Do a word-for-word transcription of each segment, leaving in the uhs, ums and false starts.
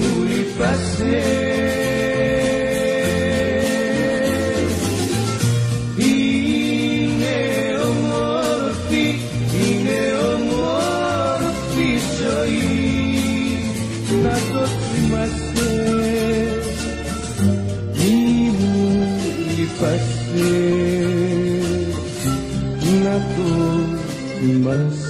μου λυπάσαι. Είναι όμορφη, είναι όμορφη ζωή, να το θυμάσαι. Μη μου λυπάσαι, να το θυμάσαι.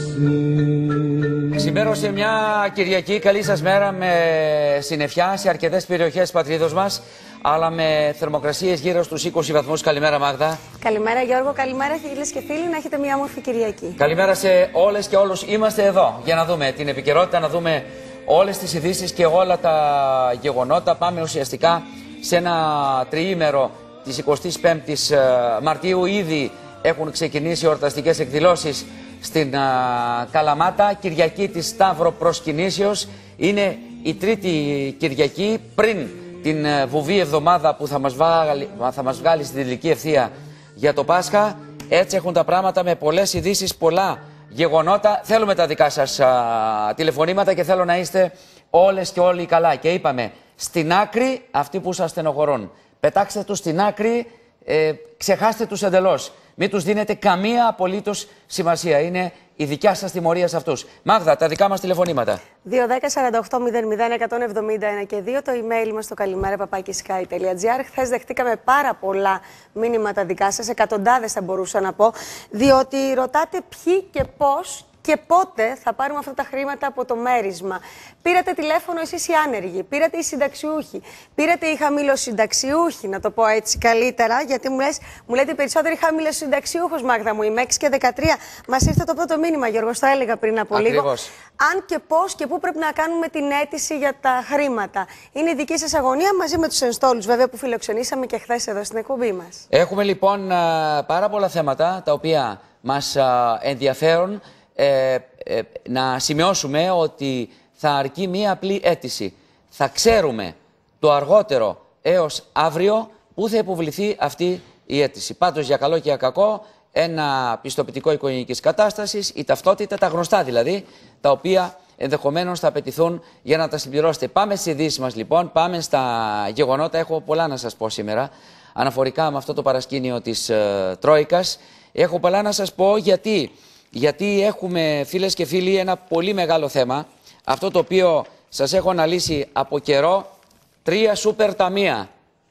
Ξημέρωσε μια Κυριακή, καλή σας μέρα, με συννεφιά σε αρκετές περιοχές της πατρίδος μας, αλλά με θερμοκρασίες γύρω στους είκοσι βαθμούς. Καλημέρα Μάγδα. Καλημέρα Γιώργο, καλημέρα φίλες και φίλοι, να έχετε μια όμορφη Κυριακή. Καλημέρα σε όλες και όλους. Είμαστε εδώ για να δούμε την επικαιρότητα, να δούμε όλες τις ειδήσεις και όλα τα γεγονότα. Πάμε ουσιαστικά σε ένα τριήμερο της εικοστής πέμπτης Μαρτίου. Ήδη έχουν ξεκινήσει εορταστικές εκδηλώσεις στην α, Καλαμάτα. Κυριακή της Σταύρο Προσκυνήσεως. Είναι η τρίτη Κυριακή πριν την α, βουβή εβδομάδα που θα μας, βάλει, θα μας βγάλει στην τελική ευθεία για το Πάσχα. Έτσι έχουν τα πράγματα, με πολλές ειδήσεις, πολλά γεγονότα. Θέλουμε τα δικά σας α, τηλεφωνήματα και θέλω να είστε όλες και όλοι καλά. Και είπαμε, στην άκρη αυτοί που σας στενοχωρούν. Πετάξτε τους στην άκρη, ε, ξεχάστε τους εντελώς. Μην τους δίνετε καμία απολύτως σημασία. Είναι η δικιά σας τιμωρία σε αυτούς. Μάγδα, τα δικά μας τηλεφωνήματα. δύο ένα μηδέν σαράντα οκτώ μηδέν μηδέν εκατόν εβδομήντα ένα και δύο. Το email μας στο καλημέρα παπάκι sky τελεία gr. Χθες δεχτήκαμε πάρα πολλά μήνυματα δικά σας, εκατοντάδες θα μπορούσα να πω, διότι ρωτάτε ποιοι και πώς και πότε θα πάρουμε αυτά τα χρήματα από το μέρισμα. Πήρατε τηλέφωνο εσείς οι άνεργοι, πήρατε οι συνταξιούχοι, πήρατε οι χαμηλοσυνταξιούχοι, να το πω έτσι καλύτερα, γιατί μου, λες, μου λέτε οι περισσότεροι χαμηλοσυνταξιούχος, Μάγδα μου, είμαι έξι και δεκατρία. Μας ήρθε το πρώτο μήνυμα, Γιώργο, το έλεγα πριν από Ακριβώς. λίγο. Αν και πώς και πού πρέπει να κάνουμε την αίτηση για τα χρήματα. Είναι η δική σας αγωνία, μαζί με τους ενστόλους βέβαια που φιλοξενήσαμε και χθες εδώ στην εκπομπή μας. Έχουμε λοιπόν πάρα πολλά θέματα τα οποία μας ενδιαφέρουν. Ε, ε, να σημειώσουμε ότι θα αρκεί μία απλή αίτηση. Θα ξέρουμε το αργότερο έως αύριο πού θα υποβληθεί αυτή η αίτηση. Πάντως, για καλό και για κακό, ένα πιστοποιητικό οικογενειακής κατάστασης, η ταυτότητα, τα γνωστά δηλαδή, τα οποία ενδεχομένως θα απαιτηθούν για να τα συμπληρώσετε. Πάμε στις ειδήσεις μας λοιπόν, πάμε στα γεγονότα. Έχω πολλά να σας πω σήμερα αναφορικά με αυτό το παρασκήνιο της ε, Τρόικας. Έχω πολλά να σας πω γιατί... Γιατί έχουμε, φίλες και φίλοι, ένα πολύ μεγάλο θέμα, αυτό το οποίο σας έχω αναλύσει από καιρό, τρία σούπερ ταμεία.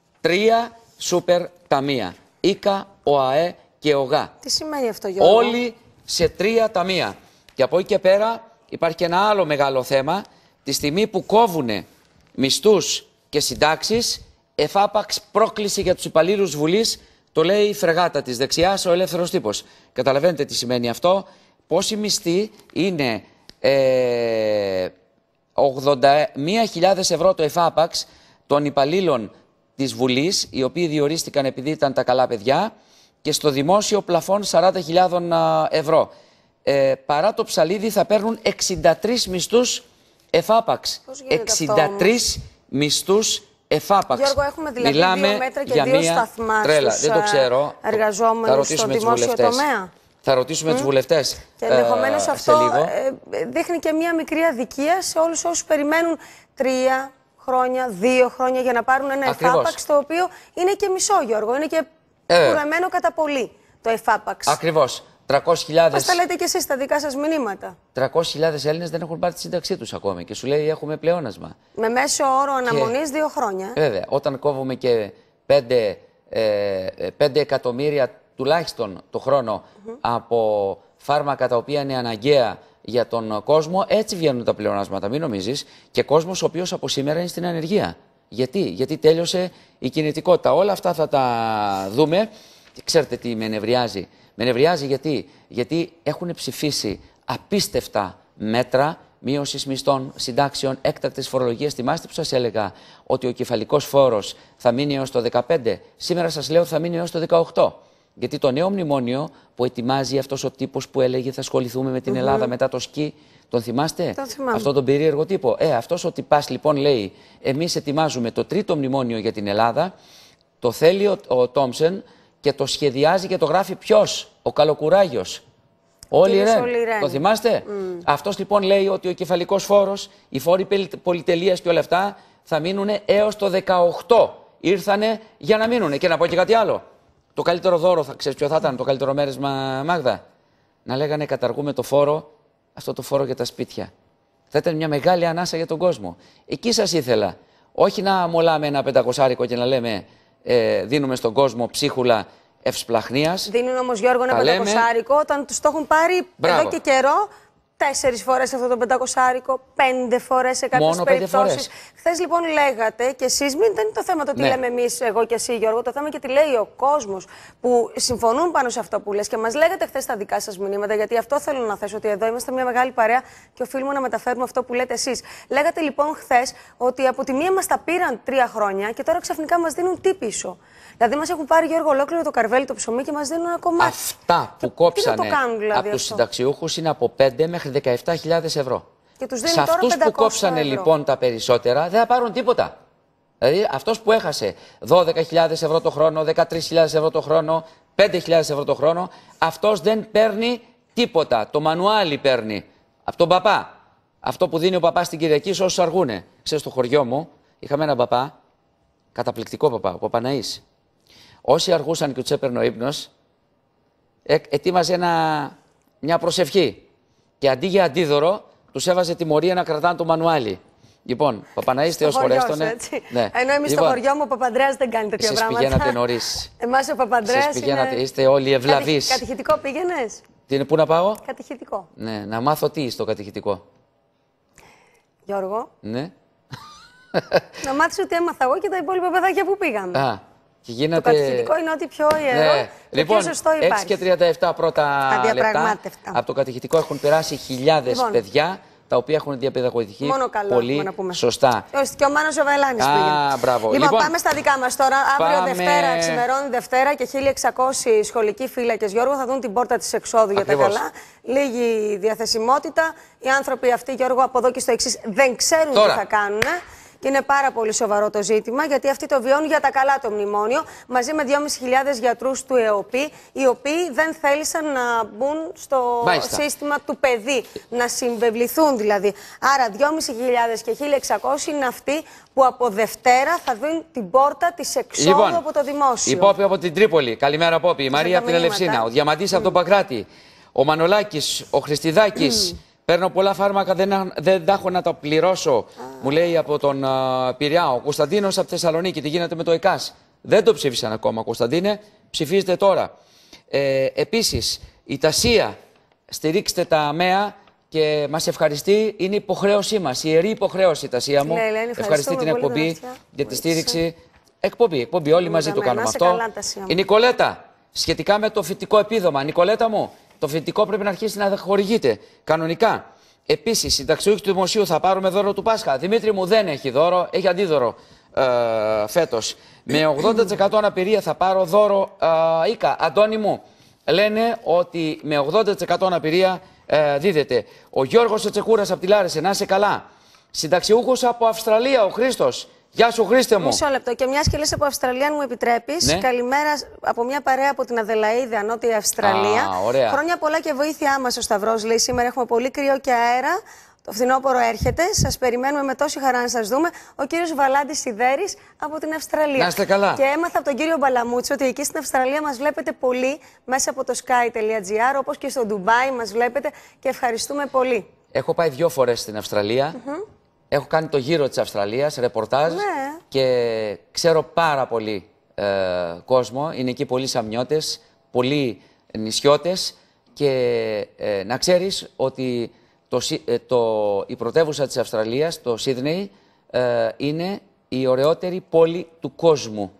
Τρία σούπερ ταμεία. ΙΚΑ, ΟΑΕ και ΟΓΑ. Τι σημαίνει αυτό, Γιώργο? Όλοι σε τρία ταμεία. Και από εκεί και πέρα υπάρχει και ένα άλλο μεγάλο θέμα, τη στιγμή που κόβουνε μισθούς και συντάξεις, εφάπαξ πρόκληση για τους υπαλλήλους Βουλής. Το λέει η φρεγάτα της δεξιάς, ο ελεύθερος τύπος. Καταλαβαίνετε τι σημαίνει αυτό. Πόσοι μισθοί είναι ε, ογδόντα μία χιλιάδες ευρώ το εφάπαξ των υπαλλήλων της Βουλής, οι οποίοι διορίστηκαν επειδή ήταν τα καλά παιδιά, και στο δημόσιο πλαφόν σαράντα χιλιάδες ευρώ. Ε, παρά το ψαλίδι θα παίρνουν εξήντα τρεις μισθούς εφάπαξ. εξήντα τρεις μισθούς εφάπαξ. Γιώργο, έχουμε δηλαδή Μιλάμε δύο μέτρα και για δύο μία σταθμά τρέλα. στους Δεν το ξέρω. εργαζόμενους στο δημόσιο τομέα. Θα ρωτήσουμε mm. τους βουλευτές. Και ενδεχομένως ε, αυτό ε, δείχνει και μία μικρή αδικία σε όλους όσους περιμένουν τρία χρόνια, δύο χρόνια για να πάρουν ένα Ακριβώς. εφάπαξ, το οποίο είναι και μισό, Γιώργο. Είναι και ε, κουρεμένο κατά πολύ το εφάπαξ. Ακριβώς. τριακόσιες χιλιάδες. Πώς τα λέτε και εσείς στα δικά σας μηνύματα. τριακόσιες χιλιάδες Έλληνες δεν έχουν πάρει τη σύνταξή τους ακόμη και σου λέει έχουμε πλεόνασμα. Με μέσο όρο αναμονής και... δύο χρόνια. Βέβαια. Όταν κόβουμε και πέντε, ε, πέντε εκατομμύρια τουλάχιστον το χρόνο mm-hmm. από φάρμακα τα οποία είναι αναγκαία για τον κόσμο, έτσι βγαίνουν τα πλεονάσματα. Μην νομίζεις. Και κόσμος ο οποίος από σήμερα είναι στην ανεργία. Γιατί, Γιατί τέλειωσε η κινητικότητα. Όλα αυτά θα τα δούμε. Ξέρετε τι με νευριάζει. Με νευριάζει γιατί, γιατί έχουν ψηφίσει απίστευτα μέτρα μείωσης μισθών, συντάξεων, έκτακτης φορολογίας. Θυμάστε που σας έλεγα ότι ο κεφαλικός φόρος θα μείνει έως το δεκαπέντε. Σήμερα σας λέω ότι θα μείνει έως το δεκαοκτώ. Γιατί το νέο μνημόνιο που ετοιμάζει αυτός ο τύπος που έλεγε θα ασχοληθούμε με την mm-hmm. Ελλάδα μετά το σκι, τον θυμάστε? Το Αυτό τον περίεργο τύπο. Ε, αυτός ο τυπάς λοιπόν λέει, εμείς ετοιμάζουμε το τρίτο μνημόνιο για την Ελλάδα, το θέλει ο, ο Τόμψεν και το σχεδιάζει και το γράφει ποιος? Ο Καλοκουράγιος. Όλοι Ρεν. Το θυμάστε? Mm. Αυτός λοιπόν λέει ότι ο κεφαλικός φόρος, οι φόροι πολυτελείας και όλα αυτά θα μείνουν έως το δεκαοκτώ. Ήρθανε για να μείνουν. Και να πω και κάτι άλλο. Το καλύτερο δώρο, θα ξέρεις ποιο θα ήταν το καλύτερο μέρισμα, Μάγδα? Να λέγανε καταργούμε το φόρο, αυτό το φόρο για τα σπίτια. Θα ήταν μια μεγάλη ανάσα για τον κόσμο. Εκεί σας ήθελα. Όχι να μολάμε ένα πεντακοσάρικο και να λέμε ε, δίνουμε στον κόσμο ψίχουλα ευσπλαχνίας. Δίνουν όμως, Γιώργο, ένα πεντακοσάρικο όταν τους το έχουν πάρει Μπράβο. εδώ και καιρό. Τέσσερις φορές αυτό το πεντακοσάρικο, πέντε φορές σε κάποιες Μόνο πέντε περιπτώσεις. φορές. Χθες λοιπόν λέγατε και εσείς, μην δεν είναι το θέμα το τι ναι. λέμε εμείς, εγώ και εσύ, Γιώργο, το θέμα και τι λέει ο κόσμος που συμφωνούν πάνω σε αυτό που λες. Και μας λέγατε χθες τα δικά σας μηνύματα, γιατί αυτό θέλω να θέσω, ότι εδώ είμαστε μια μεγάλη παρέα και οφείλουμε να μεταφέρουμε αυτό που λέτε εσείς. Λέγατε λοιπόν χθες ότι από τη μία μας τα πήραν τρία χρόνια και τώρα ξαφνικά μας δίνουν τι πίσω. Δηλαδή, μας έχουν πάρει, Γιώργο, ολόκληρο το καρβέλι, το ψωμί και μας δίνουν ένα κομμάτι. Αυτά που και, κόψανε δηλαδή, από τους συνταξιούχους είναι από πέντε μέχρι δεκαεπτά χιλιάδες ευρώ. Και τους δίνουν σε τώρα αυτούς που κόψανε ευρώ. λοιπόν τα περισσότερα δεν θα πάρουν τίποτα. Δηλαδή, αυτός που έχασε δώδεκα χιλιάδες ευρώ το χρόνο, δεκατρείς χιλιάδες ευρώ το χρόνο, πέντε χιλιάδες ευρώ το χρόνο, αυτός δεν παίρνει τίποτα. Το μανουάλι παίρνει από τον παπά. Αυτό που δίνει ο παπάς στην Κυριακή σε όσους αργούνε. Ξέρεις, στο χωριό μου είχαμε έναν παπά, καταπληκτικό παπά, ο Παπαναής. Όσοι αργούσαν και τους έπαιρνε ο ύπνος, ε, ετοίμαζε ένα, μια προσευχή. Και αντί για αντίδωρο, τους έβαζε τιμωρία να κρατάνε το μανουάλι. Λοιπόν, Παπαναής Θεός χωρέστονε. Ναι. Ενώ εμείς λοιπόν, στο χωριό μου ο Παπαντρέας δεν κάνει τέτοια εσείς πράγματα. Πηγαίνατε νωρίς. Εμάς ο Παπαντρέας εσείς πηγαίνατε, είναι... είστε όλοι ευλαβείς. Κατηχητικό πήγαινες? Τι είναι, πού να πάω? Κατηχητικό. Ναι, να μάθω τι στο κατηχητικό. Γιώργο. Ναι. Να μάθεις ότι έμαθα εγώ και τα υπόλοιπα παιδάκια που πήγαμε. Α, και γίνατε... Το κατηχητικό είναι ότι πιο ιερό ναι. και λοιπόν, πιο σωστό υπάρχει. έξι και τριάντα επτά πρώτα λεπτά. Από το κατηχητικό έχουν περάσει χιλιάδες λοιπόν, παιδιά τα οποία έχουν διαπαιδαγωγηθεί πολύ να πούμε. Σωστά. Και ο Μάνος ο Βελάνης Α, πήγε. Μπράβο. Λοιπόν, λοιπόν, πάμε στα δικά μας τώρα. Πάμε... Αύριο Δευτέρα, ξημερώνει Δευτέρα και χίλια εξακόσιοι σχολικοί φύλακες, Γιώργο, θα δουν την πόρτα της εξόδου. Ακριβώς. Για τα καλά. Λίγη διαθεσιμότητα. Οι άνθρωποι αυτοί, Γιώργο, από εδώ και στο εξής δεν ξέρουν τώρα τι θα κάνουν. Και είναι πάρα πολύ σοβαρό το ζήτημα, γιατί αυτοί το βιώνουν για τα καλά το μνημόνιο, μαζί με δυόμισι χιλιάδες γιατρούς του ΕΟΠΗ, οι οποίοι δεν θέλησαν να μπουν στο Μάλιστα. σύστημα του παιδί, να συμβεβληθούν δηλαδή. Άρα δυόμισι χιλιάδες και χίλια εξακόσιοι είναι αυτοί που από Δευτέρα θα δουν την πόρτα της εξόδου λοιπόν, από το δημόσιο. Η Πόπη από την Τρίπολη, καλημέρα Πόπη, η Μαρία από την Ελευσίνα, ο Διαμαντής mm. από τον Παγκράτη, ο Μανολάκης, ο Χριστιδάκης. Mm. Παίρνω πολλά φάρμακα, δεν, δεν τα έχω να τα πληρώσω, ah. μου λέει από τον uh, Πειραιά. Ο Κωνσταντίνος από Θεσσαλονίκη, τι γίνεται με το ΕΚΑΣ? Δεν το ψήφισαν ακόμα, Κωνσταντίνε, ψηφίζετε τώρα. Ε, επίσης, η Τασία, στηρίξτε τα ΑΜΕΑ και μας ευχαριστεί, είναι υποχρέωσή μας, η ιερή υποχρέωση, Τασία μου. Ναι, Λένη, ευχαριστεί την εκπομπή για τη στήριξη. Εκπομπή, εκπομπή, όλοι μαζί το κάνουμε αυτό. Καλά, η Νικολέτα, σχετικά με το φοιτητικό επίδομα, Νικολέτα μου. Το φοιτητικό πρέπει να αρχίσει να χορηγείται κανονικά. Επίσης, οι συνταξιούχοι του Δημοσίου θα πάρουμε δώρο του Πάσχα. Δημήτρη μου δεν έχει δώρο, έχει αντίδωρο ε, φέτος. Με ογδόντα τοις εκατό αναπηρία θα πάρω δώρο ε, Ίκα. Αντώνη μου, λένε ότι με ογδόντα τοις εκατό αναπηρία ε, δίδεται. Ο Γιώργος ο Τσεκούρας από τη Λάρισα, να είσαι καλά. Συνταξιούχος από Αυστραλία, ο Χρήστος. Γεια σου, Χρήστε μου. Μισό λεπτό. Και μια και λες από Αυστραλία, αν μου επιτρέπεις. Ναι. Καλημέρα από μια παρέα από την Αδελαΐδα, Νότια Αυστραλία. Α, ωραία. Χρόνια πολλά και βοήθειά μας ο Σταυρός. Λέει σήμερα έχουμε πολύ κρύο και αέρα. Το φθινόπωρο έρχεται. Σας περιμένουμε με τόση χαρά να σας δούμε. Ο κύριος Βαλάντης Σιδέρης από την Αυστραλία. Να είστε καλά. Και έμαθα από τον κύριο Μπαλαμούτσο ότι εκεί στην Αυστραλία μας βλέπετε πολύ μέσα από το sky τελεία gr, όπως και στο Ντουμπάι μας βλέπετε και ευχαριστούμε πολύ. Έχω πάει δύο φορές στην Αυστραλία. Mm-hmm. Έχω κάνει το γύρο της Αυστραλίας, ρεπορτάζ, ναι. και ξέρω πάρα πολύ ε, κόσμο. Είναι εκεί πολλοί σαμιώτες, πολλοί νησιώτες και ε, να ξέρεις ότι το, ε, το, η πρωτεύουσα της Αυστραλίας, το Σίδνεϊ, ε, είναι η ωραιότερη πόλη του κόσμου.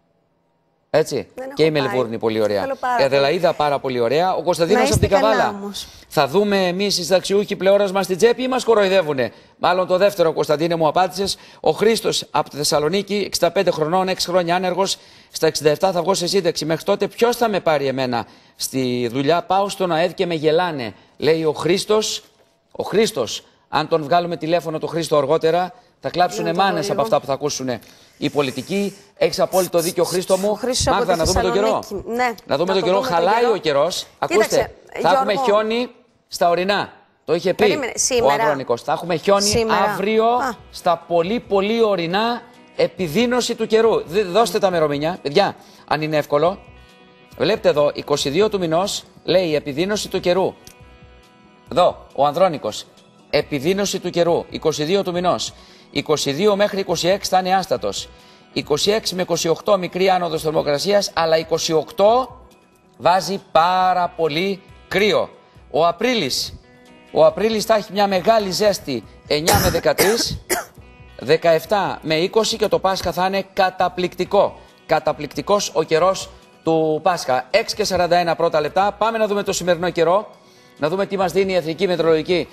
Έτσι. Και η Μελβούρνη πολύ ωραία. Η Αδελαΐδα πάρα πολύ ωραία. Ο Κωνσταντίνος από την Καβάλα. Όμως. Θα δούμε εμείς οι συνταξιούχοι πλεόρασμα στην τσέπη ή μας κοροϊδεύουνε? Μάλλον το δεύτερο, Κωνσταντίνε μου απάντησες. Ο Χρήστος από τη Θεσσαλονίκη, εξήντα πέντε χρονών, έξι χρόνια άνεργος. Στα εξήντα επτά θα βγω σε σύνταξη. Μέχρι τότε ποιος θα με πάρει εμένα στη δουλειά? Πάω στον ΑΕΔ και με γελάνε. Λέει ο Χρήστος. Ο Χρήστος. Αν τον βγάλουμε τηλέφωνο το Χρήστο αργότερα, θα κλάψουν μάνες από αυτά που θα ακούσουν οι πολιτικοί. Έχεις απόλυτο δίκιο, Χρήστο μου. Μάγδα, να δούμε τον καιρό. Ναι, να δούμε τον καιρό. Χαλάει ο καιρός. Ακούστε, θα έχουμε χιόνι στα ορεινά. Το είχε πει Περίμενε, σήμερα. ο Ανδρώνικος. Θα έχουμε χιόνι Σήμερα. αύριο Α. στα πολύ πολύ ορεινά, επιδείνωση του καιρού. Δ, δώστε τα ημερομηνία, παιδιά, αν είναι εύκολο. Βλέπετε εδώ, είκοσι δύο του μηνός λέει επιδείνωση του καιρού. Εδώ, ο Ανδρώνικος. Επιδείνωση του καιρού, είκοσι δύο του μηνός. είκοσι δύο μέχρι είκοσι έξι θα είναι άστατος. είκοσι έξι με είκοσι οκτώ μικρή άνοδος θερμοκρασίας, αλλά είκοσι οκτώ βάζει πάρα πολύ κρύο. Ο Απρίλης, ο Απρίλης θα έχει μια μεγάλη ζέστη, εννιά με δεκατρείς, δεκαεπτά με είκοσι και το Πάσχα θα είναι καταπληκτικό. Καταπληκτικός ο καιρός του Πάσχα. έξι και σαράντα ένα πρώτα λεπτά. Πάμε να δούμε το σημερινό καιρό. Να δούμε τι μας δίνει η Εθνική Μετεωρολογική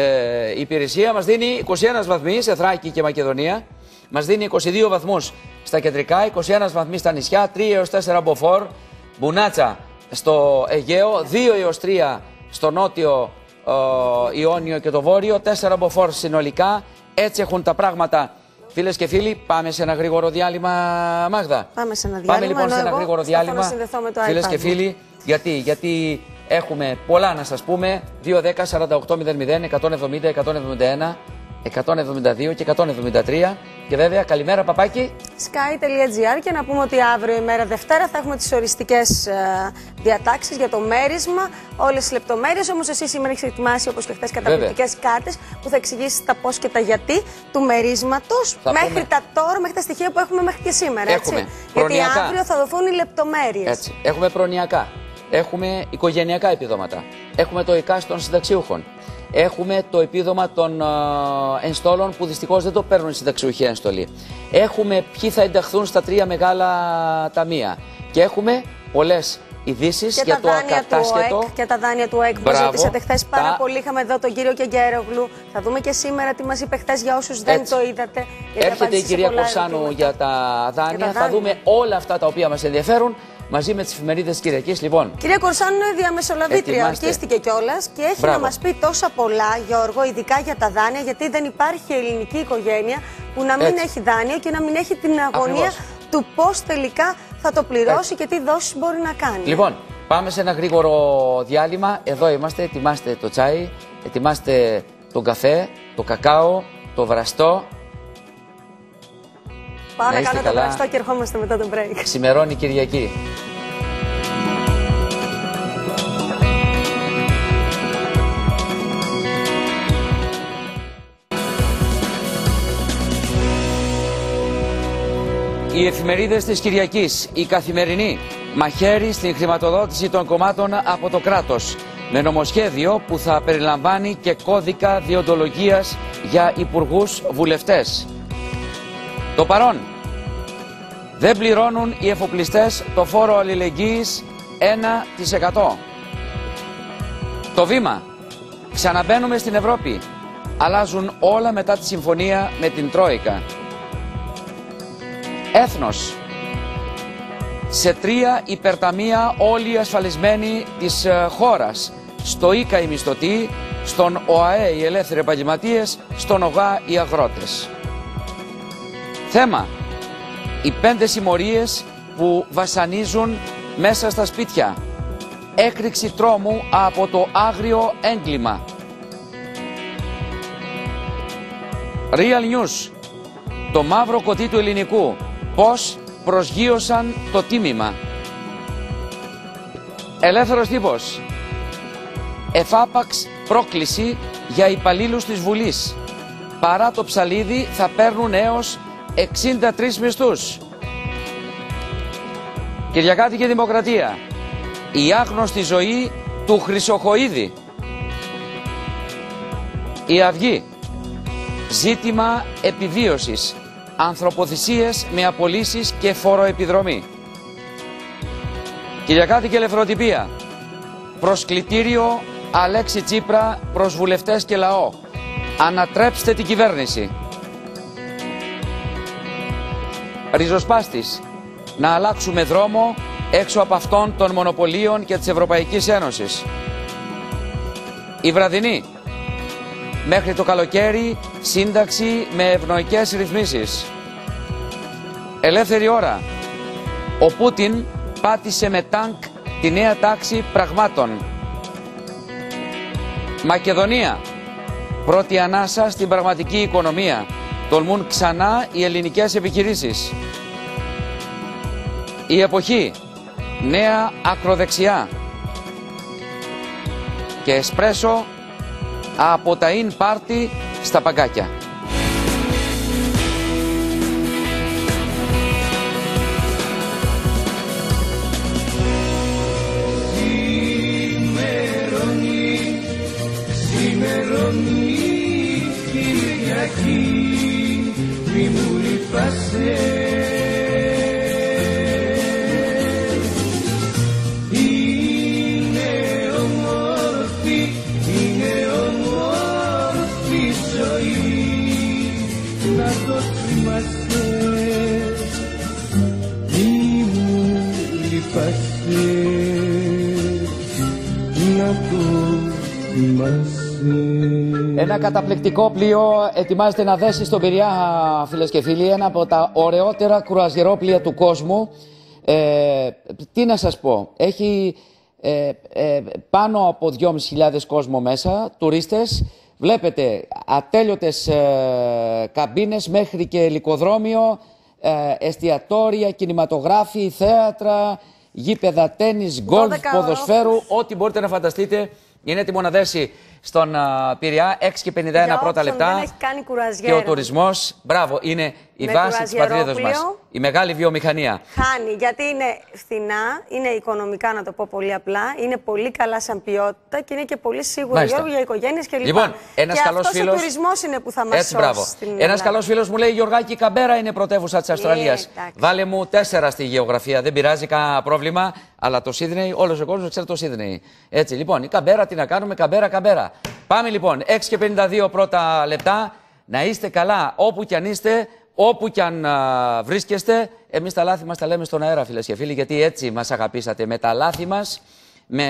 ε, Υπηρεσία. Μας δίνει είκοσι ένα βαθμοί σε Θράκη και Μακεδονία. Μας δίνει είκοσι δύο βαθμούς στα κεντρικά, είκοσι ένα βαθμοί στα νησιά, τρία έως τέσσερα μποφόρ, Μπουνάτσα στο Αιγαίο, δύο έως τρία στο νότιο ε, Ιόνιο και το βόρειο, τέσσερα μποφόρ συνολικά. Έτσι έχουν τα πράγματα. Φίλες και φίλοι, πάμε σε ένα γρήγορο διάλειμμα, Μάγδα. Πάμε σε ένα διάλειμμα. Πάμε λοιπόν σε ένα γρήγορο διάλειμμα. Φίλες και φίλοι, γιατί, γιατί έχουμε πολλά να σας πούμε. δύο δέκα σαράντα οκτώ μηδέν μηδέν εκατόν εβδομήντα εκατόν εβδομήντα ένα εκατόν εβδομήντα δύο και εκατόν εβδομήντα τρία. Και βέβαια, καλημέρα παπάκι. Sky.gr και να πούμε ότι αύριο ημέρα Δευτέρα θα έχουμε τις οριστικές ε, διατάξεις για το μέρισμα, όλες τις λεπτομέρειες. Όμως εσύ σήμερα έχεις ετοιμάσει, όπως και χθες, καταπληκτικές κάρτες που θα εξηγήσεις τα πώς και τα γιατί του μερίσματος μέχρι πούμε... τα τώρα, μέχρι τα στοιχεία που έχουμε μέχρι και σήμερα. Έχουμε έτσι. προνοιακά. Γιατί αύριο θα δοθούν οι λεπτομέρειες. Έτσι. Έχουμε προνοιακά. Έχουμε οικογενειακά επιδόματα. Έχουμε το ΕΚΑΣ των συνταξιούχων. Έχουμε το επίδομα των uh, ενστόλων που δυστυχώς δεν το παίρνουν οι συνταξιούχοι ένστολοι. Έχουμε ποιοι θα ενταχθούν στα τρία μεγάλα ταμεία. Και έχουμε πολλές ειδήσεις για το ακατάσχετο. Και τα δάνεια του ΟΕΚ που ζήτησατε χθες πάρα τα... πολύ. Είχαμε εδώ τον κύριο Κεγκέρογλου. Θα δούμε και σήμερα τι μας είπε χθες για όσους δεν το είδατε. Έρχεται η κυρία Κορσάνου για τα δάνεια. Για τα θα δάνεια. δούμε όλα αυτά τα οποία μας ενδιαφέρουν. Μαζί με τις εφημερίδες της Κυριακής, λοιπόν. Κυρία Κορσάνου είναι διαμεσολαβήτρια, ορκίστηκε κιόλας και έχει Μπράβο. να μας πει τόσα πολλά, Γιώργο, ειδικά για τα δάνεια, γιατί δεν υπάρχει ελληνική οικογένεια που να μην Έτσι. έχει δάνειο και να μην έχει την αγωνία Ακριβώς. του πώς τελικά θα το πληρώσει Έτσι. και τι δόσεις μπορεί να κάνει. Λοιπόν, πάμε σε ένα γρήγορο διάλειμμα. Εδώ είμαστε, ετοιμάστε το τσάι, ετοιμάστε τον καφέ, το κακάο, το βραστό. Πάω να, να κάνω το βραστό και ερχόμαστε μετά το break. Σημερώνει Κυριακή. Οι εφημερίδες της Κυριακής, η Καθημερινή, μαχαίρι στην χρηματοδότηση των κομμάτων από το κράτος, με νομοσχέδιο που θα περιλαμβάνει και κώδικα δεοντολογίας για υπουργούς βουλευτές. Το Παρόν. Δεν πληρώνουν οι εφοπλιστές το φόρο αλληλεγγύης ένα τοις εκατό. Το Βήμα. Ξαναμπαίνουμε στην Ευρώπη. Αλλάζουν όλα μετά τη συμφωνία με την Τρόικα. Έθνος. Σε τρία υπερταμεία όλοι οι ασφαλισμένοι της ε, χώρας. Στο ΙΚΑ οι μισθωτοί, στον ΟΑΕ οι ελεύθεροι επαγγελματίες, στον ΟΓΑ οι αγρότες. Θέμα. Οι πέντε συμμορίες που βασανίζουν μέσα στα σπίτια. Έκρηξη τρόμου από το άγριο έγκλημα. Real News. Το μαύρο κωτί του ελληνικού. Πώς προσγείωσαν το τίμημα. Ελεύθερος τύπος. Εφάπαξ πρόκληση για υπαλλήλους της Βουλής. Παρά το ψαλίδι θα παίρνουν έως εξήντα τρεις μισθούς. Κυριακάτικη Δημοκρατία. Η άγνωστη ζωή του Χρυσοχοΐδη. Η Αυγή. Ζήτημα επιβίωσης. Ανθρωποθυσίες με απολύσεις και φοροεπιδρομή. Κυριακάτικη Ελευθεροτυπία. Προσκλητήριο Αλέξη Τσίπρα προς βουλευτές και λαό. Ανατρέψτε την κυβέρνηση. Ριζοσπάστης. Να αλλάξουμε δρόμο έξω από αυτόν των μονοπωλίων και της Ευρωπαϊκής Ένωσης. Η Βραδινή. Μέχρι το καλοκαίρι σύνταξη με ευνοϊκές ρυθμίσεις. Ελεύθερη ώρα. Ο Πούτιν πάτησε με τάνκ τη νέα τάξη πραγμάτων. Μακεδονία. Πρώτη ανάσα στην πραγματική οικονομία. Τολμούν ξανά οι ελληνικές επιχειρήσεις. Η εποχή. Νέα ακροδεξιά. Και εσπρέσο από τα in party στα παγκάκια. Μη μου λείπασαι. Είναι όμορφη, είναι όμορφη η ζωή, να το θυμάσαι. Μη μου λείπασαι, να το θυμάσαι. Ένα καταπληκτικό πλοίο ετοιμάζεται να δέσει στον Πειραιά, φίλες και φίλοι, ένα από τα ωραιότερα κρουαζιερόπλοια του κόσμου. Ε, τι να σας πω, έχει ε, ε, πάνω από δυόμισι χιλιάδες κόσμο μέσα, τουρίστες. Βλέπετε ατέλειωτες ε, καμπίνες μέχρι και ελικοδρόμιο, ε, εστιατόρια, κινηματογράφοι, θέατρα, γήπεδα τένις, γκολφ, ποδοσφαίρου, ό,τι μπορείτε να φανταστείτε. Είναι έτοιμο να δέσει στον uh, Πειραιά, έξι και πενήντα ένα πρώτα λεπτά. Δεν έχει κάνει και ο τουρισμός, μπράβο, είναι η με βάση της πατρίδας μας. Η μεγάλη βιομηχανία. Χάνει, γιατί είναι φθηνά, είναι οικονομικά, να το πω πολύ απλά, είναι πολύ καλά σαν ποιότητα και είναι και πολύ σίγουρο για οικογένειες κλπ. Λοιπόν, ένας και καλός αυτός φίλος, ο τουρισμός είναι που θα μας έτσι, σώσει. Ένας καλός φίλος μου λέει: Γιωργάκη, η Καμπέρα είναι πρωτεύουσα της Αυστραλίας. Yeah, Βάλε μου τέσσερα στη γεωγραφία, δεν πειράζει, κανένα πρόβλημα. Αλλά το Σίδνεϊ, όλος ο κόσμος ξέρει το Σίδνεϊ. Έτσι, λοιπόν, η Καμπέρα, τι να κάνουμε, Καμπέρα, Καμπέρα. Πάμε λοιπόν, έξι και πενήντα δύο πρώτα λεπτά. Να είστε καλά όπου κι αν είστε, όπου κι αν α, βρίσκεστε. Εμείς τα λάθη μας τα λέμε στον αέρα, φίλες και φίλοι, γιατί έτσι μας αγαπήσατε. Με τα λάθη μας, με,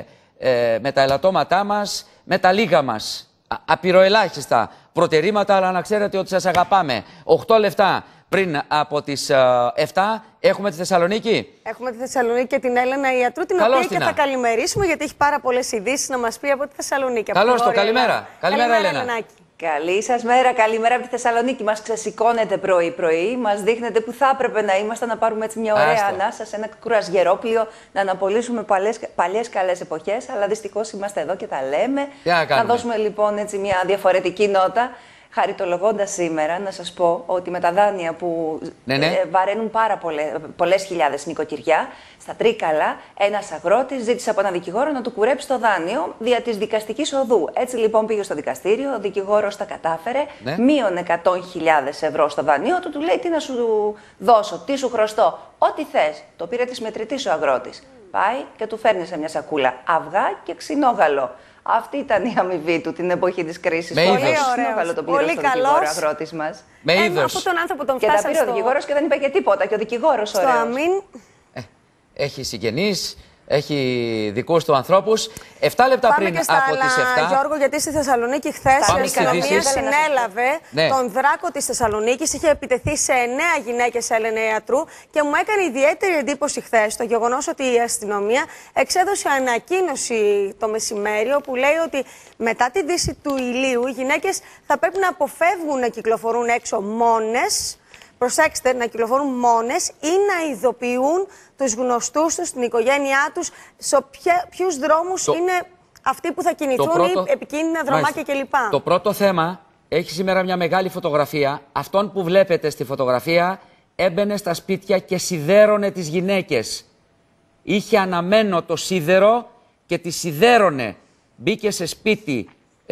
ε, με τα ελαττώματά μας, με τα λίγα μας. Α, απειροελάχιστα προτερήματα, αλλά να ξέρετε ότι σας αγαπάμε. οκτώ λεπτά πριν από τις uh, εφτά έχουμε τη Θεσσαλονίκη. Έχουμε τη Θεσσαλονίκη και την Έλενα Ιατρού, την Καλώς οποία και θα καλημερίσουμε, γιατί έχει πάρα πολλές ειδήσεις να μας πει από τη Θεσσαλονίκη. Καλώς το, καλημέρα. Καλημέρα, καλημέρα Έλενα. Ελενάκη. Καλή σας μέρα, καλημέρα από τη Θεσσαλονίκη. Μας ξεσηκώνετε πρωί-πρωί, μας δείχνετε που θα έπρεπε να είμαστε, να πάρουμε έτσι μια ωραία Άστο. ανάσα σε ένα κουρασγερόπλοιο, να αναπολύσουμε παλιές, παλιές καλές εποχές. Αλλά δυστυχώς είμαστε εδώ και τα λέμε. να, να δώσουμε λοιπόν έτσι μια διαφορετική νότα. Χαριτολογώντας σήμερα, να σας πω ότι με τα δάνεια που ναι, ναι. Ε, βαραίνουν πάρα πολλές, πολλές χιλιάδες νοικοκυριά, στα Τρίκαλα, ένας αγρότης ζήτησε από έναν δικηγόρο να του κουρέψει το δάνειο δια της δικαστικής οδού. Έτσι λοιπόν πήγε στο δικαστήριο, ο δικηγόρος τα κατάφερε, ναι. μείον εκατό χιλιάδες ευρώ στο δάνειό του, του λέει τι να σου δώσω, τι σου χρωστώ, ό,τι θες. Το πήρε της μετρητής ο αγρότης. Πάει και του φέρνει σε μια σακούλα αυγά και ξινόγαλο. Αυτή ήταν η αμοιβή του την εποχή της κρίσης. Πολύ ωραίο. Το πήρε στον δικηγόρο αγρότης μας. Με ε, είδος. Από τον άνθρωπο τον και τα πήρε στο... ο δικηγόρος και δεν είπε και τίποτα. Και ο δικηγόρος στο ωραίος. αμήν... Ε, έχει συγγενείς, έχει δικούς του ανθρώπους. εφτά λεπτά Πάμε πριν και στα από άλλα, τις εφτά. Γιώργο, γιατί στη Θεσσαλονίκη χθες η αστυνομία συνέλαβε ναι. τον δράκο της Θεσσαλονίκης. Είχε επιτεθεί σε εννέα γυναίκες, Έλενα Ιατρού, και μου έκανε ιδιαίτερη εντύπωση χθες το γεγονός ότι η αστυνομία εξέδωσε ανακοίνωση το μεσημέρι, όπου λέει ότι μετά τη δύση του ηλίου οι γυναίκες θα πρέπει να αποφεύγουν να κυκλοφορούν έξω μόνες. Προσέξτε, να κυκλοφορούν μόνες ή να ειδοποιούν τους γνωστούς τους, την οικογένειά τους, σε ποιους δρόμους το... είναι αυτοί που θα κινηθούν πρώτο... ή επικίνδυνα δρομάκια κλπ. Το πρώτο θέμα έχει σήμερα μια μεγάλη φωτογραφία. Αυτόν που βλέπετε στη φωτογραφία έμπαινε στα σπίτια και σιδέρωνε τις γυναίκες. Είχε αναμένο το σίδερο και τις σιδέρωνε. Μπήκε σε σπίτι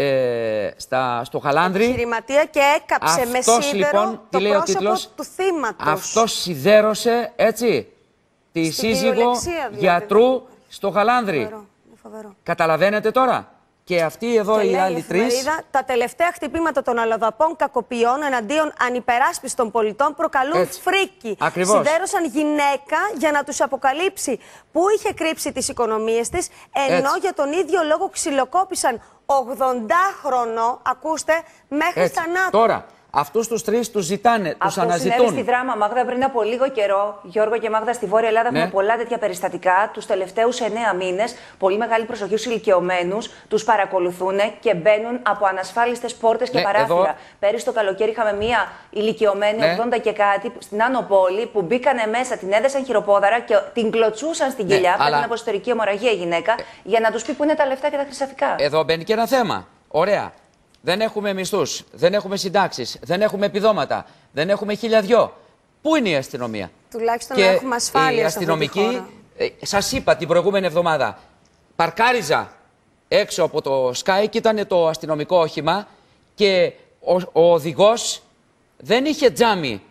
Ε, στα, στο Χαλάνδρι. Επιχειρηματία και έκαψε αυτός, με σίδερο λοιπόν, το λέει πρόσωπο ο τίτλος, του θύματος. αυτός σιδέρωσε, έτσι, τη Στην σύζυγο δηλαδή. γιατρού στο Χαλάνδρι. Φοβερό, φοβερό. Καταλαβαίνετε τώρα. Και αυτοί εδώ και οι λέει, άλλοι η τρεις. Τα τελευταία χτυπήματα των αλλοδαπών κακοποιών εναντίον ανυπεράσπιστων πολιτών προκαλούν έτσι. φρίκη. Ακριβώς. Σιδέρωσαν γυναίκα για να τους αποκαλύψει πού είχε κρύψει τις οικονομίες της, ενώ έτσι. για τον ίδιο λόγο ξυλοκόπησαν ογδοντάχρονο, ακούστε, μέχρι έτσι. θανάτου. Τώρα, Αυτούς τους τρεις τους ζητάνε, τους αναζητούν. Αυτό συνέβη στη Δράμα, Μάγδα, πριν από λίγο καιρό. Γιώργο και Μάγδα, στη Βόρεια Ελλάδα ναι. έχουμε πολλά τέτοια περιστατικά. Τους τελευταίους εννέα μήνες, πολύ μεγάλη προσοχή στους ηλικιωμένους, τους παρακολουθούν και μπαίνουν από ανασφάλιστες πόρτες και ναι, παράθυρα. εδώ... Πέρυσι το καλοκαίρι είχαμε μία ηλικιωμένη, ναι. ογδόντα και κάτι, στην Άνω Πόλη, που μπήκανε μέσα, την έδεσαν χειροπόδαρα και την κλωτσούσαν στην κοιλιά. Ναι, αλλά... από εσωτερική αιμορραγία η γυναίκα, ε... για να τους πει που είναι τα λεφτά και τα χρυσαφικά. Εδώ μπαίνει και ένα θέμα. Ωραία. Δεν έχουμε μισθούς, δεν έχουμε συντάξεις, δεν έχουμε επιδόματα, δεν έχουμε χιλιαδιό. Πού είναι η αστυνομία? Τουλάχιστον και να έχουμε ασφάλεια. Οι αστυνομικοί, ε, σας είπα την προηγούμενη εβδομάδα, παρκάριζα έξω από το Sky και ήταν το αστυνομικό όχημα και ο, ο οδηγός δεν είχε τζάμι.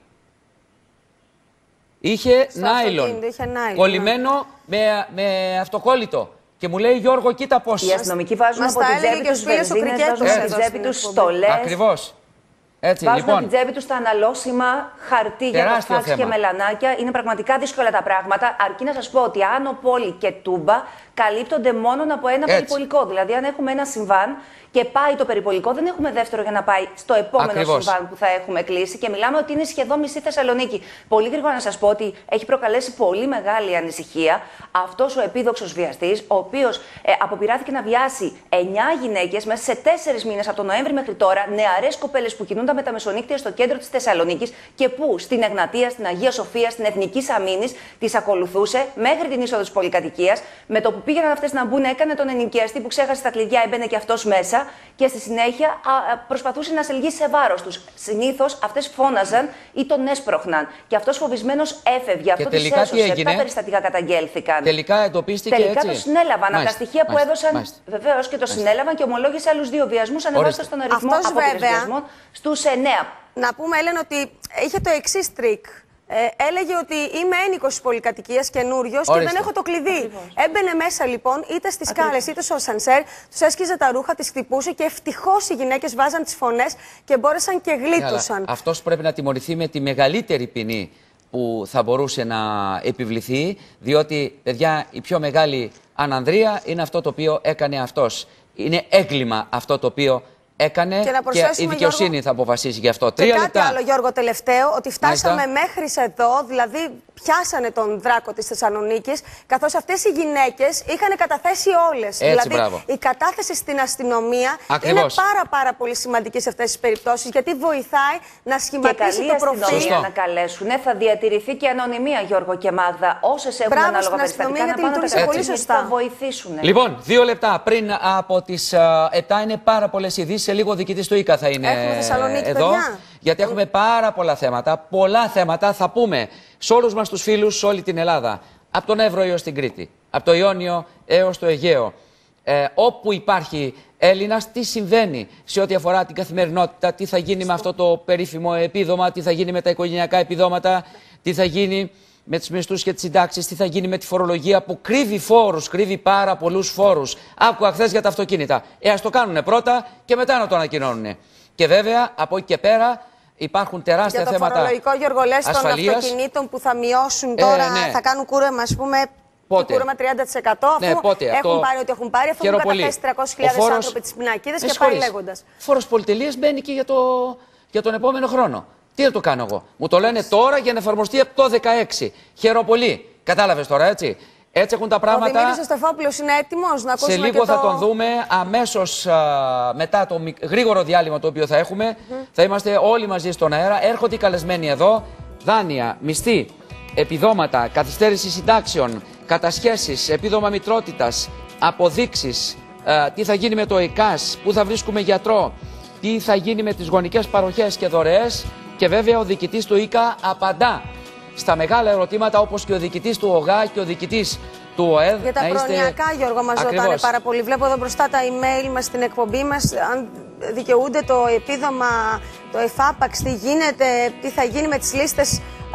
Είχε νάιλον, κολλημένο με, με αυτοκόλλητο. Και μου λέει, Γιώργο, κοίτα πώς. Οι αστυνομικοί βάζουν από την τσέπη τους βενζίνες, βάζουν από την τσέπη τους στολές. Ακριβώς. Έτσι, βάζουν λοιπόν, από την τσέπη τους τα αναλώσιμα χαρτί για το φάξ και μελανάκια. Είναι πραγματικά δύσκολα τα πράγματα. Αρκεί να σας πω ότι Άνω Πόλη και Τούμπα καλύπτονται μόνο από ένα Έτσι. περιπολικό. Δηλαδή, αν έχουμε ένα συμβάν και πάει το περιπολικό, δεν έχουμε δεύτερο για να πάει στο επόμενο Ακριβώς. συμβάν που θα έχουμε κλείσει. Και μιλάμε ότι είναι σχεδόν μισή Θεσσαλονίκη. Πολύ γρήγορα να σας πω ότι έχει προκαλέσει πολύ μεγάλη ανησυχία αυτός ο επίδοξος βιαστής, ο οποίος ε, αποπειράθηκε να βιάσει εννιά γυναίκες μέσα σε τέσσερις μήνες από τον Νοέμβρη μέχρι τώρα, νεαρές κοπέλες που κινούνταν με τα μεσονύκτια στο κέντρο της Θεσσαλονίκης και που στην Εγνατία, στην Αγία Σοφία, στην Εθνική Σαμίνης τις ακολουθούσε μέχρι την είσοδο της πολυκατοικίας. Με το που πήγαιναν αυτές να μπουν, έκανε τον ενοικιαστή που ξέχασε τα κλειδιά, έμπαινε και αυτός μέσα. Και στη συνέχεια α, προσπαθούσε να σε λυγίσει σε βάρος τους. Συνήθως αυτές φώναζαν ή τον έσπροχναν. Και αυτός φοβισμένος έφευγε. Αυτό τις έσωσε. Επτά περιστατικά καταγγέλθηκαν. Τελικά εντοπίστηκε Τελικά έτσι. το συνέλαβαν. Από τα στοιχεία που έδωσαν, βεβαίως και το μάλιστα. συνέλαβαν και ομολόγησε άλλους δύο βιασμούς, ανεβάζοντας τον αριθμό από βιασμών στους εννέα. Να πούμε, Έλενα, ότι είχε το εξής τρίκ. Ε, έλεγε ότι είμαι ένοικος της πολυκατοικίας, καινούριος και δεν έχω το κλειδί. Ακριβώς. Έμπαινε μέσα λοιπόν, είτε στις σκάλες είτε στο σανσέρ, τους έσκιζε τα ρούχα, τις χτυπούσε και ευτυχώς οι γυναίκες βάζαν τις φωνές και μπόρεσαν και γλίτωσαν. Yeah, αυτός πρέπει να τιμωρηθεί με τη μεγαλύτερη ποινή που θα μπορούσε να επιβληθεί, διότι, παιδιά, η πιο μεγάλη ανανδρεία είναι αυτό το οποίο έκανε αυτός. Είναι έγκλημα αυτό το οποίο έκανε και, και η δικαιοσύνη Γιώργο, θα αποφασίσει γι' αυτό. Και Τρία κάτι λεπτά. άλλο, Γιώργο, τελευταίο, ότι φτάσαμε Μάλιστα. μέχρι εδώ, δηλαδή πιάσανε τον δράκο της Θεσσαλονίκης, καθώς αυτές οι γυναίκες είχαν καταθέσει όλες. Έτσι, δηλαδή μπράβο. η κατάθεση στην αστυνομία Ακριβώς. είναι πάρα πάρα πολύ σημαντική σε αυτές τις περιπτώσεις, γιατί βοηθάει να σχηματίσει το προφίλ. Και καλή να καλέσουν, θα διατηρηθεί και ανωνυμία, Γιώργο και Μάγδα. Όσες έχουν Μπράβο ανάλογα περιστατικά να πάνε να πολύ σωστά. θα βοηθήσουν. Λοιπόν, δύο λεπτά πριν από τις επτά είναι πάρα πολλές ειδήσεις. Σε λίγο ο διοικητής του ΙΚΑ θα είναι εδώ. Παιδιά. Γιατί έχουμε πάρα πολλά θέματα. Πολλά θέματα θα πούμε σε όλους μας τους φίλους, σε όλη την Ελλάδα. Από τον Εύρο έως την Κρήτη. Από το Ιόνιο έως το Αιγαίο. Ε, όπου υπάρχει Έλληνας, τι συμβαίνει σε ό,τι αφορά την καθημερινότητα, τι θα γίνει με αυτό το περίφημο επίδομα, τι θα γίνει με τα οικογενειακά επιδόματα, τι θα γίνει με τις μισθούς και τις συντάξεις, τι θα γίνει με τη φορολογία που κρύβει φόρους, κρύβει πάρα πολλούς φόρους. Άκουγα χθες για τα αυτοκίνητα. Ε, ας το κάνουν πρώτα και μετά να το ανακοινώνουν. Και βέβαια, από εκεί και πέρα, υπάρχουν τεράστια για το θέματα φορολογικό, Γιώργο, λες, των αυτοκινήτων που θα μειώσουν τώρα, ε, ναι. θα κάνουν κούρεμα, ας πούμε, κούρεμα τριάντα τοις εκατό, αφού ναι, πότε, έχουν αυτό... πάρει ό,τι έχουν πάρει, αφού έχουν καταθέσει τριακόσιες χιλιάδες φόρος... άνθρωποι τις πινακίδες και πάει λέγοντας. Φόρος πολυτελείας μπαίνει και για, το... για τον επόμενο χρόνο. Τι θα το κάνω εγώ. Μου το λένε τώρα για να εφαρμοστεί από το δεκαέξι. Χαίρομαι πολύ. Κατάλαβες τώρα, έτσι. Έτσι έχουν τα πράγματα. Ο Δημήτρης Στεφόπουλος είναι έτοιμος να ακούσουμε. Σε λίγο και θα το... τον δούμε αμέσως α, μετά το γρήγορο διάλειμμα το οποίο θα έχουμε. Mm-hmm. Θα είμαστε όλοι μαζί στον αέρα. Έρχονται οι καλεσμένοι εδώ. Δάνεια, μισθή, επιδόματα, καθυστέρηση συντάξεων, κατασχέσεις, επίδομα μητρότητας, αποδείξεις. Α, τι θα γίνει με το ΕΚΑΣ, πού θα βρίσκουμε γιατρό, τι θα γίνει με τις γονικές παροχές και δωρεές. Και βέβαια ο διοικητής του ΙΚΑ απαντά στα μεγάλα ερωτήματα, όπως και ο διοικητής του ΟΓΑ και ο διοικητής του ΟΕΔ. Για τα προνοιακά, είστε... Γιώργο, μας ρωτάνε πάρα πολύ. Βλέπω εδώ μπροστά τα email μας στην εκπομπή μας. Αν δικαιούνται το επίδομα, το εφάπαξ, τι γίνεται, τι θα γίνει με τις λίστες.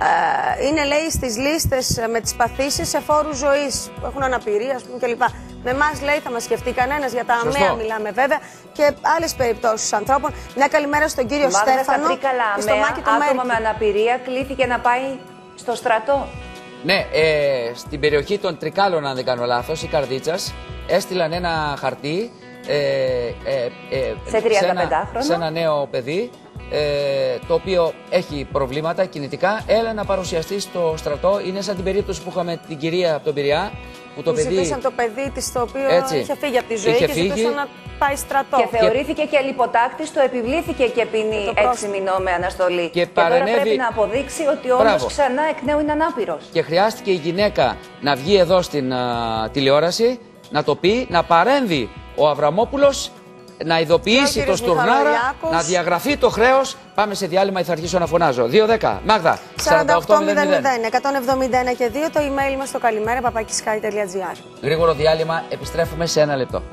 Ε, είναι, λέει, στις λίστες με τις παθήσεις σε φόρους ζωής που έχουν αναπηρία, ας πούμε, κλπ. Με εμάς, λέει, θα μας σκεφτεί κανένας, για τα αμαία μιλάμε βέβαια, και άλλες περιπτώσεις ανθρώπων. Μια καλημέρα στον κύριο Μάγδα, Στέφανο. Στα Τρίκαλα, και στο αμαία, άτομα Μέρκη. Με αναπηρία κλήθηκε να πάει στο στρατό. Ναι, ε, στην περιοχή των Τρικάλων, αν δεν κάνω λάθος, η Καρδίτσας, έστειλαν ένα χαρτί ε, ε, ε, σε, σε, ένα, σε ένα νέο παιδί, ε, το οποίο έχει προβλήματα κινητικά, έλα να παρουσιαστεί στο στρατό. Είναι σαν την περίπτωση που είχαμε την κυρία από τον Πειραιά, που το παιδί. Ζητήσαν το παιδί της, το οποίο έτσι, είχε φύγει από τη ζωή είχε και φύγει. ζητούσαν να πάει στρατό. Και θεωρήθηκε και λιποτάκτης, το επιβλήθηκε και ποινή έξι μηνών με αναστολή. Και, και παρενέβη... τώρα πρέπει να αποδείξει ότι όμως ξανά εκ νέου είναι ανάπηρος. Και χρειάστηκε η γυναίκα να βγει εδώ στην α, τηλεόραση, να το πει, να παρέμβει ο Αβραμόπουλος, να ειδοποιήσει το Στουρνάρα, να διαγραφεί το χρέος. Πάμε σε διάλειμμα ή θα αρχίσω να φωνάζω. δύο δέκα, Μάγδα, σαράντα οκτώ μηδέν μηδέν εκατόν εβδομήντα ένα και δύο, το email μας στο καλημέρα παπάκι sky τελεία gr. Γρήγορο διάλειμμα, επιστρέφουμε σε ένα λεπτό.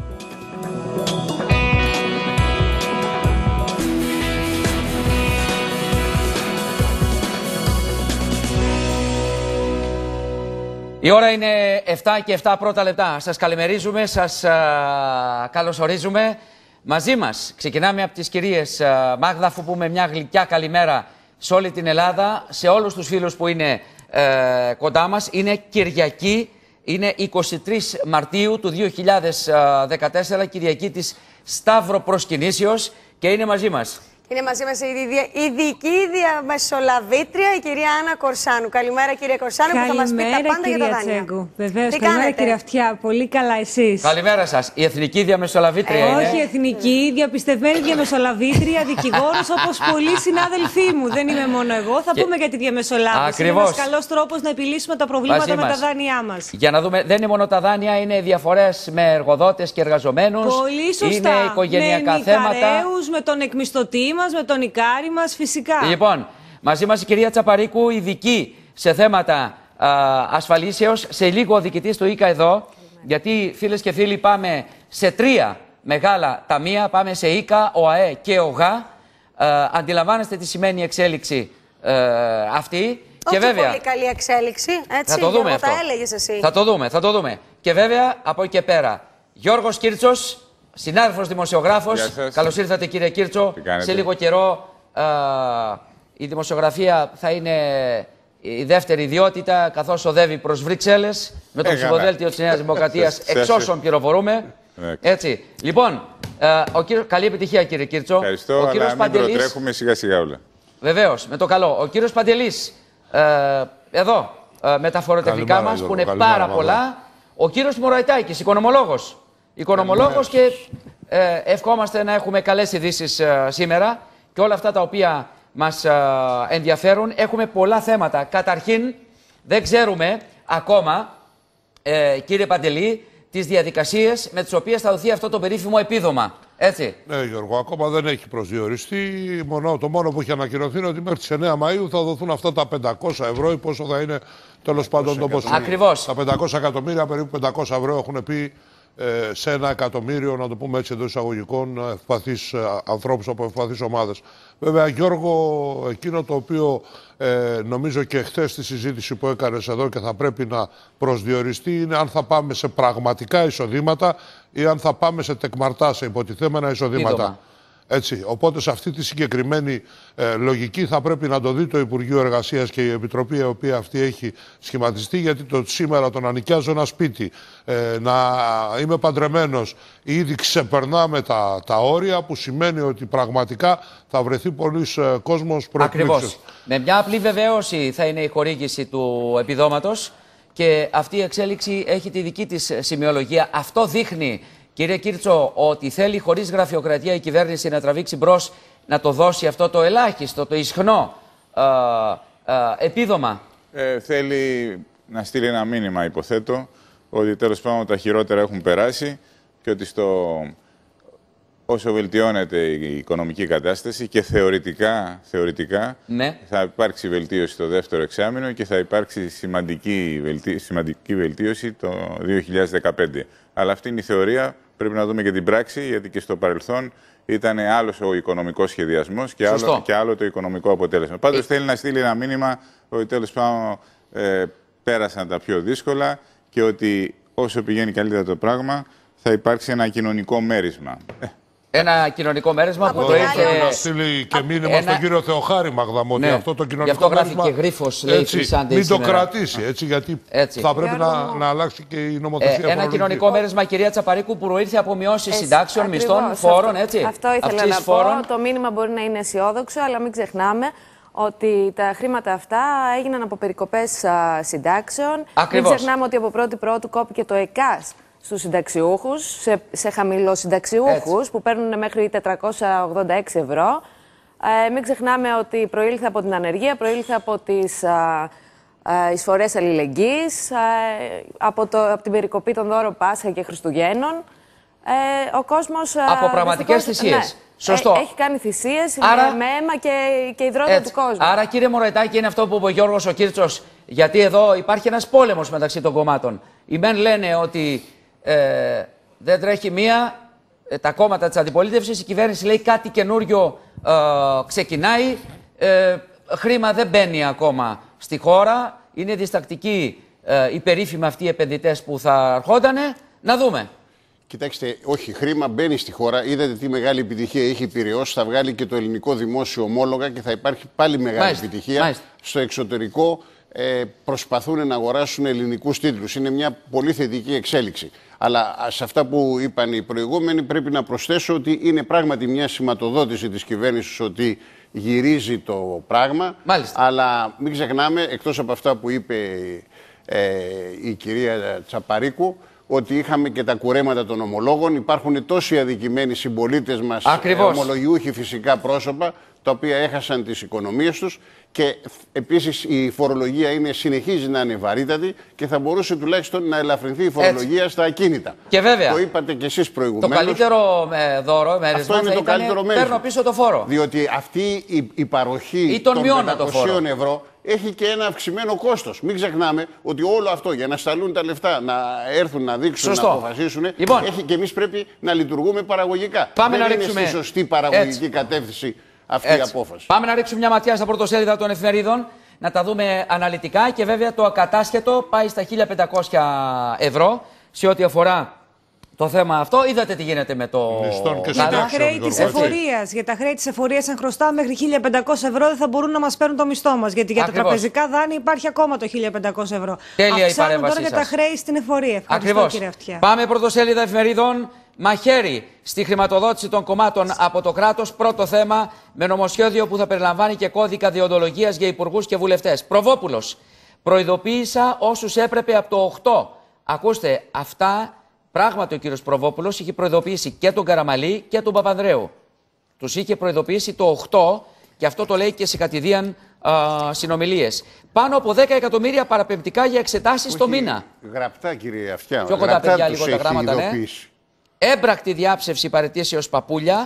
Η ώρα είναι επτά και επτά πρώτα λεπτά. Σας καλημερίζουμε, σας α, καλωσορίζουμε. Μαζί μας ξεκινάμε από τις κυρίες α, Μάγδα, αφού πούμε μια γλυκιά καλημέρα σε όλη την Ελλάδα, σε όλους τους φίλους που είναι ε, κοντά μας. Είναι Κυριακή, είναι εικοστή τρίτη Μαρτίου του δύο χιλιάδες δεκατέσσερα, Κυριακή της Σταυροπροσκυνήσεως, και είναι μαζί μας. Είναι μαζί μας η ειδική διαμεσολαβήτρια, η κυρία Άννα Κορσάνου. Καλημέρα, κυρία Κορσάνου, που θα μας πει τα πάντα για τα δάνεια. Τσέγκου. Βεβαίως, καλημέρα, κυρία Αυτιά. Πολύ καλά, εσείς. Καλημέρα σας. Η εθνική διαμεσολαβήτρια ε, είναι. Όχι εθνική, διαπιστευμένη διαμεσολαβήτρια, δικηγόρος, όπως πολλοί συνάδελφοί μου. Δεν είμαι μόνο εγώ. Θα και... πούμε για τη διαμεσολάβηση. Ακριβώς. Είναι ένας καλός τρόπος να επιλύσουμε τα προβλήματα με τα δάνειά μας. Για να δούμε, δεν είναι μόνο τα δάνεια, είναι διαφορές με εργοδότες και εργαζομένους. Πολύ σωστά. Είναι οικογενειακά με θέματα. Νικαρέους, με τον εκμισθωτή μας, με τον Ικάρη μας, φυσικά. Λοιπόν, μαζί μας η κυρία Τσαπαρίκου, ειδική σε θέματα α, ασφαλίσεως. Σε λίγο ο διοικητής του ΙΚΑ εδώ, γιατί φίλες και φίλοι πάμε σε τρία μεγάλα ταμεία. Πάμε σε ΙΚΑ, ΟΑΕ και ΟΓΑ. Α, αντιλαμβάνεστε τι σημαίνει η εξέλιξη α, αυτή. Όχι και βέβαια, πολύ καλή εξέλιξη, έτσι, θα το δούμε αυτό. Τα έλεγες εσύ. Θα το δούμε, θα το δούμε. Και βέβαια, από εκεί και πέρα, Γιώργος Κίρτσος, συνάδελφος δημοσιογράφος. Καλώς ήρθατε, κύριε Κίρτσο. Σε λίγο καιρό α, η δημοσιογραφία θα είναι η δεύτερη ιδιότητα, καθώς οδεύει προς Βρυξέλλες με το ψηφοδέλτιο της Νέας Δημοκρατίας, εξ όσων πληροφορούμε. Έτσι. Λοιπόν, α, ο κύριος... καλή επιτυχία, κύριε Κίρτσο. Ευχαριστώ, ο κύριος αλλά Παντελής... μην προτρέχουμε σιγά σιγά όλα. Βεβαίως, με το καλό. Ο κύριος Παντελής, ε, εδώ, ε, με τα φοροτεχνικά μας, που είναι καλημέρα, πάρα πολλά. μάλλον. Ο κύριος Μωραϊτάκης, οικονομολόγος. Οικονομολόγος και ε, ευχόμαστε να έχουμε καλές ειδήσεις ε, σήμερα και όλα αυτά τα οποία μας ε, ενδιαφέρουν. Έχουμε πολλά θέματα. Καταρχήν, δεν ξέρουμε ακόμα, ε, κύριε Παντελή, τις διαδικασίες με τις οποίες θα δοθεί αυτό το περίφημο επίδομα. Έτσι. Ναι, Γιώργο, ακόμα δεν έχει προσδιοριστεί. Μόνο, το μόνο που έχει ανακοινωθεί είναι ότι μέχρι τις εννέα Μαΐου θα δοθούν αυτά τα πεντακόσια ευρώ ή πόσο θα είναι τέλος πάντων το ποσό. Ακριβώς. Τα πεντακόσια εκατομμύρια, περίπου πεντακόσια ευρώ έχουν πει ε, σε ένα εκατομμύριο, να το πούμε έτσι εντός εισαγωγικών, ευπαθείς ε, ανθρώπους από ευπαθείς ομάδες. Βέβαια, Γιώργο, εκείνο το οποίο ε, νομίζω και χθες στη συζήτηση που έκανες εδώ και θα πρέπει να προσδιοριστεί είναι αν θα πάμε σε πραγματικά εισοδήματα ή αν θα πάμε σε τεκμαρτά, σε υποτιθέμενα εισοδήματα. Είδωμα. Έτσι, οπότε σε αυτή τη συγκεκριμένη ε, λογική θα πρέπει να το δει το Υπουργείο Εργασίας και η Επιτροπή η οποία αυτή έχει σχηματιστεί, γιατί το σήμερα το να νοικιάζω ένα σπίτι, ε, να είμαι παντρεμένος, ήδη ξεπερνάμε τα, τα όρια, που σημαίνει ότι πραγματικά θα βρεθεί πολλής ε, κόσμος προεκπλήξεως. Ακριβώς. Με μια απλή βεβαίωση θα είναι η χορήγηση του επιδόματος και αυτή η εξέλιξη έχει τη δική της σημειολογία. Αυτό δείχνει, κύριε Κίρτσο, ότι θέλει χωρίς γραφειοκρατία η κυβέρνηση να τραβήξει μπρος, να το δώσει αυτό το ελάχιστο, το ισχνό α, α, επίδομα. Ε, θέλει να στείλει ένα μήνυμα, υποθέτω, ότι τέλος πάντων τα χειρότερα έχουν περάσει και ότι στο... όσο βελτιώνεται η οικονομική κατάσταση και θεωρητικά, θεωρητικά ναι. θα υπάρξει βελτίωση το δεύτερο εξάμηνο και θα υπάρξει σημαντική, βελτί... σημαντική βελτίωση το δύο χιλιάδες δεκαπέντε. Αλλά αυτή είναι η θεωρία. Πρέπει να δούμε και την πράξη, γιατί και στο παρελθόν ήταν άλλος ο οικονομικός σχεδιασμός και άλλο, και άλλο το οικονομικό αποτέλεσμα. Πάντως ε... θέλει να στείλει ένα μήνυμα ότι τέλος πάντων ε, πέρασαν τα πιο δύσκολα και ότι όσο πηγαίνει καλύτερα το πράγμα θα υπάρξει ένα κοινωνικό μέρισμα. Ε, Ένα κοινωνικό μέρισμα που Από το την είχε. άλλη Να στείλει και μήνυμα ένα- στον κύριο Θεοχάρη Μαγδαμότη Ναι. αυτό το κοινωνικό Γι' αυτό γράφει μέρισμα, και γρίφος, λέει, έτσι, Χρυσάντη μην το σήμερα. κρατήσει, έτσι, γιατί Έτσι. θα πρέπει να, Γιώργο, να αλλάξει και η Ε, νομοθεσία. ένα φορολογική. κοινωνικό μέρισμα, κυρία Τσαπαρίκου, που προήρθε από μειώσεις Έτσι, συντάξεων, ακριβώς. μισθών, φόρων, Αυτό- έτσι. Αυτό ήθελα Αυξήσεις να φόρων. πω. Το μήνυμα μπορεί να είναι αισιόδοξο, αλλά μην ξεχνάμε ότι τα χρήματα αυτά έγιναν από περικοπές α, συντάξεων. Ακριβώς. Μην ξεχνάμε ότι από πρώτη πρώτου κόπηκε το ΕΚΑΣ στους συνταξιούχους, σε, σε χαμηλοσυνταξιούχους Έτσι. που παίρνουν μέχρι τετρακόσια ογδόντα έξι ευρώ. Ε, μην ξεχνάμε ότι προήλθε από την ανεργία, προήλθε από τις α, α, εισφορές αλληλεγγύης, α, από, το, από την περικοπή των δώρων Πάσχα και Χριστουγέννων. Ε, ο κόσμος, Από α, πραγματικές δυστυχώς, θυσίες. ναι, Σωστό. ε, έχει κάνει θυσίες Άρα- με, με αίμα και, και υδρότα Έτσι. του κόσμου. Άρα, κύριε Μωραητάκη, είναι αυτό που είπε ο Γιώργος ο Κίρτσος, γιατί εδώ υπάρχει ένας πόλεμος μεταξύ των κομμάτων. Οι μεν λένε ότι ε, δεν τρέχει μία, ε, τα κόμματα της αντιπολίτευσης, η κυβέρνηση λέει κάτι καινούριο ε, ξεκινάει, ε, χρήμα δεν μπαίνει ακόμα στη χώρα, είναι διστακτικοί ε, οι περίφημοι αυτοί οι επενδυτές που θα ερχόντανε. Να δούμε. Κοιτάξτε, όχι, χρήμα μπαίνει στη χώρα. Είδατε τι μεγάλη επιτυχία έχει η Πειραιώς. Θα βγάλει και το ελληνικό δημόσιο ομόλογα και θα υπάρχει πάλι μεγάλη Μάλιστα, επιτυχία. μάλιστα. Στο εξωτερικό ε, προσπαθούν να αγοράσουν ελληνικούς τίτλους. Είναι μια πολύ θετική εξέλιξη. Αλλά σε αυτά που είπαν οι προηγούμενοι πρέπει να προσθέσω ότι είναι πράγματι μια σηματοδότηση της κυβέρνησης ότι γυρίζει το πράγμα. Μάλιστα. Αλλά μην ξεχνάμε, εκτός από αυτά που είπε ε, η κυρία Τσαπαρίκου, ότι είχαμε και τα κουρέματα των ομολόγων. Υπάρχουν τόσοι αδικημένοι συμπολίτες μας, Ακριβώς. ομολογιούχοι φυσικά πρόσωπα, τα οποία έχασαν τις οικονομίες τους και επίσης η φορολογία είναι, συνεχίζει να είναι βαρύτατη και θα μπορούσε τουλάχιστον να ελαφρυνθεί η φορολογία στα ακίνητα. Και βέβαια. Το είπατε και εσείς Το προηγουμένως. καλύτερο ε, δώρο, μέρισμα, Αυτό είναι θα το ήταν, καλύτερο μέρισμα. παίρνω πίσω το φόρο. Διότι αυτή η, η παροχή Ή τον των μειώνω το φόρο. πεντακόσια ευρώ έχει και ένα αυξημένο κόστος. Μην ξεχνάμε ότι όλο αυτό για να σταλούν τα λεφτά, να έρθουν να δείξουν, Σωστό. να αποφασίσουν, Λοιπόν. έχει και εμείς πρέπει να λειτουργούμε παραγωγικά. Πάμε Δεν να είναι ρίξουμε- στη σωστή παραγωγική Έτσι. κατεύθυνση αυτή Έτσι. η απόφαση. Πάμε να ρίξουμε μια ματιά στα πρωτοσέλιδα των εφημερίδων, να τα δούμε αναλυτικά και βέβαια το ακατάσχετο πάει στα χίλια πεντακόσια ευρώ σε ό,τι αφορά το θέμα αυτό. Είδατε τι γίνεται με το Μισθών και Λάλα. Για τα συντάξεων, χρέη τη Γιώργο, έτσι. εφορία. Για τα χρέη τη εφορία, αν χρωστάμε μέχρι χίλια πεντακόσια ευρώ, δεν θα μπορούν να μα παίρνουν το μισθό μα. Γιατί για Ακριβώς. τα τραπεζικά δάνεια υπάρχει ακόμα το χίλια πεντακόσια ευρώ. Τέλεια η Αυξάνουν παρέμβασή τώρα για τα σας. χρέη στην εφορία. Ευχαριστώ, Ακριβώς. κύριε Αυτιά. Πάμε πρωτοσέλιδα εφημερίδων. Μαχαίρι στη χρηματοδότηση των κομμάτων από το κράτος. Πρώτο θέμα με νομοσχέδιο που θα περιλαμβάνει και κώδικα διοντολογίας για υπουργούς και βουλευτές. Προβόπουλος. Προειδοποίησα όσους έπρεπε από το οκτώ. Ακούστε, αυτά πράγματι ο κύριος Προβόπουλος είχε προειδοποιήσει και τον Καραμαλή και τον Παπανδρέου. Τους είχε προειδοποιήσει το οκτώ και αυτό το λέει και σε κατηδίαν συνομιλίες. Πάνω από δέκα εκατομμύρια παραπεμπτικά για εξετάσεις το Όχι, μήνα. Γραπτά, κύριε Αυτιά. Πιο κοντά, γραπτά παιδιά, τους λίγο τα έχει γράμματα, ναι. ειδοποιήσει. Έμπρακτη διάψευση παραιτήσεως παπούλια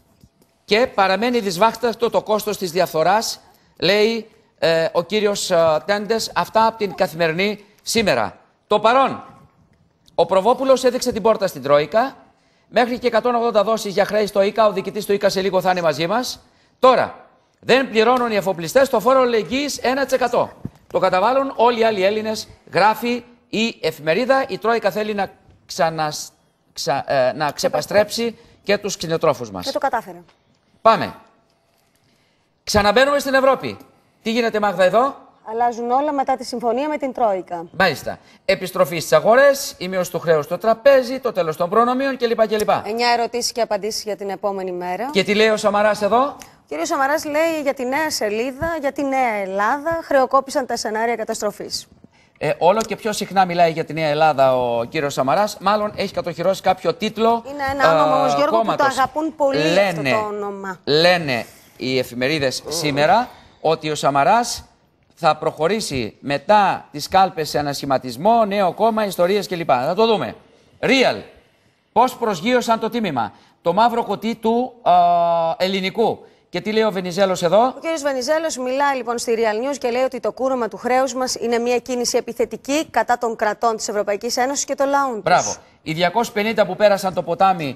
και παραμένει δυσβάχτατο το κόστος της διαφθοράς, λέει ε, ο κύριος ε, Τέντες. Αυτά από την Καθημερινή σήμερα. Το παρόν. Ο Προβόπουλος έδειξε την πόρτα στην Τρόικα. Μέχρι και εκατόν ογδόντα δόσεις για χρέη στο ΙΚΑ. Ο διοικητής του ΙΚΑ σε λίγο θα είναι μαζί μας. Τώρα, δεν πληρώνουν οι εφοπλιστές το φόρο αλληλεγγύης ένα τοις εκατό. Το καταβάλουν όλοι οι άλλοι Έλληνες, γράφει η εφημερίδα. Η Τρόικα θέλει να, ξανασ... ξα... ε, να ξεπαστρέψει και τους κτηνοτρόφους μας. Και το κατάφερε. Πάμε. Ξαναμπαίνουμε στην Ευρώπη. Τι γίνεται, Μάγδα, εδώ? Αλλάζουν όλα μετά τη συμφωνία με την Τρόικα. Μάλιστα. Επιστροφή στις αγορές, η μείωση του χρέους στο τραπέζι, το τέλος των προνομίων κλπ. κλπ. Εννιά ερωτήσεις και απαντήσεις για την επόμενη μέρα. Και τι λέει ο Σαμαράς εδώ? Ο κύριος Σαμαράς λέει για τη νέα σελίδα, για τη νέα Ελλάδα, χρεοκόπησαν τα σενάρια καταστροφής. Ε, όλο και πιο συχνά μιλάει για τη Νέα Ελλάδα ο κύριος Σαμαράς. Μάλλον έχει κατοχυρώσει κάποιο τίτλο. Είναι ένα όνομα όμως, Γιώργο, που το κόμματος. αγαπούν πολύ λένε, αυτό το όνομα. Λένε οι εφημερίδες σήμερα ότι ο Σαμαράς θα προχωρήσει μετά τις κάλπες σε ανασχηματισμό, νέο κόμμα, ιστορίες κλπ. Θα το δούμε. Real. Πώς προσγείωσαν το τίμημα. Το μαύρο κουτί του α, ελληνικού. Και τι λέει ο Βενιζέλος εδώ? Ο κύριος Βενιζέλος μιλάει λοιπόν στη Real News και λέει ότι το κούρωμα του χρέους μας είναι μια κίνηση επιθετική κατά των κρατών της Ευρωπαϊκής Ένωσης και των λαών τους. Μπράβο. Οι διακόσιοι πενήντα που πέρασαν το ποτάμι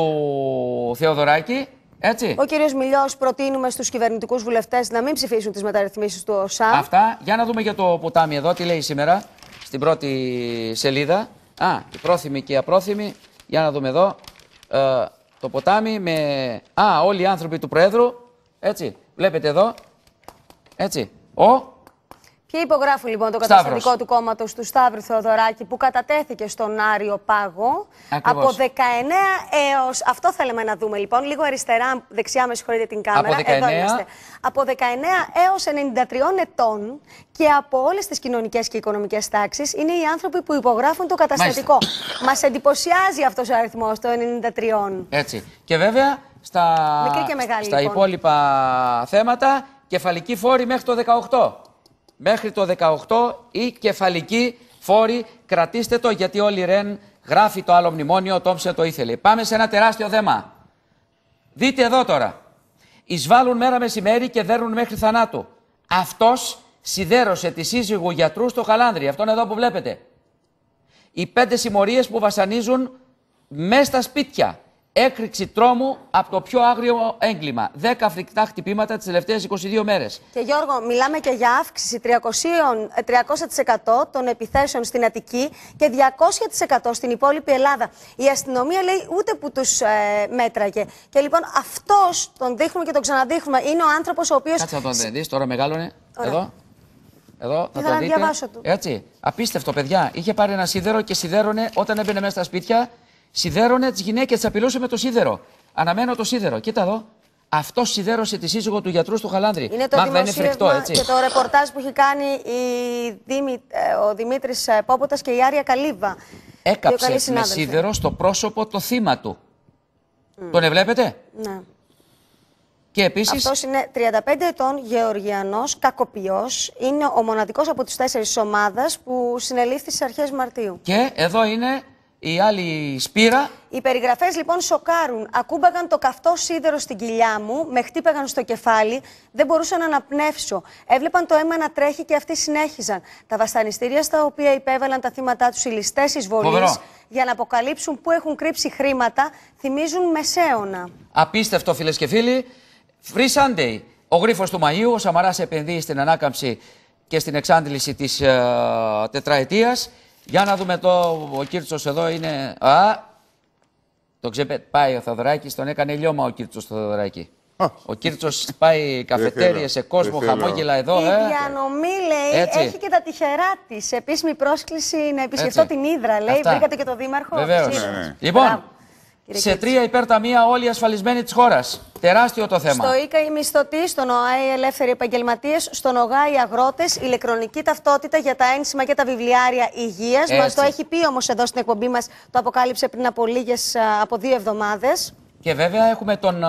του Θεοδωράκη, έτσι. Ο κύριος Μιλιός προτείνουμε στους κυβερνητικούς βουλευτές να μην ψηφίσουν τις μεταρρυθμίσεις του ΟΣΑ. Αυτά. Για να δούμε για το ποτάμι εδώ, τι λέει σήμερα στην πρώτη σελίδα. Α, οι πρόθυμοι και οι απρόθυμοι. Για να δούμε εδώ. Ε, το ποτάμι με... Α, όλοι οι άνθρωποι του Προέδρου, έτσι, βλέπετε εδώ, έτσι, ο... Ποιοι υπογράφουν λοιπόν το καταστατικό του κόμματος του Σταύρου Θεοδωράκη που κατατέθηκε στον Άριο Πάγο. Ακριβώς. Από δεκαεννέα έως. Αυτό θέλουμε να δούμε λοιπόν. Λίγο αριστερά, δεξιά, με συγχωρείτε την κάμερα. Από δεκαεννέα... Εδώ είμαστε. Από δεκαεννέα έως ενενήντα τριών ετών και από όλες τις κοινωνικές και οικονομικές τάξεις είναι οι άνθρωποι που υπογράφουν το καταστατικό. Μας εντυπωσιάζει αυτός ο αριθμός των ενενήντα τριών. Έτσι. Και βέβαια στα, και μεγάλη, στα λοιπόν. υπόλοιπα θέματα, κεφαλική φόρη μέχρι το δεκαοκτώ. Μέχρι το δεκαοκτώ η κεφαλική φόρη, κρατήστε το γιατί όλοι η Ρεν γράφει το άλλο μνημόνιο, ο Τόμψεν το ήθελε. Πάμε σε ένα τεράστιο θέμα. Δείτε εδώ τώρα. Εισβάλλουν μέρα μεσημέρι και δέρνουν μέχρι θανάτου. Αυτός σιδέρωσε τη σύζυγο γιατρού στο Χαλάνδρι. Αυτόν εδώ που βλέπετε. Οι πέντε συμμορίες που βασανίζουν μέσα στα σπίτια. Έκρηξη τρόμου από το πιο άγριο έγκλημα. δέκα φρικτά χτυπήματα τις τελευταίες είκοσι δύο μέρες. Και Γιώργο, μιλάμε και για αύξηση τριακόσια τοις εκατό των επιθέσεων στην Αττική και διακόσια τοις εκατό στην υπόλοιπη Ελλάδα. Η αστυνομία λέει ούτε που τους ε, μέτραγε. Και λοιπόν αυτός τον δείχνουμε και τον ξαναδείχνουμε. Είναι ο άνθρωπος ο οποίος. Κάτσε να τον δεις, τώρα μεγάλωνε. Ωραία. Εδώ. Εδώ θα Ήθελα το να δείτε. διαβάσω του. Έτσι. Απίστευτο, παιδιά. Είχε πάρει ένα σίδερο και σιδέρωνε όταν έμπαινε μέσα στα σπίτια. Σιδέρωνε τις γυναίκες, τις απειλούσε με το σίδερο. Αναμένω το σίδερο. Κοίτα εδώ. Αυτό σιδέρωσε τη σύζυγο του γιατρού στο Χαλάνδρι. Είναι το Μάγδα, είναι φρικτό, έτσι. Και το ρεπορτάζ που έχει κάνει η Δήμη, ο Δημήτρης Πόποτας και η Άρια Καλύβα. Έκαψε με σίδερο στο πρόσωπο το θύμα του. Mm. Τον εβλέπετε? Ναι. Και επίσης... Αυτός είναι τριάντα πέντε ετών, Γεωργιανός, κακοποιός. Είναι ο μοναδικός από τους τέσσερις της ομάδας που συνελήφθη στις αρχές Μαρτίου. Και εδώ είναι η άλλη σπήρα. Οι περιγραφές λοιπόν σοκάρουν. Ακούμπαγαν το καυτό σίδερο στην κοιλιά μου, με χτύπαγαν στο κεφάλι, δεν μπορούσα να αναπνεύσω. Έβλεπαν το αίμα να τρέχει και αυτοί συνέχιζαν. Τα βασανιστήρια στα οποία υπέβαλαν τα θύματά τους οι ληστές εισβολής για να αποκαλύψουν πού έχουν κρύψει χρήματα, θυμίζουν μεσαίωνα. Απίστευτο, φίλες και φίλοι. Free Sunday. Ο γρίφος του Μαΐου, ο Σαμαράς επενδύει στην ανάκαμψη και στην εξάντληση της ε, τετραετίας. Για να δούμε το, ο Κίρτσος εδώ είναι... Α, το ξεπε... πάει ο Θεοδωράκης, τον έκανε λιώμα ο Κίρτσος στο Θεοδωράκη. Ο Κίρτσος πάει καφετέριες σε κόσμο, χαμόγελα εδώ. Η ε. διανομή, λέει, Έτσι. έχει και τα τυχερά της. Επίσημη πρόσκληση να επισκεφτώ Έτσι. την Ύδρα, λέει. Αυτά. Βρήκατε και το δήμαρχο. Βεβαίως. Ναι, ναι. Λοιπόν, Μπράβο. σε τρία υπερταμεία όλοι οι ασφαλισμένοι της χώρας. Τεράστιο το θέμα. Στο ΙΚΑ οι μισθωτοί, στον ΟΑΕ οι ελεύθεροι επαγγελματίες, στον ΟΓΑ οι αγρότες, ηλεκτρονική ταυτότητα για τα ένσημα και τα βιβλιάρια υγείας. Μας το έχει πει όμως εδώ στην εκπομπή μας, το αποκάλυψε πριν από λίγες, από δύο εβδομάδες. Και βέβαια έχουμε τον,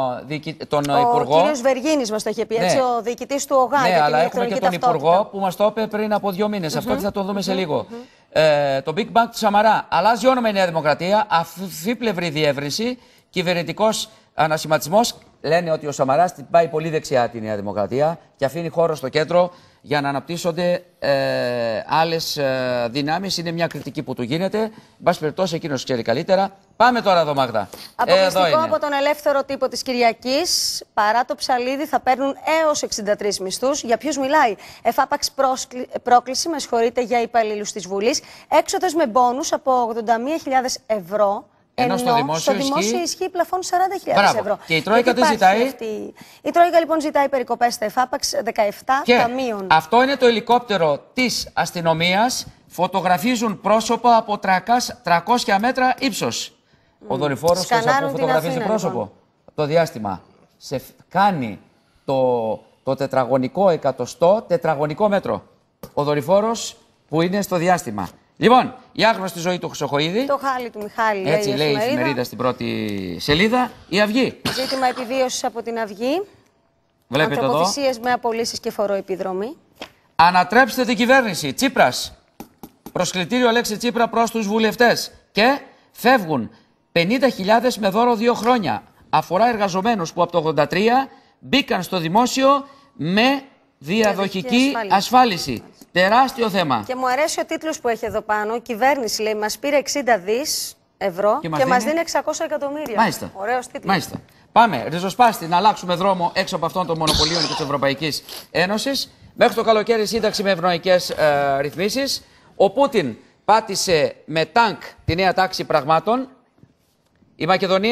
τον ο Υπουργό. Ο κύριος Βεργίνης μας το είχε πει, ναι. έτσι, ο διοικητής του ΟΓΑ. Ναι, για την αλλά έχουμε και τον ταυτότητα. Υπουργό που μας το είπε πριν από δύο μήνες. Mm-hmm. Αυτό και θα το δούμε mm-hmm. σε λίγο. Mm-hmm. Ε, το Big Bang του Σαμαρά. Αλλάζει όνομα η Νέα Δημοκρατία. Αφίπλευρη διεύρυνση. Κυβερνητικός ανασχηματισμός. Λένε ότι ο Σαμαράς την πάει πολύ δεξιά τη Νέα Δημοκρατία και αφήνει χώρο στο κέντρο για να αναπτύσσονται ε, άλλες ε, δυνάμεις. Είναι μια κριτική που του γίνεται. Εν πάση περιπτώσει, εκείνος ξέρει καλύτερα. Πάμε τώρα εδώ, Μάγδα. Αποκλειστικό από τον ελεύθερο τύπο της Κυριακής. Παρά το ψαλίδι θα παίρνουν έως εξήντα τρεις μισθούς. Για ποιους μιλάει? Εφάπαξ πρόκληση, με συγχωρείτε, για υπαλλήλους της Βουλής. Έξοδος με μπόνους από ογδόντα μία χιλιάδες ευρώ. Ενώ, Ενώ στο δημόσιο, στο δημόσιο ισχύει, ισχύει πλαφόν σαράντα χιλιάδες ευρώ. Και η Τρόικα τι ζητάει? Αυτή... Η Τρόικα λοιπόν ζητάει περικοπές στα εφάπαξ δεκαεπτά και ταμείων. Αυτό είναι το ελικόπτερο της αστυνομίας. Φωτογραφίζουν πρόσωπα από τριακόσια μέτρα ύψος. Mm. Ο δορυφόρος που φωτογραφίζει Αθήνα, πρόσωπο. Λοιπόν. Το διάστημα σε κάνει το, το τετραγωνικό εκατοστό τετραγωνικό μέτρο. Ο δορυφόρος που είναι στο διάστημα. Λοιπόν, η άγνωστη ζωή του Χρυσοχοΐδη. Το χάλι του Μιχάλη. Έτσι λέει η εφημερίδα στην πρώτη σελίδα. Η Αυγή. Ζήτημα επιβίωσης από την Αυγή. Βλέπετε εδώ. Ανθρωποθυσίες με απολύσεις και φοροεπιδρομή. Ανατρέψτε την κυβέρνηση. Τσίπρας. Προσκλητήριο λέξη Τσίπρα προς τους βουλευτές. Και φεύγουν πενήντα χιλιάδες με δώρο δύο χρόνια. Αφορά εργαζομένους που από το ογδόντα τρία μπήκαν στο δημόσιο με διαδοχική ασφάλιση. ασφάλιση. Τεράστιο θέμα. Και μου αρέσει ο τίτλος που έχει εδώ πάνω. Η κυβέρνηση λέει μας πήρε εξήντα δις ευρώ και, και μας δίνει εξακόσια εκατομμύρια. Μάλιστα. Ωραίος τίτλος. Μάλιστα. Πάμε, ριζοσπάστη, να αλλάξουμε δρόμο έξω από αυτών των μονοπωλίων και της Ευρωπαϊκής Ένωσης. Μέχρι το καλοκαίρι σύνταξη με ευνοϊκές ε, ρυθμίσεις. Ο Πούτιν πάτησε με τάγκ τη νέα τάξη πραγμάτων. Η Μακεδονία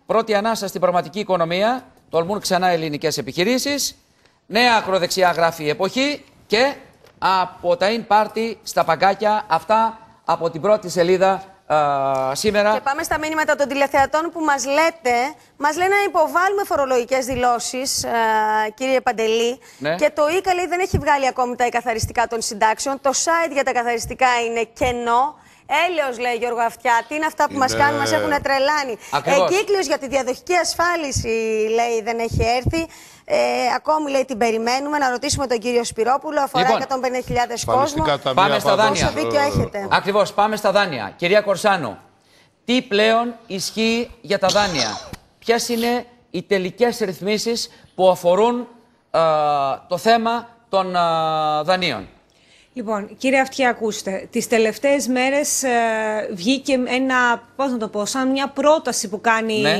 πρώτη ανάσα στην πραγματική οικονομία, τολμούν ξανά ελληνικές επιχειρήσεις, νέα ακροδεξιά γράφει η Εποχή και από τα in party στα παγκάκια, αυτά από την πρώτη σελίδα α, σήμερα. Και πάμε στα μήνυματα των τηλεθεατών που μας λέτε, μας λένε να υποβάλουμε φορολογικές δηλώσεις, α, κύριε Παντελή. Ναι. Και το ΙΚΑ λέει δεν έχει βγάλει ακόμη τα εκαθαριστικά των συντάξεων. Το site για τα καθαριστικά είναι κενό. Έλεος, λέει Γιώργο Αυτιά, τι είναι αυτά που είναι... μας κάνουν, μας έχουν τρελάνει. Εγκύκλειος για τη διαδοχική ασφάλιση, λέει, δεν έχει έρθει. Ε, ακόμη, λέει, την περιμένουμε. Να ρωτήσουμε τον κύριο Σπυρόπουλο. Αφορά λοιπόν, εκατόν πενήντα χιλιάδες κόσμο. Πάμε στα δάνεια. Πόσο δίκιο έχετε. Ακριβώς, πάμε στα δάνεια. Κυρία Κορσάνου, τι πλέον ισχύει για τα δάνεια? Ποιες είναι οι τελικές ρυθμίσεις που αφορούν α, το θέμα των α, δανείων? Λοιπόν, κύριε Αυτιά, ακούστε, τις τελευταίες μέρες ε, βγήκε ένα, πώς να το πω, σαν μια πρόταση που κάνει ναι.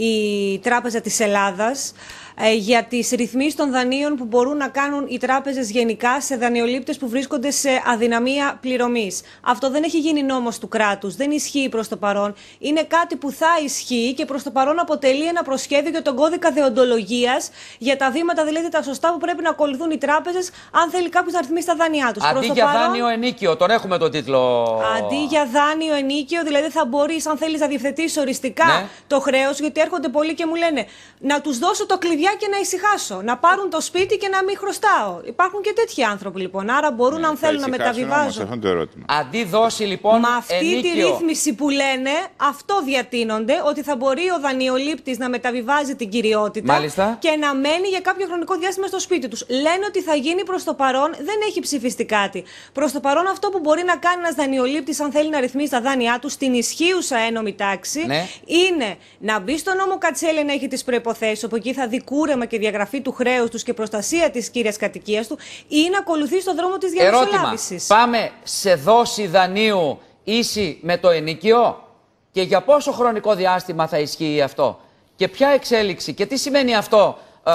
η Τράπεζα της Ελλάδας ε, για τις ρυθμίσεις των δανείων που μπορούν να κάνουν οι τράπεζες γενικά σε δανειολήπτες που βρίσκονται σε αδυναμία πληρωμής. Αυτό δεν έχει γίνει νόμος του κράτους, δεν ισχύει προς το παρόν. Είναι κάτι που θα ισχύει και προς το παρόν αποτελεί ένα προσχέδιο για τον κώδικα δεοντολογίας για τα βήματα, δηλαδή τα σωστά που πρέπει να ακολουθούν οι τράπεζες αν θέλει κάποιος να ρυθμίσει τα δάνειά τους. Αντί για παρόν, δάνειο ενίκιο, τον έχουμε τον τίτλο. Αντί για δάνειο ενίκιο, δηλαδή θα μπορείς, αν θέλεις, να διευθετήσεις οριστικά ναι. το χρέος, γιατί έρχονται πολλοί και μου λένε να τους δώσω το κλειδιά και να ησυχάσω. Να πάρουν το σπίτι και να μην χρωστάω. Υπάρχουν και τέτοιοι άνθρωποι λοιπόν. Άρα μπορούν, ναι, αν θέλουν, να μεταβιβάζουν. Όμως, το ερώτημα. Αντί δώσει λοιπόν. Με αυτή ενίκιο. τη ρύθμιση που λένε, αυτό διατείνονται, ότι θα μπορεί ο δανειολήπτης να μεταβιβάζει την κυριότητα. Μάλιστα. Και να μένει για κάποιο χρονικό διάστημα στο σπίτι τους. Λένε ότι θα γίνει προς το παρόν, δεν έχει ψηφιστεί κάτι. Προς το παρόν, αυτό που μπορεί να κάνει ένας δανειολήπτης, αν θέλει να ρυθμίσει τα δάνειά του στην ισχύουσα ένομη τάξη, ναι. είναι να μπει στο νόμο Κατσέλη, να έχει τις προϋποθέσεις, όπου εκεί θα δει κούρεμα και διαγραφή του χρέους τους και προστασία της κύριας κατοικίας του, ή να ακολουθεί στον δρόμο της διαμεσολάβησης. Πάμε σε δόση δανείου ίση με το ενοίκιο, και για πόσο χρονικό διάστημα θα ισχύει αυτό, και ποια εξέλιξη, και τι σημαίνει αυτό, α,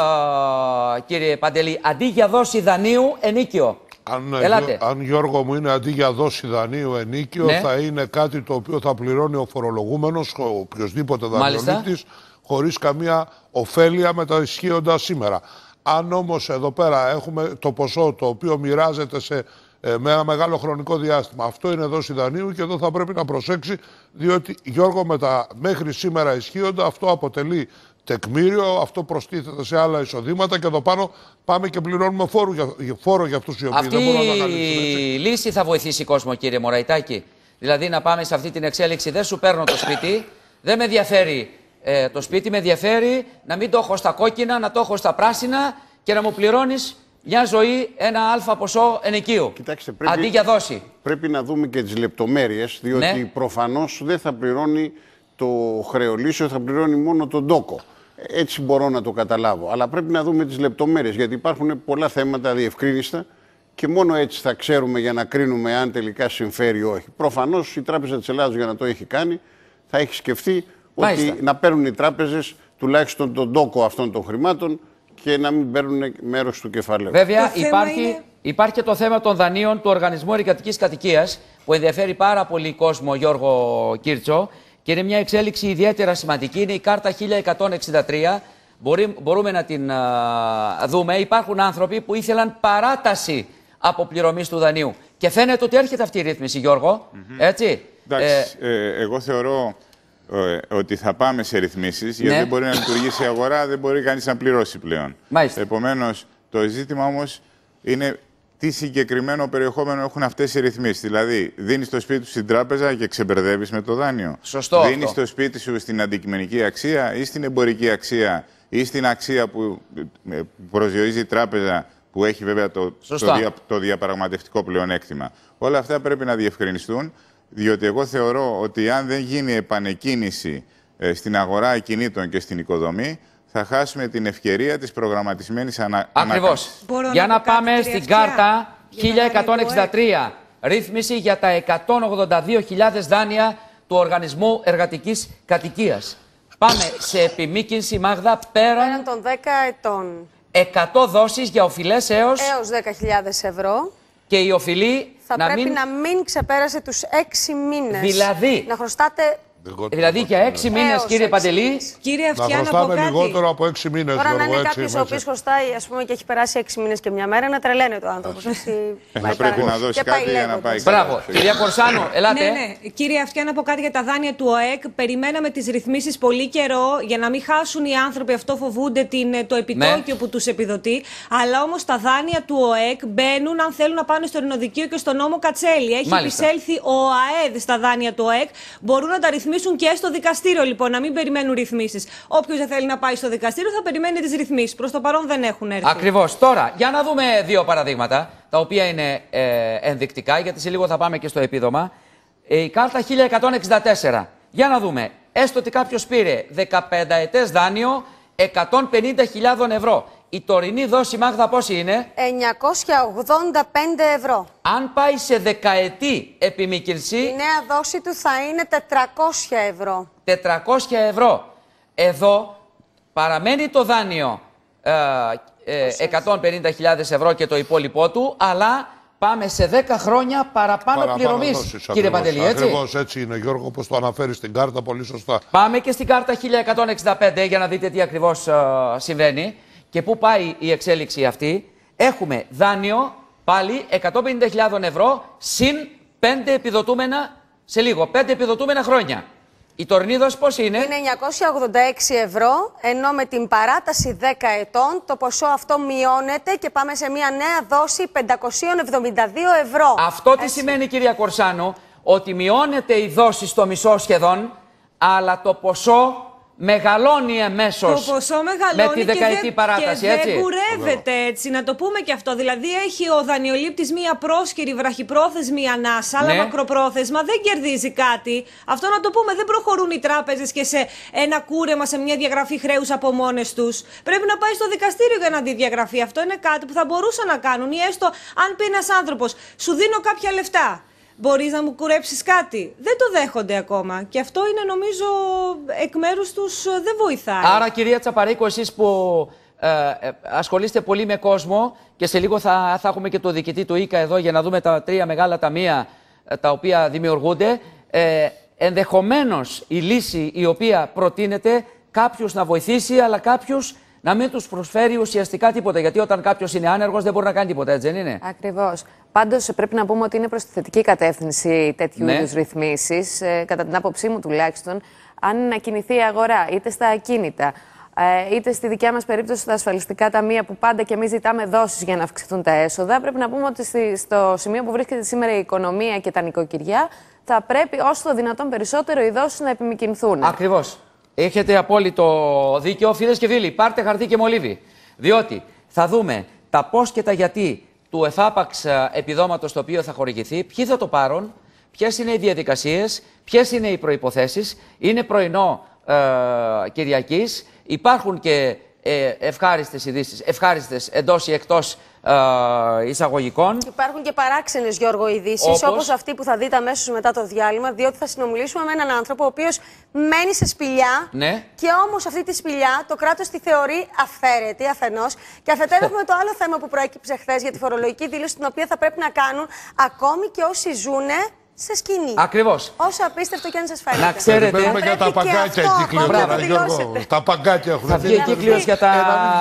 κύριε Παντελή, αντί για δόση δανείου ενοίκιο. Αν, αν Γιώργο μου είναι αντί για δόση δανείου ενίκιο, ναι. θα είναι κάτι το οποίο θα πληρώνει ο φορολογούμενος, ο οποιοσδήποτε δανειολήπτης, χωρίς καμία ωφέλεια με τα ισχύοντα σήμερα. Αν όμως εδώ πέρα έχουμε το ποσό το οποίο μοιράζεται σε, ε, με ένα μεγάλο χρονικό διάστημα, αυτό είναι δόση δανείου, και εδώ θα πρέπει να προσέξει, διότι Γιώργο, με τα μέχρι σήμερα ισχύοντα, αυτό αποτελεί τεκμήριο, αυτό προστίθεται σε άλλα εισοδήματα, και εδώ πάνω πάμε και πληρώνουμε φόρο για, φόρο για αυτούς οι οποίοι αυτή δεν μπορούν να αναλύσουν. Η λύση θα βοηθήσει κόσμο, κύριε Μωραϊτάκη. Δηλαδή να πάμε σε αυτή την εξέλιξη. Δεν σου παίρνω το σπίτι, δεν με ενδιαφέρει ε, το σπίτι, με ενδιαφέρει να μην το έχω στα κόκκινα, να το έχω στα πράσινα και να μου πληρώνεις μια ζωή ένα αλφα ποσό ενοικίου. Κοιτάξτε, πρέπει, αντί για δόση. Πρέπει να δούμε και τις λεπτομέρειες, διότι ναι. προφανώς δεν θα πληρώνει το χρεολύσιο, θα πληρώνει μόνο τον τόκο. Έτσι μπορώ να το καταλάβω. Αλλά πρέπει να δούμε τις λεπτομέρειες, γιατί υπάρχουν πολλά θέματα διευκρίνιστα και μόνο έτσι θα ξέρουμε για να κρίνουμε αν τελικά συμφέρει ή όχι. Προφανώς η Τράπεζα της Ελλάδας, για να το έχει κάνει, θα έχει σκεφτεί Μάλιστα. ότι να παίρνουν οι τράπεζες τουλάχιστον τον τόκο αυτών των χρημάτων και να μην παίρνουν μέρος του κεφαλαίου. Βέβαια, υπάρχει, είναι... υπάρχει και το θέμα των δανείων του Οργανισμού Εργατικής Κατοικίας, που ενδιαφέρει πάρα πολύ κόσμο, Γιώργο Κίρτσο. Και είναι μια εξέλιξη ιδιαίτερα σημαντική. Είναι η κάρτα χίλια εκατόν εξήντα τρία. Μπορεί, μπορούμε να την α, δούμε. Υπάρχουν άνθρωποι που ήθελαν παράταση αποπληρωμής του δανείου. Και φαίνεται ότι έρχεται αυτή η ρύθμιση, Γιώργο. Mm-hmm. Έτσι. Εντάξει, ε, ε, εγώ θεωρώ ε, ότι θα πάμε σε ρυθμίσεις, γιατί ναι. δεν μπορεί να λειτουργήσει η αγορά, δεν μπορεί κανείς να πληρώσει πλέον. Μάλιστα. Επομένως, το ζήτημα όμως είναι τι συγκεκριμένο περιεχόμενο έχουν αυτές οι ρυθμίσεις. Δηλαδή, δίνεις το σπίτι σου στην τράπεζα και ξεμπερδεύεις με το δάνειο. Σωστό. Δίνεις το σπίτι σου στην αντικειμενική αξία ή στην εμπορική αξία ή στην αξία που προσδιορίζει η τράπεζα, που έχει βέβαια το, το, δια, το διαπραγματευτικό πλεονέκτημα. Όλα αυτά πρέπει να διευκρινιστούν, διότι εγώ θεωρώ ότι αν δεν γίνει επανεκκίνηση ε, στην αγορά ακινήτων και στην οικοδομή, θα χάσουμε την ευκαιρία της προγραμματισμένης ανα... Ακριβώς. Για να, να πάμε στην κάρτα χίλια εκατόν εξήντα τρία. Ρύθμιση για τα εκατόν ογδόντα δύο χιλιάδες δάνεια του Οργανισμού Εργατικής Κατοικίας. Πάμε σε επιμήκυνση, Μάγδα, πέραν, πέραν των δέκα ετών. εκατό δόσεις για οφειλές έως... έως δέκα χιλιάδες ευρώ. Και η οφειλή θα να πρέπει μην... να μην ξεπέρασε τους έξι μήνες. Δηλαδή... Να χρωστάτε Δηλαδή για έξι μήνες, κύριε Παντελή. Κύριε Αυτιά, να χρωστάμε λιγότερο από έξι μήνες. Τώρα Γιώργο, να είναι έτσι, κάποιο ο οποίο χρωστάει, ας πούμε, και έχει περάσει έξι μήνες και μια μέρα, να τρελαίνεται ο άνθρωπος. Θα πρέπει να δώσει κάτι για να πάει. Μπράβο. Κυρία Κορσάνου, ελάτε. Ναι, ναι. Κύριε Αυτιά, να πω κάτι για τα δάνεια του ΟΕΚ. Περιμέναμε τις ρυθμίσεις πολύ καιρό για να μην χάσουν οι άνθρωποι. Αυτό φοβούνται την, το επιτόκιο ναι. που τους επιδοτεί. Αλλά όμως τα δάνεια του ΟΕΚ μπαίνουν αν θέλουν να πάνε στο Ειρηνοδικείο και στο νόμο Κατσέλη. Έχει Μάλιστα. επισέλθει ο ΑΕΔ στα δάνεια του ΟΕΚ. Μπορούν να τα ρυθμίσουν και στο δικαστήριο, λοιπόν, να μην περιμένουν ρυθμίσεις. Όποιος δεν θέλει να πάει στο δικαστήριο θα περιμένει τις ρυθμίσεις. Προς το παρόν δεν έχουν έρθει. Ακριβώς. Τώρα, για να δούμε δύο παραδείγματα, τα οποία είναι ε, ενδεικτικά, γιατί σε λίγο θα πάμε και στο επίδομα. Ε, η κάρτα χίλια εκατόν εξήντα τέσσερα. Για να δούμε. Έστω ότι κάποιος πήρε δεκαπενταετές δάνειο εκατόν πενήντα χιλιάδες ευρώ. Η τωρινή δόση, Μάγδα, πόση είναι? εννιακόσια ογδόντα πέντε ευρώ. Αν πάει σε δεκαετή επιμήκυνση, η νέα δόση του θα είναι τετρακόσια ευρώ. τετρακόσια ευρώ. Εδώ παραμένει το δάνειο ε, ε, εκατόν πενήντα χιλιάδες ευρώ και το υπόλοιπό του, αλλά πάμε σε δέκα χρόνια παραπάνω, παραπάνω πληρωμής, κύριε Παντελή, έτσι. Ακριβώς έτσι είναι, Γιώργο, όπως το αναφέρει στην κάρτα, πολύ σωστά. Πάμε και στην κάρτα χίλια εκατόν εξήντα πέντε για να δείτε τι ακριβώς ε, συμβαίνει και πού πάει η εξέλιξη αυτή. Έχουμε δάνειο πάλι εκατόν πενήντα χιλιάδες ευρώ συν πέντε επιδοτούμενα, σε λίγο, πέντε επιδοτούμενα χρόνια. Η τωρινή δόση πώς είναι? Είναι εννιακόσια ογδόντα έξι ευρώ, ενώ με την παράταση δέκα ετών το ποσό αυτό μειώνεται και πάμε σε μια νέα δόση πεντακόσια εβδομήντα δύο ευρώ. Αυτό τι Έτσι. σημαίνει, κυρία Κορσάνου? Ότι μειώνεται η δόση στο μισό σχεδόν, αλλά το ποσό μεγαλώνει εμέσως το ποσό μεγαλώνει με τη δεκαετή και παράταση, και έτσι. δεν κουρεύεται, έτσι, να το πούμε και αυτό. Δηλαδή έχει ο δανειολήπτης μία πρόσκαιρη βραχυπρόθεσμη ανάσα, αλλά ναι. μακροπρόθεσμα δεν κερδίζει κάτι. Αυτό να το πούμε, δεν προχωρούν οι τράπεζες και σε ένα κούρεμα, σε μια διαγραφή χρέους από μόνες τους. Πρέπει να πάει στο δικαστήριο για να δει διαγραφή. Αυτό είναι κάτι που θα μπορούσαν να κάνουν, ή έστω αν πει ένας άνθρωπος, σου δίνω κάποια λεφτά. Μπορείς να μου κουρέψεις κάτι? Δεν το δέχονται ακόμα. Και αυτό είναι, νομίζω, εκ μέρους τους δεν βοηθάει. Άρα, κυρία Τσαπαρίκο, εσείς που ε, ε, ασχολείστε πολύ με κόσμο και σε λίγο θα, θα έχουμε και το διοικητή του ΙΚΑ εδώ για να δούμε τα τρία μεγάλα ταμεία ε, τα οποία δημιουργούνται, ε, ενδεχομένως η λύση η οποία προτείνεται κάποιους να βοηθήσει, αλλά κάποιους να μην τους προσφέρει ουσιαστικά τίποτα. Γιατί όταν κάποιος είναι άνεργος δεν μπορεί να κάνει τίποτα, έτσι δεν είναι? Ακριβώς. Πάντως πρέπει να πούμε ότι είναι προς τη θετική κατεύθυνση τέτοιου ναι. είδους ρυθμίσεις, ε, κατά την άποψή μου τουλάχιστον, αν να κινηθεί η αγορά είτε στα ακίνητα, ε, είτε στη δικιά μας περίπτωση στα ασφαλιστικά ταμεία που πάντα και εμείς ζητάμε δόσεις για να αυξηθούν τα έσοδα, πρέπει να πούμε ότι στη, στο σημείο που βρίσκεται σήμερα η οικονομία και τα νοικοκυριά, θα πρέπει όσο το δυνατόν περισσότερο οι δόσεις να επιμικρυνθούν. Ακριβώς. Έχετε απόλυτο δίκιο, φίλες και φίλοι. Πάρτε χαρτί και μολύβι. Διότι θα δούμε τα πώς και τα γιατί του εφάπαξ επιδόματος το οποίο θα χορηγηθεί, ποιοι θα το πάρουν, ποιες είναι οι διαδικασίες, ποιες είναι οι προϋποθέσεις. Είναι πρωινό ε, Κυριακής. Υπάρχουν και ε, ευχάριστες ειδήσεις, ευχάριστες εντός ή εκτός ε, εισαγωγικών. Υπάρχουν και παράξενες, Γιώργο, ειδήσεις, όπως... όπως αυτή που θα δείτε αμέσως μετά το διάλειμμα, διότι θα συνομιλήσουμε με έναν άνθρωπο ο οποίος μένει σε σπηλιά ναι. και όμως αυτή τη σπηλιά το κράτος τη θεωρεί αυθαίρετη αφενός, και αφετέρου έχουμε το άλλο θέμα που προέκυψε χθες για τη φορολογική δήλωση, την οποία θα πρέπει να κάνουν ακόμη και όσοι ζουνε σε σκηνή. Ακριβώς. Όσο απίστευτο και αν σας φαίνεται. Να ξέρετε. Περιμένουμε για τα παγκάκια κύκλιο. Γιώργο, τα παγκάκια έχουν. Θα βγει κύκλιος για τα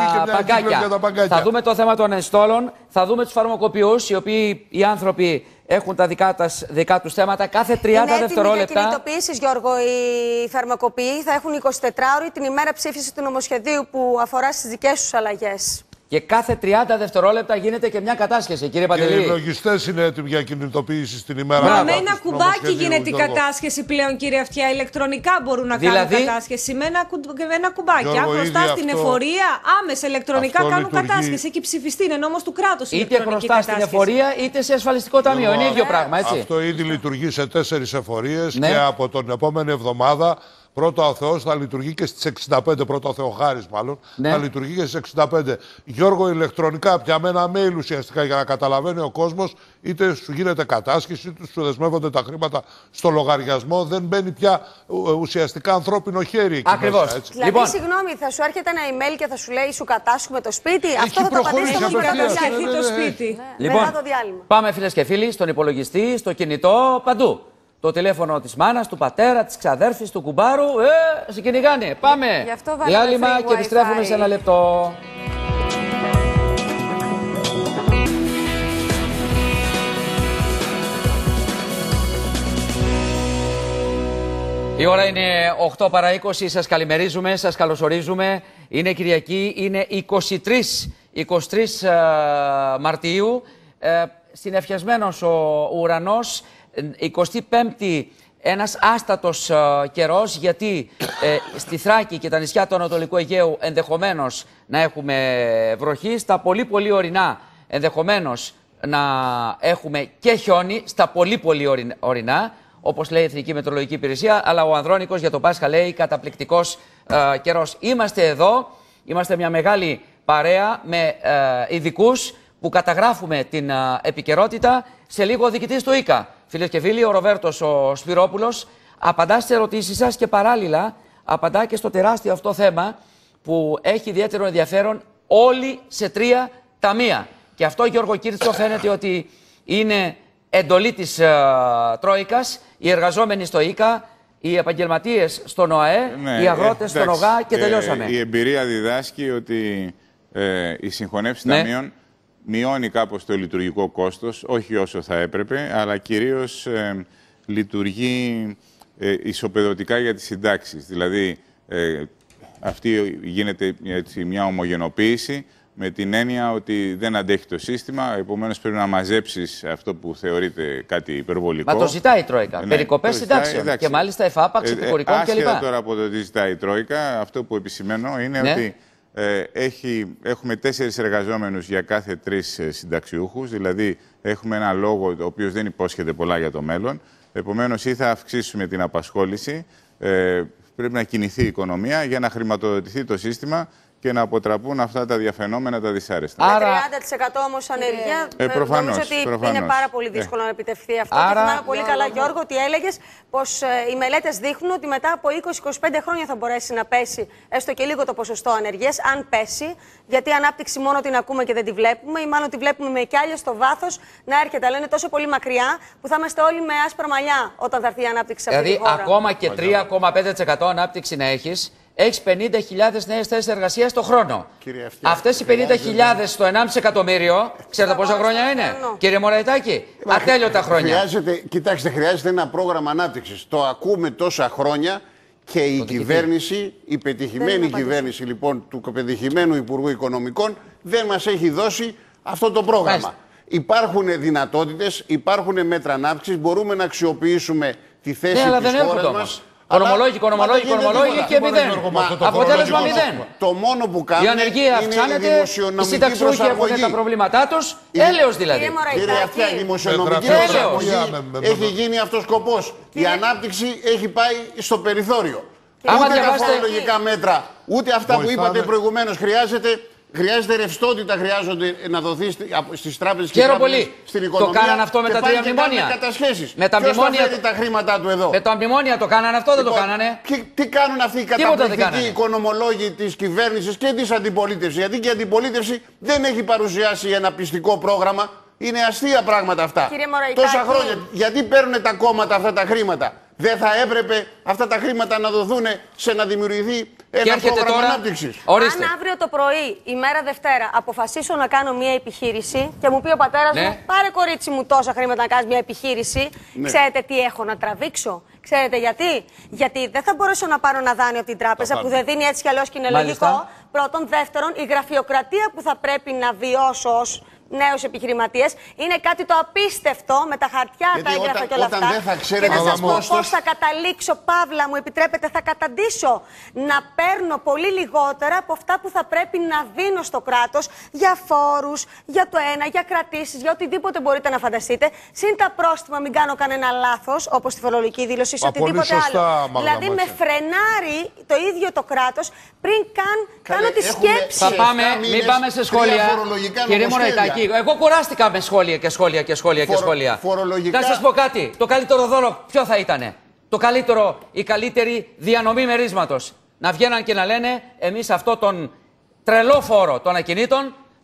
παγκάκια. Θα δούμε το θέμα των ενστόλων. Θα δούμε τους φαρμακοποιούς, οι οποίοι οι άνθρωποι έχουν τα δικά, τας, δικά τους θέματα. Κάθε τριάντα δευτερόλεπτα. Για κινητοποιήσεις, Γιώργο, οι φαρμακοποιοί θα έχουν εικοσιτετράωρη την ημέρα ψήφισης του νομοσχεδίου που αφορά στις δικές τους αλλαγές. Και κάθε τριάντα δευτερόλεπτα γίνεται και μια κατάσχεση, κύριε Παντελή. Και οι λογιστές είναι έτοιμοι για κινητοποίηση στην ημέρα. Μα με ένα κουμπάκι γίνεται η κατάσχεση πλέον, κύριε Αυτιά. Ηλεκτρονικά μπορούν να δηλαδή... κάνουν κατάσχεση. Με ένα, κου... με ένα κουμπάκι. Αν χρωστά στην αυτό... εφορία, άμεσα ηλεκτρονικά αυτό κάνουν λειτουργεί... κατάσχεση. Έχει ψηφιστεί, είναι νόμος του κράτους. Είτε χρωστά στην εφορία, είτε σε ασφαλιστικό ταμείο. Είναι ίδιο πράγμα, έτσι. Αυτό ήδη λειτουργεί σε τέσσερις εφορίες ναι. και από την επόμενη εβδομάδα. Πρώτο ο Θεός θα λειτουργεί και στις εξήντα πέντε, πρώτο ο Θεοχάρης μάλλον, ναι. θα λειτουργεί και στις εξήντα πέντε. Γιώργο, ηλεκτρονικά, πια με ένα mail ουσιαστικά για να καταλαβαίνει ο κόσμος, είτε σου γίνεται κατάσχεση, είτε σου δεσμεύονται τα χρήματα στο λογαριασμό, δεν μπαίνει πια ουσιαστικά ανθρώπινο χέρι εκεί Ακριβώς. Μέσα, έτσι. Δηλαδή, λοιπόν, συγγνώμη, θα σου έρχεται ένα email και θα σου λέει σου κατάσχουμε το σπίτι, έχει αυτό θα το πατήσει στο κατασχεθεί το σπίτι. Λοιπόν, πάμε φίλες και φίλοι, στον υπολογιστή, στο κινητό, παντού. το τηλέφωνο της μάνας, του πατέρα, της ξαδέρφης, του κουμπάρου. Ε, σε κυνηγάνε. Πάμε. Διάλειμμα και επιστρέφουμε σε ένα λεπτό. Η ώρα είναι οκτώ παρά είκοσι, σας καλημερίζουμε, σας καλωσορίζουμε. Είναι Κυριακή, είναι είκοσι τρεις Μαρτίου. Ε, συνεφιασμένος ο ουρανός, εικοστή πέμπτη ένας άστατος ε, καιρός, γιατί ε, στη Θράκη και τα νησιά του Ανατολικού Αιγαίου ενδεχομένως να έχουμε βροχή, στα πολύ πολύ ορεινά ενδεχομένως να έχουμε και χιόνι, στα πολύ πολύ ορεινά, όπως λέει η Εθνική Μετεωρολογική Υπηρεσία, αλλά ο Ανδρώνικος για το Πάσχα λέει καταπληκτικός ε, καιρός. Είμαστε εδώ, είμαστε μια μεγάλη παρέα με ε, ειδικούς που καταγράφουμε την ε, επικαιρότητα. Σε λίγο ο διοικητής του ΙΚΑ, φίλες και φίλοι, ο Ροβέρτος ο Σπυρόπουλος, απαντά στις ερωτήσεις σας και παράλληλα απαντά και στο τεράστιο αυτό θέμα που έχει ιδιαίτερο ενδιαφέρον όλοι σε τρία ταμεία. Και αυτό, Γιώργο Κίρτσο, φαίνεται ότι είναι εντολή της uh, Τρόικας, οι εργαζόμενοι στο ΙΚΑ, οι επαγγελματίες στον ΟΑΕ, ναι, οι αγρότες ε, στον ΟΓΑ και τελειώσαμε. Ε, η εμπειρία διδάσκει ότι ε, η συγχωνεύση ναι. ταμείων μειώνει κάπως το λειτουργικό κόστος, όχι όσο θα έπρεπε, αλλά κυρίως ε, λειτουργεί ε, ισοπεδωτικά για τις συντάξεις. Δηλαδή, ε, αυτή γίνεται έτσι, μια ομογενοποίηση, με την έννοια ότι δεν αντέχει το σύστημα, επομένως πρέπει να μαζέψεις αυτό που θεωρείται κάτι υπερβολικό. Μα το ζητάει η Τρόικα. Ναι, περικοπές συντάξεων. Και μάλιστα εφάπαξ, επικουρικών κλπ. Άσχετα τώρα από το τι ζητάει η Τρόικα, αυτό που επισημαίνω είναι ναι. ότι ε, έχει, έχουμε τέσσερις εργαζόμενους για κάθε τρεις ε, συνταξιούχους, δηλαδή έχουμε ένα λόγο ο οποίος δεν υπόσχεται πολλά για το μέλλον. Επομένως, ή θα αυξήσουμε την απασχόληση, ε, πρέπει να κινηθεί η οικονομία για να χρηματοδοτηθεί το σύστημα και να αποτραπούν αυτά τα διαφαινόμενα, τα δυσάρεστα. Άρα... Με τριάντα τοις εκατό όμως ανεργία, ε, προφανώς, νομίζω ότι προφανώς. είναι πάρα πολύ δύσκολο ε. να επιτευχθεί αυτό. Άρα... Και θυμάμαι πολύ yeah, καλά, yeah. Γιώργο, ότι έλεγες πως ε, οι μελέτες δείχνουν ότι μετά από είκοσι με είκοσι πέντε χρόνια θα μπορέσει να πέσει έστω και λίγο το ποσοστό ανεργίας, αν πέσει, γιατί η ανάπτυξη μόνο την ακούμε και δεν τη βλέπουμε, ή μάλλον τη βλέπουμε με κιάλια στο βάθος να έρχεται. Αλλά είναι τόσο πολύ μακριά που θα είμαστε όλοι με άσπρα μαλλιά όταν θα έρθει η ανάπτυξη σε αυτή τη χώρα. Δηλαδή, ακόμα και τρία κόμμα πέντε τοις εκατό ανάπτυξη να έχεις, έχεις πενήντα χιλιάδες νέες θέσεις εργασίας το χρόνο. Αυτές οι πενήντα χιλιάδες στο ενάμιση εκατομμύριο, ξέρετε πόσα χρόνια είναι, χρόνο. Κύριε Μωραητάκη, ατέλειωτα χρόνια. Χρειάζεται, κοιτάξτε, χρειάζεται ένα πρόγραμμα ανάπτυξης. Το ακούμε τόσα χρόνια και η το κυβέρνηση, η πετυχημένη κυβέρνηση λοιπόν του πετυχημένου Υπουργού Οικονομικών δεν μας έχει δώσει αυτό το πρόγραμμα. Μάλιστα. Υπάρχουν δυνατότητες, υπάρχουν μέτρα ανάπτυξης, μπορούμε να αξιοποιήσουμε τη θέση ναι, της χώρας μας. Οικονομολόγοι, οικονομολόγοι, οικονομολόγοι και μηδέν. Αποτέλεσμα μηδέν. Το μόνο που κάνουμε η ανεργία αυξάνεται, οι συνταξιούχοι έχουν τα προβλήματά τους. Έλεος δηλαδή. Κύριε Αυτιά, η δημοσιονομική προσαρμογή έχει γίνει αυτός σκοπός. Η ανάπτυξη έχει πάει στο περιθώριο. Ούτε τα φορολογικά μέτρα, ούτε αυτά που είπατε προηγουμένως χρειάζεται. Χρειάζεται ρευστότητα, χρειάζονται να δοθεί στις τράπεζες και στην οικονομία. Το κάνανε αυτό με τα τρία μνημόνια. Με τα Ποιος μνημόνια... θα φέρει τα χρήματά του εδώ. Με τα μνημόνια το κάνανε αυτό, λοιπόν, δεν το κάνανε. Και, τι κάνουν αυτοί οι καταπληκτικοί οικονομολόγοι της κυβέρνησης και της αντιπολίτευσης. Γιατί και η αντιπολίτευση δεν έχει παρουσιάσει ένα πιστικό πρόγραμμα. Είναι αστεία πράγματα αυτά. Τόσα χρόνια. Γιατί παίρνουν τα κόμματα αυτά τα χρήματα. Δεν θα έπρεπε αυτά τα χρήματα να δοθούν σε να δημιουργηθεί ένα πρόγραμμα ανάπτυξης. Αν αύριο το πρωί, ημέρα Δευτέρα, αποφασίσω να κάνω μια επιχείρηση και μου πει ο πατέρας ναι. μου, πάρε κορίτσι μου τόσα χρήματα να κάνεις μια επιχείρηση, ναι. ξέρετε τι έχω να τραβήξω. Ξέρετε γιατί. Γιατί δεν θα μπορέσω να πάρω ένα δάνειο από την τράπεζα που δεν δίνει έτσι κι αλλιώς και είναι Μάλιστα. λογικό. Πρώτον. Δεύτερον, η γραφειοκρατία που θα πρέπει να βιώσω ως νέους επιχειρηματίες είναι κάτι το απίστευτο με τα χαρτιά, γιατί τα έγγραφα όταν, και όλα όταν αυτά. Δεν θα ξέρετε και να σας πω μόστος... πώς θα καταλήξω, Παύλα, μου επιτρέπετε, θα καταντήσω να παίρνω πολύ λιγότερα από αυτά που θα πρέπει να δίνω στο κράτος για φόρους, για το ένα, για κρατήσεις, για οτιδήποτε μπορείτε να φανταστείτε. Συν τα πρόστιμα, μην κάνω κανένα λάθος, όπως τη φορολογική δήλωση, ή οτιδήποτε άλλο. Μάγδα, δηλαδή μάτια. με φρενάρει το ίδιο το κράτος πριν καν Καλέ, κάνω τη σκέψη. Θα πάμε, μην πάμε σε σχόλια. Κύριε Μωραητάκη, εγώ κουράστηκα με σχόλια και σχόλια και σχόλια Φορο, και σχόλια. Φορολογικά... Να σας πω κάτι. Το καλύτερο δώρο ποιο θα ήτανε? Το καλύτερο, η καλύτερη διανομή μερίσματος. Να βγαίναν και να λένε εμείς αυτό τον τρελό φόρο των ακινήτων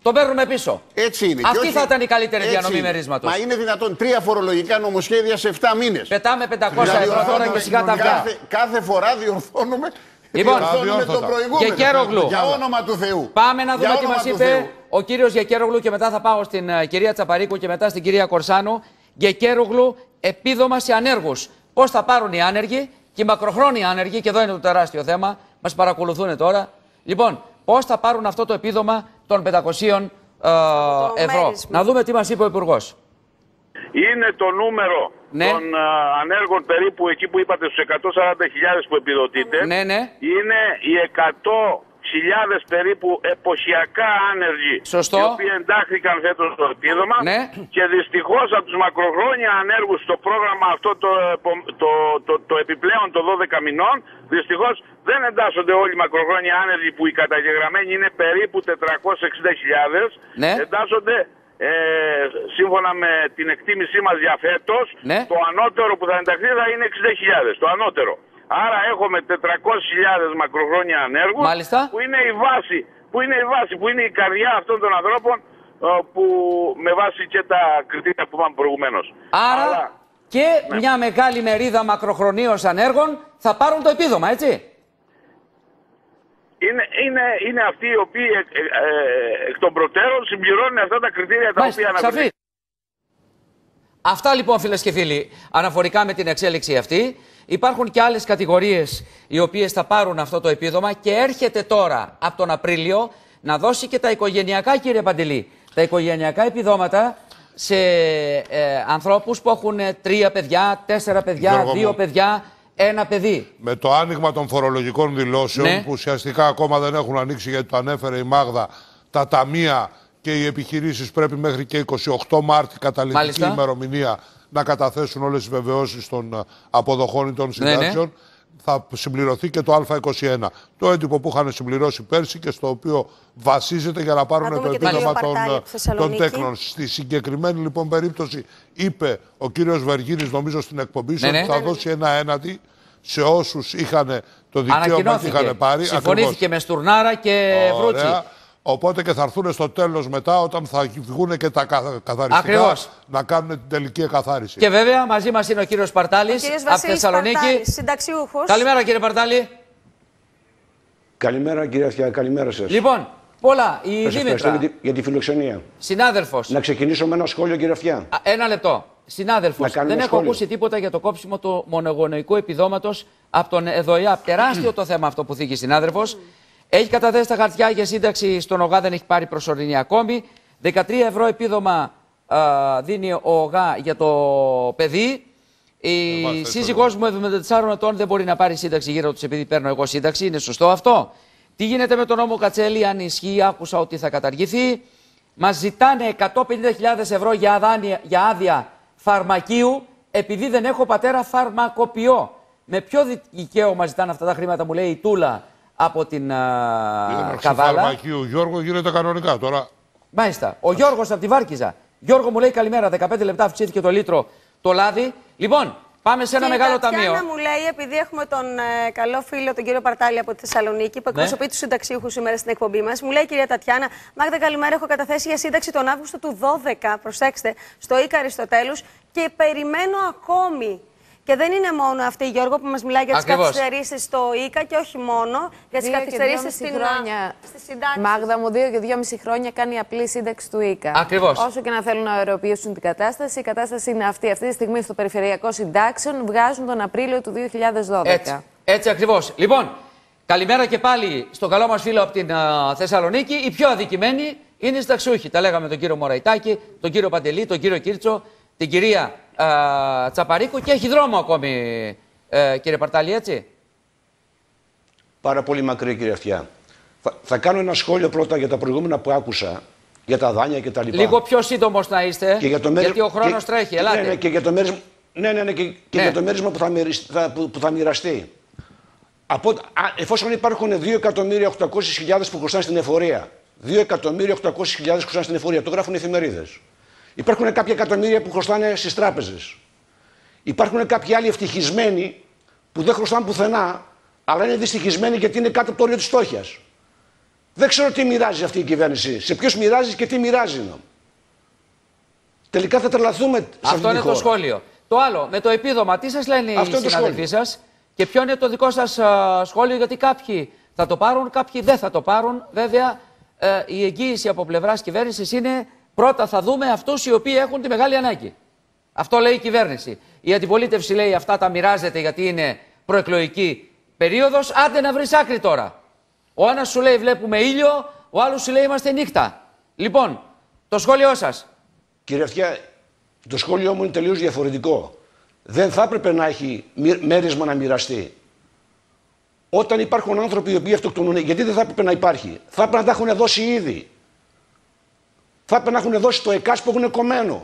τον παίρνουμε πίσω. Έτσι είναι. Αυτή όχι... θα ήταν η καλύτερη Έτσι διανομή είναι. μερίσματος. Μα είναι δυνατόν τρία φορολογικά νομοσχέδια σε επτά μήνες. Πετάμε πεντακόσια ευρώ τώρα και σιγά τα αυγά. Κάθε, κάθε φορά διορθώνουμε. Λοιπόν, διορθώνουμε τον προηγούμενο. Γεκέρογλου. Για όνομα του Θεού. Πάμε να δούμε για τι μας είπε Θεού. ο κύριος Γεκέρογλου και μετά θα πάω στην uh, κυρία Τσαπαρίκου και μετά στην κυρία Κορσάνου. Γεκέρογλου, επίδομα σε ανέργους. Πώς θα πάρουν οι άνεργοι και οι μακροχρόνιοι άνεργοι, και εδώ είναι το τεράστιο θέμα, μας παρακολουθούν τώρα. Λοιπόν, πώς θα πάρουν αυτό το επίδομα των πεντακοσίων uh, ευρώ. Μέρισμα. Να δούμε τι μας είπε ο Υπουργός. Είναι το νούμερο ναι. των α, ανέργων περίπου εκεί που είπατε στους εκατόν σαράντα χιλιάδες που επιδοτείτε. Ναι, ναι. Είναι οι εκατό χιλιάδες περίπου εποχιακά άνεργοι. Σωστό. Οι οποίοι εντάχθηκαν φέτος στο επίδομα. Ναι. Και δυστυχώς από τους μακροχρόνια ανέργους στο πρόγραμμα αυτό το, το, το, το, το επιπλέον των δώδεκα μηνών, δυστυχώς δεν εντάσσονται όλοι οι μακροχρόνια άνεργοι που οι καταγεγραμμένοι είναι περίπου τετρακόσιες εξήντα χιλιάδες. Ναι. Εντάσσονται Ε, σύμφωνα με την εκτίμησή μας για φέτος, ναι. το ανώτερο που θα ενταχθεί θα είναι εξήντα χιλιάδες, το ανώτερο. Άρα έχουμε τετρακόσιες χιλιάδες μακροχρόνια ανέργους, που είναι η βάση, που είναι η βάση, που είναι η καρδιά αυτών των ανθρώπων, που με βάση και τα κριτήρια που είπαμε προηγουμένως. Άρα Αλλά, και ναι. μια μεγάλη μερίδα μακροχρονίως ανέργων θα πάρουν το επίδομα, έτσι. Είναι, είναι, είναι αυτοί οι οποίοι εκ, ε, ε, εκ των προτέρων συμπληρώνουν αυτά τα κριτήρια τα Μάλιστα, οποία αναφέρουν. Αυτά λοιπόν, φίλες και φίλοι, αναφορικά με την εξέλιξη αυτή. Υπάρχουν και άλλες κατηγορίες οι οποίες θα πάρουν αυτό το επίδομα και έρχεται τώρα από τον Απρίλιο να δώσει και τα οικογενειακά, κύριε Παντελή. Τα οικογενειακά επιδόματα σε ε, ανθρώπους που έχουν τρία παιδιά, τέσσερα παιδιά, Γιώργο δύο μου. παιδιά. Ένα παιδί. Με το άνοιγμα των φορολογικών δηλώσεων, ναι. που ουσιαστικά ακόμα δεν έχουν ανοίξει, γιατί το ανέφερε η Μάγδα, τα ταμεία και οι επιχειρήσεις πρέπει μέχρι και είκοσι οκτώ Μάρτη, καταληκτική Μάλιστα. ημερομηνία, να καταθέσουν όλες τις βεβαιώσεις των αποδοχών ή των συντάξεων. Ναι, ναι. Θα συμπληρωθεί και το Α είκοσι ένα. Το έντυπο που είχαν συμπληρώσει πέρσι και στο οποίο βασίζεται για να πάρουν να το επίδομα των, των τέκνων. Στη συγκεκριμένη λοιπόν περίπτωση είπε ο κύριος Βεργίνης, νομίζω στην εκπομπή σου, ναι, ναι. ότι θα δώσει ένα έναντι σε όσους είχαν το δικαίωμα και είχαν πάρει. Συμφωνήθηκε ακριβώς. με Στουρνάρα και Βρούτσι. Οπότε και θα έρθουν στο τέλος μετά, όταν θα βγουν και τα καθαριστικά, Ακριβώς. να κάνουν την τελική εκαθάριση. Και βέβαια μαζί μας είναι ο κύριος Παρτάλης από Θεσσαλονίκη. Συνταξιούχος. Καλημέρα κύριε Παρτάλη. Καλημέρα κύριε Αυτιά, καλημέρα σας. Λοιπόν, πολλά. Η σας Δήμητρα. Για τη, για τη φιλοξενία. Συνάδελφος. Να ξεκινήσω με ένα σχόλιο κύριε Αυτιά. Α, ένα λεπτό. Συνάδελφος, δεν έχω σχόλιο. ακούσει τίποτα για το κόψιμο του μονογονοϊκού επιδόματος από τον ΕΔΟΙΑΠ. Τεράστιο το θέμα αυτό που θίγει συνάδελφος. Έχει καταθέσει τα χαρτιά για σύνταξη στον ΟΓΑ, δεν έχει πάρει προσωρινή ακόμη. δεκατρία ευρώ επίδομα α, δίνει ο ΟΓΑ για το παιδί. Η ε, σύζυγός μου εβδομήντα τεσσάρων ετών δεν μπορεί να πάρει σύνταξη γύρω τους επειδή παίρνω εγώ σύνταξη. Είναι σωστό αυτό? Τι γίνεται με τον νόμο Κατσέλη, αν ισχύει? Άκουσα ότι θα καταργηθεί. Μας ζητάνε εκατόν πενήντα χιλιάδες ευρώ για, αδάνεια, για άδεια φαρμακείου επειδή δεν έχω πατέρα φαρμακοποιό. Με ποιο δικαίωμα ζητάνε αυτά τα χρήματα, μου λέει η Τούλα από την uh, Καβάλα. Φαρμακείου, Γιώργο, γίνεται κανονικά τώρα. Μάλιστα. Ο Γιώργος από τη Βάρκιζα. Γιώργο μου λέει καλημέρα. δεκαπέντε λεπτά αυξήθηκε το λίτρο το λάδι. Λοιπόν, πάμε σε ένα και μεγάλο η Τατιάνα ταμείο. μου λέει, επειδή έχουμε τον ε, καλό φίλο, τον κύριο Παρτάλη από τη Θεσσαλονίκη, που εκπροσωπεί ναι. του συνταξίουχους σήμερα στην εκπομπή μας, μου λέει, κυρία Τατιάνα, Μάγδα, καλημέρα. Έχω καταθέσει για σύνταξη τον Αύγουστο του δώδεκα, προσέξτε, στο Ίκα Αριστοτέλους και περιμένω ακόμη. Και δεν είναι μόνο αυτή η Γιώργο που μας μιλάει για τις καθυστερήσεις στο Ίκα και όχι μόνο για τις καθυστερήσεις στην χρόνια... στη συντάξη. Μάγδα μου, δύο και δυόμιση χρόνια κάνει απλή σύνταξη του Ίκα. Ακριβώς. Όσο και να θέλουν να αεροποιήσουν την κατάσταση, η κατάσταση είναι αυτή. Αυτή τη στιγμή στο Περιφερειακό Συντάξεων βγάζουν τον Απρίλιο του δύο χιλιάδες δώδεκα. Έτσι, έτσι ακριβώς. Λοιπόν, καλημέρα και πάλι στον καλό μας φίλο από την uh, Θεσσαλονίκη. Οι πιο αδικημένοι είναι οι συνταξιούχοι. Τα λέγαμε τον κύριο Μωραϊτάκη, τον κύριο Παντελή, τον κύριο Κίρτσο, την κυρία Uh, Τσαπαρίκου και έχει δρόμο ακόμη, uh, κύριε Παρτάλη, έτσι. Πάρα πολύ μακρύ, κύριε Αυτιά. Θα, θα κάνω ένα σχόλιο πρώτα για τα προηγούμενα που άκουσα, για τα δάνεια και τα λοιπά. Λίγο πιο σύντομος να είστε, και για το μέρι... γιατί ο χρόνος και... τρέχει. Ελάτε. Ναι, ναι, και για το μέρισμα, ναι, ναι, ναι, και, και ναι. για το μέρισμα που θα, μερισ... θα, που, που θα μοιραστεί. Από... Α, εφόσον υπάρχουν δύο εκατομμύρια οκτακόσιες χιλιάδες που χρωστάνε στην εφορία, δύο εκατομμύρια οκτακόσιες χιλιάδες που χρωστάνε στην εφορία, το γράφουν οι εφημερίδες. Υπάρχουν κάποια εκατομμύρια που χρωστάνε στις τράπεζες. Υπάρχουν κάποιοι άλλοι ευτυχισμένοι που δεν χρωστάνε πουθενά, αλλά είναι δυστυχισμένοι γιατί είναι κάτω από το όριο της φτώχειας. Δεν ξέρω τι μοιράζει αυτή η κυβέρνηση. Σε ποιους μοιράζει και τι μοιράζει. Τελικά θα τρελαθούμε σε αυτή Αυτό τη είναι χώρα. το σχόλιο. Το άλλο, με το επίδομα, τι σας λένε οι συναδελφοί σας και ποιο είναι το δικό σας α, σχόλιο, γιατί κάποιοι θα το πάρουν, κάποιοι δεν θα το πάρουν. Βέβαια, ε, η εγγύηση από πλευράς κυβέρνησης είναι πρώτα θα δούμε αυτούς οι οποίοι έχουν τη μεγάλη ανάγκη. Αυτό λέει η κυβέρνηση. Η αντιπολίτευση λέει αυτά τα μοιράζεται γιατί είναι προεκλογική περίοδος. Άντε να βρεις άκρη τώρα. Ο ένας σου λέει βλέπουμε ήλιο, ο άλλος σου λέει είμαστε νύχτα. Λοιπόν, το σχόλιο σας. Κύριε Αυτιά, το σχόλιο μου είναι τελείως διαφορετικό. Δεν θα έπρεπε να έχει μέρισμα να μοιραστεί. Όταν υπάρχουν άνθρωποι οι οποίοι αυτοκτονούν, γιατί δεν θα έπρεπε να υπάρχει. Θα έπρεπε να τα έχουν δώσει ήδη. Θα έπρεπε να έχουν δώσει το ΕΚΑΣ που έχουν κομμένο.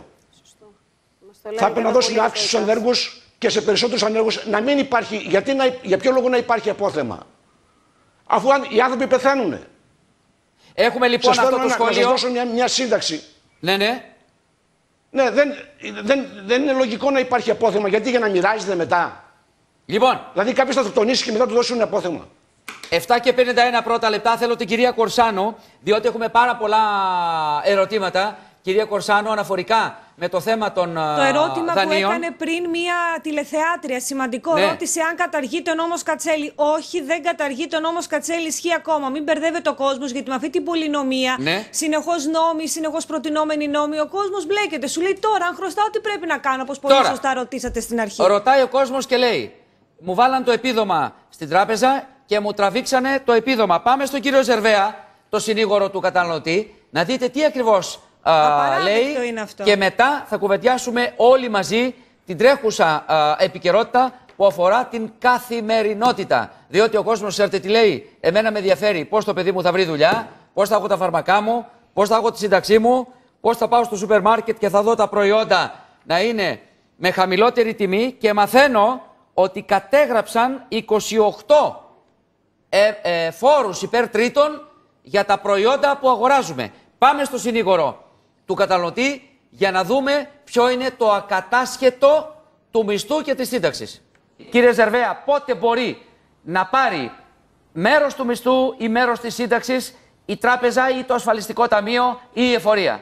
Θα έπρεπε να δώσουν αύξηση στους ανέργους και σε περισσότερους ανέργους να μην υπάρχει. Γιατί να, για ποιο λόγο να υπάρχει απόθεμα. Αφού οι άνθρωποι πεθαίνουν. Έχουμε λοιπόν σας αυτό το να, σχόλιο. Να σας δώσω μια, μια σύνταξη. Ναι, ναι. Ναι, δεν, δεν, δεν είναι λογικό να υπάρχει απόθεμα. Γιατί για να μοιράζεται μετά. Λοιπόν. Δηλαδή κάποιος θα το τονίσει και μετά του δώσουν απόθεμα. επτά και πενήντα ένα πρώτα λεπτά. Θέλω την κυρία Κορσάνο, διότι έχουμε πάρα πολλά ερωτήματα. Κυρία Κορσάνο, αναφορικά με το θέμα των δανείων. Το ερώτημα που έκανε πριν μία τηλεθεάτρια, σημαντικό, ναι. Ρώτησε αν καταργείται ο νόμος Κατσέλη. Όχι, δεν καταργείται ο νόμος Κατσέλη, ισχύει ακόμα. Μην μπερδεύεται ο κόσμος, γιατί με αυτή την πολυνομία, ναι. συνεχώς νόμοι, συνεχώς προτινόμενοι νόμοι, ο κόσμος μπλέκεται. Σου λέει τώρα, αν χρωστάω, τι πρέπει να κάνω, όπως πολύ τώρα, σωστά ρωτήσατε στην αρχή. Ρωτάει ο κόσμος και λέει, μου βάλαν το επίδομα στην τράπεζα και μου τραβήξανε το επίδομα. Πάμε στον κύριο Ζερβαία, το συνήγορο του καταναλωτή, να δείτε τι ακριβώς α, λέει είναι αυτό. Και μετά θα κουβεντιάσουμε όλοι μαζί την τρέχουσα α, επικαιρότητα που αφορά την καθημερινότητα. Διότι ο κόσμος, ξέρετε τι λέει, εμένα με ενδιαφέρει πώς το παιδί μου θα βρει δουλειά, πώς θα έχω τα φαρμακά μου, πώς θα έχω τη σύνταξή μου, πώς θα πάω στο σούπερ μάρκετ και θα δω τα προϊόντα να είναι με χαμηλότερη τιμή και μαθαίνω ότι κατέγραψαν είκοσι οκτώ ε, ε, φόρους υπέρ τρίτων για τα προϊόντα που αγοράζουμε. Πάμε στο συνήγορο του καταναλωτή για να δούμε ποιο είναι το ακατάσχετο του μισθού και της σύνταξης. Κύριε Ζερβαία, πότε μπορεί να πάρει μέρος του μισθού ή μέρος της σύνταξης η τράπεζα ή το ασφαλιστικό ταμείο ή η εφορία?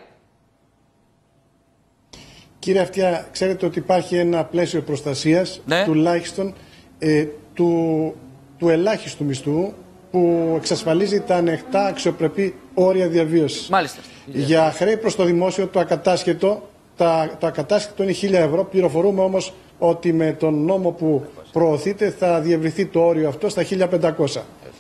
Κύριε Αυτιά, ξέρετε ότι υπάρχει ένα πλαίσιο προστασίας, ναι. τουλάχιστον ε, του, του ελάχιστου μισθού, που εξασφαλίζει τα ανοιχτά αξιοπρεπή όρια διαβίωσης. Μάλιστα. Για χρέη προς το δημόσιο, το ακατάσχετο, τα, το ακατάσχετο είναι χίλια ευρώ. Πληροφορούμε όμως ότι με τον νόμο που προωθείται θα διευρυθεί το όριο αυτό στα χίλια πεντακόσια.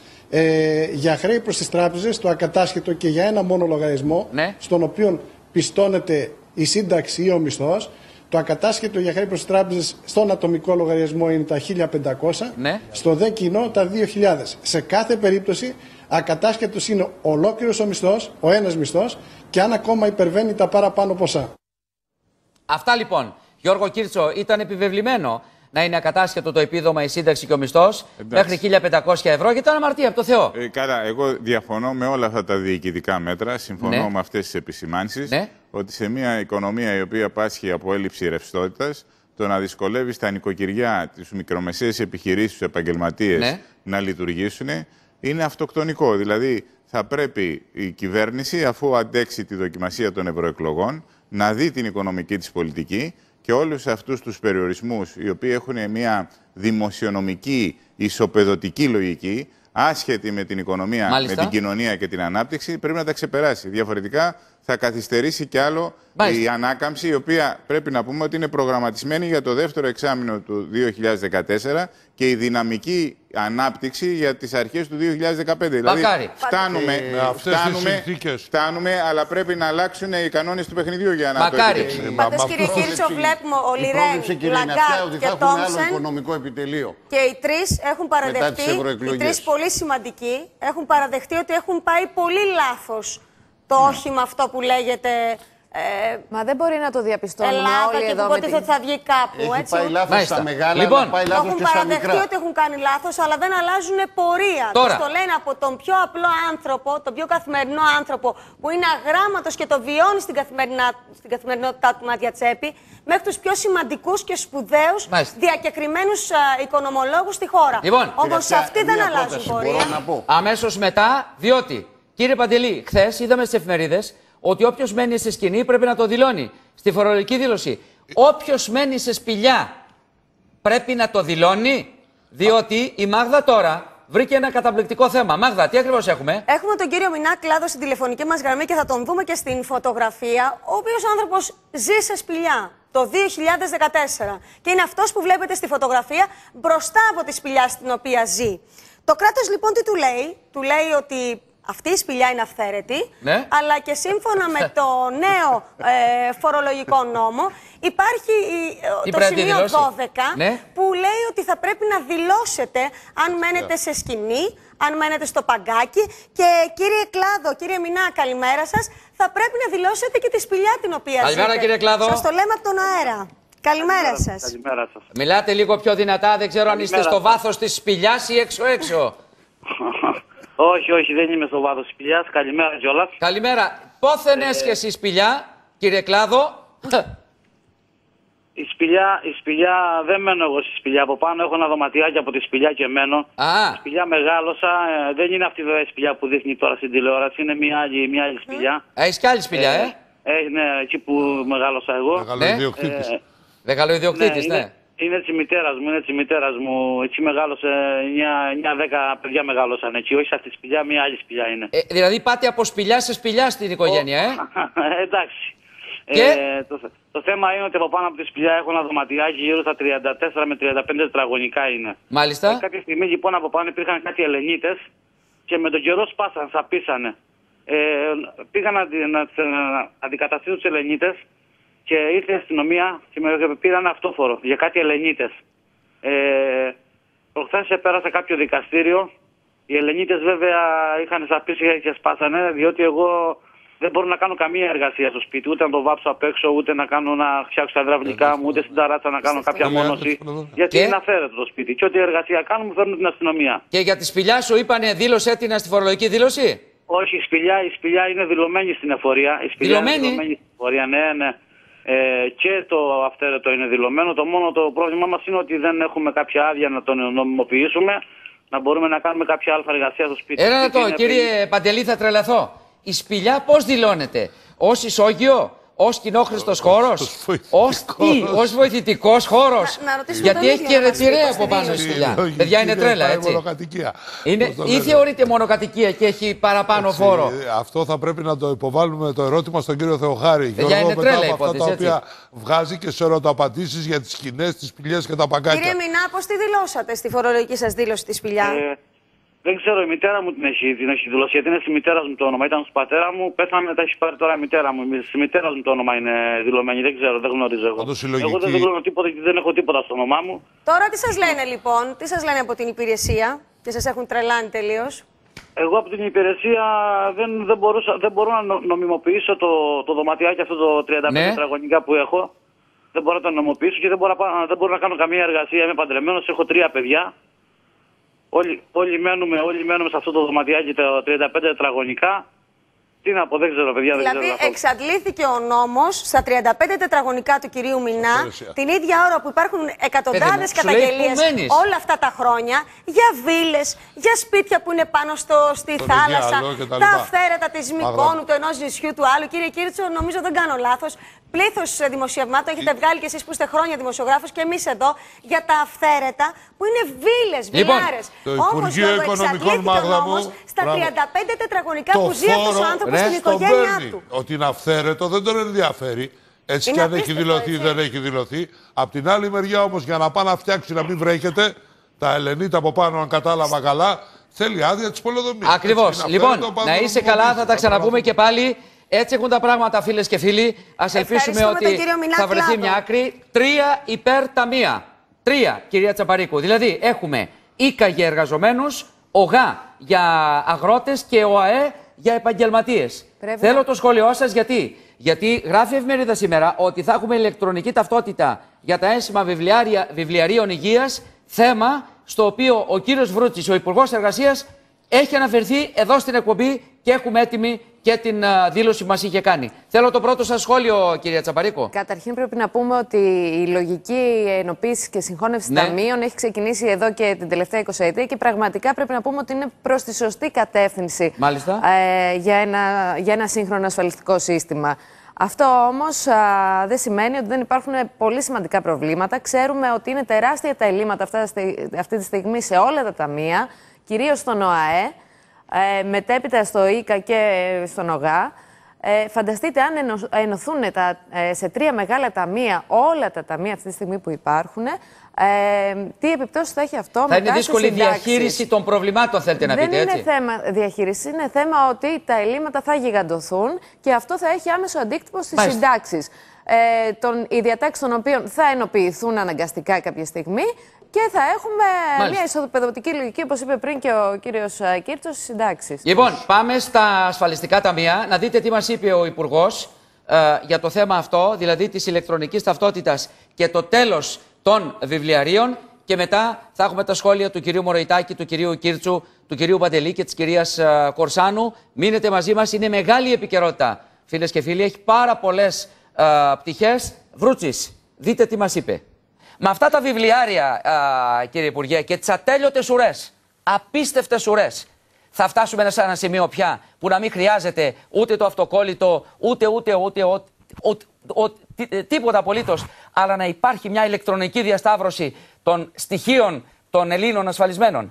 Ε, για χρέη προς τις τράπεζες, το ακατάσχετο και για ένα μόνο λογαριασμό, ναι. στον οποίο πιστώνεται η σύνταξη ή ο μισθός, το ακατάσχετο για χρέη προς τις τράπεζες στον ατομικό λογαριασμό είναι τα χίλια πεντακόσια, ναι. στο δε κοινό τα δύο χιλιάδες. Σε κάθε περίπτωση, ακατάσχετος είναι ολόκληρος ο μισθός, ο ένας μισθός, και αν ακόμα υπερβαίνει τα παραπάνω ποσά. Αυτά λοιπόν, Γιώργο Κίρτσο, ήταν επιβεβλημένο να είναι ακατάσχετο το επίδομα, η σύνταξη και ο μισθός μέχρι χίλια πεντακόσια ευρώ, και ήταν αμαρτία από το Θεό. Ε, καλά, εγώ διαφωνώ με όλα αυτά τα διοικητικά μέτρα. Συμφωνώ ναι. με αυτές τις επισημάνσεις. Ναι. Ότι σε μια οικονομία η οποία πάσχει από έλλειψη ρευστότητας, το να δυσκολεύει τα νοικοκυριά, τις μικρομεσαίες επιχειρήσεις, τους επαγγελματίες ναι. να λειτουργήσουν, είναι αυτοκτονικό. Δηλαδή, θα πρέπει η κυβέρνηση, αφού αντέξει τη δοκιμασία των ευρωεκλογών, να δει την οικονομική της πολιτική και όλους αυτούς τους περιορισμούς, οι οποίοι έχουν μια δημοσιονομική, ισοπεδωτική λογική, άσχετη με την οικονομία, Μάλιστα. με την κοινωνία και την ανάπτυξη, πρέπει να τα ξεπεράσει. Διαφορετικά θα καθυστερήσει κι άλλο Μάλιστα. η ανάκαμψη, η οποία πρέπει να πούμε ότι είναι προγραμματισμένη για το δεύτερο εξάμηνο του δύο χιλιάδες δεκατέσσερα και η δυναμική ανάπτυξη για τις αρχές του δύο χιλιάδες δεκαπέντε. Μακάρι. Δηλαδή φτάνουμε, ε, φτάνουμε, φτάνουμε, αλλά πρέπει να αλλάξουν οι κανόνες του παιχνιδιού για να Μακάρι. το επιτύχουμε. Πάντως, κύριε Κίρτσο, βλέπουμε ο Λιρέν, Λαγκάρντ και Τόμσεν και οι τρεις έχουν παραδεχτεί, οι τρεις πολύ σημαντικοί, έχουν παραδεχτεί ότι έχουν πάει πολύ λάθος το ναι. όχημα αυτό που λέγεται... Ε, Μα δεν μπορεί να το διαπιστώνουμε Ελλάδα όλοι και εδώ. που υποτίθεται θα βγει κάπου, έχει έτσι. πάει λάθος στα μεγάλα, λοιπόν, αλλά πάει λάθος έχουν και στα μικρά. παραδεχτεί ότι έχουν κάνει λάθος, αλλά δεν αλλάζουν πορεία. Τώρα. Τους το λένε από τον πιο απλό άνθρωπο, τον πιο καθημερινό άνθρωπο, που είναι αγράμματος και το βιώνει στην, στην καθημερινότητά του μάτια τσέπη, μέχρι τους πιο σημαντικούς και σπουδαίους διακεκριμένους α, οικονομολόγους στη χώρα. Λοιπόν, όμως αυτοί δεν αλλάζουν πορεία. Αμέσως μετά, διότι Κύριε Παντελή, χθες είδαμε στις εφημερίδες ότι όποιος μένει σε σκηνή πρέπει να το δηλώνει στη φορολογική δήλωση. Όποιος μένει σε σπηλιά πρέπει να το δηλώνει, διότι η Μάγδα τώρα βρήκε ένα καταπληκτικό θέμα. Μάγδα, τι ακριβώς έχουμε? Έχουμε τον κύριο Μινά Κλάδο στην τηλεφωνική μας γραμμή και θα τον δούμε και στην φωτογραφία, ο οποίος άνθρωπος ζει σε σπηλιά το δύο χιλιάδες δεκατέσσερα. Και είναι αυτός που βλέπετε στη φωτογραφία μπροστά από τη σπηλιά στην οποία ζει. Το κράτος λοιπόν τι του λέει? Του λέει ότι αυτή η σπηλιά είναι αυθαίρετη, ναι. αλλά και σύμφωνα με το νέο ε, φορολογικό νόμο υπάρχει η, το σημείο δηλώσει. δώδεκα, ναι. που λέει ότι θα πρέπει να δηλώσετε αν μένετε yeah. σε σκηνή, αν μένετε στο παγκάκι. Και κύριε Κλάδο, κύριε Μινά, καλημέρα σας. Θα πρέπει να δηλώσετε και τη σπηλιά την οποία ζείτε. Καλημέρα, κύριε Κλάδο. Σας το λέμε από τον αέρα. Καλημέρα σας. Καλημέρα σας. Μιλάτε λίγο πιο δυνατά, δεν ξέρω Καλημέρα αν είστε στο σας. βάθος της σπηλιάς ή έξω-έξω. Όχι, όχι, δεν είμαι στο βάθος της σπηλιάς. Καλημέρα κιόλας. Καλημέρα. Πόθεν Ε, έσχεση η σπηλιά, κύριε Κλάδο? Η σπηλιά, η σπηλιά, δεν μένω εγώ στη σπηλιά. Από πάνω έχω ένα δωματιάκι από τη σπηλιά και μένω. Α. Η σπηλιά μεγάλωσα. Ε, δεν είναι αυτή η σπηλιά που δείχνει τώρα στην τηλεόραση. Είναι μια άλλη, μια άλλη σπηλιά. Έχεις κι άλλη σπηλιά, ε? ε? ε ναι, εκεί που μεγάλωσα εγώ. Μεγαλοϊδιοκτήτης. Ε, Μεγαλοϊδιοκτήτης, ναι. Είναι, είναι της μητέρας μου, είναι της μητέρας μου. Εκεί μεγάλωσε, εννιά δέκα παιδιά μεγάλωσαν εκεί. Όχι σε αυτή τη σπηλιά, μια άλλη σπηλιά είναι. Ε, δηλαδή πάτε από σπηλιά σε σπηλιά στην οικογένεια, ε? Εντάξει. Και? Ε, το, το θέμα είναι ότι από πάνω από τη σπηλιά έχω ένα δωματιάκι γύρω στα τριάντα τέσσερα με τριάντα πέντε τετραγωνικά είναι. Μάλιστα. Ε, κάποια στιγμή λοιπόν από πάνω υπήρχαν κάτι ελενίτες και με τον καιρό σπάσαν, σαπίσανε. Ε, πήγα να, να, να αντικαταστήσω τους ελενίτες και ήρθε η αστυνομία και με πήραν ένα αυτόφορο για κάτι ελενίτες. Ε, προχθές πέρασα κάποιο δικαστήριο. Οι ελενίτες βέβαια είχαν σαπίσει και σπάσανε, διότι εγώ δεν μπορώ να κάνω καμία εργασία στο σπίτι, ούτε να το βάψω απ' έξω, ούτε να κάνω να φτιάξω τα υδραυλικά μου, ούτε στην ταράτσα να κάνω κάποια μόνωση. Γιατί Και? είναι αφαίρετο το σπίτι. Και ό,τι εργασία κάνω μου φέρνουν την αστυνομία. Και για τη σπηλιά σου είπανε δήλωσέ την στη φορολογική δήλωση? Όχι, η σπηλιά, η σπηλιά είναι δηλωμένη στην εφορία. Η σπηλιά Δηλωμένη? είναι δηλωμένη στην εφορία, ναι, ναι. Ε, και το αυθαίρετο είναι δηλωμένο. Το μόνο το πρόβλημά μας είναι ότι δεν έχουμε κάποια άδεια να τον νομιμοποιήσουμε, να μπορούμε να κάνουμε κάποια αλφα εργασία στο σπίτι. Ένα λεπτό, κύριε είναι... Παντελή, θα τρελαθώ. Η σπηλιά πώς δηλώνεται? Ως ισόγειο, ως κοινόχρηστος χώρος, ως τι, ως βοηθητικός χώρος? Να, να ρωτήσουμε Γιατί τον έχει ίδιο και να μας πει ρετυρέ πώς από τη πάνω η δήλωσε. σπηλιά. Λογική, Παιδιά, είναι είναι τρέλα, πάει έτσι. μονοκατοικία. Είναι, Πώς το ή λένε. θεωρείται μονοκατοικία και έχει παραπάνω Έτσι, φόρο? Αυτό θα πρέπει να το υποβάλουμε το ερώτημα στον κύριο Θεοχάρη. Παιδιά, Γιώργο, είναι μετά τρέλα από αυτά υπόθεση, τα έτσι. οποία βγάζει και σε ερωταπαντήσεις για τις σκηνές, τις σπηλιές και τα παγκάκια. Κύριε Μινά, πώς τη δηλώσατε στη φορολογική σας δήλωση τη σπηλιά? Ε, δεν ξέρω, η μητέρα μου την έχει, την έχει δηλώσει, γιατί είναι στη μητέρα μου το όνομα. Ήταν του πατέρα μου, πέθανε, τα έχει πάρει τώρα η μητέρα μου. Στη μητέρα μου το όνομα είναι δηλωμένη, δεν ξέρω, δεν γνωρίζω εγώ. συλλογική... Εγώ δεν δηλώνω τίποτα γιατί δεν έχω τίποτα στο όνομά μου. Τώρα τι σας λένε λοιπόν, τι σας λένε από την υπηρεσία και σας έχουν τρελάνει τελείως? Εγώ από την υπηρεσία δεν, δεν, μπορούσα, δεν μπορώ να νο- νομιμοποιήσω το, το δωματιάκι αυτό το τριάντα πέντε Ναι. τετραγωνικά που έχω. Δεν μπορώ να το νομιμοποιήσω και δεν μπορώ, να πά- δεν μπορώ να κάνω καμία εργασία. Είμαι παντρεμένος, έχω τρία παιδιά. Όλοι, όλοι, μένουμε, όλοι μένουμε σε αυτό το δωματιάκι τα τριάντα πέντε τετραγωνικά. Τι να πω, δεν ξέρω, παιδιά, δεν Δηλαδή, ξέρω. να πω. εξαντλήθηκε ο νόμος στα τριάντα πέντε τετραγωνικά του κυρίου Μινά, την ίδια ώρα που υπάρχουν εκατοντάδες Παιδί μου, σου λέει καταγγελίες πού μένεις. όλα αυτά τα χρόνια για βίλες, για σπίτια που είναι πάνω στο, στη Στον θάλασσα, Αιγαίο και τα τα λοιπά. αυθαίρετα της Μυκόνου, του ενός νησιού του άλλου. Κύριε Κίρτσο, νομίζω δεν κάνω λάθος. Πλήθος δημοσιευμάτων έχετε βγάλει κι εσείς που είστε χρόνια δημοσιογράφος και εμείς εδώ για τα αυθαίρετα που είναι βίλες, Λοιπόν, βιλάρες. το Όμως Υπουργείο λόγω Οικονομικών, εξαντλήθηκε ο Μάγδα μου, νόμος στα μπράβο. τριάντα πέντε τετραγωνικά Το που ζει αυτός ο φόρο, άνθρωπος ρε, στην στον οικογένειά παίρνει. του. Ότι είναι αυθαίρετο δεν τον ενδιαφέρει. Έτσι Είναι κι αν έχει απίστευτο, δηλωθεί ή έτσι. δεν έχει δηλωθεί. Απ' την άλλη μεριά όμως για να πάει να φτιάξει να μην βρέχεται, τα ελενίτα από πάνω, αν κατάλαβα καλά, θέλει άδεια της πολεοδομίας. Ακριβώς. Λοιπόν, να είσαι καλά, θα τα ξαναπούμε και πάλι. Έτσι έχουν τα πράγματα, φίλες και φίλοι. Ας ελπίσουμε Ευχαριστούμε ότι τον κύριο Μινά θα βρεθεί Κλάδο. μια άκρη. Τρία υπέρ τα μία. Τρία, κυρία Τσαπαρίκου. Δηλαδή, έχουμε ΙΚΑ για εργαζομένους, ΟΓΑ για αγρότες και ΟΑΕ για επαγγελματίες. Πρέπει Θέλω να- το σχόλιο σας γιατί. Γιατί γράφει η εφημερίδα σήμερα ότι θα έχουμε ηλεκτρονική ταυτότητα για τα ένσημα βιβλιάρια, βιβλιαρίων υγείας, θέμα στο οποίο ο κύριος Βρούτσης, ο Υπουργός Εργασίας, έχει αναφερθεί εδώ στην εκπομπή και έχουμε έτοιμη και την uh, δήλωση που μας είχε κάνει. Θέλω το πρώτο σας σχόλιο, κυρία Τσαπαρίκο. Καταρχήν πρέπει να πούμε ότι η λογική ενοποίηση και συγχώνευση ναι. ταμείων έχει ξεκινήσει εδώ και την τελευταία εικοσαετία και πραγματικά πρέπει να πούμε ότι είναι προς τη σωστή κατεύθυνση ε, για, ένα, για ένα σύγχρονο ασφαλιστικό σύστημα. Αυτό όμως α, δεν σημαίνει ότι δεν υπάρχουν πολύ σημαντικά προβλήματα. Ξέρουμε ότι είναι τεράστια τα ελλείμματα αυτά, αυτή τη στιγμή σε όλα τα ταμεία, κυρίως στον ΟΑΕ, ε, μετέπειτα στο ΙΚΑ και στον ΟΓΑ. Ε, φανταστείτε αν ενω, ενωθούν τα, ε, σε τρία μεγάλα ταμεία, όλα τα ταμεία αυτή τη στιγμή που υπάρχουν, ε, τι επιπτώσεις θα έχει αυτό. Θα είναι δύσκολη διαχείριση των προβλημάτων, θέλετε να Δεν πείτε, έτσι. Δεν είναι θέμα διαχείριση, είναι θέμα ότι τα ελλείμματα θα γιγαντωθούν και αυτό θα έχει άμεσο αντίκτυπο στις συντάξεις. Ε, τον, οι διατάξεις των οποίων θα ενοποιηθούν αναγκαστικά κάποια στιγμή και θα έχουμε Μάλιστα. μια ισοπεδωτική λογική, όπως είπε πριν και ο κύριος Κίρτσος, στις συντάξεις. Λοιπόν, πάμε στα ασφαλιστικά ταμεία. Να δείτε τι μας είπε ο Υπουργός ε, για το θέμα αυτό, δηλαδή της ηλεκτρονικής ταυτότητας και το τέλος των βιβλιαρίων. Και μετά θα έχουμε τα σχόλια του κυρίου Μωροϊτάκη, του κυρίου Κίρτσου, του κυρίου Παντελή και της κυρίας ε, Κορσάνου. Μείνετε μαζί μας, είναι μεγάλη επικαιρότητα, φίλες και φίλοι. Έχει πάρα πολλές ε, πτυχές. Βρούτσης, δείτε τι μας είπε. Με αυτά τα βιβλιάρια, α, κύριε Υπουργέ, και τις ατέλειωτες ουρές, απίστευτες ουρές, θα φτάσουμε σε ένα σημείο πια που να μην χρειάζεται ούτε το αυτοκόλλητο, ούτε ούτε ούτε, ούτε, ούτε, ούτε τί, τίποτα απολύτως, αλλά να υπάρχει μια ηλεκτρονική διασταύρωση των στοιχείων των Ελλήνων ασφαλισμένων.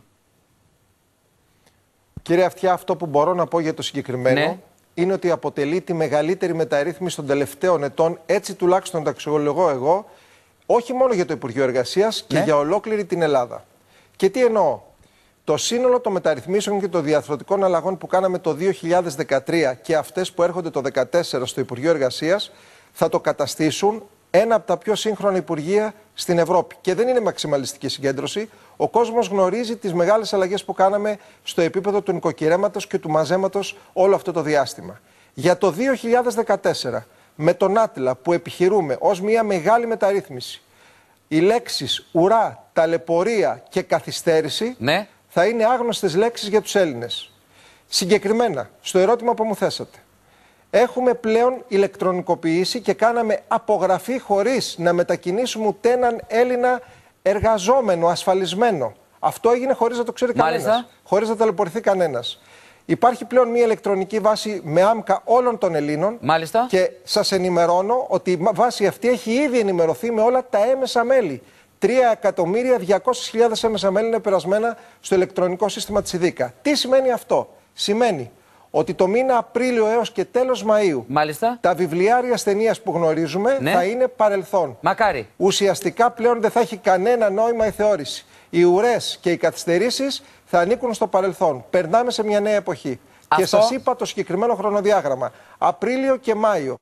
Κύριε Αυτιά, αυτό που μπορώ να πω για το συγκεκριμένο ναι. είναι ότι αποτελεί τη μεγαλύτερη μεταρρύθμιση των τελευταίων ετών, έτσι τουλάχιστον το αξιολογώ εγώ, όχι μόνο για το Υπουργείο Εργασίας και ναι. για ολόκληρη την Ελλάδα. Και τι εννοώ. Το σύνολο των μεταρρυθμίσεων και των διαρθρωτικών αλλαγών που κάναμε το δύο χιλιάδες δεκατρία και αυτές που έρχονται το δύο χιλιάδες δεκατέσσερα στο Υπουργείο Εργασίας θα το καταστήσουν ένα από τα πιο σύγχρονα υπουργεία στην Ευρώπη. Και δεν είναι μαξιμαλιστική συγκέντρωση. Ο κόσμος γνωρίζει τις μεγάλες αλλαγές που κάναμε στο επίπεδο του νοικοκυρέματος και του μαζέματος όλο αυτό το διάστημα. Για το δύο χιλιάδες δεκατέσσερα, με τον Άτλα που επιχειρούμε ως μια μεγάλη μεταρρύθμιση, οι λέξεις ουρά, ταλαιπωρία και καθυστέρηση ναι. θα είναι άγνωστες λέξεις για τους Έλληνες. Συγκεκριμένα, στο ερώτημα που μου θέσατε, έχουμε πλέον ηλεκτρονικοποιήσει και κάναμε απογραφή χωρίς να μετακινήσουμε ούτε έναν Έλληνα εργαζόμενο, ασφαλισμένο. Αυτό έγινε χωρίς να το ξέρει κανένας, χωρίς να ταλαιπωρηθεί κανένας. Υπάρχει πλέον μια ηλεκτρονική βάση με άμκα όλων των Ελλήνων. Μάλιστα. Και σας ενημερώνω ότι η βάση αυτή έχει ήδη ενημερωθεί με όλα τα έμεσα μέλη. τρία εκατομμύρια διακόσιες χιλιάδες έμεσα μέλη είναι περασμένα στο ηλεκτρονικό σύστημα της ΙΔΙΚΑ. Τι σημαίνει αυτό? Σημαίνει ότι το μήνα Απρίλιο έως και τέλος Μαΐου Μάλιστα. τα βιβλιάρια ασθενείας που γνωρίζουμε ναι. θα είναι παρελθόν. Μακάρι. Ουσιαστικά πλέον δεν θα έχει κανένα νόημα η θεώρηση. Οι ουρές και οι καθυστερήσεις θα ανήκουν στο παρελθόν. Περνάμε σε μια νέα εποχή. Αυτό... Και σας είπα το συγκεκριμένο χρονοδιάγραμμα. Απρίλιο και Μάιο.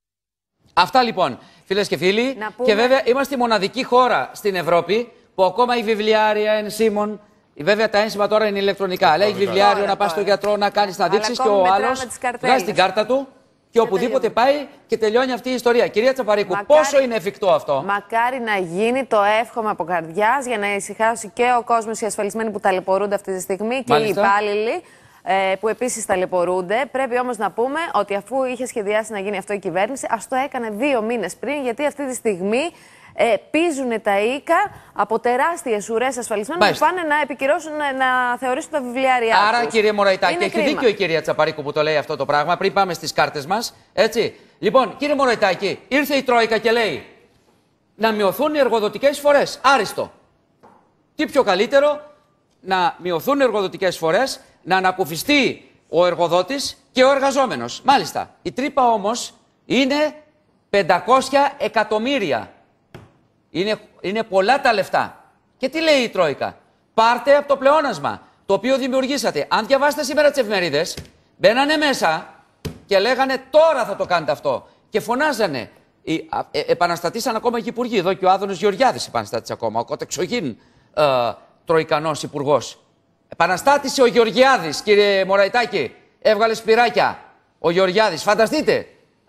Αυτά λοιπόν, φίλες και φίλοι. Πούμε... Και βέβαια είμαστε η μοναδική χώρα στην Ευρώπη που ακόμα η βιβλιάρια ενσύμων. Βέβαια τα ένσημα τώρα είναι ηλεκτρονικά. Λέει βιβλιάριο τώρα, να πας στον γιατρό να κάνεις να δείξεις και ο άλλος βγάζει την κάρτα του και οπουδήποτε πάει και τελειώνει αυτή η ιστορία. Κυρία Τσαπαρίκου, μακάρι, πόσο είναι εφικτό αυτό? Μακάρι να γίνει, το εύχομαι από καρδιάς, για να ησυχάσει και ο κόσμος, οι ασφαλισμένοι που ταλαιπωρούνται αυτή τη στιγμή και Μάλιστα. οι υπάλληλοι ε, που επίσης ταλαιπωρούνται. Πρέπει όμως να πούμε ότι αφού είχε σχεδιάσει να γίνει αυτό η κυβέρνηση, ας το έκανε δύο μήνες πριν, γιατί αυτή τη στιγμή Ε, πίζουν τα οίκα από τεράστιες ουρές ασφαλισμένων που πάνε να επικυρώσουν, να θεωρήσουν τα βιβλιάρια. Άρα, τους. κύριε Μωροϊτάκη, έχει κρίμα. δίκιο η κυρία Τσαπαρίκου που το λέει αυτό το πράγμα, πριν πάμε στις κάρτες μας. Έτσι. Λοιπόν, κύριε Μωροϊτάκη, ήρθε η Τρόικα και λέει να μειωθούν οι εργοδοτικές εισφορές. Άριστο. Τι πιο καλύτερο να μειωθούν οι εργοδοτικές εισφορές, να ανακουφιστεί ο εργοδότης και ο εργαζόμενος. Μάλιστα. Η τρύπα όμως είναι πεντακόσια εκατομμύρια. Είναι, είναι πολλά τα λεφτά. Και τι λέει η Τρόικα? Πάρτε από το πλεόνασμα το οποίο δημιουργήσατε. Αν διαβάσετε σήμερα τις εφημερίδες, μπαίνανε μέσα και λέγανε τώρα θα το κάνετε αυτό. Και φωνάζανε. Ε, ε, επαναστατήσαν ακόμα οι υπουργοί. Εδώ και ο Άδωνος Γεωργιάδης επαναστάτησε ακόμα. Ο κατεξοχήν ε, τροικανός υπουργός. Επαναστάτησε ο Γεωργιάδης, κύριε Μωροϊτάκη. Έβγαλε σπυράκια. Ο Γεωργιάδης. Φανταστείτε.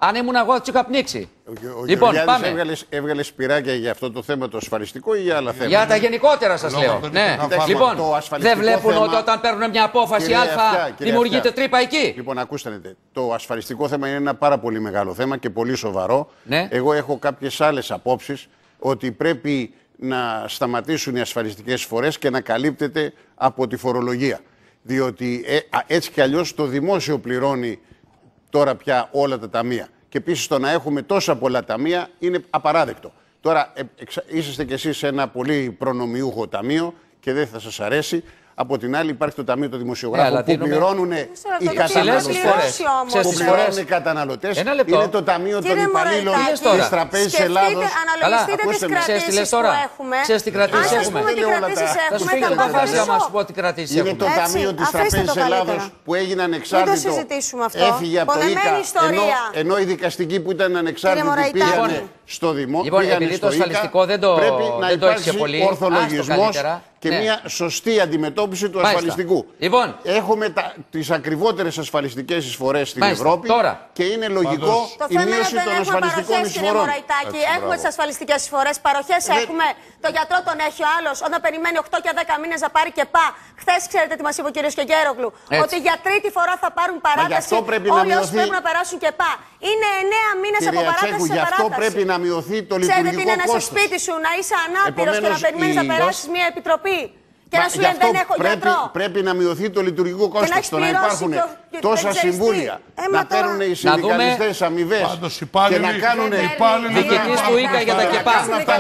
Αν ήμουν εγώ, θα του είχα πνίξει. Ο, ο λοιπόν, πάμε. Έβγαλε, έβγαλε σπυράκια για αυτό το θέμα το ασφαλιστικό ή για άλλα θέματα? Για τα γενικότερα σας λέω. Ναι. Λοιπόν, δεν βλέπουν θέμα... ότι όταν παίρνουν μια απόφαση κύριε Α, Αυτιά, δημιουργείται Αυτιά. τρύπα εκεί. Λοιπόν, ακούστε, το ασφαλιστικό θέμα είναι ένα πάρα πολύ μεγάλο θέμα και πολύ σοβαρό. Ναι. Εγώ έχω κάποιες άλλες απόψεις ότι πρέπει να σταματήσουν οι ασφαλιστικές εισφορές και να καλύπτεται από τη φορολογία. Διότι ε, έτσι κι αλλιώς το δημόσιο πληρώνει τώρα πια όλα τα ταμεία. Και επίσης το να έχουμε τόσα πολλά ταμεία είναι απαράδεκτο. Τώρα ε, εξα, είσαστε κι εσείς σε ένα πολύ προνομιούχο ταμείο και δεν θα σας αρέσει. Από την άλλη υπάρχει το Ταμείο των Δημοσιογράφων ε, που πληρώνουν οι καταναλωτές. Που πληρώνουν οι καταναλωτές. Είναι το Ταμείο των Υπαλλήλων της Τραπέζης Ελλάδος. Αναλογιστείτε τις κρατήσεις που έχουμε. Ξέρεις τι κρατήσεις έχουμε. Θα σου φύγει το φάση να μας πω τι κρατήσεις έχουμε. Είναι το Ταμείο της Τραπέζης Ελλάδος που έγινε ανεξάρτητο. Έφυγε από το ΙΚΑ. Ενώ οι δικαστικοί που ήταν ανεξάρτητοι πήγανε στο δημόσιο. Λοιπόν, επειδή το ασφαλιστικό δεν το έχει πολύ. Ορθολογισμός και ναι. μια σωστή αντιμετώπιση του Μάλιστα. ασφαλιστικού. Λοιπόν. Έχουμε τα, τις ακριβότερες ασφαλιστικές εισφορές στην Μάλιστα. Ευρώπη Τώρα. και είναι λογικό το η μείωση των ασφαλιστικών εισφορών. Έχουμε τις ασφαλιστικές εισφορές, παροχές δεν... έχουμε. Το γιατρό τον έχει ο άλλος όταν περιμένει οκτώ και δέκα μήνες να πάρει και πά. Χθες ξέρετε τι μας είπε ο κ. Κεγέρογλου. Ότι για τρίτη φορά θα πάρουν παράταση. Όλοι όσοι πρέπει να περάσουν και πά. Είναι εννέα μήνες από παράταση σε γι' αυτό παράταση. πρέπει να μειωθεί το λειτουργικό κόστος. Ξέρετε τι είναι να είσαι σπίτι σου, να είσαι ανάπηρος και να περιμένεις να περάσεις μια επιτροπή. Και να σου λένε δεν έχω πρέπει, γιατρό. Πρέπει να μειωθεί το λειτουργικό κόστος. Το να υπάρχουν και τόσα συμβούλια, ε, να παίρνουν οι συνδικαλιστές αμοιβές και να κάνουν διοικητής του ΙΚΑ για τα ΚΕΠΑ.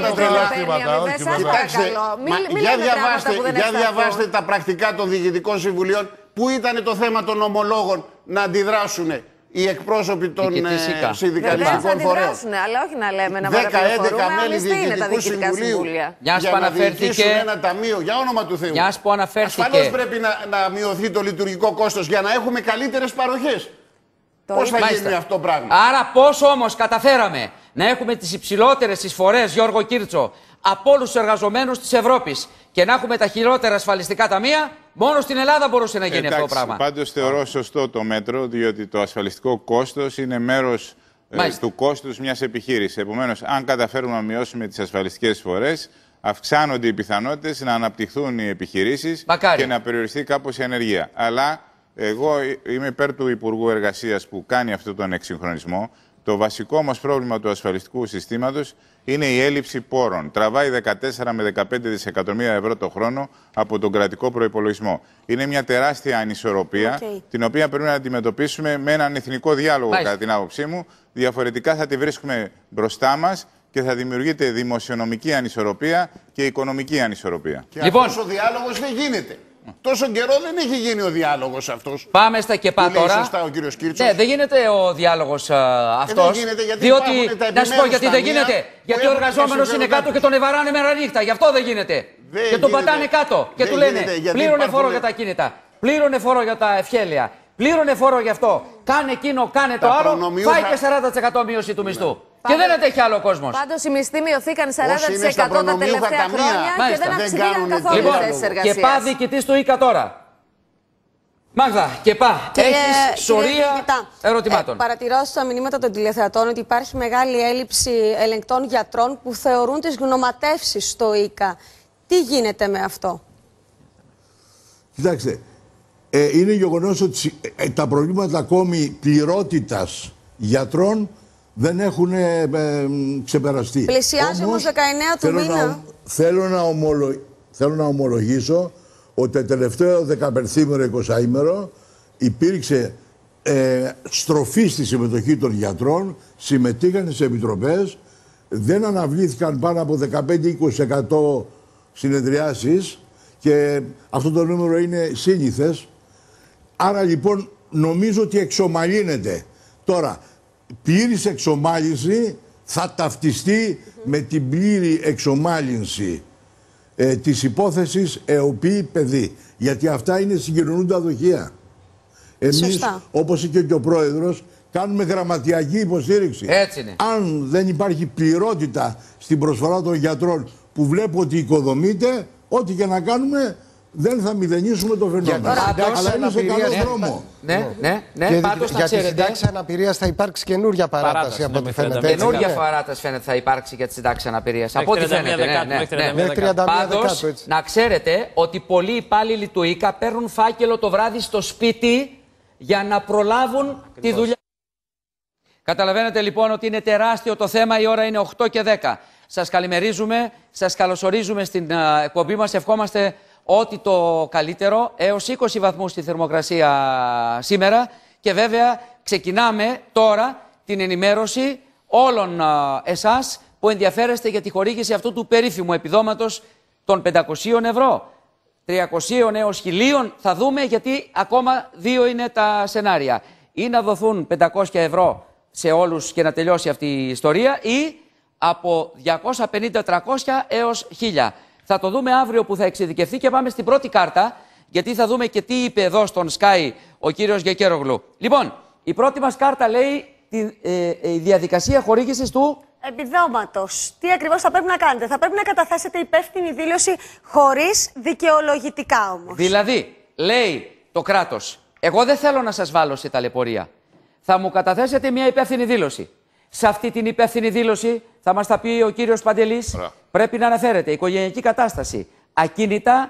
Κοιτάξτε, για διαβάστε τα πρακτικά των διοικητικών συμβουλίων. Πού ήταν το θέμα των ομολόγων να αντιδράσουν οι εκπρόσωποι των συνδικαλιστικών φορέων. Αλλά όχι να λέμε να δέκα έντεκα μέλη διοικητικού συμβουλίου για να διοικήσουν ένα ταμείο, για όνομα του Θεού. Ασφαλώς πρέπει να, να μειωθεί το λειτουργικό κόστος για να έχουμε καλύτερες παροχές. Πώς θα γίνει αυτό το πράγμα? Άρα πώς όμως καταφέραμε να έχουμε τις υψηλότερες εισφορές, Γιώργο Κίρτσο, από όλους τους εργαζομένους της Ευρώπης και να έχουμε τα χειρότερα ασφαλιστικά ταμεία? Μόνο στην Ελλάδα μπορούσε να γίνει Εντάξει, αυτό το πράγμα. Πάντως θεωρώ σωστό το μέτρο, διότι το ασφαλιστικό κόστος είναι μέρος ε, του κόστους μιας επιχείρησης. Επομένως, αν καταφέρουμε να μειώσουμε τις ασφαλιστικές εισφορές, αυξάνονται οι πιθανότητες να αναπτυχθούν οι επιχειρήσεις και να περιοριστεί κάπως η ανεργία. Αλλά εγώ είμαι υπέρ του Υπουργού Εργασίας που κάνει αυτόν τον εξυγχρονισμό. Το βασικό όμως πρόβλημα του ασφαλιστικού συστήματος είναι η έλλειψη πόρων. Τραβάει δεκατέσσερα με δεκαπέντε δισεκατομμύρια ευρώ το χρόνο από τον κρατικό προϋπολογισμό. Είναι μια τεράστια ανισορροπία, okay. την οποία πρέπει να αντιμετωπίσουμε με έναν εθνικό διάλογο, Μάλιστα. κατά την άποψή μου. Διαφορετικά θα τη βρίσκουμε μπροστά μας και θα δημιουργείται δημοσιονομική ανισορροπία και οικονομική ανισορροπία. Και λοιπόν, αυτός ο διάλογος δεν γίνεται. Τόσο καιρό δεν έχει γίνει ο διάλογος αυτός. Πάμε στα ΚΕΠΑ τώρα. Λέει σωστά ο κύριος Κίρτσος. Ναι, δεν γίνεται ο διάλογος αυτός. Ε, δεν γίνεται γιατί διότι, τα να σου πω γιατί δεν γίνεται. Γιατί ο εργαζόμενος είναι κάτω και τον ευαράνε μέρα νύχτα. Γι' αυτό δεν γίνεται. Δεν και τον πατάνε κάτω. Και του λένε πλήρωνε φόρο για τα κίνητα. Πλήρωνε φόρο για τα ευχέλεια. Πλήρωνε φόρο γι' αυτό. Κάνε εκείνο, κάνε το άλλο. Φάει και σαράντα τοις εκατό μείωση του μισθού. Και δεν αντέχει άλλο ο κόσμος. Πάντως οι μισθοί μειωθήκαν σαράντα τοις εκατό τα τελευταία χρόνια και δεν αυξήθηκαν καθόλου οι θέσεις εργασίας. Και πά διοικητής του ΙΚΑ τώρα. Μάγδα, και πά, έχεις σωρία ερωτημάτων. Ε, παρατηρώ στα μηνύματα των τηλεθεατών ότι υπάρχει μεγάλη έλλειψη ελεγκτών γιατρών που θεωρούν τις γνωματεύσεις στο ΙΚΑ. Τι γίνεται με αυτό? Κοιτάξτε, ε, είναι γεγονός ότι ε, τα προβλήματα ακόμη πληρότητας γιατρών δεν έχουν ε, ε, ξεπεραστεί. Πλησιάζει όμως δεκαεννέα του μήνα. Να, θέλω, να ομολο, θέλω να ομολογήσω ότι το τελευταίο δεκαπενθήμερο εικοσαήμερο υπήρξε ε, στροφή στη συμμετοχή των γιατρών, συμμετείχαν σε επιτροπές, δεν αναβλήθηκαν πάνω από δεκαπέντε με είκοσι τοις εκατό συνεδριάσεις και αυτό το νούμερο είναι σύνηθες. Άρα λοιπόν νομίζω ότι εξομαλύνεται. Τώρα, πλήρης εξομάλυνση θα ταυτιστεί με την πλήρη εξομάλυνση ε, της υπόθεσης ΕΟΠΗ παιδί. Γιατί αυτά είναι συγκοινωνούντα δοχεία. Εμείς, όπως είπε και ο πρόεδρος, κάνουμε γραμματιακή υποστήριξη. Έτσι είναι. Αν δεν υπάρχει πληρότητα στην προσφορά των γιατρών που βλέπω ότι οικοδομείται, ό,τι και να κάνουμε δεν θα μηδενίσουμε το φαινόμενο. Αλλά είναι σε καλό δρόμο. Ναι, ναι, ναι. Πάντως να για ξέρετε. τις συντάξεις αναπηρίας θα υπάρξει καινούρια παράταση, παράταση από ό,τι φαίνεται. Καινούρια παράταση φαίνεται θα υπάρξει για τις συντάξεις αναπηρίας. Από ό,τι φαίνεται. Πάντως να ξέρετε ότι πολλοί υπάλληλοι του ΙΚΑ παίρνουν φάκελο το βράδυ στο σπίτι για να προλάβουν τη δουλειά. Καταλαβαίνετε λοιπόν ότι είναι τεράστιο το θέμα, η ώρα είναι οκτώ και δέκα. Σας καλημερίζουμε, σας καλωσορίζουμε στην uh, εκπομπή μας, ευχόμαστε ό,τι το καλύτερο, έως είκοσι βαθμούς στη θερμοκρασία σήμερα και βέβαια ξεκινάμε τώρα την ενημέρωση όλων uh, εσάς που ενδιαφέρεστε για τη χορήγηση αυτού του περίφημου επιδόματος των πεντακοσίων ευρώ. τριακοσίων έως χιλίων θα δούμε, γιατί ακόμα δύο είναι τα σενάρια. Ή να δοθούν πεντακόσια ευρώ σε όλους και να τελειώσει αυτή η ιστορία, ή από διακόσια πενήντα τριακόσια έως χίλια. Θα το δούμε αύριο που θα εξειδικευθεί και πάμε στην πρώτη κάρτα, γιατί θα δούμε και τι είπε εδώ στον Sky ο κύριος Γεκέρογλου. Λοιπόν, η πρώτη μας κάρτα λέει τη ε, ε, η διαδικασία χορήγησης του επιδόματος. Τι ακριβώς θα πρέπει να κάνετε? Θα πρέπει να καταθέσετε υπεύθυνη δήλωση χωρίς δικαιολογητικά όμως. Δηλαδή, λέει το κράτος, εγώ δεν θέλω να σας βάλω σε ταλαιπωρία. Θα μου καταθέσετε μια υπεύθυνη δήλωση. Σε αυτή την υπεύθυνη δήλωση θα μας τα πει ο κύριος Παντελής. Ρα. Πρέπει να αναφέρεται οικογενειακή κατάσταση, ακίνητα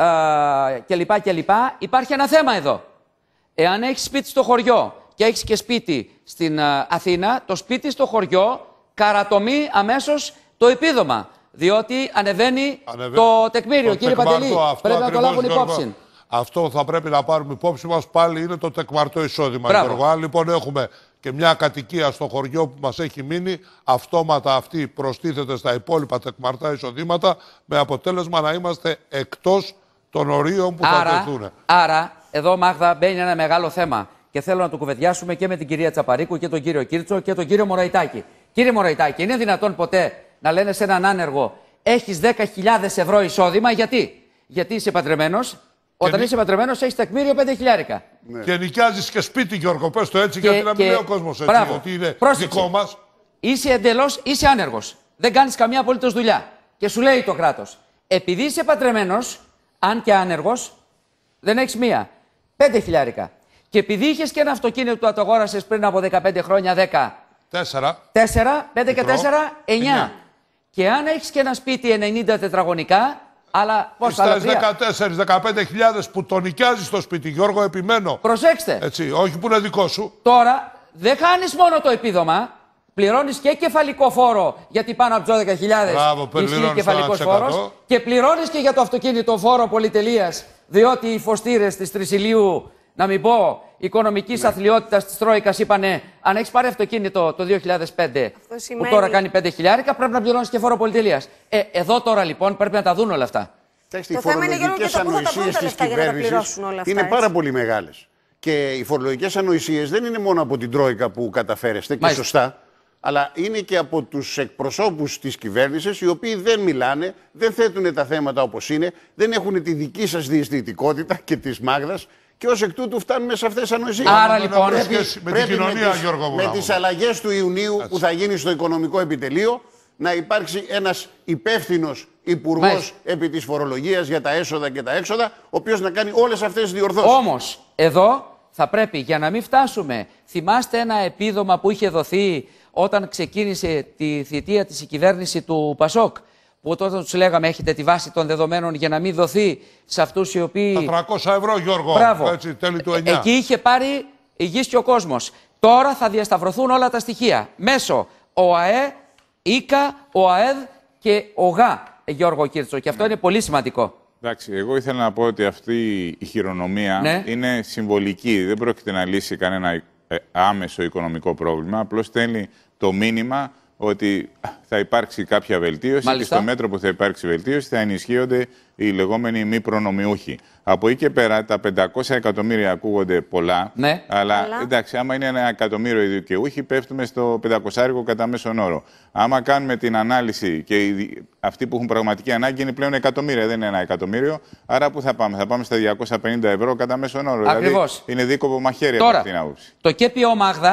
ε, κλπ. κλπ. Υπάρχει ένα θέμα εδώ. Εάν έχεις σπίτι στο χωριό και έχεις και σπίτι στην ε, Αθήνα, το σπίτι στο χωριό καρατομεί αμέσως το επίδομα. Διότι ανεβαίνει Ανεβα... το τεκμήριο, το κύριε Παντελή. Πρέπει να το λάβουν υπόψη. Αυτό θα πρέπει να πάρουμε υπόψη μας, πάλι είναι το τεκμαρτό εισόδημα. Αν λοιπόν έχουμε και μια κατοικία στο χωριό που μας έχει μείνει, αυτόματα αυτή προστίθεται στα υπόλοιπα τεκμαρτά εισοδήματα, με αποτέλεσμα να είμαστε εκτός των ορίων που άρα, θα τεθούν. Άρα, εδώ Μάγδα μπαίνει ένα μεγάλο θέμα και θέλω να το κουβεντιάσουμε και με την κυρία Τσαπαρίκου και τον κύριο Κίρτσο και τον κύριο Μωραϊτάκη. Κύριε Μωραϊτάκη, είναι δυνατόν ποτέ να λένε σε έναν άνεργο, έχεις δέκα χιλιάδες ευρώ εισόδημα? Γιατί? Γιατί είσαι παντρεμένος. Όταν είσαι παντρεμένος, έχεις τεκμήριο πέντε χιλιάρικα. Ναι. Και νοικιάζεις και σπίτι, Γιώργο, πες το έτσι, και, γιατί να μην λέει ο κόσμος έτσι. Μπράβο. Ότι είναι Πρόσεξε. Δικό μας. Είσαι εντελώς, είσαι άνεργος. Δεν κάνεις καμία απολύτως δουλειά. Και σου λέει το κράτος, επειδή είσαι παντρεμένος, αν και άνεργος, δεν έχεις μία. Πέντε χιλιάρικα. Και επειδή είχες και ένα αυτοκίνητο που το αγόρασες πριν από δεκαπέντε χρόνια, δέκα. Τέσσερα. Τέσσερα, πέντε και τέσσερα, εννιά. Και αν έχεις και ένα σπίτι ενενήντα τετραγωνικά. Αλλά πώς θα Στις δεκατέσσερα με δεκαπέντε χιλιάδες που το νοικιάζεις στο σπίτι, Γιώργο, επιμένω. Προσέξτε. Έτσι, όχι που είναι δικό σου. Τώρα δεν χάνεις μόνο το επίδομα, πληρώνεις και κεφαλικό φόρο, γιατί πάνω από τις δώδεκα χιλιάδες ισχύει κεφαλικός φόρος, και πληρώνεις και για το αυτοκίνητο φόρο πολυτελείας, διότι οι φωστήρες της Τρισιλίου, να μην πω, οικονομικής ναι. αθλειότητας της Τρόικας είπανε, αν έχεις πάρει αυτοκίνητο το δύο χιλιάδες πέντε, σημαίνει... που τώρα κάνει πέντε χιλιάρικα, πρέπει να πληρώνεις και φόρο πολυτελείας. Ε, εδώ τώρα λοιπόν πρέπει να τα δουν όλα αυτά. Κοιτάξτε, οι φορολογικές ανοησίες της κυβέρνησης είναι πάρα έτσι. πολύ μεγάλες. Και οι φορολογικές ανοησίες δεν είναι μόνο από την Τρόικα που καταφέρεστε και Μάλιστα. σωστά, αλλά είναι και από τους εκπροσώπους της κυβέρνησης, οι οποίοι δεν μιλάνε, δεν θέτουν τα θέματα όπως είναι, δεν έχουν τη δική σας διαισθητικότητα και της Μάγδας. Και ως εκ τούτου φτάνουμε σε αυτές τις ανοησίες. Άρα λοιπόν, πρέπει, με, πρέπει την κοινωνία, με, τις, Γιώργο, με τις αλλαγές του Ιουνίου Έτσι. που θα γίνει στο Οικονομικό Επιτελείο, να υπάρξει ένας υπεύθυνος υπουργός Μάλιστα. επί της φορολογίας για τα έσοδα και τα έξοδα, ο οποίος να κάνει όλες αυτές τις διορθώσεις. Όμως, εδώ θα πρέπει, για να μην φτάσουμε, θυμάστε ένα επίδομα που είχε δοθεί όταν ξεκίνησε τη θητεία της η κυβέρνηση του Πασόκ, που τότε τους λέγαμε έχετε τη βάση των δεδομένων για να μην δοθεί σε αυτούς οι οποίοι... Τα τριακόσια ευρώ, Γιώργο, Μπράβο. έτσι, τέλη του εννιά. Εκεί είχε πάρει υγιής και ο κόσμος. Τώρα θα διασταυρωθούν όλα τα στοιχεία. Μέσω ΟΑΕ, ΙΚΑ, ΟΑΕΔ και ΟΓΑ, Γιώργο Κίρτσο. Και αυτό ναι. είναι πολύ σημαντικό. Εντάξει, εγώ ήθελα να πω ότι αυτή η χειρονομία ναι. είναι συμβολική. Δεν πρόκειται να λύσει κανένα άμεσο οικονομικό πρόβλημα. Απλώς στέλνει το μήνυμα ότι θα υπάρξει κάποια βελτίωση Μάλιστα. και στο μέτρο που θα υπάρξει βελτίωση θα ενισχύονται οι λεγόμενοι μη προνομιούχοι. Από εκεί και πέρα τα πεντακόσια εκατομμύρια ακούγονται πολλά, ναι. αλλά, αλλά εντάξει, άμα είναι ένα εκατομμύριο οι δικαιούχοι, πέφτουμε στο πεντακόσια κατά μέσον όρο. Άμα κάνουμε την ανάλυση και οι, αυτοί που έχουν πραγματική ανάγκη είναι πλέον εκατομμύρια, δεν είναι ένα εκατομμύριο, άρα πού θα πάμε? Θα πάμε στα διακόσια πενήντα ευρώ κατά μέσον όρο. Ακριβώς. Δηλαδή είναι δίκοπο μαχαίρι Τώρα, από αυτήν την άποψη. Το ΚΕΠΙΟ Μάγδα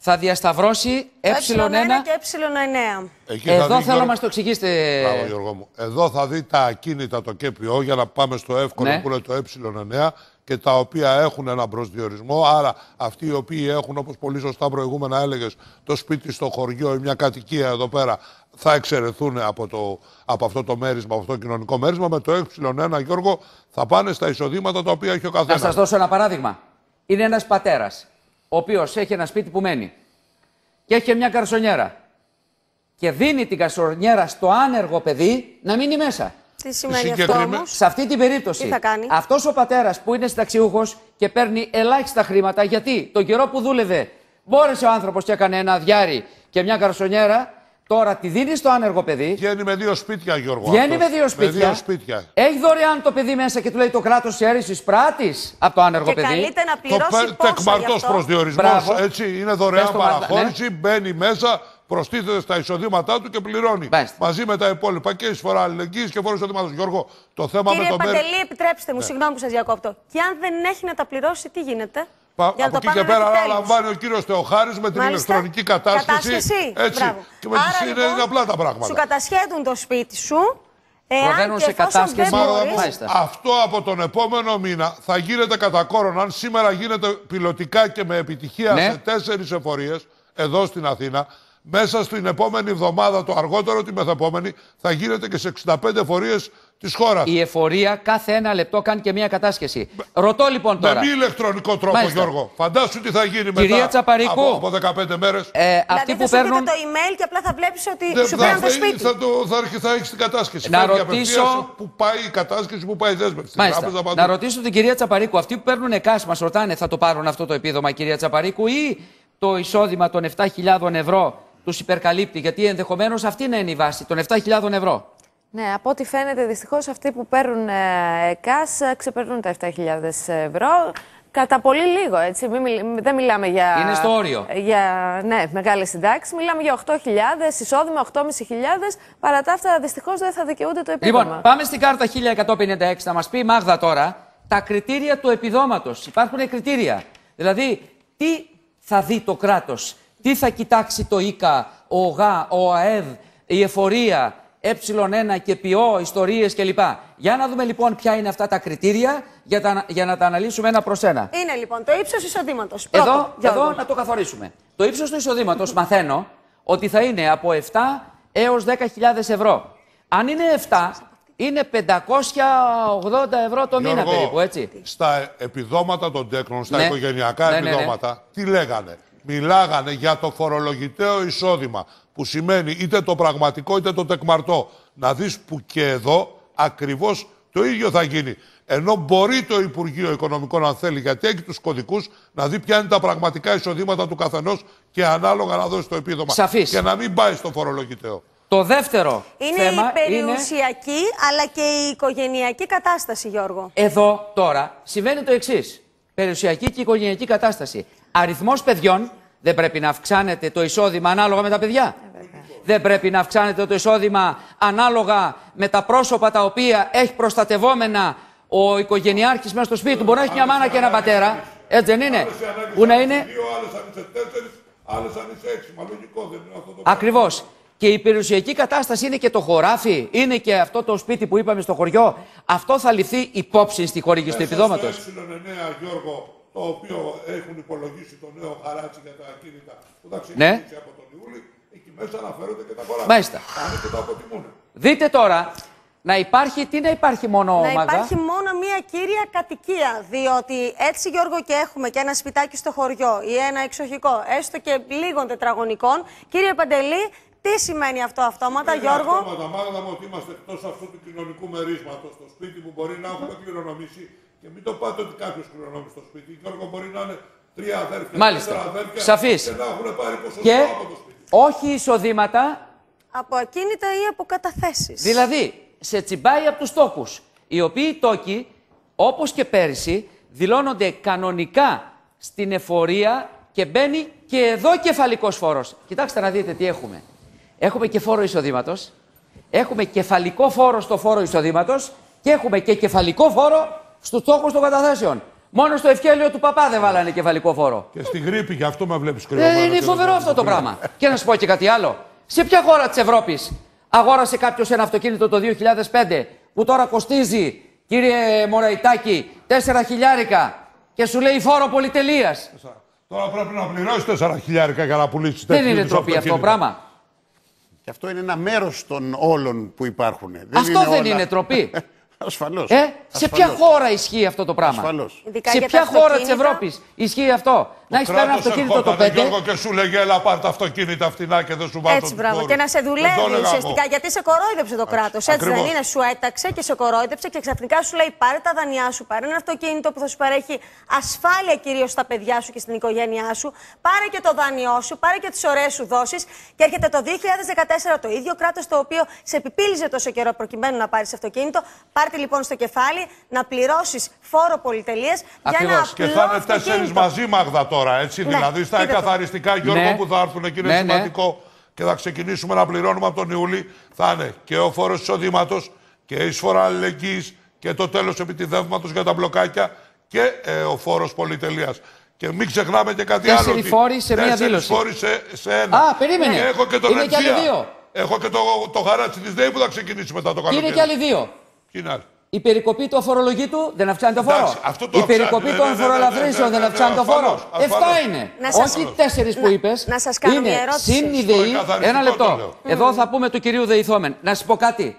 θα διασταυρώσει ε1 και ε9. Εδώ θέλω να μας το εξηγήσετε. Μπράβο, Γιώργο μου. Εδώ θα δει τα ακίνητα το ΚΕΠΙΟ για να πάμε στο εύκολο ναι. που είναι το ε9 και τα οποία έχουν έναν προσδιορισμό. Άρα αυτοί οι οποίοι έχουν, όπως πολύ σωστά προηγούμενα έλεγες, το σπίτι στο χωριό ή μια κατοικία εδώ πέρα θα εξαιρεθούν από, το, από αυτό το μέρισμα, από αυτό το κοινωνικό μέρισμα. Με το ε1, Γιώργο, θα πάνε στα εισοδήματα τα οποία έχει ο καθένας. Να σας δώσω ένα παράδειγμα. Είναι ένας πατέρας, ο οποίος έχει ένα σπίτι που μένει και έχει μια καρσονιέρα και δίνει την καρσονιέρα στο άνεργο παιδί να μείνει μέσα. Τι σημαίνει αυτό όμως? Σε αυτή την περίπτωση, τι θα κάνει? αυτός ο πατέρας που είναι συνταξιούχος και παίρνει ελάχιστα χρήματα, γιατί τον καιρό που δούλευε μπόρεσε ο άνθρωπος και έκανε ένα διάρρη και μια καρσονιέρα, τώρα τη δίνει στο άνεργο παιδί. Βγαίνει με δύο σπίτια, Γιώργο. Βγαίνει με δύο σπίτια. Με δύο σπίτια. Έχει δωρεάν το παιδί μέσα και του λέει το κράτος ξέρεις εισπράττεις από το άνεργο και παιδί. Και καλείται να πληρώσει το τεκμαρτός προσδιορισμός, έτσι, είναι δωρεάν παραχώρηση, ναι. μπαίνει μέσα, προστίθεται στα εισοδήματά του και πληρώνει. Μάλιστα. Μαζί με τα υπόλοιπα και εισφορά αλληλεγγύης και φόρο εισοδήματος. Γιώργο, το θέμα Κύριε με το Παντελή, μέρη... επιτρέψτε μου, ναι. συγγνώμη που σας διακόπτω. Και αν δεν έχει να τα πληρώσει, τι γίνεται? Πα, από εκεί και πέρα αναλαμβάνει ο κύριος Θεοχάρης με την Μάλιστα. ηλεκτρονική κατάσχεση. Κατάσχεση. Έτσι. Μπράβο. Και με Άρα, είναι λοιπόν, απλά τα πράγματα. Σου κατασχέδουν το σπίτι σου. Προβαίνουν σε κατάσχεση. Αυτό από τον επόμενο μήνα θα γίνεται κατά κόρον. Αν σήμερα γίνεται πιλωτικά και με επιτυχία ναι. σε τέσσερις εφορίες εδώ στην Αθήνα, μέσα στην επόμενη εβδομάδα, το αργότερο τη μεθεπόμενη, θα γίνεται και σε εξήντα πέντε εφορίες της χώρας. Η εφορία κάθε ένα λεπτό κάνει και μια κατάσχεση. Ρωτώ λοιπόν τώρα. Με μη ηλεκτρονικό τρόπο, Μάλιστα. Γιώργο. Φαντάσου τι θα γίνει Κυρία μετά Τσαπαρίκου, από, από δεκαπέντε μέρες. Ε, δηλαδή αυτοί που θα παίρνουν... σου πείτε το email και απλά θα βλέπεις ότι Δε, σου παίρνουν το σπίτι. Θα, το, θα, θα έχεις την κατάσχεση. Να ρωτήσω... Που πάει η κατάσχεση, που πάει η δέσμευση. Μάλιστα. Να ρωτήσω την κυρία Τσαπαρίκου. Αυτοί που παίρνουν ΕΚΑΣ μας ρωτάνε, θα το πάρουν αυτό το επίδομα, κυρία Τσαπαρίκου, ή το εισόδημα των επτά χιλιάδων ευρώ τους υπερκαλύπτει, γιατί ενδεχομένως αυτή να είναι η βάση των επτά χιλιάδων ευρώ. Ναι, από ό,τι φαίνεται, δυστυχώς αυτοί που παίρνουν ΕΚΑΣ ξεπερνούν τα επτά χιλιάδες ευρώ. Κατά πολύ λίγο, έτσι. Μην μιλ... Δεν μιλάμε για. Είναι στο όριο. Για, ναι, μεγάλες συντάξεις. Μιλάμε για οκτώ χιλιάδες, εισόδημα οκτώ χιλιάδες πεντακόσιες. Παρά τα αυτά, δυστυχώς δεν θα δικαιούνται το επίδομα. Λοιπόν, πάμε στην κάρτα χίλια εκατόν πενήντα έξι. Θα μας πει η Μάγδα τώρα τα κριτήρια του επιδόματος. Υπάρχουν κριτήρια. Δηλαδή, τι θα δει το κράτος, τι θα κοιτάξει το ΙΚΑ, ο ΟΓΑ, ο ΑΕΔ, η εφορία, ε1 και ΠΙΟ, ιστορίες κλπ. Για να δούμε λοιπόν ποια είναι αυτά τα κριτήρια για, τα, για να τα αναλύσουμε ένα προς ένα. Είναι λοιπόν το ύψος εισοδήματος. Εδώ, εδώ να το καθορίσουμε. Το ύψος του εισοδήματος μαθαίνω ότι θα είναι από επτά έως δέκα χιλιάδες ευρώ. Αν είναι επτά, είναι πεντακόσια ογδόντα ευρώ το μήνα περίπου, έτσι. Στα επιδόματα των τέκνων, στα ναι. οικογενειακά ναι, επιδόματα, ναι, ναι. τι λέγανε? Μιλάγανε για το φορολογητέο εισόδημα, που σημαίνει είτε το πραγματικό είτε το τεκμαρτό. Να δεις που και εδώ ακριβώς το ίδιο θα γίνει. Ενώ μπορεί το Υπουργείο Οικονομικών, αν θέλει, γιατί έχει τους κωδικούς, να δει ποια είναι τα πραγματικά εισοδήματα του καθενός και ανάλογα να δώσει το επίδομα. Σαφής. Και να μην πάει στο φορολογητέο. Το δεύτερο είναι θέμα η περιουσιακή είναι... αλλά και η οικογενειακή κατάσταση, Γιώργο. Εδώ τώρα συμβαίνει το εξής. Περιουσιακή και οικογενειακή κατάσταση. Αριθμός παιδιών, δεν πρέπει να αυξάνεται το εισόδημα ανάλογα με τα παιδιά. Ε, δεν πρέπει να αυξάνεται το εισόδημα ανάλογα με τα πρόσωπα τα οποία έχει προστατευόμενα ο οικογενειάρχης μέσα στο σπίτι του. Μπορεί να έχει μια μάνα και ένα πατέρα. Έτσι δεν είναι? Που να είναι. Ακριβώς. Και η περιουσιακή κατάσταση είναι και το χωράφι, είναι και αυτό το σπίτι που είπαμε στο χωριό. Αυτό θα ληφθεί υπόψη στη χορήγηση του επιδόματος. Στο ε9, Γιώργο, το οποίο έχουν υπολογίσει το νέο χαράτσι για τα ακίνητα που θα ξεκινήσει ναι. από τον Ιούλη, εκεί μέσα αναφέρονται και τα χωράφια. Μάλιστα. Πάνε και τα αποτιμούν. Δείτε τώρα, να υπάρχει, τι να υπάρχει μόνο, Να Μάγδα? υπάρχει μόνο μία κύρια κατοικία, διότι έτσι, Γιώργο, και έχουμε και ένα σπιτάκι στο χωριό ή ένα εξοχικό, έστω και λίγων τετραγωνικών. Κύριε Παντελή, τι σημαίνει αυτό αυτόματα, είναι Γιώργο? Αυτόματα, Μάγδα μου, ότι είμαστε εκτός αυτού του κοινωνικού μερίσματος στο σπίτι που μπορεί να έχουμε κληρονομήσει. Και μην το πάτε ότι κάποιος κληρονόμησε στο σπίτι. Γιώργο, μπορεί να είναι τρία αδέρφια, Μάλιστα. τέσσερα αδέρφια Σαφής. και να έχουν πάρει ποσοστό και από το σπίτι. όχι εισοδήματα. Από ακίνητα ή από καταθέσεις. Δηλαδή, σε τσιμπάει από τους τόκους. Οι οποίοι τόκοι, όπως και πέρυσι, δηλώνονται κανονικά στην εφορία και μπαίνει και εδώ κεφαλικός φόρος. Κοιτάξτε να δείτε τι έχουμε. Έχουμε και φόρο εισοδήματος, έχουμε κεφαλικό φόρο στο φόρο εισοδήματος και έχουμε και κεφαλικό φόρο στους τόκους των καταθέσεων. Μόνο στο ευχέλιο του παπά δεν βάλανε κεφαλικό φόρο. Και στη γρήπη, γι' αυτό με βλέπεις κρυωμένο. Ε, είναι φοβερό αυτό το πράγμα. Και να σου πω και κάτι άλλο. Σε ποια χώρα της Ευρώπης αγόρασε κάποιος ένα αυτοκίνητο το δύο χιλιάδες πέντε που τώρα κοστίζει, κύριε Μωραϊτάκη, τέσσερα χιλιάρικα και σου λέει φόρο πολυτελείας? Τώρα πρέπει να πληρώσει τέσσερα χιλιάρικα για να πουλήσει. Δεν είναι ντροπή αυτό το πράγμα? Και αυτό είναι ένα μέρος των όλων που υπάρχουν. Δεν αυτό είναι δεν όλα... είναι ντροπή? Ασφαλώς. Ε, σε Ασφαλώς. ποια χώρα ισχύει αυτό το πράγμα? Ασφαλώς. Σε ποια χώρα της Ευρώπης ισχύει αυτό? Να έχεις παίρνει ένα αυτοκίνητο το πέντε. Γιώργο, και σου λέγε έλα πάρ' τα αυτοκίνητα φτηνά και δεν σου βάζω. Έτσι, μπράβο. Και να σε δουλεύει ουσιαστικά. Γιατί σε κορόιδεψε το κράτος. Έτσι δεν είναι? Σου έταξε και σε κορόιδεψε και ξαφνικά σου λέει πάρε τα δανειά σου, πάρε ένα αυτοκίνητο που θα σου παρέχει ασφάλεια κυρίως στα παιδιά σου και στην οικογένειά σου. Πάρε και το δάνειό σου, πάρε και τις ωραίες σου δόσεις. Και έρχεται το δύο χιλιάδες δεκατέσσερα το ίδιο κράτος το οποίο σε επιπίλιζε τόσο καιρό προκειμένου να πάρεις αυτοκίνητο. Πάρτε λοιπόν στο κεφάλι να πληρώσεις φόρο πολυτελείας για ένα απλό και θα είναι τέσσερις μαζί, Μάγδα, τώρα, έτσι. Ναι, δηλαδή στα εκαθαριστικά, Γιώργο, ναι, που θα έρθουν και είναι ναι, σημαντικό ναι. και θα ξεκινήσουμε να πληρώνουμε από τον Ιούλη, θα είναι και ο φόρος εισοδήματος και η εισφορά αλληλεγγύης και το τέλος επιτιδεύματος για τα μπλοκάκια και ε, ο φόρος πολυτελείας. Και μην ξεχνάμε και κάτι άλλο. Τέσσερις φόροι σε μία δήλωση. Φόροι σε, σε ένα. Α, περίμενε. Και έχω και τον είναι και άλλοι δύο. Έχω και το, το χαράτσι της ΔΕΗ που θα ξεκινήσει μετά το καλοκαίρι. Είναι και άλλοι δύο. Ποιοι είναι άλλοι? Η περικοπή του αφορολογήτου δεν αυξάνει το φόρο. Η περικοπή των φορολαφρύνσεων δεν αυξάνει το φόρο. Εφτά είναι. Όχι τέσσερις που είπες. Να σας κάνω μια ερώτηση. Συν η ΔΕΗ. Ένα λεπτό. Εδώ θα πούμε του κυρίου Δεϊθόμεν. Να σας πω κάτι.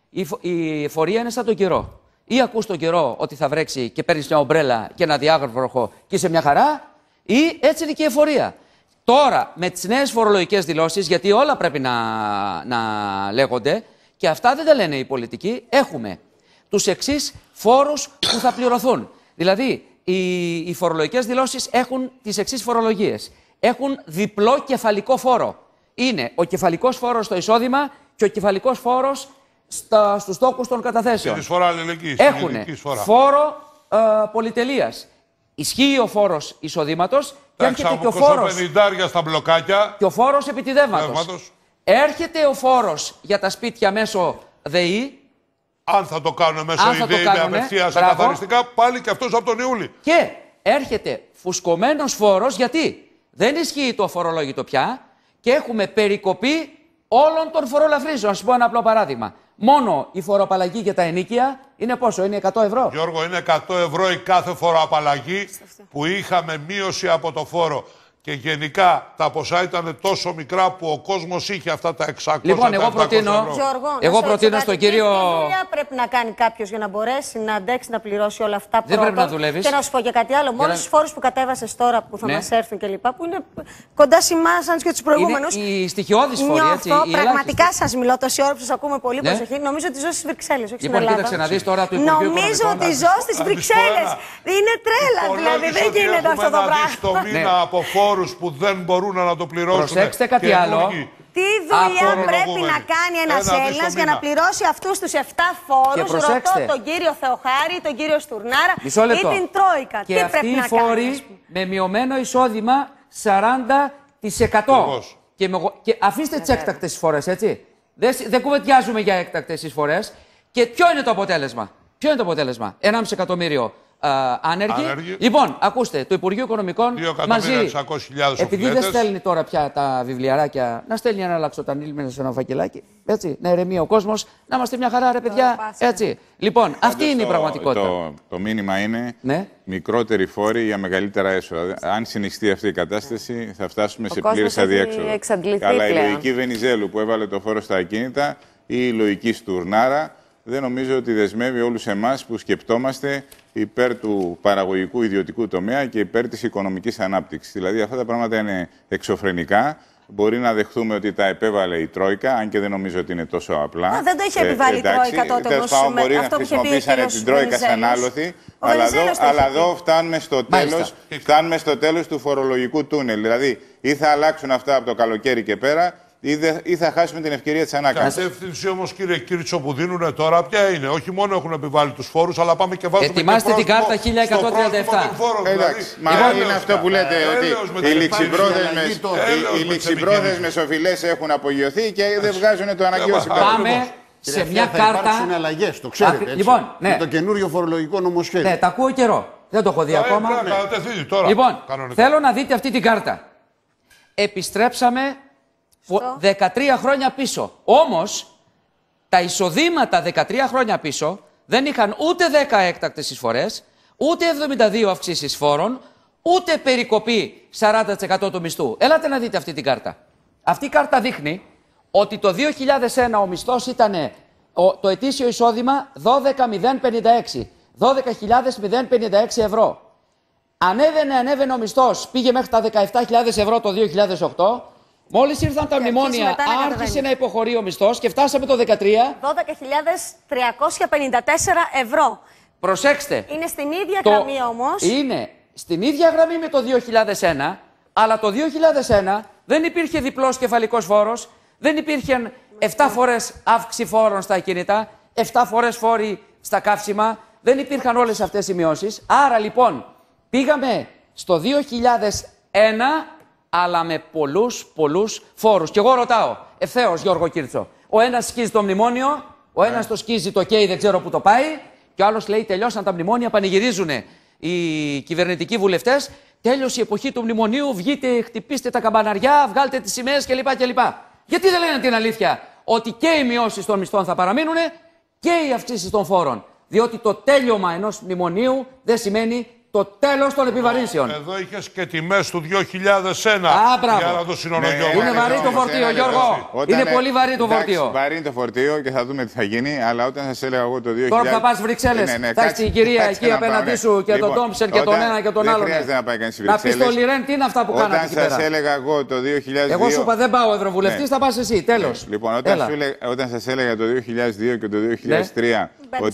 Η εφορία είναι σαν τον καιρό. Ή ακούς τον καιρό ότι θα βρέξει και παίρνεις μια ομπρέλα και ένα διάγραφο και είσαι μια χαρά, ή έτσι είναι και η εφορία. Τώρα με τις νέες φορολογικές δηλώσεις, γιατί όλα πρέπει να, να λέγονται και αυτά δεν τα λένε οι πολιτικοί, έχουμε τους εξής φόρους που θα πληρωθούν. Δηλαδή, οι, οι φορολογικές δηλώσεις έχουν τις εξής φορολογίες. Έχουν διπλό κεφαλικό φόρο. Είναι ο κεφαλικός φόρος στο εισόδημα και ο κεφαλικός φόρος στα, στους τόκους των καταθέσεων. Και εισφορά αλληλεγγύης. Έχουν φόρο ε, πολυτελείας. Ισχύει ο φόρος εισοδήματος και έρχεται και ο φόρος στα μπλοκάκια. Και ο φόρος επιτιδεύματος. Έρχεται ο φόρος για τα σπίτια μέσω ΔΕΗ. Αν θα το κάνουν μέσω ιδέη με απευθείας καθαριστικά, πάλι και αυτός από τον Ιούλη. Και έρχεται φουσκωμένος φόρος, γιατί δεν ισχύει το αφορολόγητο πια και έχουμε περικοπή όλων των φορολαφρύνσεων. Να σου πω ένα απλό παράδειγμα. Μόνο η φοροαπαλλαγή για τα ενοίκια είναι πόσο? Είναι εκατό ευρώ. Γιώργο, είναι εκατό ευρώ η κάθε φοροαπαλλαγή που είχαμε μείωση από το φόρο. Και γενικά τα ποσά ήταν τόσο μικρά που ο κόσμος είχε αυτά τα εξακόσια. Λοιπόν, εγώ προτείνω, Γιώργο, εγώ προτείνω στον κύριο. Τι δουλειά πρέπει να κάνει κάποιος για να μπορέσει να αντέξει να πληρώσει όλα αυτά που δεν πρέπει να δουλεύεις. Και να σου πω και κάτι άλλο. Μόνο να... στους φόρους που κατέβασες τώρα που θα ναι. μας έρθουν κλπ. Που είναι κοντά σημάσαν και τους προηγούμενους. Είναι οι στοιχειώδεις φόροι, έτσι. Νιώθω, πραγματικά σας μιλώ τόση ώρα που σας ακούμε πολύ ναι. προσοχή. Νομίζω ότι ζω στις Βρυξέλλες, όχι λοιπόν, στην Ελλάδα. Να δεις τώρα το Υπουργείο Νομίζω ότι ζω στις Βρυξέλλες. Είναι τρέλα, δηλαδή δεν γίνεται αυτό το πράγμα. Από φόρους που δεν μπορούν να το πληρώσουν. Προσέξτε κάτι άλλο. Τι δουλειά πρέπει να κάνει ένας Έλληνας για να πληρώσει αυτούς τους επτά φόρους? Ρωτώ τον κύριο Θεοχάρη, τον κύριο Στουρνάρα ή την Τρόικα. Και τι αυτοί πρέπει οι να φόροι κάνει, με μειωμένο εισόδημα σαράντα τοις εκατό. Και, με, και αφήστε τις έκτακτες εισφορές, έτσι. Δεν, δεν κουβεντιάζουμε για έκτακτες εισφορές. Και ποιο είναι το αποτέλεσμα? Ποιο είναι το αποτέλεσμα? ενάμιση εκατομμύριο Uh, άνεργοι. Άνεργοι. Λοιπόν, ακούστε, το Υπουργείο Οικονομικών μαζί, επειδή δεν στέλνει τώρα πια τα βιβλιαράκια, να στέλνει ένα λαξοτανίλ μέσα σε ένα φακελάκι, έτσι, να ηρεμεί ο κόσμος, να είμαστε μια χαρά, ρε παιδιά, έτσι. Λοιπόν, αυτή είναι η πραγματικότητα. Το, το μήνυμα είναι ναι. μικρότεροι φόροι για μεγαλύτερα έσοδα. Αν συνεχιστεί αυτή η κατάσταση, θα φτάσουμε ο σε πλήρες αδιέξοδο. Αλλά η λογική Βενιζέλου που έβαλε το φόρο στα ακίνητα ή η λογική Στουρνάρα, δεν νομίζω ότι δεσμεύει όλους εμάς που σκεπτόμαστε υπέρ του παραγωγικού ιδιωτικού τομέα και υπέρ της οικονομικής ανάπτυξης. Δηλαδή αυτά τα πράγματα είναι εξωφρενικά. Μπορεί να δεχθούμε ότι τα επέβαλε η Τρόικα, αν και δεν νομίζω ότι είναι τόσο απλά. Α, δεν το είχε επιβάλει η Τρόικα τότε όμως. Μπορεί να χρησιμοποιήσανε την Τρόικα σαν άλοθη, αλλά, εδώ, αλλά εδώ φτάνουμε στο, τέλος, φτάνουμε στο τέλος του φορολογικού τούνελ. Δηλαδή ή θα αλλάξουν αυτά από το καλοκαίρι και πέρα, Ή, δε, ή θα χάσουμε την ευκαιρία της ανάκαμψης. Η κατεύθυνση όμως, κύριε Κίρτσο, που δίνουν τώρα, ποια είναι? Όχι μόνο έχουν επιβάλει τους φόρους, αλλά πάμε και βάζουμε. Ετοιμάστε την κάρτα χίλια εκατόν τριάντα επτά. Εντάξει, μα είναι αυτό που λέτε, ότι οι ληξιμπρόθεσμες οφειλές έχουν απογειωθεί και δεν βγάζουν το αναγκαίο συμπέρασμα. Πάμε σε μια κάρτα. Υπάρχουν αλλαγές, το ξέρετε. Λοιπόν, με το καινούριο φορολογικό νομοσχέδιο. Ναι, τα ακούω καιρό. Δεν το έχω δει ακόμα. Ναι. Τώρα, λοιπόν, κανονικά. θέλω να δείτε αυτή την κάρτα. Επιστρέψαμε Στο... δεκατρία χρόνια πίσω. Όμως, τα εισοδήματα δεκατρία χρόνια πίσω δεν είχαν ούτε δέκα έκτακτες εισφορές, ούτε εβδομήντα δύο αυξήσεις φόρων, ούτε περικοπή σαράντα τοις εκατό του μισθού. Έλατε να δείτε αυτή την κάρτα. Αυτή η κάρτα δείχνει ότι το δύο χιλιάδες ένα ο μισθός ήταν το ετήσιο εισόδημα δώδεκα χιλιάδες πενήντα έξι. δώδεκα χιλιάδες πενήντα έξι ευρώ. Ανέβαινε, ανέβαινε ο μισθός, πήγε μέχρι τα δεκαεπτά χιλιάδες ευρώ το δύο χιλιάδες οκτώ. Μόλις ήρθαν τα μνημόνια, άρχισε να υποχωρεί ο μισθός και φτάσαμε το δεκατρία. δώδεκα χιλιάδες τριακόσια πενήντα τέσσερα ευρώ. Προσέξτε. Είναι στην ίδια το... γραμμή όμως. Είναι στην ίδια γραμμή με το δύο χιλιάδες ένα, αλλά το δύο χιλιάδες ένα δεν υπήρχε διπλός κεφαλικός φόρος, δεν υπήρχε επτά φορές αύξηση φόρων στα ακίνητα, επτά φορές φόροι στα καύσιμα, δεν υπήρχαν όλες αυτές οι μειώσεις. Άρα λοιπόν πήγαμε στο δύο χιλιάδες ένα, αλλά με πολλούς, πολλούς φόρους. Και εγώ ρωτάω, ευθέως Γιώργο Κίρτσο, ο ένας σκίζει το μνημόνιο, ο ένας το σκίζει το ΚΕΙ, δεν ξέρω που το πάει, και ο άλλος λέει τελειώσαν τα μνημόνια, πανηγυρίζουν οι κυβερνητικοί βουλευτές, τέλειωσε η εποχή του μνημονίου, βγείτε, χτυπήστε τα καμπαναριά, βγάλτε τις σημαίες κλπ. κλπ. Γιατί δεν λένε την αλήθεια, ότι και οι μειώσεις των μισθών θα παραμείνουν και οι αυξήσεις των φόρων. Διότι το τέλειωμα ενός μνημονίου δεν σημαίνει το τέλος των επιβαρύνσεων. Εδώ είχες και τιμές του δύο χιλιάδες ένα. Α, μπράβο. Για να το συνολογιώ. Ναι, είναι βαρύ το φορτίο, Γιώργο. Είναι πολύ βαρύ το φορτίο. Βαρύ είναι το φορτίο και θα δούμε τι θα γίνει. Αλλά όταν σας έλεγα εγώ το δύο χιλιάδες. Τώρα που θα πας Βρυξέλλες, ναι, ναι, θα έχεις την κυρία εκεί απέναντί σου και τον Τόμψεν και τον ένα και τον άλλον. Δεν χρειάζεται να πάει κανείς στη Βρυξέλλες. Να πεις στο Λιρέν τι είναι αυτά που κάνατε εκεί πέρα. Όταν σας έλεγα εγώ το δύο χιλιάδες δύο. Εγώ σου είπα δεν πάω ευρωβουλευτής, θα πας εσύ. Τέλος. Λοιπόν, όταν σας έλεγα το δύο χιλιάδες δύο και το δύο χιλιάδες τρία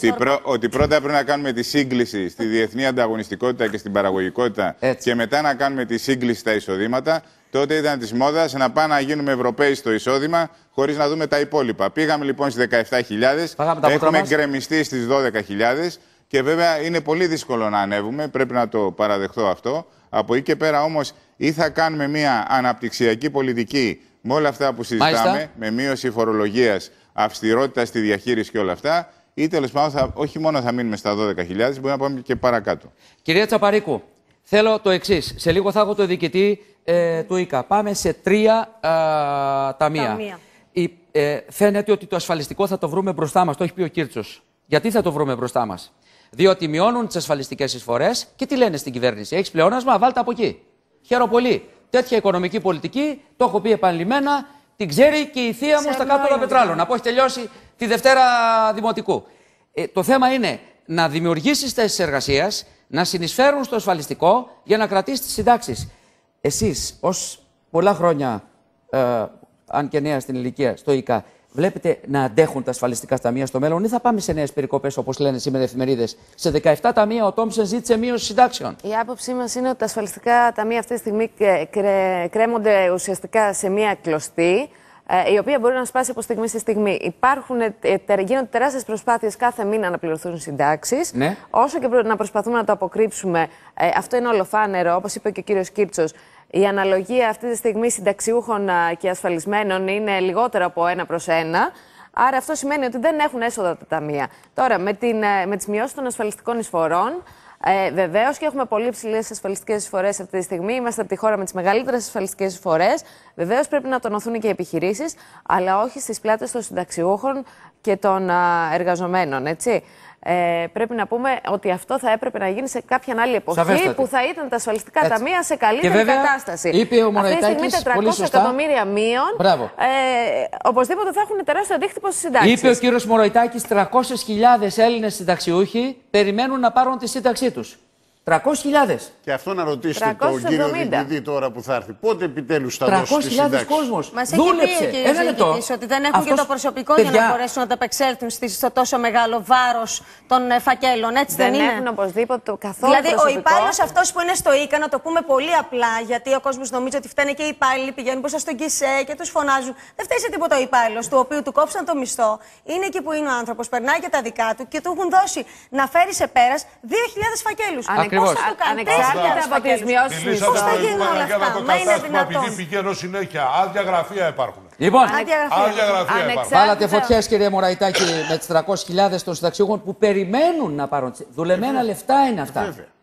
ότι πρώτα πρέπει να κάνουμε τη σύγκληση στη διεθνή ανταγωνιστικότητα και στην παραγωγικότητα και μετά να κάνουμε τη σύγκληση στα εισοδήματα, τότε ήταν της μόδας να πάμε να γίνουμε Ευρωπαίοι στο εισόδημα χωρίς να δούμε τα υπόλοιπα. Πήγαμε λοιπόν στις δεκαεπτά χιλιάδες, έχουμε γκρεμιστεί στις δώδεκα χιλιάδες και βέβαια είναι πολύ δύσκολο να ανέβουμε, πρέπει να το παραδεχθώ αυτό. Από εκεί και πέρα όμως ή θα κάνουμε μια αναπτυξιακή πολιτική με όλα αυτά που συζητάμε, Μάλιστα. με μείωση φορολογίας, αυστηρότητα στη διαχείριση και όλα αυτά, ή τέλος πάντων θα, όχι μόνο θα μείνουμε στα δώδεκα χιλιάδες, μπορεί να πάμε και παρακάτω. Κυρία Τσαπαρίκου, θέλω το εξής. Σε λίγο θα έχω το διοικητή ε, του ΙΚΑ. Πάμε σε τρία α, ταμεία. ταμεία. Η, ε, φαίνεται ότι το ασφαλιστικό θα το βρούμε μπροστά μας. Το έχει πει ο Κίρτσος. Γιατί θα το βρούμε μπροστά μας? Διότι μειώνουν τις ασφαλιστικές εισφορές και τι λένε στην κυβέρνηση? Έχεις πλεόνασμα, βάλτε από εκεί. Χαίρομαι πολύ. Τέτοια οικονομική πολιτική, το έχω πει επανειλημμένα, την ξέρει και η θεία μου στα κάτω των Πετράλων. Από έχει τελειώσει τη Δευτέρα Δημοτικού. Ε, το θέμα είναι να δημιουργήσεις θέσεις εργασίας, να συνεισφέρουν στο ασφαλιστικό για να κρατήσεις τις συντάξεις. Εσείς, ως πολλά χρόνια, ε, αν και νέα στην ηλικία, στο ΙΚΑ, βλέπετε να αντέχουν τα ασφαλιστικά ταμεία στο μέλλον ή θα πάμε σε νέες περικοπές, όπως λένε σήμερα οι εφημερίδες? Σε δεκαεπτά ταμεία ο Τόμψεν ζήτησε μείωση συντάξεων. Η άποψή μας είναι ότι τα ασφαλιστικά ταμεία αυτή τη στιγμή κρέ, κρέμονται ουσιαστικά σε μία κλωστή, η οποία μπορεί να σπάσει από στιγμή σε στιγμή. Υπάρχουν, γίνονται τεράστιες προσπάθειες κάθε μήνα να πληρωθούν συντάξεις. Ναι. Όσο και να προσπαθούμε να το αποκρύψουμε, αυτό είναι ολοφάνερο, όπως είπε και ο κύριος Κίρτσος. Η αναλογία αυτή τη στιγμή συνταξιούχων και ασφαλισμένων είναι λιγότερο από ένα προς ένα. Άρα αυτό σημαίνει ότι δεν έχουν έσοδα τα ταμεία. Τώρα, με, την, με τις μειώσεις των ασφαλιστικών εισφορών, Ε, βεβαίως και έχουμε πολύ υψηλές ασφαλιστικές εισφορές αυτή τη στιγμή. Είμαστε από τη χώρα με τις μεγαλύτερες ασφαλιστικές εισφορές. Βεβαίως πρέπει να τονωθούν και οι επιχειρήσεις, αλλά όχι στις πλάτες των συνταξιούχων και των α, εργαζομένων. Έτσι. Ε, πρέπει να πούμε ότι αυτό θα έπρεπε να γίνει σε κάποια άλλη εποχή. Σαφέστατη. Που θα ήταν τα ασφαλιστικά έτσι. Ταμεία σε καλύτερη και βέβαια, κατάσταση. Είπε ο αυτή τη στιγμή τετρακόσια εκατομμύρια μείων. Ε, οπωσδήποτε θα έχουν τεράστιο αντίκτυπο στις συντάξεις. Είπε ο κύριος Μωροϊτάκης, τριακόσιες χιλιάδες Έλληνες συνταξιούχοι περιμένουν να πάρουν τη σύνταξή τους. τριακόσιες χιλιάδες. Και αυτό να ρωτήσετε τον κύριο διοικητή τώρα που θα έρθει. Πότε επιτέλους θα δώσει τη σύνταξη? Κόσμος. Μας έχει πει ο κύριος διοικητής ότι δεν έχουν Αυτός... και το προσωπικό παιδιά... για να μπορέσουν να ταπεξέλθουν στο τόσο μεγάλο βάρος των φακέλων. Έτσι δεν, δεν είναι? Δεν έχουν οπωσδήποτε καθόλου Δηλαδή προσωπικό. Ο υπάλληλος αυτός που είναι στο ΙΚΑ, να το πούμε πολύ απλά, γιατί ο κόσμος νομίζει ότι φταίνε και οι υπάλληλοι, πηγαίνουν μπροστά στον ΚΙΣΕ και τους φωνάζουν. Δεν φταίει σε τίποτα ο υπάλληλος, του οποίου του κόψαν το μισθό. Είναι εκεί που είναι ο άνθρωπος, περνάει και τα δικά του και του έχουν δώσει να φέρει σε πέρας δύο χιλιάδες φακέλους. Ανεξάρτητα από τις μειώσεις μισθών. Πώς θα γίνουν όλα αυτά? Μα είναι δυνατόν? Επειδή πηγαίνω συνέχεια, άδεια γραφεία υπάρχουν. Λοιπόν, άδεια γραφεία υπάρχουν. Βάλατε φωτιές, κύριε Μωροϊτάκη, με τις τριακόσιες χιλιάδες των συνταξιούχων που περιμένουν να πάρουν. Δουλεμένα λεφτά είναι αυτά.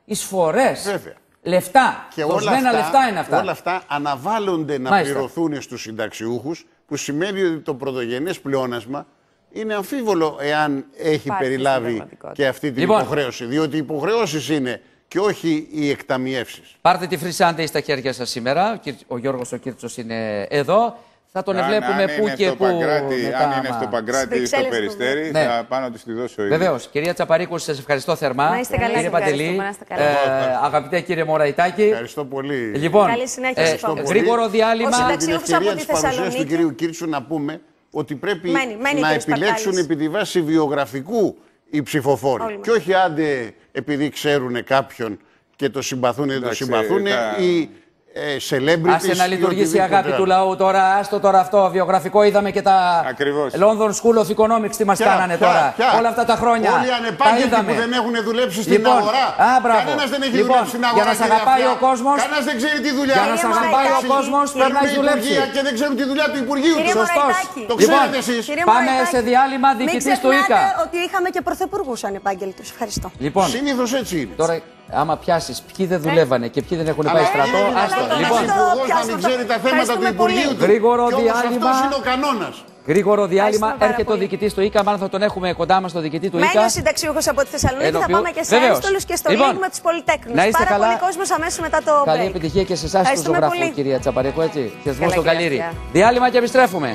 εισφορές. Λεφτά. Και όλα αυτά, λεφτά είναι αυτά. όλα αυτά αναβάλλονται να Μάλιστα. πληρωθούν στους συνταξιούχους, που σημαίνει ότι το πρωτογενές πλεόνασμα είναι αμφίβολο εάν έχει Υπάρχει περιλάβει και αυτή την λοιπόν. υποχρέωση. Διότι οι υποχρεώσεις είναι και όχι οι εκταμιεύσεις. Πάρτε τη Φρυσάντε στα χέρια σας σήμερα. Ο, Κύρ... ο Γιώργος ο Κίρτσος είναι εδώ. Θα τον αν, βλέπουμε αν πού και πού. Μετά, αν είναι στο Παγκράτη ή στο Περιστέρι, ναι. θα πάω να της τη δώσω ο ίδιος. Βεβαίως. Κυρία Τσαπαρίκου, σας ευχαριστώ θερμά. Να είστε καλά, κύριε Παντελή, ε, αγαπητέ κύριε Μωραϊτάκη. Ευχαριστώ πολύ. Λοιπόν, καλή συνέχεια, ε, γρήγορο διάλειμμα. Με την ευκαιρία της παρουσίας του κυρίου Κίρτσου να πούμε ότι πρέπει μένει, μένει να επιλέξουν επί τη βάση βιογραφικού οι ψηφοφόροι. Όλοι και όχι άντε επειδή ξέρουν κάποιον και το συμπαθούν ή δεν το συμπαθούν. Οι ε, celebrities. Άσε να λειτουργήσει η αγάπη του λαού τώρα. Άστο τώρα αυτό. Βιογραφικό είδαμε και τα Ακριβώς. London School of Economics τι μας Ποια, κάνανε ποια, τώρα. ποια. Όλα αυτά τα χρόνια. Όλοι οι ανεπάγγελτοι που δεν έχουν δουλέψει στην λοιπόν, αγορά. Α, Κανένας δεν έχει λοιπόν, δουλέψει στην αγορά. Για να σε αγαπάει ο κόσμος. Κανένας δεν ξέρει τι δουλειά. Για να σε αγαπάει ο κόσμος πρέπει να έχει δουλέψει. Και δεν ξέρουν τη δουλειά του Υπουργείου του. Σωστός. Το ξέρετε εσείς. Πάμε σε διάλειμμα διοικητής του ΙΚΑ. Ότι είχαμε και πρωθυπουργούς ανεπάγγελτους. Ευχαριστώ. Λοιπόν, συνήθως έτσι είναι. Τώρα, άμα πιάσεις ποιοι δεν δουλεύανε και ποιοι δεν έχουν πάει στρατό, άστο. Λοιπόν, να μην ξέρει τα θέματα του Υπουργείου του. Γρήγορο και όμως διάλειμμα. αυτός είναι ο κανόνας. Γρήγορο διάλειμμα. Έρχεται ο διοικητής του ΙΚΑ. Μάλλον θα τον έχουμε κοντά μας, τον διοικητή του ΙΚΑ. Μένει ο συνταξιούχος από τη Θεσσαλονίκη. Ενωπιού. Θα πάμε και σε Βεβαίως. έστολους και στο Λοιπόν, λίγο με τους πολυτέκνους. να είστε Πάρα καλά. πολύ κόσμος αμέσως μετά το Καλή break. επιτυχία και σε εσάς του ζωγράφου, πολύ. κυρία Τσαπαρίκου, έτσι. Χαιρετισμό στον Καλά, Καλήρη. κυρία. Διάλειμμα και επιστρέφουμε.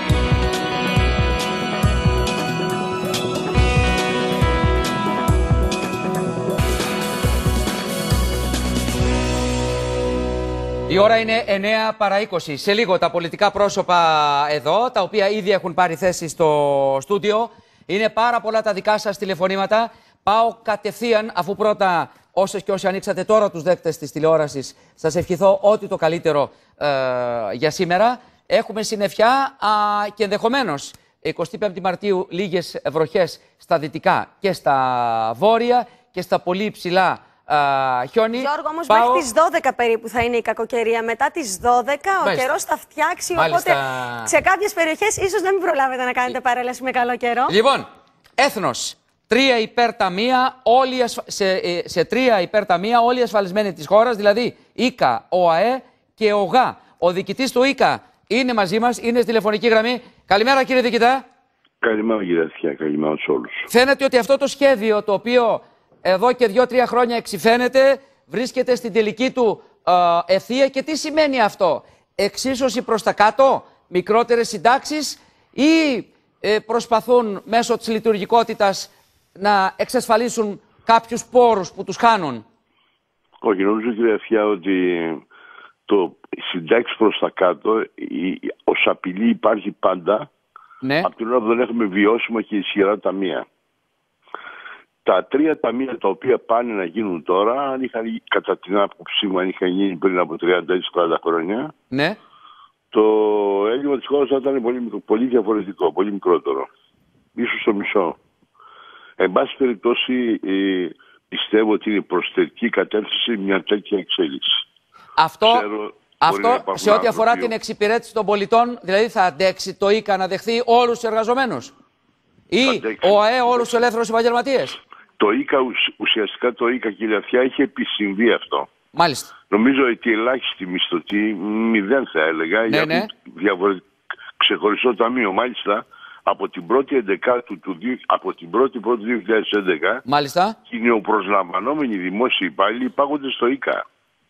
Η ώρα είναι εννέα παρά είκοσι. Σε λίγο τα πολιτικά πρόσωπα εδώ, τα οποία ήδη έχουν πάρει θέση στο στούντιο. Είναι πάρα πολλά τα δικά σας τηλεφωνήματα. Πάω κατευθείαν, αφού πρώτα όσες και όσοι ανοίξατε τώρα τους δέκτες της τηλεόρασης, σας ευχηθώ ό,τι το καλύτερο ε, για σήμερα. Έχουμε συννεφιά α, και ενδεχομένως εικοστή πέμπτη Μαρτίου λίγες βροχές στα δυτικά και στα βόρεια και στα πολύ υψηλά Uh, χιόνι. Γιώργο, όμως πάω... μέχρι τις δώδεκα περίπου θα είναι η κακοκαιρία. Μετά τις δώδεκα ο Μάλιστα. καιρός θα φτιάξει. Μάλιστα. Οπότε σε κάποιες περιοχές ίσως να μην προλάβετε να κάνετε παρέλαση με καλό καιρό. Λοιπόν, έθνος. Τρία υπέρ τα μία, όλοι ασφα... σε, σε τρία υπέρ τα μία, όλοι οι ασφαλισμένοι της χώρας, δηλαδή ΙΚΑ, ΟΑΕ και ΟΓΑ. Ο διοικητής του ΙΚΑ είναι μαζί μας, είναι στη τηλεφωνική γραμμή. Καλημέρα κύριε διοικητά. Καλημέρα κύριε Αθιά, καλημέρα σε όλους. Φαίνεται ότι αυτό το σχέδιο το οποίο εδώ και δύο-τρία χρόνια εξυφαίνεται, βρίσκεται στην τελική του ε, ευθεία. Και τι σημαίνει αυτό? Εξίσωση προς τα κάτω, μικρότερες συντάξεις ή ε, προσπαθούν μέσω της λειτουργικότητας να εξασφαλίσουν κάποιους πόρους που τους χάνουν? Όχι, νομίζω κύριε Αθιά ότι το συντάξεις προς τα κάτω, η, ως απειλή υπάρχει πάντα, ναι. από την ώρα που δεν έχουμε βιώσιμα και ισχυρά ταμεία. Τα τρία ταμεία τα οποία πάνε να γίνουν τώρα, αν είχαν, κατά την άποψή μου, αν είχαν γίνει πριν από τριάντα σαράντα χρόνια, ναι. το έλλειμμα της χώρας θα ήταν πολύ, πολύ διαφορετικό, πολύ μικρότερο. Ίσως το μισό. Εν πάση περιπτώσει, ε, πιστεύω ότι είναι προς θετική κατεύθυνση μια τέτοια εξέλιξη. Αυτό, Ξέρω, αυτό σε ό,τι αφορά την εξυπηρέτηση των πολιτών, δηλαδή θα αντέξει το ΙΚΑ να δεχθεί όλους τους εργαζομένους? Ή ο ΑΕ όλους τους ελεύθερους επαγγελματίες? Το ΙΚΑ, ουσιαστικά το ΙΚΑ, κύριε Αθιά, έχει επισυμβεί αυτό. Μάλιστα. Νομίζω ότι ελάχιστη μισθωτή, μηδέν θα έλεγα, ναι, για ναι. Διαφορετικό, ξεχωριστό ταμείο. Μάλιστα, από την πρώτη εντεκάτου του από την πρώτη πρώτη δύο χιλιάδες έντεκα, μάλιστα, οι νεοπροσλαμβανόμενοι δημόσιοι υπάλληλοι υπάγονται στο ΙΚΑ.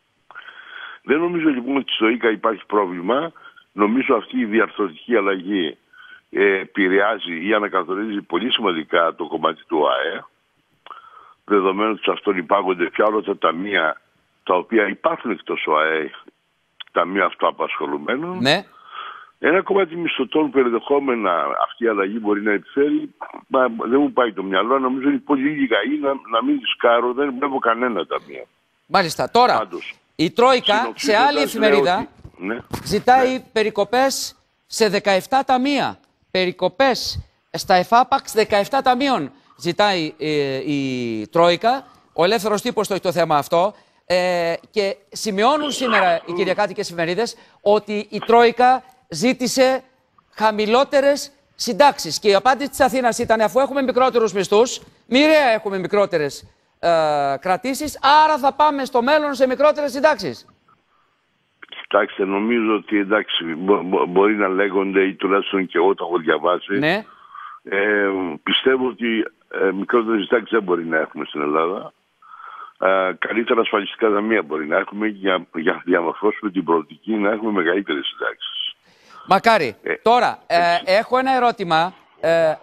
Δεν νομίζω λοιπόν ότι στο ΙΚΑ υπάρχει πρόβλημα. Νομίζω αυτή η διαρθρωτική αλλαγή ε, επηρεάζει ή ανακαθορίζει πολύ σημαντικά το κομμάτι του ΑΕ. Δεδομένου ότι σε αυτόν υπάγονται πια όλα τα ταμεία τα οποία υπάρχουν εκτός ΟΑΕ, ταμεία αυτοαπασχολουμένων. Ναι. Ένα κομμάτι μισθωτών περιδεχόμενα αυτή η αλλαγή μπορεί να επιφέρει, μα δεν μου πάει το μυαλό, νομίζω είναι πολύ λίγα ή να, να μην ρισκάρω, δεν βλέπω κανένα ταμεία. Μάλιστα. Τώρα, Πάντως, η Τρόικα σε άλλη εφημερίδα ότι... ναι, ζητάει ναι. περικοπές σε δεκαεπτά ταμεία. Περικοπές στα εφάπαξ δεκαεπτά ταμείων ζητάει ε, η Τρόικα. Ο Ελεύθερος Τύπος το έχει το θέμα αυτό. Ε, και σημειώνουν σήμερα οι κυριακάτικες εφημερίδες ότι η Τρόικα ζήτησε χαμηλότερες συντάξεις. Και η απάντηση της Αθήνας ήταν, αφού έχουμε μικρότερους μισθούς, μοιραία έχουμε μικρότερες ε, κρατήσεις, άρα θα πάμε στο μέλλον σε μικρότερες συντάξεις. Κοιτάξτε, νομίζω ότι εντάξει, μπο, μπο, μπορεί να λέγονται ή τουλάχιστον και εγώ το έχω διαβάσει. Ναι. Ε, πιστεύω ότι ε, μικρότερες συντάξεις δεν μπορεί να έχουμε στην Ελλάδα. Ε, καλύτερα ασφαλιστικά ταμεία μπορεί να έχουμε για, για να διαμορφώσουμε την προοπτική να έχουμε μεγαλύτερες συντάξεις. Μακάρι. Ε, Τώρα, ε, έχω ένα ερώτημα. Ε,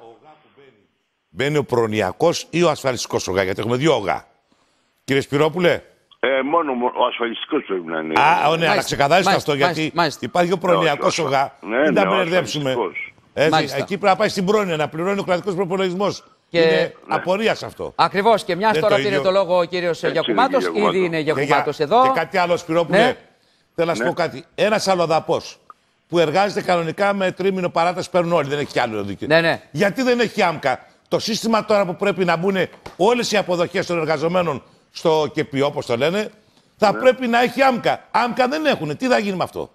Μπαίνει ο προνοιακός ή ο ασφαλιστικός ΟΓΑ, γιατί έχουμε δύο ΟΓΑ. Κύριε Σπυρόπουλε. Ε, μόνο ο ασφαλιστικός πρέπει να είναι. Α, ναι, αλλά ξεκαθάριστε αυτό, γιατί μάλιστα, μάλιστα. υπάρχει ο προνοιακός ναι, ΟΓΑ. Ναι, μην ναι, τα μπερδέψουμε. Εκεί πρέπει να πάει στην πρόνοια, να πληρώνει ο κρατικός προπολογισμός. Και... Είναι ναι. απορία σε αυτό. Ακριβώς. Και μια τώρα πήρε το λόγο ο κύριος Γιακουμάτος. Ήδη είναι Γιακουμάτος εδώ. Και κάτι άλλο, Σπυρόπουλε. Ναι. Θέλω να σου ναι. πω κάτι. Ένας αλλοδαπός που εργάζεται κανονικά με τρίμηνο παράταση παίρνουν όλοι. Δεν έχει άλλο δίκαιο. Ναι, ναι. Γιατί δεν έχει άμκα. Το σύστημα τώρα που πρέπει να μπουν όλες οι αποδοχές των εργαζομένων στο ΚΕΠΙ, όπως το λένε, θα ναι. πρέπει να έχει άμκα. Άμκα δεν έχουν. Τι θα γίνει με αυτό?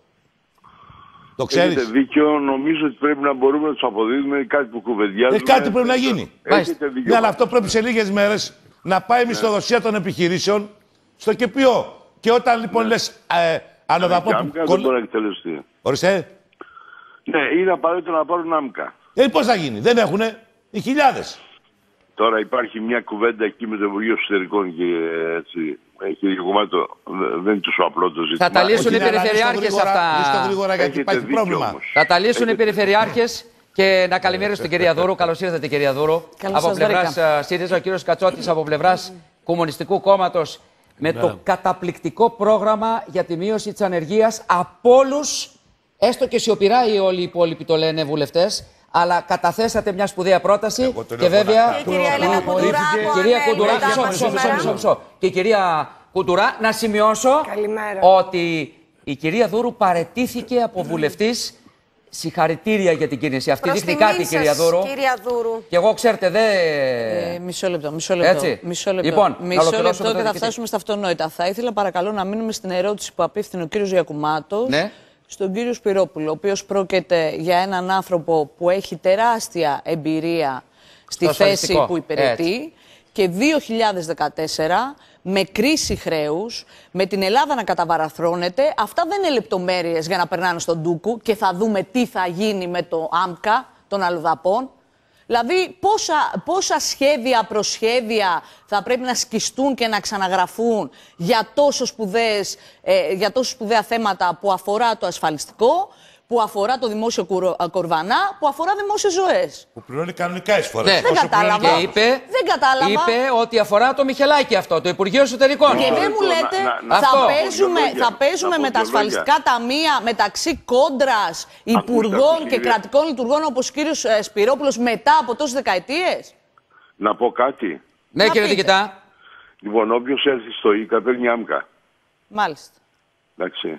Το ξέρεις? Έχετε δίκιο. Νομίζω ότι πρέπει να μπορούμε να τους αποδίδουμε κάτι που κουβεντιάζουμε. Ε, κάτι πρέπει να γίνει. Ναι, αλλά αυτό πρέπει σε λίγες μέρες να πάει η μισθοδοσία των επιχειρήσεων στο ΚΕΠΙΟ. Και όταν λοιπόν ναι. λες ε, αλλοδαπό που... Άμκα δεν μπορεί να εκτελεστεί. Ορίστε. Ναι, είναι απαραίτητο να πάρουν άμκα. Ε, πώς θα γίνει? Δεν έχουνε οι χιλιάδες. Τώρα υπάρχει μια κουβέντα εκεί με το Υπουργείο Εσωτερικών και έτσι... Κύριε Γιακουμάτο, δεν είναι τόσο απλό το ζήτημα. Θα τα λύσουν οι περιφερειάρχες αυτά. Λύστο γρήγορα, γιατί υπάρχει πρόβλημα. Όμως. Θα τα λύσουν οι περιφερειάρχες. Και να καλημερίσω την κυρία Δούρου. Καλώς ήρθατε, κυρία Δούρου. Από πλευράς ΣΥΡΙΖΑ, ο κύριος Κατσότης από πλευράς Κομμουνιστικού Κόμματος. Με ναι. το καταπληκτικό πρόγραμμα για τη μείωση της ανεργίας από όλους, έστω και σιωπηρά οι όλοι οι υπόλοιποι το λένε βουλευτές. Αλλά καταθέσατε μια σπουδαία πρόταση και βέβαια. Και η κυρία Ελένα Κουντουρά. Κυρία Κουντουρά, μισό, μισό. Και η κυρία Κουντουρά, να σημειώσω Καλημέρα. ότι η κυρία Δούρου παραιτήθηκε από βουλευτής. Συγχαρητήρια για την κίνηση αυτή. Δείχνει κάτι, κυρία Δούρου. Κυρία Δούρου. Και εγώ, ξέρετε, δεν. Ε, μισό λεπτό, μισό λεπτό. Έτσι. Μισό λεπτό, λοιπόν, μισό λεπτό και θα φτάσουμε στα αυτονόητα. Θα ήθελα παρακαλώ να μείνουμε στην ερώτηση που απίφθηνε ο κύριος Γιακουμάτος. Ναι. Στον κύριο Σπυρόπουλο, ο οποίος πρόκειται για έναν άνθρωπο που έχει τεράστια εμπειρία στη θέση που υπηρετεί. Έτσι. Και δύο χιλιάδες δεκατέσσερα, με κρίση χρέους, με την Ελλάδα να καταβαραθρώνεται, αυτά δεν είναι λεπτομέρειες για να περνάνε στον ντούκου και θα δούμε τι θα γίνει με το άμκα των αλλοδαπών. Δηλαδή, πόσα, πόσα σχέδια, προσχέδια θα πρέπει να σκιστούν και να ξαναγραφούν για τόσο, σπουδαίες, ε, για τόσο σπουδαία θέματα που αφορά το ασφαλιστικό, που αφορά το δημόσιο κορβανά, που αφορά δημόσιες ζωές. Που πληρώνει κανονικά εισφορές. Ναι. Δεν κατάλαβα. Και είπε, δεν κατάλαβα. είπε ότι αφορά το Μιχελάκι αυτό, το Υπουργείο Εσωτερικών. Και δεν μου λέτε, να, να, θα, να, παίζουμε, θα παίζουμε με τα ασφαλιστικά ταμεία μεταξύ κόντρας υπουργών και κρατικών λειτουργών όπως ο κύριος ε, Σπυρόπουλος μετά από τόσες δεκαετίες. Να πω κάτι. Ναι, να κύριε Δικητά. Λοιπόν, όποιος έρθει στο ΙΚΑ παίρνει άμκα. Μάλιστα. Εντάξει.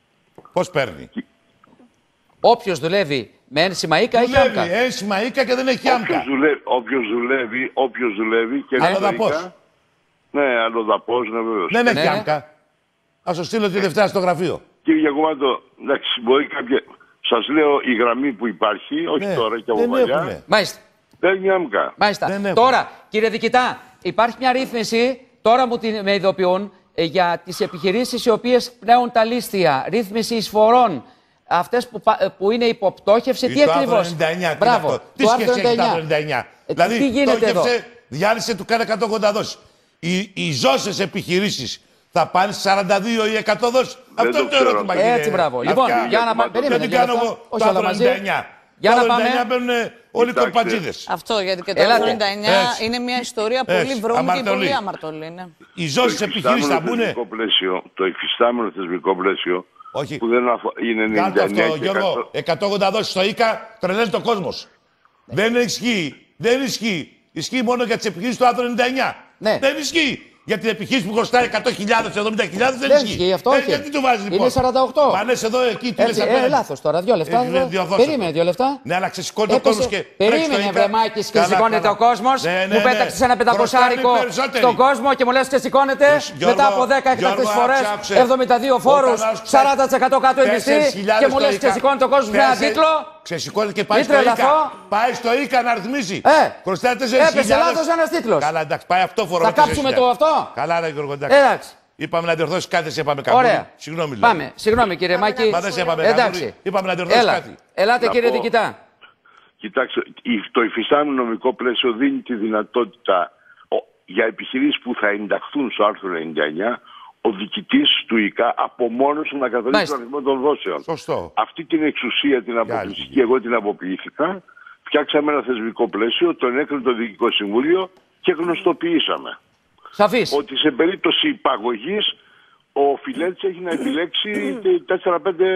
Πώς παίρνει? Όποιος δουλεύει με ένσημα ΙΚΑ έχει άμκα. Δουλεύει ένσημα ΙΚΑ και δεν έχει άμκα. Όποιος δουλεύει, όποιος δουλεύει και δεν έχει άμκα. Ναι, αλλοδαπός, ναι βέβαιος. Δεν έχει άμκα. Ας το στείλω τη Δευτέρα στο γραφείο. Κύριε Γιακουμάτο, εντάξει, μπορεί κάποια... Σας λέω η γραμμή που υπάρχει, όχι ναι, τώρα και από παλιά. Μάλιστα. Παίρνει άμκα. Μάλιστα. Τώρα, κύριε Δικητά, υπάρχει μια ρύθμιση, τώρα μου την με ειδοποιούν, για τις επιχειρήσεις οι οποίες πνέουν τα λίστια. Ρύθμιση εισφορών. Αυτές που, που είναι υποπτώχευση, τι ακριβώς? Μπράβο. Τι σχέση έχει το άρθρο ενενήντα εννιά? Ε, δηλαδή, τι γίνεται εδώ? Διάλυσε του κάνα εκατόν ογδόντα δόσεις. Οι, οι ζώσες επιχειρήσεις θα πάνε στις σαράντα δύο ή εκατό δόσεις. Αυτό είναι το ερώτημα. Έτσι, μπράβο. Λοιπόν, για να πάμε. Δεν την κάνω εγώ το άρθρο ενενήντα εννιά. Για να πάμε. Μπαίνουν όλοι οι κορπατζίδες. Αυτό, γιατί και το άρθρο ενενήντα εννιά είναι μια ιστορία πολύ βρώμικη και πολύ αμαρτωλή. Οι ζώσεις επιχειρήσεις θα μπουν. Το υφιστάμενο θεσμικό πλαίσιο. Όχι. Που δεν αφο... είναι ενενήντα εννιά αυτό, Γιώργο, εκατόν ογδόντα δόσεις στο ΙΚΑ, τρελαίνει το κόσμος. Ναι. Δεν ισχύει. Δεν ισχύει. Ισχύει μόνο για τις επιχειρήσεις του άρθρου ενενήντα εννιά. Ναι. Δεν ισχύει. Για την επιχείρηση που χρωστάει εκατό χιλιάδες, εβδομήντα χιλιάδες δεν, δεν ισχύει. ισχύει αυτό, ε, γιατί το βάζεις λοιπόν? Είναι σαράντα οκτώ. Μα λες εδώ, εκεί, τι λες απέναντι. Ε, λάθος τώρα, δύο λεφτά. Ε, δύο περίμενε δύο λεφτά. Ναι, αλλά ξεσηκώνει ο κόσμος και... Περίμενε, Βρεμάκης, και σηκώνεται ο κόσμος. Μου πέταξες ένα πεντακοσάρικο στον κόσμο και μου λες και σηκώνεται. Μετά από δέκα έκτακτες φορές, εβδομήντα δύο φόρους, σαράντα τοις εκατό κάτω η μισθή και μου λες και σηκώνεται ο κόσμος με ένα τίτλο. Ξεσηκώνει και πάει στο Ίκα. Πάει στο Ίκα να ρυθμίσει. Ε, Χρωστάει τέσσερις χιλιάδες. έπεσε λάθος ένας τίτλος. Καλά, εντάξει, πάει αυτό φορό. Θα κάψουμε το αυτό. Καλά, ρε Γιώργο, εντάξει. Εντάξει. Είπαμε να διορθώσει κάτι, σε είπαμε κάτι. Ωραία. Συγγνώμη, πάμε. Συγγνώμη, κύριε Μάκη. Μα δεν σε είπαμε εντάξει. Είπαμε να διορθώσει κάτι. Ελάτε, να κύριε πω, Διοικητά. Κοιτάξτε, το υφιστάμενο νομικό πλαίσιο δίνει τη δυνατότητα ο, για επιχειρήσεις που θα ενταχθούν στο άρθρο ενενήντα εννιά ο διοικητής του ΙΚΑ από μόνος του να καθορίσει τον αριθμό των δόσεων. Σωστό. Αυτή την εξουσία την αποκλειστική, εγώ την αποποιήθηκα. Φτιάξαμε ένα θεσμικό πλαίσιο, τον έκρινε το Διοικητικό Συμβούλιο και γνωστοποιήσαμε. Σαφής. Ότι σε περίπτωση υπαγωγής ο Φιλέτης έχει να επιλέξει τέσσερα πέντε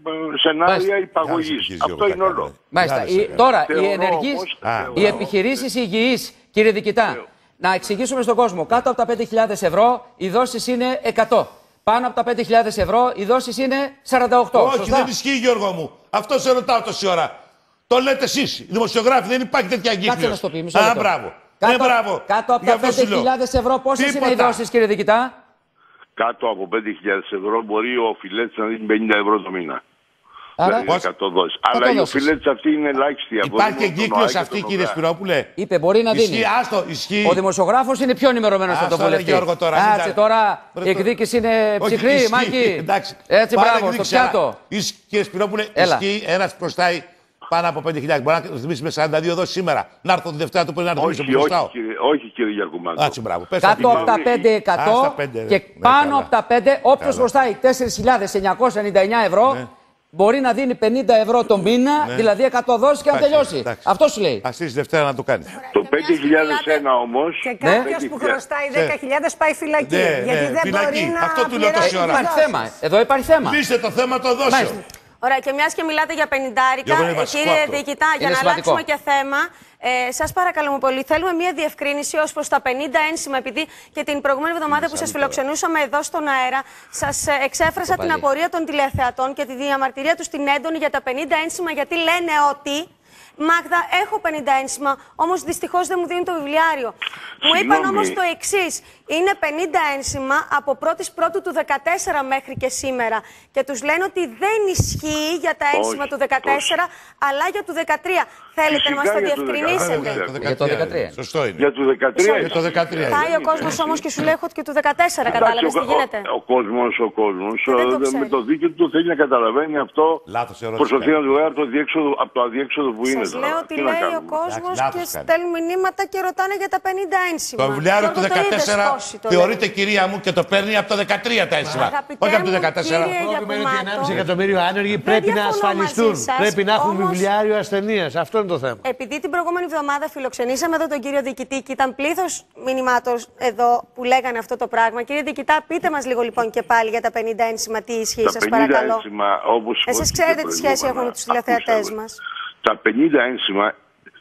σενάρια υπαγωγής. Αυτό είναι όλο. Μάλιστα. Η, τώρα, οι ενεργείς, οι επιχειρήσεις υγιείς, κύριε Διοικητά, να εξηγήσουμε στον κόσμο, κάτω από τα πέντε χιλιάδες ευρώ οι δόσεις είναι εκατό. Πάνω από τα πέντε χιλιάδες ευρώ οι δόσεις είναι σαράντα οκτώ. Όχι, σωστά? δεν ισχύει, Γιώργο μου. Αυτό σε ρωτάω τόση ώρα. Το λέτε εσείς, οι δημοσιογράφοι, δεν υπάρχει τέτοια εγκύκλιος. Κάτσε να στο πει, μισό Α, λεπτό. μπράβο. Κάτω, ε, μπράβο. κάτω από τα πέντε χιλιάδες ευρώ πόσες είναι οι δόσεις, κύριε Διοικητά? Κάτω από πέντε χιλιάδες ευρώ μπορεί ο Φιλέτης να δίνει πενήντα ευρώ το μήνα. Άρα, δηλαδή εκατό δόσεις. Αλλά η οφειλέτης αυτή είναι ελάχιστη. Υπάρχει εγκύκλιος αυτή, κύριε Σπυρόπουλε. Είπε, μπορεί να δίνει. Ισχύει, άστο, ισχύει. Ο δημοσιογράφος είναι πιο ενημερωμένος από τον βουλευτή. Γιώργο, τώρα. Κάτσε τώρα, η εκδίκηση είναι ψυχρή, Μάκη. Εντάξει. Έτσι, μπράβο, στο πιάτο. Κύριε Σπυρόπουλε, ισχύει, ένας χρωστάει πάνω από πέντε χιλιάδες. Μπορεί να ρυθμίσει με σαράντα δύο δόσεις σήμερα. Να έρθω τη Δευτέρα του πρωί να ρυθμίσω που χρωστάω. Όχι, κύριε Γιακουμάκο. Άτσι, μπράβο. Κάτω από τα πέντε εκατό και πάνω από τα πέντε, όποιος χρωστάει τέσσερις χιλιάδες εννιακόσια ενενήντα εννιά ευρώ. Μπορεί να δίνει πενήντα ευρώ το μήνα, ναι. δηλαδή εκατό δόσεις και να τελειώσει. Εντάξει. Αυτό σου λέει. Ας στήσει Δευτέρα να το κάνει. Το πέντε χιλιάδες ένα όμως. Και κάποιος ναι. που χρωστάει δέκα χιλιάδες πάει φυλακή. Ναι, γιατί ναι, δεν φυλακή. μπορεί να. Αυτό του λέω τόση ώρα. Υπάρχει θέμα. Εδώ υπάρχει θέμα. Λύστε το θέμα των δόσεων. Ωραία, και μια και μιλάτε για πενηντάρικα, κύριε Διοικητά, για να αλλάξουμε και θέμα, ε, σας παρακαλούμε πολύ, θέλουμε μια διευκρίνηση ως προς τα πενήντα ένσημα, επειδή και την προηγούμενη εβδομάδα που σας φιλοξενούσαμε εδώ στον αέρα, σας εξέφρασα την απορία των τηλεθεατών και τη διαμαρτυρία τους την έντονη για τα πενήντα ένσημα, γιατί λένε ότι Μάγδα, έχω πενήντα ένσημα, όμως δυστυχώς δεν μου δίνουν το βιβλιάριο. Μου είπαν όμως το εξής, είναι πενήντα ένσημα από πρώτη πρώτου του δεκατέσσερα μέχρι και σήμερα. Και τους λένε ότι δεν ισχύει για τα ένσημα του δεκατέσσερα, αλλά για του δεκατρία. Θέλετε να μας το διευκρινίσετε? Για το δεκατρία. Σωστό είναι. Για το δεκατρία. Για το δεκατρία. Πάει ο κόσμος όμως και σου λέει έχω και του δεκατέσσερα, κατάλαβες τι γίνεται? Ο κόσμος, ο κόσμος, με το δίκαιο του θέλει να καταλαβαίνει αυτό. Προσπαθεί να δουλεύει από το αδιέξοδο που είναι. Σας λέω ότι λέει ο κόσμος και στέλνουν μηνύματα και ρωτάνε για τα πενήντα ένσημα. Το βιβλιάριο του δεκατέσσερα θεωρείται, κυρία μου, και το παίρνει από το δεκατρία τα ένσημα. Όχι από το δεκατέσσερα. Το πρόβλημα είναι ότι ενάμιση εκατομμύριο άνεργοι πρέπει να ασφαλιστούν. Πρέπει να έχουν βιβλιάριο ασθενείας. Αυτό είναι το θέμα. Επειδή την προηγούμενη εβδομάδα φιλοξενήσαμε εδώ τον κύριο Διοικητή και ήταν πλήθος μηνυμάτων εδώ που λέγανε αυτό το πράγμα. Κύριε Διοικητά, πείτε μας λίγο λοιπόν και πάλι για τα πενήντα ένσημα, τι ισχύει, σας παρακαλώ. Εσείς ξέρετε τι σχέση έχουμε με τους τηλεθεατές μας. Τα πενήντα ένσημα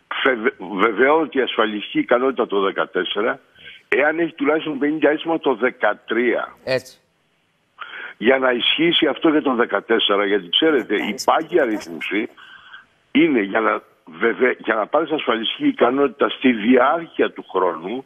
βεβαιώνουν τη ασφαλιστική ικανότητα το δεκατέσσερα, εάν έχει τουλάχιστον πενήντα ένσημα το δεκατρία. Έτσι. Για να ισχύσει αυτό για το δεκατέσσερα, γιατί ξέρετε, η πάγια ρύθμιση είναι για να, βεβαι... για να πάρεις ασφαλιστική ικανότητα στη διάρκεια του χρόνου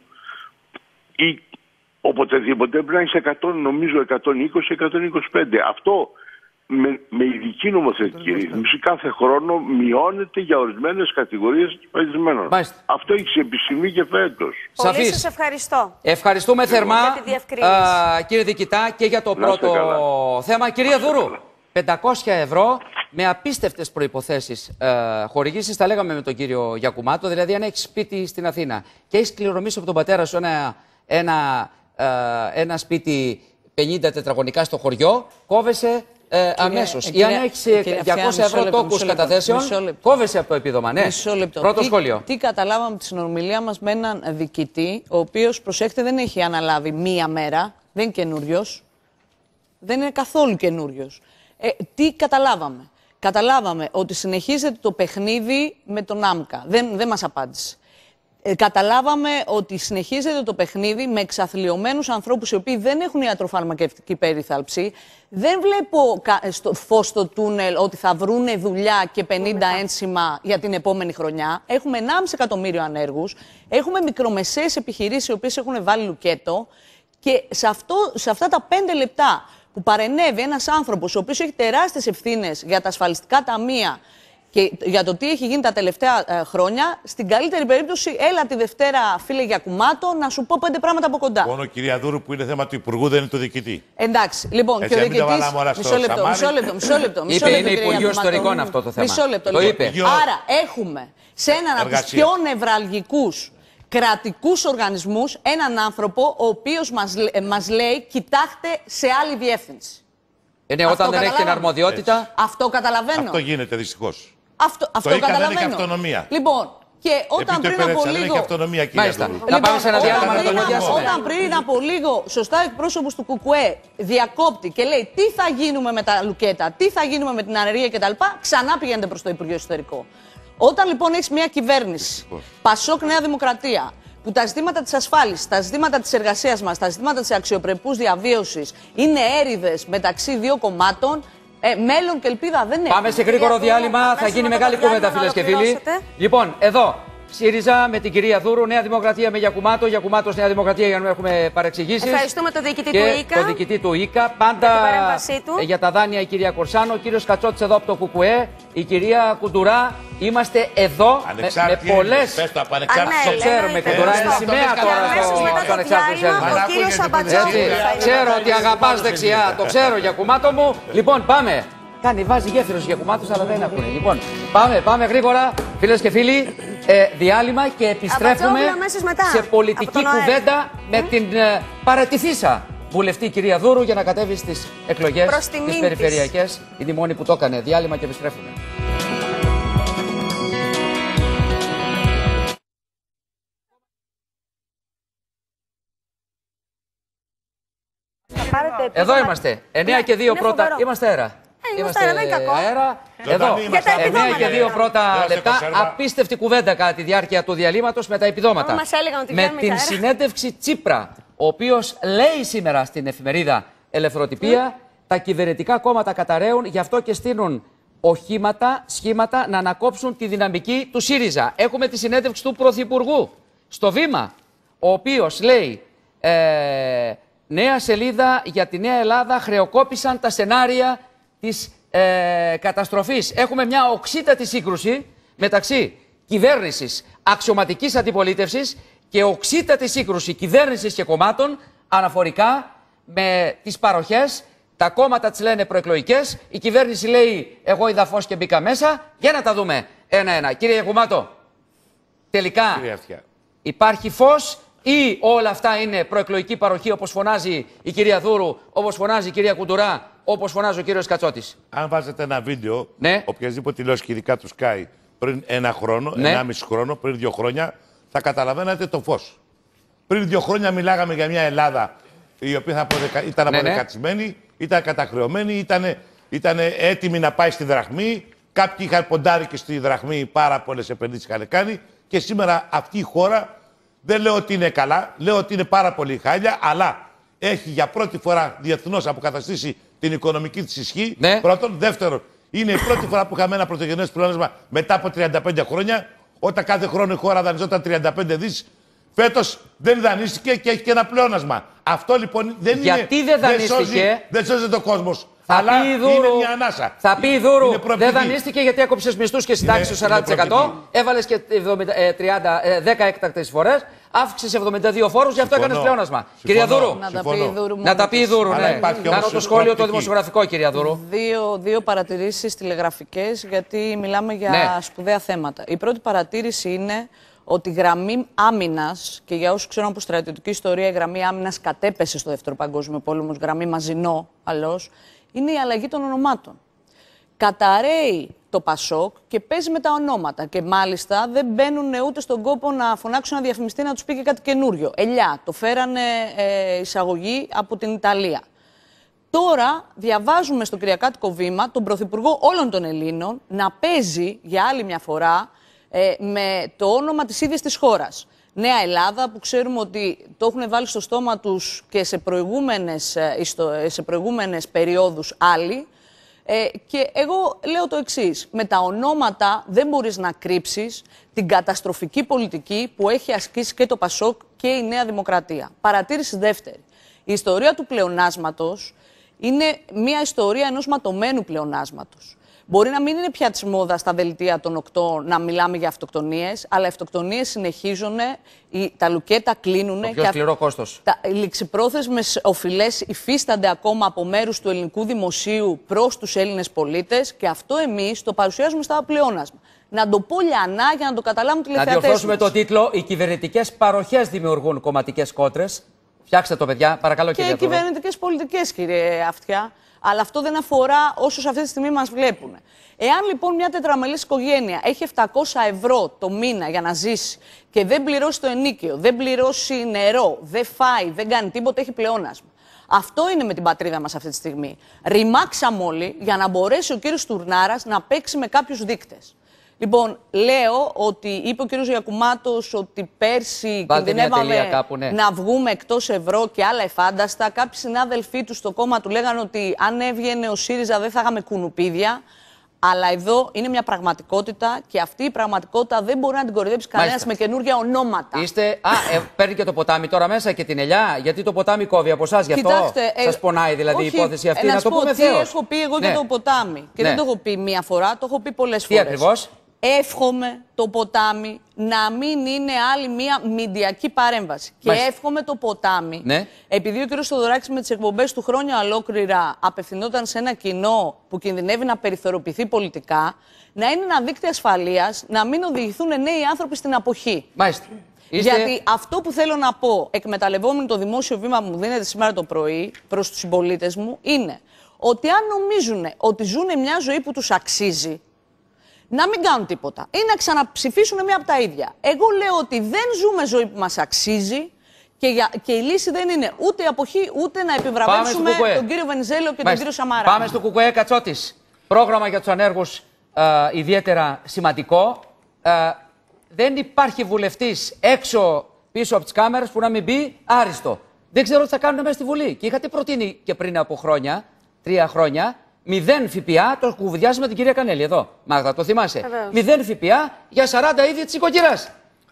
ή οποτεδήποτε πρέπει να έχεις εκατό, νομίζω εκατόν είκοσι με εκατόν είκοσι πέντε. Αυτό με, με ειδική νομοθετική ρύθμιση κάθε χρόνο μειώνεται για ορισμένες κατηγορίες ασφαλισμένων. Αυτό έχει επισημεί και φέτος. Πολύ σας ευχαριστώ. Ευχαριστούμε για θερμά, α, κύριε Διοικητά, και για το Να πρώτο καλά. θέμα. Κυρία Δούρου, πεντακόσια ευρώ με απίστευτες προϋποθέσεις ε, χορηγήσεις, τα λέγαμε με τον κύριο Γιακουμάτο, δηλαδή αν έχεις σπίτι στην Αθήνα και έχεις κληρονομήσει από τον πατέρα σου ένα, ένα, ε, ένα σπίτι πενήντα τετραγωνικά στο χωριό, κόβεσαι Ε, αμέσως. Ή αν έχεις διακόσια ευρώ τόκους καταθέσεων, κόβεσαι από το επίδομα. Ναι. Πρώτο τι, σχόλιο. Τι καταλάβαμε από τη συνομιλία μας με έναν διοικητή, ο οποίος, προσέχετε, δεν έχει αναλάβει μία μέρα, δεν είναι καινούριος, δεν είναι καθόλου καινούριος. Ε, τι καταλάβαμε? Καταλάβαμε ότι συνεχίζεται το παιχνίδι με τον ΆΜΚΑ. Δεν, δεν μας απάντησε. Ε, καταλάβαμε ότι συνεχίζεται το παιχνίδι με εξαθλιωμένους ανθρώπους οι οποίοι δεν έχουν ιατροφαρμακευτική περίθαλψη. Δεν βλέπω στο φως στο τούνελ ότι θα βρούνε δουλειά και πενήντα ένσημα για την επόμενη χρονιά. Έχουμε ενάμιση εκατομμύριο ανέργους. Έχουμε μικρομεσαίες επιχειρήσεις οι οποίες έχουν βάλει λουκέτο. Και σε, αυτό, σε αυτά τα πέντε λεπτά που παρενέβη ένας άνθρωπος ο οποίος έχει τεράστιες ευθύνες για τα ασφαλιστικά ταμεία Και για το τι έχει γίνει τα τελευταία ε, χρόνια, στην καλύτερη περίπτωση, έλα τη Δευτέρα, φίλε Γιακουμάτο, να σου πω πέντε πράγματα από κοντά. Μόνο κυρία Δούρου που είναι θέμα του Υπουργού, δεν είναι του διοικητή. Εντάξει, λοιπόν, έτσι, και ο διοικητής. Μισό λεπτό, μισό λεπτό, μισό λεπτό. Είπε, είναι Υπουργείο Ιστορικών αυτό το θέμα. Μισό λεπτό, το λοιπόν. είπε. Άρα, έχουμε σε έναν από τους πιο νευραλγικούς κρατικούς οργανισμούς έναν άνθρωπο ο οποίος μας, μας λέει, κοιτάξτε σε άλλη διεύθυνση. Ε, ναι, όταν δεν έχει την αρμοδιότητα. Έτσι. Αυτό καταλαβαίνω. Αυτό γίνεται δυστυχώς. Αυτό, αυτό το καταλαβαίνω. Δεν έχει αυτονομία. Λοιπόν, και όταν πριν από λίγο. Δεν έχει αυτονομία, κύριε Μάλιστα. Λοιπόν, να πάμε σε ένα διάλειμμα να το λογιάσουμε. Όταν πριν από λίγο, σωστά, εκπρόσωπος του Κουκουέ διακόπτει και λέει τι θα γίνουμε με τα λουκέτα, τι θα γίνουμε με την ανεργία κτλ., ξανά πηγαίνετε προς το Υπουργείο Εσωτερικό. Όταν λοιπόν έχει μια κυβέρνηση, Πασόκ Νέα Δημοκρατία, που τα ζητήματα της ασφάλισης, τα ζητήματα της εργασίας μας, τα ζητήματα της αξιοπρεπούς διαβίωσης είναι έρηδες μεταξύ δύο κομμάτων, ε, μέλλον και ελπίδα δεν έχει. Πάμε σε γρήγορο διάλειμμα, θα γίνει μεγάλη κουβέντα, φίλες και φίλοι. Λοιπόν, εδώ, ΣΥΡΙΖΑ με την κυρία Δούρου, Νέα Δημοκρατία με Γιακουμάτο, Γιακουμάτος Νέα Δημοκρατία για να μην έχουμε παρεξηγήσεις. Ευχαριστούμε τον διοικητή και του ΙΚΑ. τον διοικητή του ΙΚΑ. Πάντα του. για τα δάνεια η κυρία Κορσάνο, ο κύριος Κατσότης εδώ από το Κουκουέ, η κυρία Κουντουρά. Είμαστε εδώ με, με πολλές. Πες το, το ξέρουμε, Κουντουρά, είναι σημαία τώρα στο ανεξάρτητο έλλειμμα. Ξέρω ότι αγαπάς δεξιά, το ξέρω Γιακουμάτο μου. Λοιπόν, πάμε. Κάνει, βάζει γέφυρος Γιακουμάτος, αλλά δεν ακούνε. Λοιπόν, πάμε, πάμε γρήγορα, φίλες και φίλοι. Ε, διάλειμμα και επιστρέφουμε σε πολιτική κουβέντα με την ε, παρατηθήσα βουλευτή κυρία Δούρου για να κατέβει στις εκλογές τις περιφερειακές. Είναι η μόνη που το έκανε. Διάλειμμα και επιστρέφουμε. Εδώ είμαστε. εννιά και δύο πρώτα. Φοβερό. Είμαστε αέρα. Ε, είμαστε αέρα, δεν είναι κακό. Αέρα. Εδώ, εννιά και δύο πρώτα λεπτά. Απίστευτη κουβέντα κατά τη διάρκεια του διαλύματος με τα επιδόματα. Μας έλεγαν ότι με την συνέντευξη Τσίπρα, ο οποίος λέει σήμερα στην εφημερίδα Ελευθεροτυπία, mm. τα κυβερνητικά κόμματα καταραίουν, γι' αυτό και στείλουν οχήματα, σχήματα να ανακόψουν τη δυναμική του ΣΥΡΙΖΑ. Έχουμε τη συνέντευξη του Πρωθυπουργού στο Βήμα, ο οποίος λέει ε, νέα σελίδα για τη Νέα Ελλάδα, χρεοκόπησαν τα σενάρια της ε, καταστροφής. Έχουμε μια οξύτατη σύγκρουση μεταξύ κυβέρνησης, αξιωματικής αντιπολίτευσης και οξύτατη σύγκρουση κυβέρνησης και κομμάτων αναφορικά με τις παροχές. Τα κόμματα τις λένε προεκλογικές, η κυβέρνηση λέει εγώ είδα φως και μπήκα μέσα. Για να τα δούμε ένα-ένα. Κύριε Γιακουμάτο, τελικά υπάρχει φως ή όλα αυτά είναι προεκλογική παροχή όπως φωνάζει η κυρία Δούρου, όπως φωνάζει η κυρία Κουντουρά, όπως φωνάζει ο κύριος Κατσότης? Αν βάζετε ένα βίντεο, ναι. οποιασδήποτε τηλεόραση και ειδικά του Sky πριν ένα χρόνο, ναι. ενάμιση χρόνο, πριν δύο χρόνια, θα καταλαβαίνατε το φως. Πριν δύο χρόνια μιλάγαμε για μια Ελλάδα η οποία θα αποδεκα... ήταν ναι, αποδεκατισμένη, ναι. ήταν καταχρεωμένη, ήταν, ήταν έτοιμη να πάει στη δραχμή. Κάποιοι είχαν ποντάρει και στη δραχμή, πάρα πολλές επενδύσεις είχαν κάνει. Και σήμερα αυτή η χώρα, δεν λέω ότι είναι καλά, λέω ότι είναι πάρα πολύ χάλια, αλλά έχει για πρώτη φορά διεθνώς αποκαταστήσει την οικονομική της ισχύ. Ναι. Πρώτον. Δεύτερον, είναι η πρώτη φορά που είχαμε ένα πρωτογενές πλεόνασμα μετά από τριάντα πέντε χρόνια, όταν κάθε χρόνο η χώρα δανειζόταν τριάντα πέντε δις. Φέτος δεν δανείστηκε και έχει και ένα πλεόνασμα. Αυτό λοιπόν δεν Γιατί είναι. δεν δανείστηκε. Δεν σώζει, δεν σώζει το κόσμος. Θα αλλά πει Δούρου, είναι μια ανάσα. Θα πει η Δούρου, δεν δανείστηκε γιατί έκοψες μισθούς και συντάξεις στο σαράντα τοις εκατό. Έβαλες και δέκα έκτακτες φορές. Αύξησε εβδομήντα δύο φόρους, γι' αυτό έκανες πλεόνασμα. Κυρία Δούρου, να τα πει η Δούρου. Ναι. Κάνω το σχόλιο το δημοσιογραφικό, κυρία Δούρου. Δύο, δύο παρατηρήσεις τηλεγραφικές, γιατί μιλάμε για ναι. σπουδαία θέματα. Η πρώτη παρατήρηση είναι ότι η γραμμή άμυνας, και για όσους ξέρουν από στρατιωτική ιστορία, η γραμμή άμυνας κατέπεσε στο Δεύτερο Παγκόσμιο Πόλεμο, γραμμή Μαζινό, αλλιώς, είναι η αλλαγή των ονομάτων. Καταραίει το Πασόκ και παίζει με τα ονόματα. Και μάλιστα δεν μπαίνουν ούτε στον κόπο να φωνάξουν ένα διαφημιστή να τους πει και κάτι καινούριο. Ελιά, το φέρανε ε, εισαγωγή από την Ιταλία. Τώρα διαβάζουμε στο Κυριακάτικο Βήμα τον Πρωθυπουργό όλων των Ελλήνων να παίζει για άλλη μια φορά ε, με το όνομα της ίδιας της χώρας. Νέα Ελλάδα, που ξέρουμε ότι το έχουν βάλει στο στόμα τους και σε προηγούμενες, σε προηγούμενες περιόδους άλλοι. Ε, και εγώ λέω το εξής. Με τα ονόματα δεν μπορείς να κρύψεις την καταστροφική πολιτική που έχει ασκήσει και το Πασόκ και η Νέα Δημοκρατία. Παρατήρηση δεύτερη. Η ιστορία του πλεονάσματος είναι μια ιστορία ενός ματωμένου πλεονάσματος. Μπορεί να μην είναι πια της μόδας στα δελτία των οκτώ να μιλάμε για αυτοκτονίες, αλλά οι αυτοκτονίες συνεχίζουν, τα λουκέτα κλείνουν. Το πιο σκληρό κόστος. Τα ληξιπρόθεσμες οφειλές υφίστανται ακόμα από μέρους του ελληνικού δημοσίου προς τους Έλληνες πολίτες και αυτό εμείς το παρουσιάζουμε στα πλεόνασμα. Να το πω λιανά για να το καταλάβουν τηλεθεατές. Να διορθώσουμε το τίτλο: οι κυβερνητικές παροχές δημιουργούν κομματικές κότρες. Φτιάξτε το, παιδιά, παρακαλώ, κύριε Και κυβερνητικές πολιτικές, κύριε Αυτιά. Αλλά αυτό δεν αφορά όσους αυτή τη στιγμή μας βλέπουν. Εάν λοιπόν μια τετραμελής οικογένεια έχει επτακόσια ευρώ το μήνα για να ζήσει και δεν πληρώσει το ενίκαιο, δεν πληρώσει νερό, δεν φάει, δεν κάνει τίποτα, έχει πλεόνασμα. Αυτό είναι με την πατρίδα μας αυτή τη στιγμή. Ρημάξαμε όλοι για να μπορέσει ο κύριος Τουρνάρας να παίξει με κάποιους δείκτες. Λοιπόν, λέω ότι είπε ο κύριος Γιακουμάτος ότι πέρσι κινδυνεύαμε κάπου, ναι. να βγούμε εκτός ευρώ και άλλα εφάνταστα. Κάποιοι συνάδελφοί του στο κόμμα του λέγανε ότι αν έβγαινε ο ΣΥΡΙΖΑ δεν θα είχαμε κουνουπίδια. Αλλά εδώ είναι μια πραγματικότητα και αυτή η πραγματικότητα δεν μπορεί να την κορυδέψει κανένας με καινούργια ονόματα. Είστε. Α, ε, παίρνει και το ποτάμι τώρα μέσα και την ελιά, γιατί το ποτάμι κόβει από εσάς, γι' αυτό ε, σας πονάει δηλαδή όχι, η υπόθεση αυτή. Ε, να το πούμε τι θεός. έχω πει εγώ ναι. για το ποτάμι. Και ναι. δεν το έχω πει μία φορά, το έχω πει πολλές τι φορές. ακριβώς? Εύχομαι το ποτάμι να μην είναι άλλη μία μηντιακή παρέμβαση. Μάλιστα. Και εύχομαι το ποτάμι, ναι. επειδή ο κ. Θοδωράκης με τις εκπομπές του χρόνια ολόκληρα απευθυνόταν σε ένα κοινό που κινδυνεύει να περιθωριοποιηθεί πολιτικά, να είναι ένα δίκτυο ασφαλείας, να μην οδηγηθούν νέοι άνθρωποι στην αποχή. Μάλιστα. Είστε... Γιατί αυτό που θέλω να πω, εκμεταλλευόμενοι το δημόσιο βήμα που μου δίνεται σήμερα το πρωί προς τους συμπολίτες μου, είναι ότι αν νομίζουν ότι ζουν μια ζωή που τους αξίζει, να μην κάνουν τίποτα ή να ξαναψηφίσουν μία από τα ίδια. Εγώ λέω ότι δεν ζούμε ζωή που μας αξίζει και, για, και η λύση δεν είναι ούτε η αποχή ούτε να επιβραβεύσουμε τον κύριο Βενιζέλο και Μάλιστα. τον κύριο Σαμαρά. Πάμε στο Κουκουέ Κατσότης. Πρόγραμμα για τους ανέργους ε, ιδιαίτερα σημαντικό. Ε, δεν υπάρχει βουλευτής έξω πίσω από τις κάμερες που να μην μπει άριστο. Δεν ξέρω τι θα κάνουν μέσα στη Βουλή. Και είχατε προτείνει και πριν από χρόνια, τρία χρόνια, μηδέν ΦΠΑ, το κουβουδιάζει με την κυρία Κανέλη εδώ. Μάγδα, το θυμάσαι. Βεβαίως. Μηδέν ΦΠΑ για σαράντα είδη της οικοκυράς.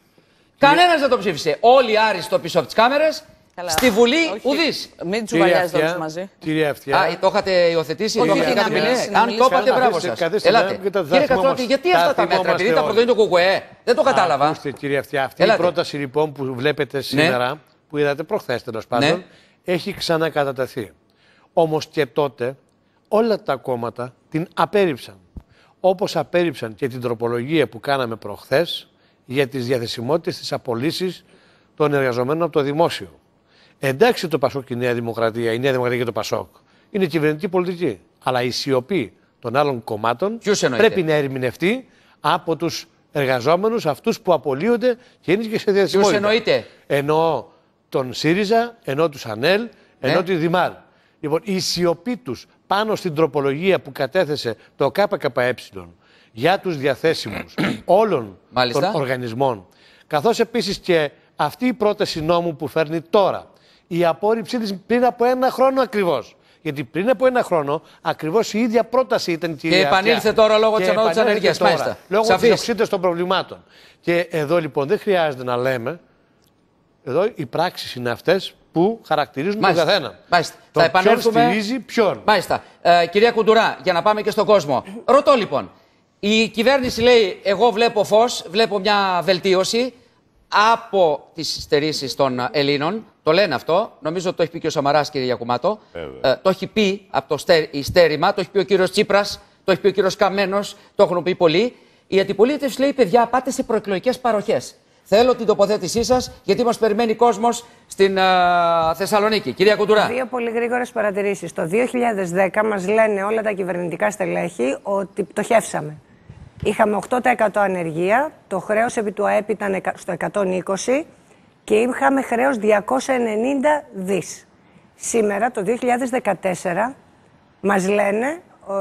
Κανένας δεν το ψήφισε. Όλοι άριστο πίσω από τις κάμερες. Καλά. Στη Βουλή ουδής. Μην τσουβαλιάζετε όλους μαζί. Κύριε Αυτιά. Α, το είχατε υιοθετήσει. Όχι, το είχατε αν το είπατε, μπράβο σας. Ελάτε. Κύριε Κατσότη, γιατί αυτά τα μέτρα, επειδή τα προτείνει το Κουκουέ, δεν το κατάλαβα. Ακούστε, κύριε Αυτιά, αυτή η πρόταση λοιπόν που βλέπετε σήμερα, που είδατε προχθές τέλος πάντων, έχει ξανακατατεθεί. Όμως και τότε όλα τα κόμματα την απέρριψαν. Όπως απέρριψαν και την τροπολογία που κάναμε προχθές για τις διαθεσιμότητες της απολύσης των εργαζομένων από το δημόσιο. Εντάξει το Πασόκ και η Νέα Δημοκρατία, η Νέα Δημοκρατία και το Πασόκ είναι κυβερνητική πολιτική. Αλλά η σιωπή των άλλων κομμάτων πρέπει να ερμηνευτεί από τους εργαζόμενους, αυτούς που απολύονται και είναι και σε διαθεσιμότητα. Ποιους εννοείτε? Εννοώ τον ΣΥΡΙΖΑ, εννοώ τους ΑΝΕΛ, εννοώ τη ΔΙΜΑΡ. Λοιπόν, η σιωπή τους πάνω στην τροπολογία που κατέθεσε το ΚΚΕ για τους διαθέσιμους όλων Μάλιστα. των οργανισμών, καθώς επίσης και αυτή η πρόταση νόμου που φέρνει τώρα, η απόρριψή της πριν από ένα χρόνο ακριβώς. Γιατί πριν από ένα χρόνο ακριβώς η ίδια πρόταση ήταν, κυρία Και επανήλθε τώρα λόγω της ανώτατης ανεργίας. Λόγω της οξύτητας των προβλημάτων. Και εδώ λοιπόν δεν χρειάζεται να λέμε, εδώ οι πράξεις είναι αυτές που χαρακτηρίζουν Μάλιστα. τον καθένα. Μάλιστα. Το θα επανέλθουμε. Ποιον στηρίζει ποιον. Μάλιστα. Ε, κυρία Κουντουρά, για να πάμε και στον κόσμο. Ρωτώ λοιπόν. Η κυβέρνηση λέει: εγώ βλέπω φως, βλέπω μια βελτίωση από τις στερήσεις των Ελλήνων. Το λένε αυτό. Νομίζω ότι το έχει πει και ο Σαμαράς, κύριε Γιακουμάτο. Ε, το έχει πει από το στέρημα, το έχει πει ο κύριος Τσίπρας, το έχει πει ο κύριος Καμένος, το έχουν πει πολλοί. Η αντιπολίτευση λέει: παιδιά, πάτε σε προεκλογικές παροχές. Θέλω την τοποθέτησή σας, γιατί μας περιμένει κόσμος στην uh, Θεσσαλονίκη. Κυρία Κουντουρά. Δύο πολύ γρήγορες παρατηρήσεις. Το δύο χιλιάδες δέκα μας λένε όλα τα κυβερνητικά στελέχη ότι πτωχεύσαμε. Είχαμε οκτώ τοις εκατό ανεργία, το χρέος επί του ΑΕΠ ήταν στο εκατόν είκοσι και είχαμε χρέος διακόσια ενενήντα δις. Σήμερα, το δύο χιλιάδες δεκατέσσερα, μας λένε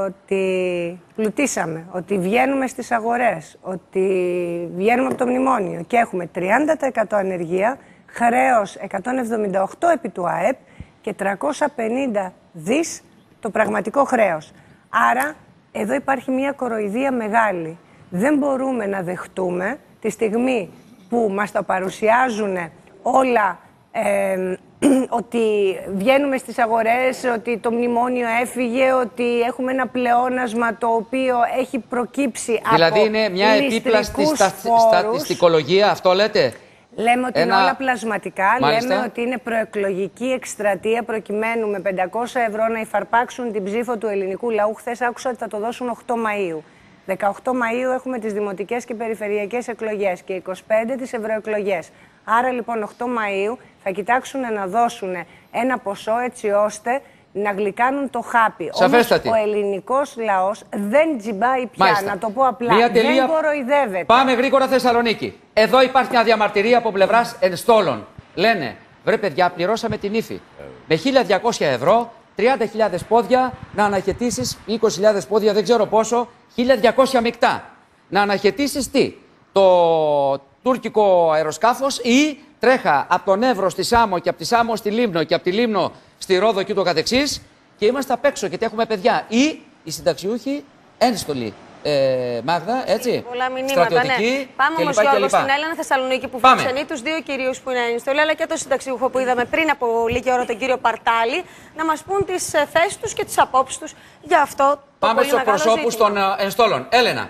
ότι πλουτίσαμε, ότι βγαίνουμε στις αγορές, ότι βγαίνουμε από το μνημόνιο και έχουμε τριάντα τοις εκατό ανεργία, χρέος εκατόν εβδομήντα οκτώ επί του ΑΕΠ και τριακόσια πενήντα δις το πραγματικό χρέος. Άρα, εδώ υπάρχει μια κοροϊδία μεγάλη. Δεν μπορούμε να δεχτούμε τη στιγμή που μας τα παρουσιάζουν όλα Ε, ότι βγαίνουμε στις αγορές, ότι το μνημόνιο έφυγε, ότι έχουμε ένα πλεόνασμα το οποίο έχει προκύψει δηλαδή από είναι μια επίπλαστη στα, φόρους. στατιστικολογία, αυτό λέτε? Λέμε ότι Ένα... είναι όλα πλασματικά. Μάλιστα. Λέμε ότι είναι προεκλογική εκστρατεία προκειμένου με πεντακόσια ευρώ να υφαρπάξουν την ψήφο του ελληνικού λαού. Χθες άκουσα ότι θα το δώσουν οκτώ Μαΐου. δεκαοκτώ Μαΐου έχουμε τις δημοτικές και περιφερειακές εκλογές και είκοσι πέντε τις ευρωεκλογές. Άρα λοιπόν οκτώ Μαΐου θα κοιτάξουν να δώσουν ένα ποσό έτσι ώστε να γλυκάνουν το χάπι. Όμως ο ελληνικός λαός δεν τζιμπάει πια, Μάλιστα. να το πω απλά, Μία τελεία... δεν κοροϊδεύεται. Πάμε γρήγορα Θεσσαλονίκη. Εδώ υπάρχει μια διαμαρτυρία από πλευράς ενστόλων. Λένε, βρε παιδιά, πληρώσαμε την ύφη. Με χίλια διακόσια ευρώ, τριάντα χιλιάδες πόδια, να αναχαιτήσεις, είκοσι χιλιάδες πόδια, δεν ξέρω πόσο, χίλια διακόσια μεικτά. Να αναχαιτήσεις τι? Το τουρκικό αεροσκάφος ή τρέχα από τον Εύρο στη Σάμο και από τη Σάμο στη Λίμνο και από τη Λίμνο στη Ρόδο και ούτω καθεξής και είμαστε απ' έξω γιατί έχουμε παιδιά. Ή οι συνταξιούχοι ένστολοι. Ε, Μάγδα, έτσι. Πολλά μηνύματα, ναι. Πάμε όμως Γιώργο στην Έλενα Θεσσαλονίκη που φιλοξενεί τους δύο κυρίους που είναι ένστολοι, αλλά και τον συνταξιούχο που είδαμε πριν από λίγη ώρα, τον κύριο Παρτάλη, να μας πούν τις θέσεις τους και τις απόψεις τους για αυτό το Πάμε πολύ στους μεγάλο προσώπους ζήτημα. των ενστόλων. Έλενα.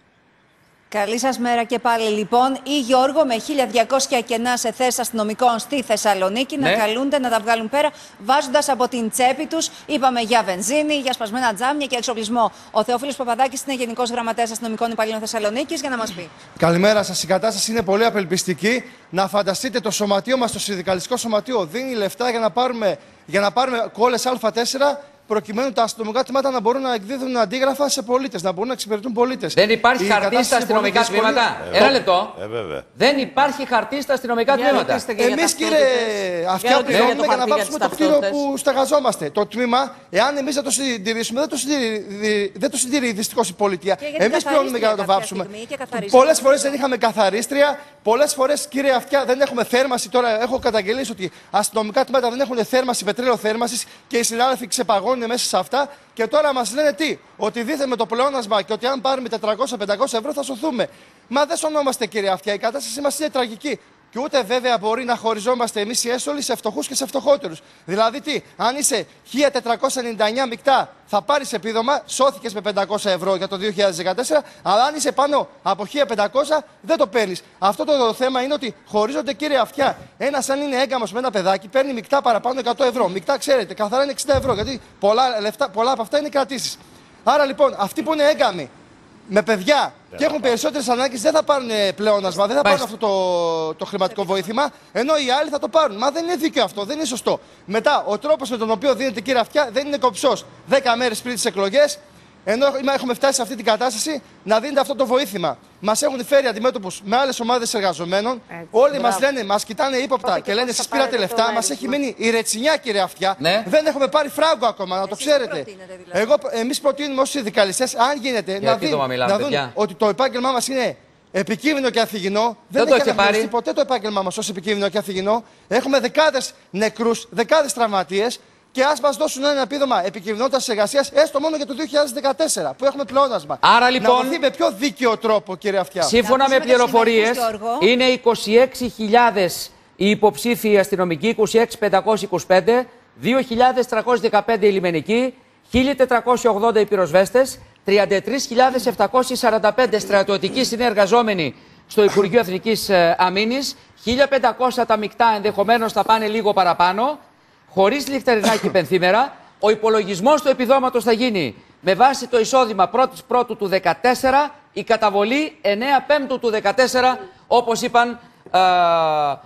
Καλή σας μέρα και πάλι λοιπόν. Ή Γιώργο με χίλια διακόσια κενά σε θέσεις αστυνομικών στη Θεσσαλονίκη ναι. να καλούνται να τα βγάλουν πέρα βάζοντας από την τσέπη τους, είπαμε για βενζίνη, για σπασμένα τζάμια και εξοπλισμό. Ο Θεόφιλος Παπαδάκης είναι Γενικός Γραμματέας Αστυνομικών Υπαλλήλων Θεσσαλονίκης για να μας πει. Καλημέρα σας. Η κατάσταση είναι πολύ απελπιστική. Να φανταστείτε το σωματείο μας, το συνδικαλιστικό σωματείο, δίνει λεφτά για να πάρουμε, για να πάρουμε κόλλες Α τέσσερα. Προκειμένου τα αστυνομικά τμήματα να μπορούν να εκδίδουν αντίγραφα σε πολίτες, να μπορούν να εξυπηρετούν πολίτες. Δεν υπάρχει η χαρτί στα αστυνομικά τμήματα. Ε, Ένα λεπτό. Ε, Δεν υπάρχει χαρτί στα αστυνομικά τμήματα. Εμείς, κύριε Αυτιά, πληρώνουμε για να βάψουμε το κτίριο που στεγαζόμαστε. Το τμήμα, εάν εμείς δεν το συντηρήσουμε, δεν το συντηρεί, δεν το συντηρεί δυστυχώς η πολιτεία. Εμείς πληρώνουμε για να το βάψουμε. Πολλές φορές δεν είχαμε καθαρίστρια. Πολλές φορές, κύριε Αυτιά, δεν έχουμε θέρμαση. Τώρα έχω καταγγελίσει ότι αστυνομικά τμήματα δεν έχουν θέρμαση, πετρέλαιο θέρμασης και οι συνάδελφοι ξεπαγώνουν μέσα σε αυτά και τώρα μας λένε τι, ότι δίθεν με το πλεόνασμα και ότι αν πάρουμε τετρακόσια με πεντακόσια ευρώ θα σωθούμε. Μα δεν σωνόμαστε, κύριε Αυτιά, η κατάστασή μας είναι τραγική. Και ούτε βέβαια μπορεί να χωριζόμαστε εμείς οι έσολοι σε φτωχούς και σε φτωχότερους. Δηλαδή τι, αν είσαι χίλια τετρακόσια ενενήντα εννέα μεικτά θα πάρεις επίδομα, σώθηκες με πεντακόσια ευρώ για το δύο χιλιάδες δεκατέσσερα, αλλά αν είσαι πάνω από χίλια πεντακόσια δεν το παίρνεις. Αυτό το θέμα είναι ότι χωρίζονται, κύριε Αυτιά. Ένας αν είναι έγκαμος με ένα παιδάκι παίρνει μεικτά παραπάνω εκατό ευρώ. Μεικτά, ξέρετε, καθαρά είναι εξήντα ευρώ, γιατί πολλά, λεφτά, πολλά από αυτά είναι κρατήσεις. Άρα λοιπόν, αυτοί που είναι έγκαμοι με παιδιά και έχουν περισσότερες ανάγκες δεν θα πάρουν πλεόνασμα, δεν θα πάρουν αυτό το, το χρηματικό βοήθημα, ενώ οι άλλοι θα το πάρουν. Μα δεν είναι δίκαιο αυτό, δεν είναι σωστό. Μετά, ο τρόπος με τον οποίο δίνεται, κύριε Αυτιά, δεν είναι κομψός. Δέκα μέρες πριν τις εκλογές, ενώ έχουμε φτάσει σε αυτή την κατάσταση, να δίνεται αυτό το βοήθημα. Μας έχουν φέρει αντιμέτωπους με άλλες ομάδες εργαζομένων. Έτσι, όλοι μας λένε, μας κοιτάνε ύποπτα και, και λένε εσείς πήρατε λεφτά. Μας έχει μείνει η ρετσινιά, κύριε Αυτιά. Ναι. Δεν έχουμε πάρει φράγκο ακόμα, να το ξέρετε. Δηλαδή. Εγώ, εμείς προτείνουμε ως συνδικαλιστές, αν γίνεται, να, δει, μιλάμε, να δουν ότι το επάγγελμά μας είναι επικίνδυνο και αθυγινό. Δεν, δεν έχει αναγνωριστεί ποτέ το επάγγελμά μας ως επικίνδυνο και αθυγινό. Έχουμε δεκάδες νεκρούς, δεκάδες τραυματίες. Και ας μας δώσουν ένα επίδομα επικινδυνότητας εργασίας, έστω μόνο για το δύο χιλιάδες δεκατέσσερα, που έχουμε πλεόνασμα. Άρα λοιπόν. Να δοθεί με πιο δίκαιο τρόπο, κύριε Αυτιά. Σύμφωνα με πληροφορίες, είναι είκοσι έξι χιλιάδες οι υποψήφοι αστυνομικοί, είκοσι έξι χιλιάδες πεντακόσιοι είκοσι πέντε, δύο χιλιάδες τριακόσιοι δεκαπέντε οι λιμενικοί, χίλια τετρακόσιοι ογδόντα οι πυροσβέστες, τριάντα τρεις χιλιάδες επτακόσιοι σαράντα πέντε στρατιωτικοί συνεργαζόμενοι στο Υπουργείο Εθνικής Αμήνης, χίλια πεντακόσια τα μεικτά, ενδεχομένως θα πάνε λίγο παραπάνω. Χωρίς λιχταρινάκι πενθήμερα, ο υπολογισμός του επιδόματος θα γίνει με βάση το εισόδημα πρώτης πρώτου του δεκατέσσερα, η καταβολή εννέα πέμπτου του δεκατέσσερα, όπως είπαν α, α,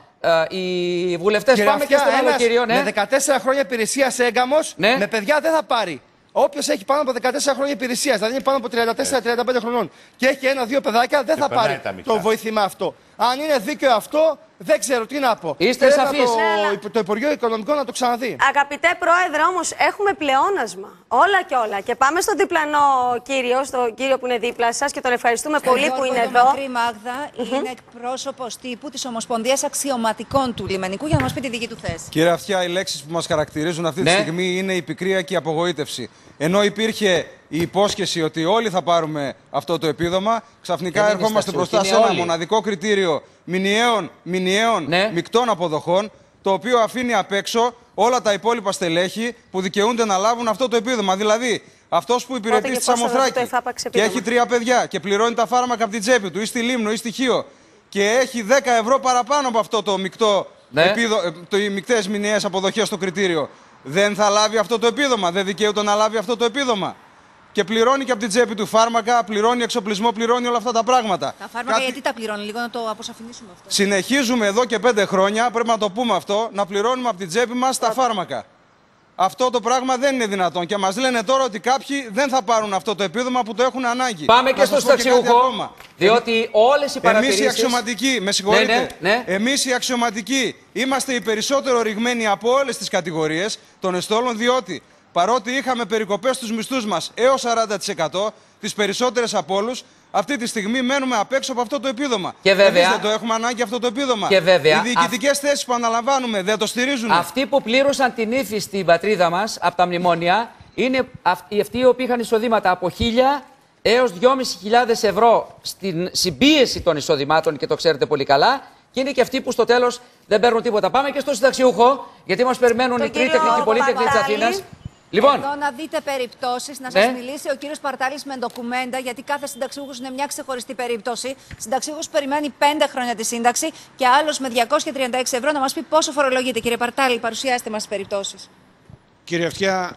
οι βουλευτές. Κύριε Πάμε Αυτιά, και στον άλλο κύριο. Ναι. Με δεκατέσσερα χρόνια υπηρεσίας έγκαμος, ναι. με παιδιά δεν θα πάρει. Όποιος έχει πάνω από δεκατέσσερα χρόνια υπηρεσίας, δηλαδή είναι πάνω από τριάντα τέσσερα τριάντα πέντε χρονών και έχει ένα-δύο παιδάκια, δεν θα πάρει το βοήθημα αυτό. Αν είναι δίκαιο αυτό, δεν ξέρω τι να πω. Είστε σαφείς. Το, το Υπουργείο Οικονομικών να το ξαναδεί. Αγαπητέ Πρόεδρε, όμως έχουμε πλεόνασμα. Όλα και όλα. Και πάμε στον διπλανό κύριο, στον κύριο που είναι δίπλα σας και τον ευχαριστούμε πολύ που είναι εδώ. Η Μάγδα mm-hmm. είναι εκπρόσωπος τύπου της Ομοσπονδίας Αξιωματικών του Λιμενικού για να μας πει τη δική του θέση. Κύριε Αυτιά, οι λέξεις που μας χαρακτηρίζουν αυτή τη ναι. στιγμή είναι η πικρία και η απογοήτευση. Ενώ υπήρχε η υπόσχεση ότι όλοι θα πάρουμε αυτό το επίδομα, ξαφνικά ερχόμαστε μπροστά σε ένα όλοι. μοναδικό κριτήριο μηνιαίων, μηνιαίων ναι. μεικτών αποδοχών, το οποίο αφήνει απ' έξω όλα τα υπόλοιπα στελέχη που δικαιούνται να λάβουν αυτό το επίδομα. Δηλαδή, αυτός που υπηρετεί στη Σαμοθράκη και έχει τρία παιδιά και πληρώνει τα φάρμακα από την τσέπη του ή στη Λίμνο ή στη Χίο και έχει δέκα ευρώ παραπάνω από αυτό το μεικτό, ναι. επίδο, το, οι μεικτές μηνιαίες αποδοχές στο κριτήριο, δεν θα λάβει αυτό το επίδομα, δεν δικαιούται να λάβει αυτό το επίδομα. Και πληρώνει και από την τσέπη του φάρμακα, πληρώνει εξοπλισμό, πληρώνει όλα αυτά τα πράγματα. Τα φάρμακα Κάτι... γιατί τα πληρώνει, λίγο να το αποσαφηνίσουμε αυτό. Συνεχίζουμε εδώ και πέντε χρόνια, πρέπει να το πούμε αυτό, να πληρώνουμε από την τσέπη μας τα φάρμακα. Αυτό το πράγμα δεν είναι δυνατόν. Και μας λένε τώρα ότι κάποιοι δεν θα πάρουν αυτό το επίδομα που το έχουν ανάγκη. Πάμε και στο συνταξιούχο. Διότι όλες οι παρατηρήσεις... Εμείς οι αξιωματικοί, με συγχωρείτε, ναι, ναι, ναι. εμείς οι αξιωματικοί είμαστε οι περισσότερο ρηγμένοι από όλες τις κατηγορίες των εστόλων, διότι παρότι είχαμε περικοπές στους μισθούς μας έως σαράντα τοις εκατό, τις περισσότερες από όλους, αυτή τη στιγμή μένουμε απ' έξω από αυτό το επίδομα. Και βέβαια, εμείς δεν το έχουμε ανάγκη αυτό το επίδομα. Και βέβαια, οι διοικητικές αυ... θέσεις που αναλαμβάνουμε δεν το στηρίζουν. Αυτοί που πλήρωσαν την ύφη στην πατρίδα μας από τα μνημόνια είναι αυτοί οι οποίοι είχαν εισοδήματα από χίλια έως δυόμισι χιλιάδες ευρώ στην συμπίεση των εισοδημάτων, και το ξέρετε πολύ καλά. Και είναι και αυτοί που στο τέλος δεν παίρνουν τίποτα. Πάμε και στο συνταξιούχο, γιατί μας περιμένουν το οι τρίτοι τεχνικοί πολίτεχνοι της Αθήνας. Λοιπόν, εδώ να δείτε περιπτώσεις, να σας ναι. μιλήσει ο κύριος Παρτάλης με ντοκουμέντα, γιατί κάθε συνταξιούχος είναι μια ξεχωριστή περίπτωση. Συνταξιούχος περιμένει πέντε χρόνια τη σύνταξη και άλλος με διακόσια τριάντα έξι ευρώ. Να μας πει πόσο φορολογείται. Κύριε Παρτάλη, παρουσιάστε μας τις περιπτώσεις. Κύριε Αυτιά,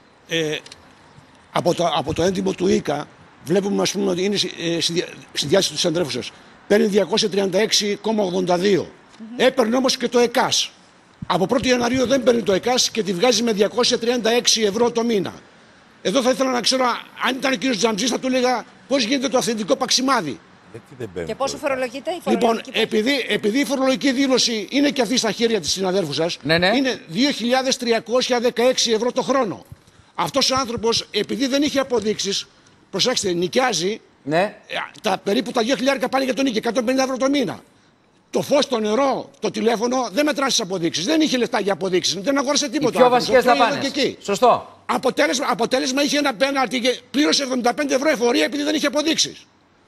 ε, από, το, από το έντιμο του ΙΚΑ βλέπουμε, ας πούμε, ότι είναι ε, στη, στη διάσταση της αντρέφουσας. Παίρνει διακόσια τριάντα έξι κόμμα ογδόντα δύο. Mm-hmm. Έπαιρνε όμως και το ΕΚΑΣ. Από πρώτη Ιανουαρίου δεν παίρνει το ΕΚΑΣ και τη βγάζει με διακόσια τριάντα έξι ευρώ το μήνα. Εδώ θα ήθελα να ξέρω, αν ήταν ο κύριος Τζαμτζής, θα του έλεγα πώς γίνεται το αυθεντικό παξιμάδι. Και πόσο φορολογείται η φορολογική Λοιπόν, επειδή, επειδή η φορολογική δήλωση είναι και αυτή στα χέρια της συναδέλφου σας, ναι, ναι. είναι δύο χιλιάδες τριακόσια δεκαέξι ευρώ το χρόνο. Αυτός ο άνθρωπος, επειδή δεν είχε αποδείξεις, προσέξτε, νοικιάζει, ναι. τα περίπου τα δύο χιλιάδες πάλι για τον νίκη, εκατόν πενήντα ευρώ το μήνα. Το φως, το νερό, το τηλέφωνο δεν μετράει στις αποδείξεις. Δεν είχε λεφτά για αποδείξεις. Δεν αγόρασε τίποτα. Οι πιο βασικές δαπάνες. Σωστό. Αποτέλεσμα, αποτέλεσμα είχε ένα πέναλτι και πλήρωσε εβδομήντα πέντε ευρώ εφορία επειδή δεν είχε αποδείξεις.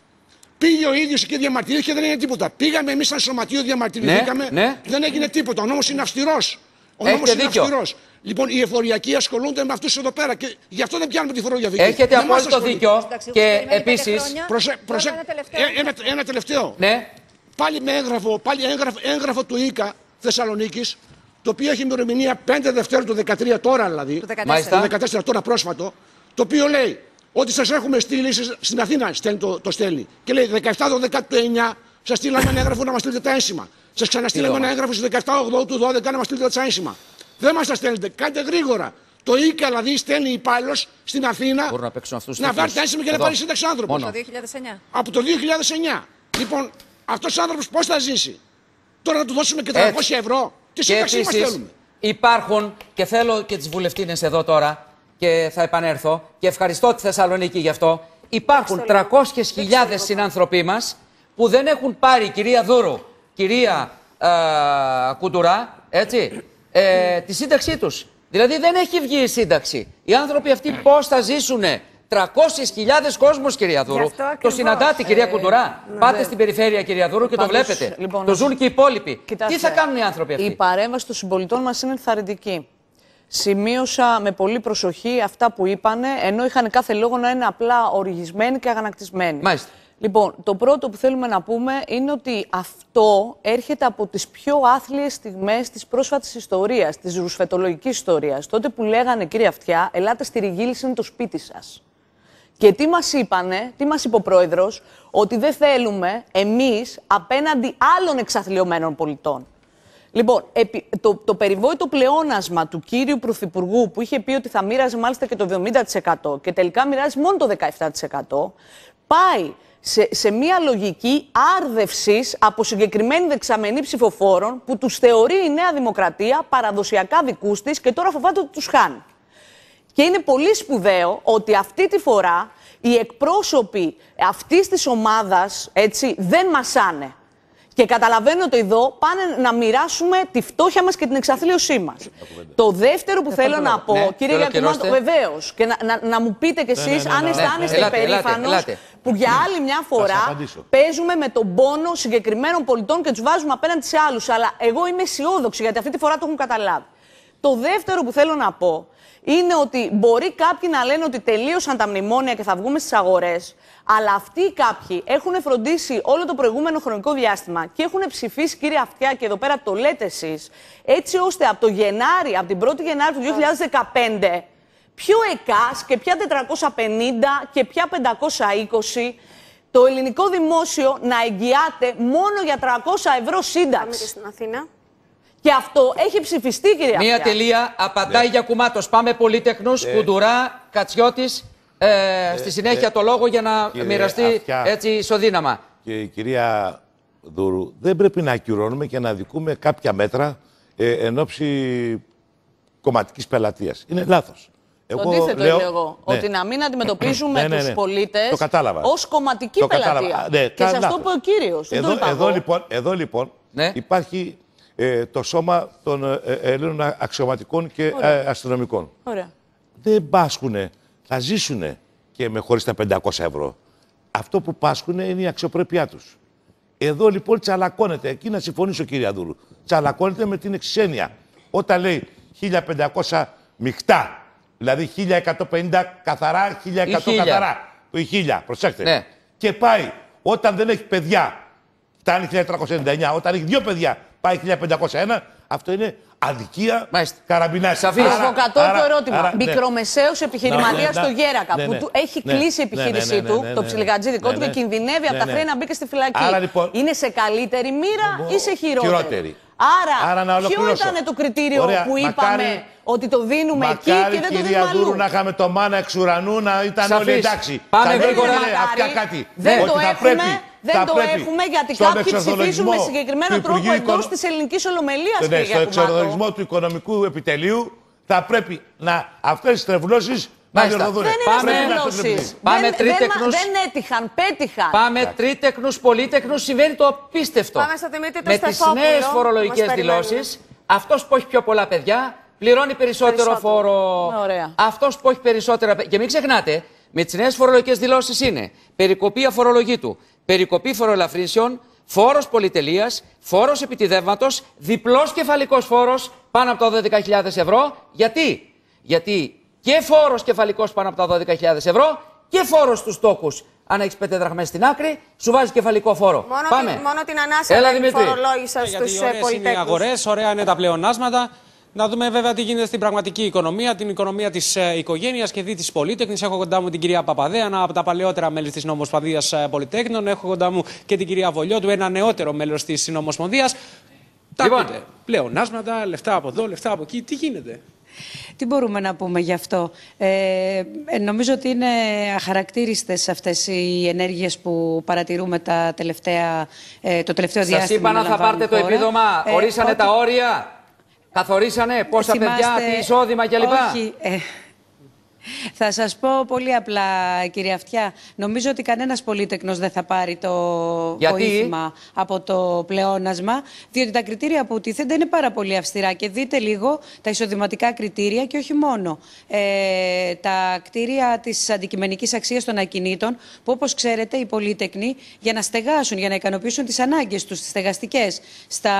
Πήγε ο ίδιος και διαμαρτυρήθηκε και δεν έγινε τίποτα. Πήγαμε εμείς σαν σωματείο, διαμαρτυρηθήκαμε. Ναι, ναι. Δεν έγινε τίποτα. Ο νόμος είναι αυστηρός. Ο νόμος είναι αυστηρός. Λοιπόν, οι εφοριακοί ασχολούνται με αυτούς εδώ πέρα και γι' αυτό δεν πιάνουμε τη φοροδιαφυγή. Έχετε απόλυτο δίκιο. Και επίσης. Ένα, ένα τελευταίο. Ναι. Πάλι με έγγραφο, πάλι έγγραφο, έγγραφο του ΙΚΑ Θεσσαλονίκης, το οποίο έχει ημερομηνία πέντε Δευτέρου του δεκατρία, τώρα δηλαδή, το δεκατέσσερα τώρα πρόσφατο, το οποίο λέει ότι σας έχουμε στείλει στην Αθήνα, στέλνει το, το στέλνει, και λέει δεκαεπτά δώδεκα του εννιά σας στείλαμε ένα έγγραφο να μας στείλετε τα ένσημα. Σας ξαναστείλαμε ένα έγγραφο στις δεκαεπτά οκτώ του δώδεκα να μας στείλετε τα ένσημα. Δεν μας τα στέλνετε, κάντε γρήγορα. Το ΙΚΑ δηλαδή στέλνει υπάλληλος στην Αθήνα να, να πάρει τα ένσημα και να πάρει σύνταξη άνθρωπος. Από το δύο χιλιάδες εννιά. Από το δύο χιλιάδες εννιά. Λοιπόν, αυτός ο άνθρωπος πώς θα ζήσει? Τώρα να του δώσουμε και τριακόσια ευρώ? Τι σύνταξη μας θέλουμε? Υπάρχουν, και θέλω και τις βουλευτίνες εδώ τώρα και θα επανέλθω και ευχαριστώ τη Θεσσαλονίκη γι' αυτό. Υπάρχουν τριακόσιες χιλιάδες συνάνθρωποι μας που δεν έχουν πάρει, κυρία Δούρου, κυρία ε, Κουντουρά, έτσι, ε, τη σύνταξή τους. Δηλαδή δεν έχει βγει η σύνταξη. Οι άνθρωποι αυτοί πώς θα ζήσουνε? τριακόσιες χιλιάδες κόσμος, κυρία Δούρου. Το συναντάτε, κυρία Κουντουρά. Ε, Πάτε ναι. στην περιφέρεια, κυρία Δούρου, και Πάντως, το βλέπετε. Λοιπόν, το ζουν και οι υπόλοιποι. Κοιτάστε, τι θα κάνουν οι άνθρωποι αυτοί? Η παρέμβαση των συμπολιτών μας είναι ενθαρρυντική. Σημείωσα με πολύ προσοχή αυτά που είπανε, ενώ είχαν κάθε λόγο να είναι απλά οργισμένοι και αγανακτισμένοι. Μάλιστα. Λοιπόν, το πρώτο που θέλουμε να πούμε είναι ότι αυτό έρχεται από τις πιο άθλιες στιγμές της πρόσφατης ιστορίας, της ρουσφετολογικής ιστορίας. Τότε που λέγανε, κύριε Αυτιά, ελάτε στη Ριγίληση, είναι το σπίτι σας. Και τι μας είπανε, τι μας είπε ο πρόεδρος? Ότι δεν θέλουμε εμείς απέναντι άλλων εξαθλιωμένων πολιτών. Λοιπόν, το, το περιβόητο πλεόνασμα του κύριου Πρωθυπουργού, που είχε πει ότι θα μοίραζε μάλιστα και το εβδομήντα τοις εκατό και τελικά μοιράζει μόνο το δεκαεπτά τοις εκατό, πάει σε, σε μια λογική άρδευσης από συγκεκριμένη δεξαμενή ψηφοφόρων που τους θεωρεί η Νέα Δημοκρατία παραδοσιακά δικούς της και τώρα φοβάται ότι τους χάνει. Και είναι πολύ σπουδαίο ότι αυτή τη φορά οι εκπρόσωποι αυτής της ομάδας, έτσι, δεν μασάνε. Και καταλαβαίνω ότι εδώ πάνε να μοιράσουμε τη φτώχεια μας και την εξαθλίωσή μας. Το δεύτερο που θέλω να πω, ναι, κύριε Γιακουμάτο, βεβαίως, και να, να, να μου πείτε κι εσείς, ναι, ναι, ναι, αν αισθάνεστε ναι, ναι, υπερήφανος, ελάτε, ελάτε. που για άλλη μια φορά παίζουμε με τον πόνο συγκεκριμένων πολιτών και τους βάζουμε απέναντι σε άλλους. Αλλά εγώ είμαι αισιόδοξη, γιατί αυτή τη φορά το έχουν καταλάβει. Το δεύτερο που θέλω να πω είναι ότι μπορεί κάποιοι να λένε ότι τελείωσαν τα μνημόνια και θα βγούμε στις αγορές, αλλά αυτοί οι κάποιοι έχουν φροντίσει όλο το προηγούμενο χρονικό διάστημα και έχουν ψηφίσει, κύριε Αυτιά, και εδώ πέρα το λέτε εσείς, έτσι ώστε από το Γενάρη, από την πρώτη Γενάρη του δύο χιλιάδες δεκαπέντε, ποιο ΕΚΑΣ και ποια τετρακόσια πενήντα και ποια πεντακόσια είκοσι, το ελληνικό δημόσιο να εγγυάται μόνο για τριακόσια ευρώ σύνταξη. Πάμε και στην Αθήνα. Και αυτό έχει ψηφιστεί, κύριε Αυτιά. Μία τελεία, απαντάει ναι. Γιακουμάτος. Πάμε Πολυτέχνους, ε... Κουντουρά, Κατσιώτης. Ε, ε, στη συνέχεια ε, το λόγο για να μοιραστεί Αυτιά, έτσι ισοδύναμα. Και η κυρία Δούρου, δεν πρέπει να ακυρώνουμε και να δικούμε κάποια μέτρα ε, εν ώψη κομματικής πελατείας. Είναι λάθος. Εγώ το αντίθετο λέω, εγώ. Ναι. Ότι να μην αντιμετωπίζουμε ναι, ναι, ναι. τους πολίτες ως κομματική το πελατεία. Ναι, και σας το είπε ο κύριος. Εδώ, το εδώ, λοιπόν, εδώ λοιπόν ναι. υπάρχει ε, το σώμα των ε, Ελλήνων αξιωματικών και ε, αστυνομικών. Ωραία. Δεν πάσχουνε. Θα ζήσουν και με χωρίς τα πεντακόσια ευρώ. Αυτό που πάσχουν είναι η αξιοπρέπειά τους. Εδώ λοιπόν τσαλακώνεται. Εκεί να συμφωνήσω, κυρία Δούρου. Τσαλακώνεται με την εξένεια. Όταν λέει χίλια πεντακόσια μειχτά, δηλαδή χίλια εκατόν πενήντα καθαρά, χίλια εκατό καθαρά. Η χίλια, προσέξτε. Ναι. Και πάει όταν δεν έχει παιδιά, φτάνει χίλια τριακόσια ενενήντα εννιά. Όταν έχει δύο παιδιά, πάει χίλια πεντακόσια ένα. Αυτό είναι αδικία καραμπινάση. Προβοκατόρικο ερώτημα. Άρα, ναι. Μικρομεσαίος επιχειρηματίας ναι, ναι, στο Γέρακα ναι, ναι, που του έχει ναι, κλείσει η επιχείρησή ναι, ναι, ναι, ναι, ναι, του, το ψιλιγατζί δικό ναι, ναι, του και κινδυνεύει ναι, από τα χρέη να μπει και στη φυλακή. Άρα, λοιπόν, είναι σε καλύτερη μοίρα ή σε χειρότερη? χειρότερη. Άρα, Άρα ποιο ήταν το κριτήριο Ωραία, που είπαμε μακάρι, ότι το δίνουμε εκεί και δεν το δίνουμε αλλού? Δούρου, να είχαμε το μάνα εξ ουρανού, να ήταν Σαφής. όλοι εντάξει. Πάμε γρήγορα. Δεν το έχουμε. Δεν το έχουμε γιατί κάποιοι ψηφίζουν με συγκεκριμένο τρόπο εντός της ελληνικής ολομελίας. Ναι, στο εξορθολογισμό του οικονομικού επιτελείου θα πρέπει να αυτές τις τρευλώσεις να διορθωθούν. Δεν είναι τρευλώσεις. Πάμε τρίτεκνους. Δεν έτυχαν, πέτυχαν. Πάμε τρίτεκνους, πολύτεκνους. Συμβαίνει το απίστευτο. Πάμε στο Δημήτρη το με τις νέες φορολογικές δηλώσεις, αυτός που έχει πιο πολλά παιδιά πληρώνει περισσότερο φόρο. Αυτός που έχει περισσότερα παιδιά. Και μην ξεχνάτε, με τις νέες φορολογικές δηλώσεις είναι περικοπή αφορολογήτου, περικοπή φοροελαφρύνσεων, φόρος πολυτελείας, φόρος επιτιδεύματος, διπλός κεφαλικός φόρος πάνω από τα δώδεκα χιλιάδες ευρώ. Γιατί? Γιατί και φόρος κεφαλικός πάνω από τα δώδεκα χιλιάδες ευρώ και φόρος στους τόκους. Αν έχεις πέντε δραχμές στην άκρη, σου βάζει κεφαλικό φόρο. Μόνο Πάμε. Την, μόνο την ανάσα δεν φορολόγησα στους πολυτέχνους. Είναι οι αγορές, ωραία είναι τα πλεονάσματα. Να δούμε βέβαια τι γίνεται στην πραγματική οικονομία, την οικονομία της ε, οικογένειας και δι της πολύτεχνης. Έχω κοντά μου την κυρία Παπαδέα, ένα από τα παλαιότερα μέλη της Νομοσπονδίας ε, Πολυτέχνων. Έχω κοντά μου και την κυρία Βολιώτου, ένα νεότερο μέλος της Νομοσπονδίας. Τα λοιπόν. Πείτε, πλεονάσματα, λεφτά από εδώ, λεφτά από εκεί, τι γίνεται? Τι μπορούμε να πούμε γι' αυτό? Ε, νομίζω ότι είναι αχαρακτήριστες αυτές οι ενέργειες που παρατηρούμε τα τελευταία, ε, το τελευταίο Σας διάστημα. Σας είπα να θα πάρετε χώρα. Το επίδομα, ε, ορίσανε ότι... τα όρια. Καθορίσανε πόσα Θυμάστε... παιδιά, τι εισόδημα κλπ. Όχι. Ε, θα σας πω πολύ απλά, κύριε Αυτιά. Νομίζω ότι κανένας πολύτεκνος δεν θα πάρει το βοήθημα από το πλεόνασμα, διότι τα κριτήρια που τίθενται είναι πάρα πολύ αυστηρά. Και δείτε λίγο τα εισοδηματικά κριτήρια και όχι μόνο. Ε, τα κτίρια της αντικειμενικής αξίας των ακινήτων, που όπως ξέρετε οι πολύτεκνοι για να στεγάσουν, για να ικανοποιήσουν τις ανάγκες τους, τις στεγαστικές, στα...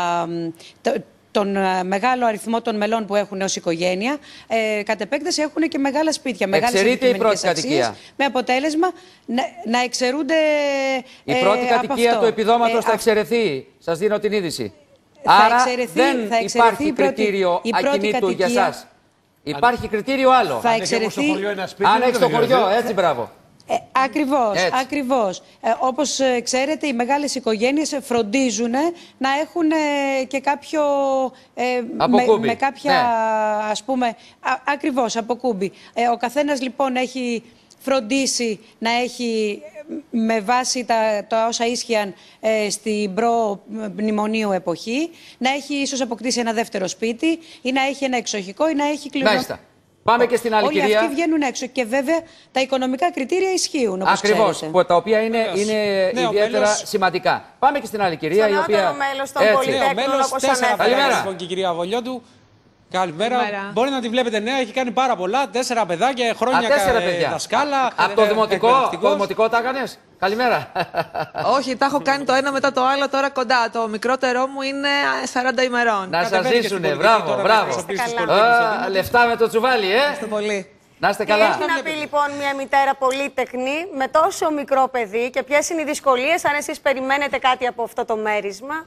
τον μεγάλο αριθμό των μελών που έχουν ως οικογένεια, ε, κατ' επέκταση έχουν και μεγάλα σπίτια, μεγάλες αντικειμενικές αξίες, με αποτέλεσμα να, να εξαιρούνται η ε, πρώτη κατοικία από του επιδόματος ε, θα εξαιρεθεί. Σας δίνω την είδηση. Θα Άρα εξαιρεθεί, δεν θα εξαιρεθεί υπάρχει η πρώτη, κριτήριο η πρώτη ακινήτου κατοικία, για σας. Υπάρχει κριτήριο άλλο. Θα εξαιρεθεί. Αν έχεις το χωριό, έτσι μπράβο. Ε, ακριβώς, ακριβώς. Ε, όπως ε, ξέρετε, οι μεγάλες οικογένειες φροντίζουν να έχουν ε, και κάποιο... Ε, με, με κάποια, ναι. ας πούμε, α, ακριβώς, αποκούμπι. Ε, ο καθένας λοιπόν έχει φροντίσει να έχει, με βάση τα, τα όσα ίσχυαν ε, στην προ-μνημονίου εποχή, να έχει ίσως αποκτήσει ένα δεύτερο σπίτι ή να έχει ένα εξοχικό ή να έχει κληρονομικό. Πάμε και στην άλλη Όλοι κυρία. Όλοι αυτοί βγαίνουν έξω και βέβαια τα οικονομικά κριτήρια ισχύουν, όπως Ακριβώς, ξέρετε. που τα οποία είναι, είναι ναι, ιδιαίτερα μέλος... σημαντικά. Πάμε και στην άλλη κυρία, η οποία... μέλος των πολυτέχνων, όπως ανέφερα. Λοιπόν, και η κυρία Βολιώτου. Καλημέρα. Καλημέρα. Μπορεί να τη βλέπετε νέα, έχει κάνει πάρα πολλά. Τέσσερα παιδάκια, χρόνια κα... δασκάλα. Από το δημοτικό, το δημοτικό τα έκανες. Καλημέρα. Όχι, τα έχω κάνει το ένα μετά το άλλο τώρα κοντά. Το μικρότερό μου είναι σαράντα ημερών. Να σας ζήσουνε. Μπράβο, μπράβο. Λεφτά με το τσουβάλι, ε. Ευχαριστώ πολύ. Να είστε καλά. Τι έχει να πει λοιπόν μια μητέρα πολύτεκνη με τόσο μικρό παιδί και ποιες είναι οι δυσκολίες, αν εσείς περιμένετε κάτι από αυτό το μέρισμα?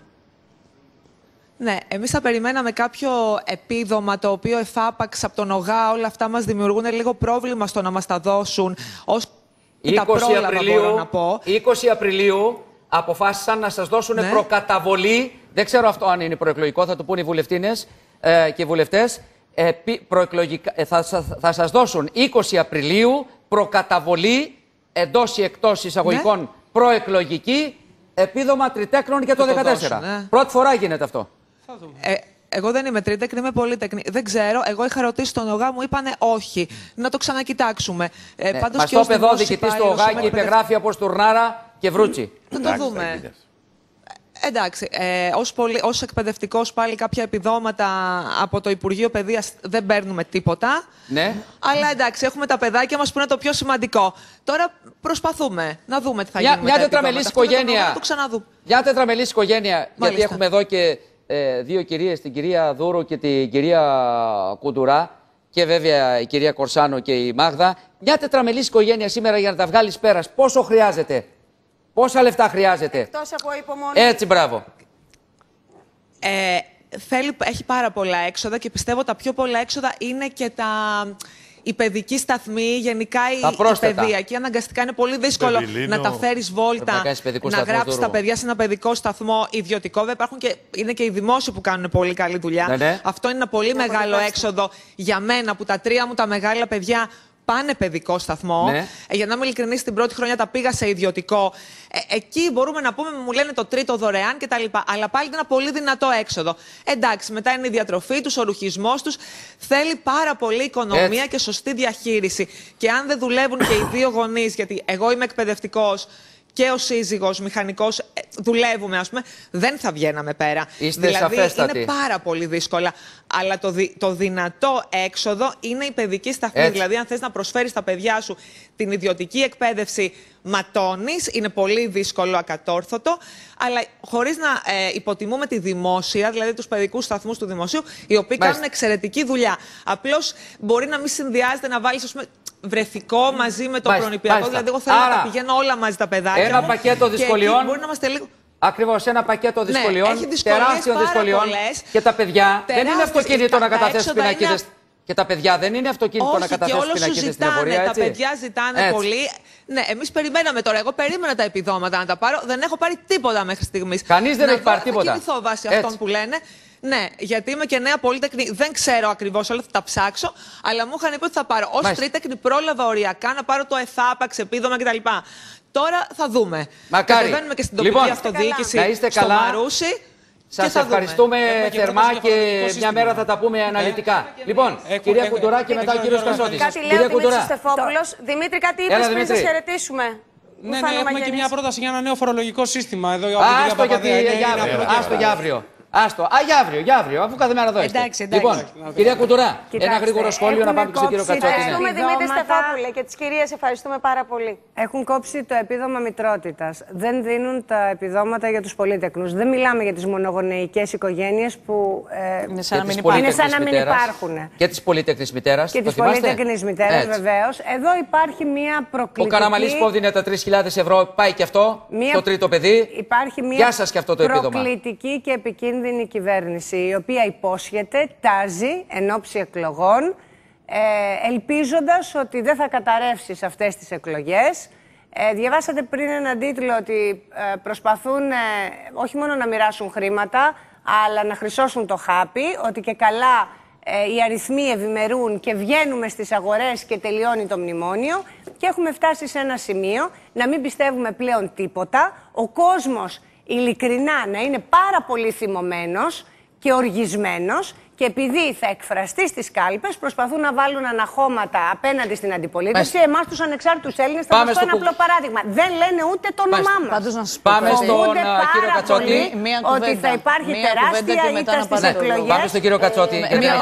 Ναι, εμείς θα περιμέναμε κάποιο επίδομα το οποίο εφάπαξ από τον ΟΓΑ, όλα αυτά μας δημιουργούν λίγο πρόβλημα στο να μας τα δώσουν. Ως τα πρόλαβα, Απριλίου, μπορώ να πω. είκοσι Απριλίου αποφάσισαν να σας δώσουν ναι. προκαταβολή. Δεν ξέρω αυτό αν είναι προεκλογικό, θα το πούνε οι βουλευτίνες ε, και οι βουλευτές. Ε, προεκλογικά, ε, θα, θα, θα σας δώσουν είκοσι Απριλίου προκαταβολή εντός ή εκτός εισαγωγικών ναι. προεκλογική επίδομα τριτέκνων για το δύο χιλιάδες δεκατέσσερα. Ναι. Πρώτη φορά γίνεται αυτό. Ε, εγώ δεν είμαι τρίτεκνη, είμαι πολύτεκνη. Δεν ξέρω. Εγώ είχα ρωτήσει τον ΟΓΑ, μου είπανε όχι. Να το ξανακοιτάξουμε. Ε, ναι. Μας το είπε εδώ διοικητής του ΟΓΑ και υπεγράφει από Στουρνάρα και Βρούτσι. Να το δούμε. Εντάξει, ε, ως, πολυ... ως εκπαιδευτικός πάλι κάποια επιδόματα από το Υπουργείο Παιδείας δεν παίρνουμε τίποτα. Ναι. Αλλά εντάξει, έχουμε τα παιδάκια μας που είναι το πιο σημαντικό. Τώρα προσπαθούμε να δούμε τι θα μια, γίνει μια με τα τετραμελής οικογένεια. Το ξαναδούμε. Μια τετραμελής οικογένεια, γιατί έχουμε εδώ και ε, δύο κυρίες, την κυρία Δούρου και την κυρία Κουντουρά και βέβαια η κυρία Κορσάνο και η Μάγδα. Μια τετραμελής οικογένεια σήμερα για να τα βγάλεις πέρας, πόσο χρειάζεται? Πόσα λεφτά χρειάζεται? Εκτός από υπομονή. Έτσι, μπράβο. Ε, θέλει, έχει πάρα πολλά έξοδα και πιστεύω τα πιο πολλά έξοδα είναι και τα... η παιδική σταθμή, γενικά η, η παιδεία. Και αναγκαστικά είναι πολύ δύσκολο Πεδιλίνο. να τα φέρεις βόλτα, να, να γράψεις τα παιδιά σε ένα παιδικό σταθμό ιδιωτικό. Βέβαια, υπάρχουν και, είναι και οι δημόσιοι που κάνουν πολύ καλή δουλειά. Ναι, ναι. Αυτό είναι ένα πολύ ναι, μεγάλο έξοδο για μένα, που τα τρία μου τα μεγάλα παιδιά πάνε παιδικό σταθμό. Ναι. Ε, για να είμαι ειλικρινής, την πρώτη χρονιά τα πήγα σε ιδιωτικό. Ε, εκεί μπορούμε να πούμε, μου λένε το τρίτο δωρεάν κτλ. Αλλά πάλι είναι ένα πολύ δυνατό έξοδο. Εντάξει, μετά είναι η διατροφή τους, ο ρουχισμός τους. Θέλει πάρα πολύ οικονομία Έτσι. και σωστή διαχείριση. Και αν δεν δουλεύουν και οι δύο γονείς, γιατί εγώ είμαι εκπαιδευτικός και ο σύζυγος, μηχανικός, δουλεύουμε, ας πούμε, δεν θα βγαίναμε πέρα. Είστε δηλαδή, σαφέστατοι. είναι πάρα πολύ δύσκολα. Αλλά το, δι, το δυνατό έξοδο είναι η παιδική σταθμή. Έτσι. Δηλαδή, αν θες να προσφέρεις στα παιδιά σου την ιδιωτική εκπαίδευση, ματώνεις, είναι πολύ δύσκολο, ακατόρθωτο, αλλά χωρίς να ε, υποτιμούμε τη δημόσια, δηλαδή τους παιδικούς σταθμούς του δημοσίου, οι οποίοι Μάλιστα. κάνουν εξαιρετική δουλειά. Απλώς μπορεί να μην συνδυάζεται να βάλεις, ας πούμε, βρεφικό μαζί με το προνηπιακό. Δηλαδή, εγώ θέλω Άρα, να τα πηγαίνω όλα μαζί τα παιδάκια. Ένα μου, πακέτο δυσκολιών. Μπορεί να είμαστε λίγο... Ακριβώς, ένα πακέτο δυσκολιών. Ναι, τεράστιων δυσκολιών. Πολλές, και τα παιδιά δεν είναι αυτοκίνητο να καταθέσουν πινακίδες. Είναι... Και τα παιδιά δεν είναι αυτοκίνητο Όχι, να καταθέσουν πινακίδες στην εφορία. Τα παιδιά ζητάνε έτσι. πολύ. Ναι, εμείς περιμέναμε τώρα. Εγώ περίμενα τα επιδόματα να τα πάρω. Δεν έχω πάρει τίποτα μέχρι στιγμής. Κανείς δεν έχει πάρει τίποτα. Θα κινηθώ βάσει αυτών που λένε. Ναι, γιατί είμαι και νέα πολύτεκνη. Δεν ξέρω ακριβώς όλα, θα τα ψάξω. Αλλά μου είχαν πει ότι θα πάρω. Ως τρίτεκνη πρόλαβα οριακά να πάρω το εφάπαξ, επίδομα κτλ. Τώρα θα δούμε. Μακάρι. Κατεβαίνουμε και στην τοπική λοιπόν, αυτοδιοίκηση να είστε στο καλά. Μαρούσι. Σας ευχαριστούμε θερμά και, και μια μέρα θα τα πούμε αναλυτικά. Ε, λοιπόν, ε, κυρία ε, Κουντουρά και μετά ο κύριος Κασότης. Κάτι λέει ο Δημήτρης Στεφόπουλος. Δημήτρη, κάτι είπες πριν σας χαιρετήσουμε. Ναι, ναι, έχουμε και μια πρόταση για ένα νέο φορολογικό σύστημα εδώ. Άστο για αύριο. Άστο. Α, για αύριο, για αύριο, αφού κάθε μέρα εδώ είστε. Εντάξει, εντάξει. Λοιπόν, κυρία Κουντουρά, ένα γρήγορο σχόλιο να πάμε και στον κύριο Κατσότη. Ευχαριστούμε, Δημήτρη Στεφόπουλε, και τις κυρίες ευχαριστούμε πάρα πολύ. Έχουν κόψει το επίδομα μητρότητας. Δεν δίνουν τα επιδόματα για τους πολύτεκνους. Δεν μιλάμε για τις μονογονεϊκές οικογένειες που ε, είναι σαν να μην υπάρχουν. Και της πολύτεκνης μητέρας. Και της πολύτεκνης μητέρας, βεβαίως. Εδώ υπάρχει μια προκλητική. Ο Καραμαλής που έδινε τα τρεις χιλιάδες ευρώ, πάει και αυτό, το τρίτο παιδί. Υπάρχει μια προκλητική και επικίνδυνη η κυβέρνηση, η οποία υπόσχεται, τάζει εν ώψη εκλογών, ε, ελπίζοντας ότι δεν θα καταρρεύσει σε αυτές τις εκλογές. Ε, διαβάσατε πριν έναν τίτλο ότι ε, προσπαθούν ε, όχι μόνο να μοιράσουν χρήματα, αλλά να χρυσώσουν το χάπι, ότι και καλά ε, οι αριθμοί ευημερούν και βγαίνουμε στις αγορές και τελειώνει το μνημόνιο, και έχουμε φτάσει σε ένα σημείο να μην πιστεύουμε πλέον τίποτα. Ο κόσμος ειλικρινά να είναι πάρα πολύ θυμωμένος και οργισμένος, Και επειδή θα εκφραστεί στις κάλπες, προσπαθούν να βάλουν αναχώματα απέναντι στην αντιπολίτευση. Εμάς τους ανεξάρτητους Έλληνες, θα δώσω ένα απλό παράδειγμα. Δεν λένε ούτε το όνομά μας. Πάμε στον κύριο Κατσότη. Ότι θα υπάρχει τεράστια ήττα στις εκλογές. Πάμε στον κύριο Κατσότη.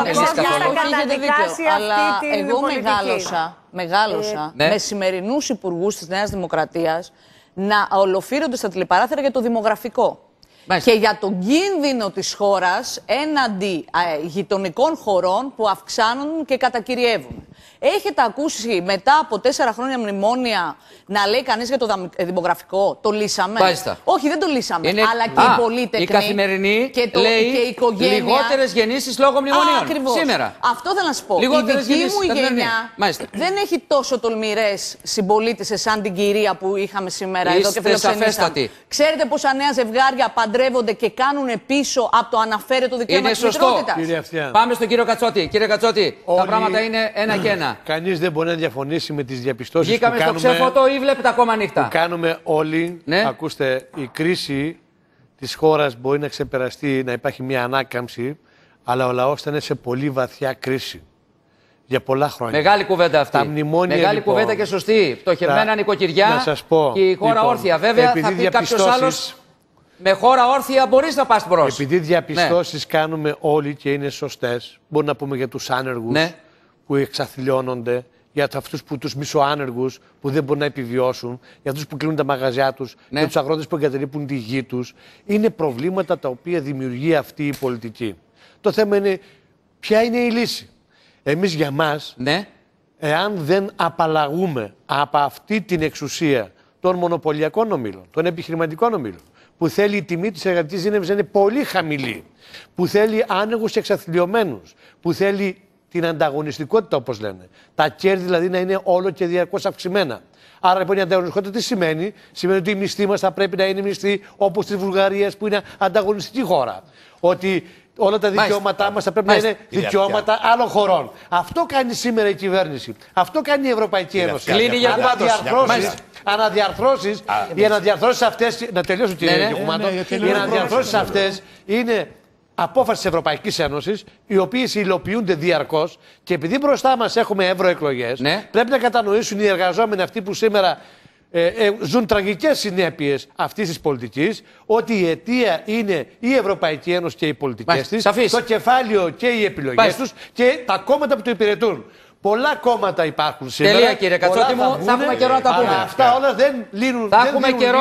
Αλλά εγώ μεγάλωσα, μεγάλωσα με σημερινούς υπουργούς της Νέας Δημοκρατίας να ολοφύρονται στα τηλεπαράθυρα για το δημογραφικό. Μάλιστα. Και για τον κίνδυνο της χώρας έναντι ε, γειτονικών χωρών που αυξάνουν και κατακυριεύουν. Έχετε ακούσει μετά από τέσσερα χρόνια μνημόνια να λέει κανείς για το δημογραφικό? Το λύσαμε? Μάλιστα. Όχι, δεν το λύσαμε. Είναι... Αλλά και Α, η πολίτεκνη. Η Καθημερινή και το, λέει και η οικογένεια... λιγότερες γεννήσεις λόγω μνημονίων. Ακριβώς. Σήμερα. Αυτό θέλω να σου πω. Λιγότερες η δική γεννήσεις, μου γενιά δεν έχει τόσο τολμηρές συμπολίτησες σαν την κυρία που είχαμε σήμερα. Είστε εδώ και φιλοξενήσαμε. Ξέρετε πόσα νέα ζευγάρια παντρεύονται και κάνουν πίσω από το αναφέρετο δικαίωμα της μητρότητας? Πάμε στον κύριο Κατσότη. Κύριε Κατσότη, Όλοι... τα πράγματα είναι ένα και ένα. Κανείς δεν μπορεί να διαφωνήσει με τις διαπιστώσεις Βγήκαμε που κάνουμε. στο ξέφωτο ή βλέπετε ακόμα ανοιχτά? Που κάνουμε όλοι. Ναι. Ακούστε, η κρίση της χώρας μπορεί να ξεπεραστεί, να υπάρχει μια ανάκαμψη, αλλά ο λαός θα είναι σε πολύ βαθιά κρίση. Για πολλά χρόνια. Μεγάλη κουβέντα αυτή. Τα μνημόνια, Μεγάλη λοιπόν, κουβέντα και σωστή. Πτωχευμένα τα... νοικοκυριά να σας πω, και η χώρα λοιπόν, όρθια. Βέβαια θα πει κάποιος άλλος, με χώρα όρθια μπορείς να πας μπρος. Επειδή διαπιστώσεις ναι. κάνουμε όλοι και είναι σωστές, μπορούμε να πούμε για τους άνεργους ναι. που εξαθλιώνονται, για αυτούς που, τους μισοάνεργους που δεν μπορούν να επιβιώσουν, για αυτούς που κλείνουν τα μαγαζιά τους, ναι. για τους αγρότες που εγκαταλείπουν τη γη τους. Είναι προβλήματα τα οποία δημιουργεί αυτή η πολιτική. Το θέμα είναι ποια είναι η λύση. Εμείς για μας, ναι. εάν δεν απαλλαγούμε από αυτή την εξουσία των μονοπωλιακών ομίλων, των επιχειρηματικών ομίλων, που θέλει η τιμή της εργατικής δύναμης να είναι πολύ χαμηλή, που θέλει άνεργους και εξαθλιωμένους, που θέλει την ανταγωνιστικότητα, όπως λένε. Τα κέρδη δηλαδή να είναι όλο και διαρκώς αυξημένα. Άρα λοιπόν η ανταγωνιστικότητα τι σημαίνει? Σημαίνει ότι οι μισθοί μας θα πρέπει να είναι μισθοί όπως της Βουλγαρίας που είναι ανταγωνιστική χώρα. Ότι όλα τα δικαιώματά μας θα πρέπει Μάλιστα. να είναι δικαιώματα άλλων χωρών. Αυτό κάνει σήμερα η κυβέρνηση. Αυτό κάνει η Ευρωπαϊκή Ένωση. Κλείνει για αναδιαρθρώσεις, αναδιαρθρώσεις, οι αναδιαρθρώσεις αυτές, να τελειώσω κύριε ναι, Γιακουμάτο, ναι, ναι, οι αναδιαρθώσεις αυτές είναι απόφαση της Ευρωπαϊκής Ένωσης, οι οποίες υλοποιούνται διαρκώς και επειδή μπροστά μας έχουμε ευρωεκλογές, ναι. πρέπει να κατανοήσουν οι εργαζόμενοι αυτοί που σήμερα ε, ε, ζουν τραγικές συνέπειες αυτής της πολιτικής, ότι η αιτία είναι η Ευρωπαϊκή Ένωση και οι πολιτικές της, το κεφάλαιο και οι επιλογές τους και τα κόμματα που το υπηρετούν. Πολλά κόμματα υπάρχουν σήμερα. Τελεία κύριε Κατσότη μου, θα, θα έχουμε καιρό να τα πούμε. Αυτά όλα δεν λύνουν. Θα έχουμε καιρό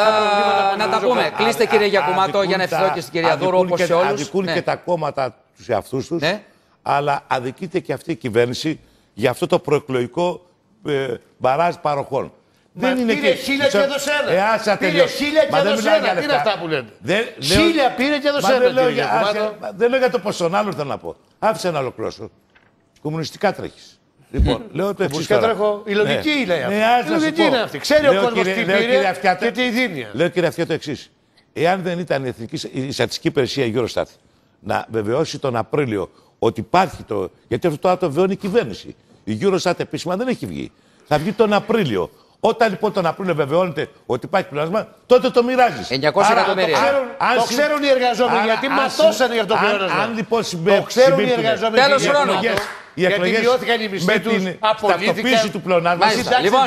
να τα πούμε. Κλείστε κύριε Γιακουμάτο για να ευχηθώ και στην κυρία Δούρου όπως σε όλους. Αδικούν και τα κόμματα τους εαυτούς τους, αλλά αδικείται και αυτή η κυβέρνηση για αυτό το προεκλογικό μπαράζ παροχών. Μα δεν είναι πήρε και... χίλια και έδωσε ένα. Εάσα πήρε χίλια και έδωσε ένα. Τι είναι αυτά που λέτε. Δεν, χίλια πήρε και έδωσε ένα. Δεν λέω, για, άσε, δεν λέω για το ποσό, άλλο θέλω να πω. Άφησε να ολοκληρώσω. Κομμουνιστικά τρέχεις. Λοιπόν, λέω το εξής τώρα. Τρέχω, η λογική ναι. λέει αυτή. Ναι, η λογική είναι αυτή. Ξέρει λέω, ο κόσμος τι πήρε και τι δίνει. Λέω κύριε Αυτιά το εξής. Εάν δεν ήταν η Εθνική η Στατιστική Υπηρεσία η Eurostat να βεβαιώσει τον Απρίλιο ότι υπάρχει το... Γιατί αυτό τώρα το βεβαιώνει η κυβέρνηση. Η Eurostat επίσημα δεν έχει βγει. Θα βγει τον Απρίλιο. Όταν λοιπόν τον Απρίλιο βεβαιώνεται ότι υπάρχει πλεόνασμα, τότε το μοιράζει. εννιακόσια εκατομμύρια. Το ξέρουν, το ξέρουν οι εργαζόμενοι, γιατί αν, ματώσανε για το πλεόνασμα. Αν λοιπόν συμπέφτουν. Το ξέρουν οι εργαζόμενοι. Τέλος χρόνου. Οι εκλογές μειώθηκαν οι μισθοί τους, απολύθηκαν του πλεονάσματος. Λοιπόν,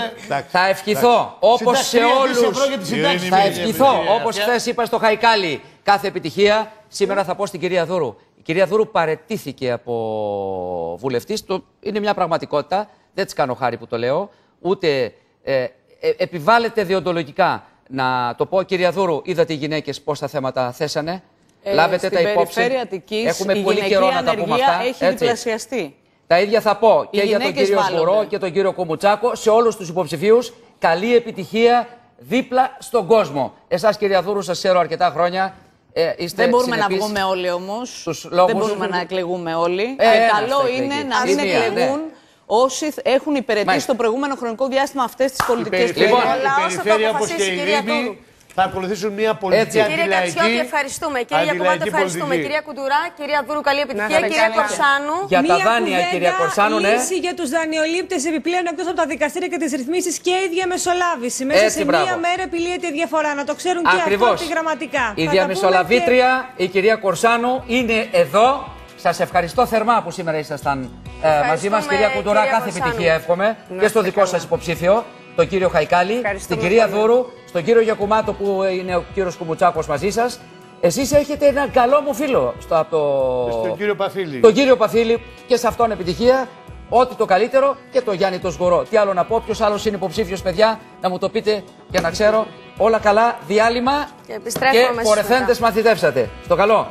θα ευχηθώ όπως σε όλους. Θα ευχηθώ όπως χθες είπα στο Χαϊκάλι. Κάθε επιτυχία. Σήμερα θα πω στην κυρία Δούρου. Η κυρία Δούρου παραιτήθηκε από βουλευτής. Είναι μια πραγματικότητα. Δεν της κάνω χάρη που το λέω. Ούτε ε, ε, επιβάλλεται διοντολογικά να το πω, κυρία Δούρου, είδατε οι γυναίκες πώς τα θέματα θέσανε. Ε, Λάβετε τα υπόψη. Αττικής, έχουμε πολύ καιρό να τα πούμε αυτά. Έχει διπλασιαστεί. Τα ίδια θα πω οι και για τον κύριο Σπουρό και τον κύριο Κουμουτσάκο, σε όλους τους υποψηφίους. Καλή επιτυχία δίπλα στον κόσμο. Εσάς, κυρία Δούρου, σας ξέρω αρκετά χρόνια. Ε, είστε δεν μπορούμε να βγούμε όλοι όμως. Δεν μπορούμε να εκλεγούμε όλοι. Ε, ε, καλό είναι να μην εκλεγούν. Ναι. Όσοι έχουν υπηρετήσει στο προηγούμενο χρονικό διάστημα αυτές τις πολιτικές πολιτικές. Λοιπόν, η περιφέρεια όπως και η Δήμη θα ακολουθήσουν μια πολιτική αντιλαϊκή. Κύριε Κατσιώτη, ευχαριστούμε. Κύριε Γιακουμάτο, ευχαριστούμε. Κυρία Κουντουρά, κυρία Δούρου, καλή επιτυχία. Κυρία Κορσάνου. Για τα δάνεια, κυρία Κορσάνου, ναι. Λύση για τους δανειολήπτες επιπλέον εκτός από τα δικαστήρια και τις ρυθμίσεις και η διαμεσολάβηση. Μέσα σε μία μέρα επιλύεται η διαφορά. Να το ξέρουν και αυτό τη γραμματικά. Η διαμεσολαβήτρια, η κυρία Κορσάνου, είναι εδώ. Σας ευχαριστώ θερμά που σήμερα ήσασταν ε, μαζί μας. Κυρία Κουντουρά, κυρία κάθε Βοσάνου. επιτυχία εύχομαι να και στο δικό καλά. σας υποψήφιο, τον κύριο Χαϊκάλη, στην κυρία πολύ. Δούρου, στον κύριο Γιακουμάτο που είναι ο κύριος Κουμουτσάκος μαζί σας. Εσείς έχετε έναν καλό μου φίλο στο, από το... στον κύριο Παφίλη. Τον κύριο Παφίλη και σε αυτόν επιτυχία. Ό,τι το καλύτερο και το Γιάννη το Σγουρό. Τι άλλο να πω, ποιος άλλος είναι υποψήφιος, παιδιά, να μου το πείτε για να ξέρω. Όλα καλά, διάλειμμα και, και πορευθέντες μαθητεύσατε. Στο καλό.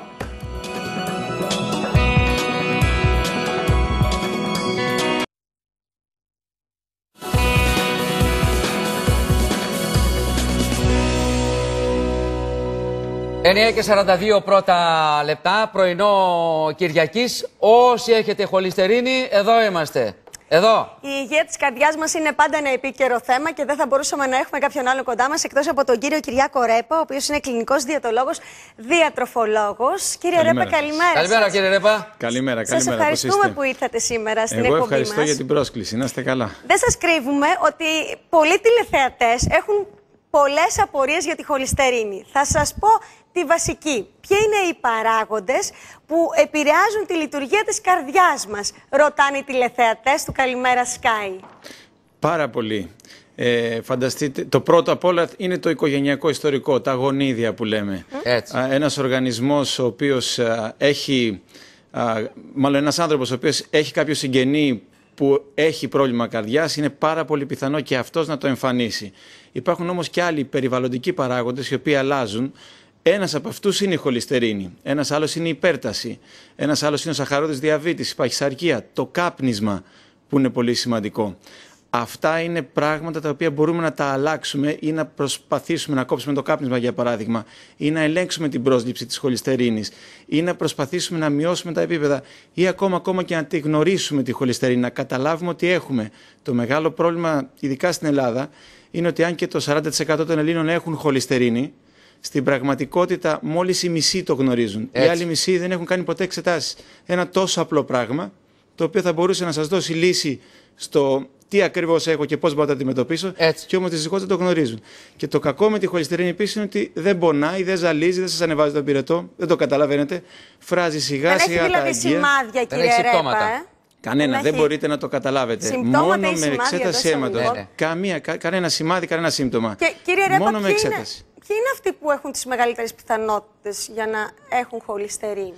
εννιά και σαράντα δύο πρώτα λεπτά, πρωινό Κυριακής. Όσοι έχετε χολυστερίνη, εδώ είμαστε. Εδώ. Η υγεία της καρδιάς μας είναι πάντα ένα επίκαιρο θέμα και δεν θα μπορούσαμε να έχουμε κάποιον άλλο κοντά μας εκτός από τον κύριο Κυριάκο Ρέπα, ο οποίος είναι κλινικός διαιτολόγος, διατροφολόγος. Κύριε καλημέρα. Ρέπα, καλημέρα. Καλημέρα, σας. κύριε Ρέπα. Καλημέρα, σας καλημέρα. ευχαριστούμε που ήρθατε σήμερα στην Εγώ εκπομπή μας. Εγώ ευχαριστώ για την πρόσκληση. Να είστε καλά. Δεν σας κρύβουμε ότι πολλοί τηλεθεατές έχουν πολλές απορίες για τη χολυστερίνη. Θα σας πω τη βασική. Ποιοι είναι οι παράγοντες που επηρεάζουν τη λειτουργία της καρδιάς μας, ρωτάνε οι τηλεθεατές του Καλημέρα Sky. Πάρα πολύ. Ε, φανταστείτε, το πρώτο απ' όλα είναι το οικογενειακό ιστορικό, τα γονίδια που λέμε. Έτσι. Α, ένας οργανισμός ο οποίος α, έχει, α, μάλλον ένας άνθρωπος ο οποίος έχει κάποιο συγγενή που έχει πρόβλημα καρδιάς, είναι πάρα πολύ πιθανό και αυτός να το εμφανίσει. Υπάρχουν όμως και άλλοι περιβαλλοντικοί παράγοντες οι οποίοι αλλάζουν. Ένας από αυτούς είναι η χολυστερίνη, ένας άλλος είναι η υπέρταση, ένας άλλος είναι ο σαχαρώδης διαβήτης, η παχυσαρκία, το κάπνισμα που είναι πολύ σημαντικό. Αυτά είναι πράγματα τα οποία μπορούμε να τα αλλάξουμε ή να προσπαθήσουμε να κόψουμε το κάπνισμα, για παράδειγμα, ή να ελέγξουμε την πρόσληψη της χολυστερίνης, ή να προσπαθήσουμε να μειώσουμε τα επίπεδα, ή ακόμα, ακόμα και να τη γνωρίσουμε τη χολυστερίνη, να καταλάβουμε ότι έχουμε. Το μεγάλο πρόβλημα, ειδικά στην Ελλάδα, είναι ότι αν και το σαράντα τοις εκατό των Ελλήνων έχουν χολυστερίνη, στην πραγματικότητα μόλις οι μισοί το γνωρίζουν. Έτσι. Οι άλλοι μισοί δεν έχουν κάνει ποτέ εξετάσεις. Ένα τόσο απλό πράγμα, το οποίο θα μπορούσε να σας δώσει λύση στο τι ακριβώς έχω και πώς μπορώ να το αντιμετωπίσω, έτσι. Και όμως δυστυχώς δεν το γνωρίζουν. Και το κακό με τη χολυστερίνη επίσης είναι ότι δεν πονάει, δεν ζαλίζει, δεν σας ανεβάζει τον πυρετό, δεν το καταλαβαίνετε. Φράζει σιγά σιγά τα δηλαδή αγγεία. σημάδια, κύριε Ρέπα, ε? Κανένα, δεν, δεν μπορείτε να το καταλάβετε. Συμπτώματα μόνο με εξέταση αίματος. Ναι, ναι. Καμία, κα, κανένα σημάδι, κανένα σύμπτωμα. Και, κύριε Ρέπα, μόνο με ποιοι εξέταση. Είναι, ποιοι είναι αυτοί που έχουν τις μεγαλύτερες πιθανότητες για να έχουν χολυστερίνη?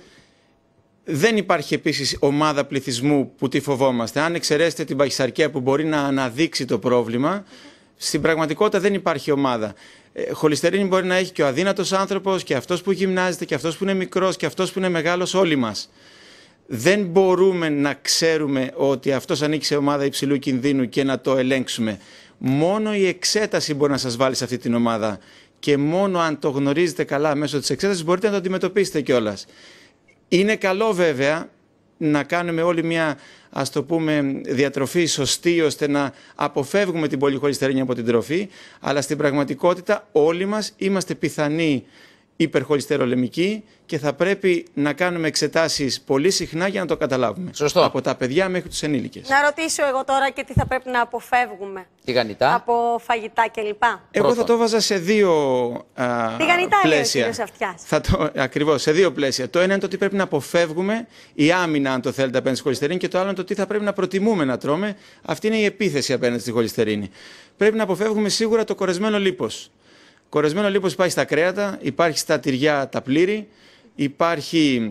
Δεν υπάρχει επίσης ομάδα πληθυσμού που τη φοβόμαστε. Αν εξαιρέσετε την παχυσαρκία που μπορεί να αναδείξει το πρόβλημα, mm-hmm. στην πραγματικότητα δεν υπάρχει ομάδα. Ε, χολυστερίνη μπορεί να έχει και ο αδύνατος άνθρωπος, και αυτός που γυμνάζεται, και αυτός που είναι μικρός, και αυτός που είναι μεγάλος, όλοι μας. Δεν μπορούμε να ξέρουμε ότι αυτός ανήκει σε ομάδα υψηλού κινδύνου και να το ελέγξουμε. Μόνο η εξέταση μπορεί να σας βάλει σε αυτή την ομάδα. Και μόνο αν το γνωρίζετε καλά μέσω της εξέτασης μπορείτε να το αντιμετωπίσετε κιόλας. Είναι καλό βέβαια να κάνουμε όλη μια, ας το πούμε, διατροφή σωστή ώστε να αποφεύγουμε την πολυχολυστερίνη από την τροφή, αλλά στην πραγματικότητα όλοι μας είμαστε πιθανοί υπερχολυστερολεμικοί και θα πρέπει να κάνουμε εξετάσεις πολύ συχνά για να το καταλάβουμε. Σωστό. Από τα παιδιά μέχρι τους ενήλικες. Να ρωτήσω εγώ τώρα και τι θα πρέπει να αποφεύγουμε. Τηγανιτά. Από φαγητά κλπ. Εγώ θα το βάζα σε δύο α, Τηγανιτά πλαίσια. Λέει ο κύριος Αυτιάς. Θα το, ακριβώς, σε δύο πλαίσια. Το ένα είναι το τι πρέπει να αποφεύγουμε, η άμυνα, αν το θέλετε, απέναντι στη χολυστερίνη, και το άλλο είναι το τι θα πρέπει να προτιμούμε να τρώμε. Αυτή είναι η επίθεση απέναντι στη χολυστερίνη. Πρέπει να αποφεύγουμε σίγουρα το κορεσμένο λίπος. Κορεσμένο λίπος υπάρχει στα κρέατα, υπάρχει στα τυριά τα πλήρη, υπάρχει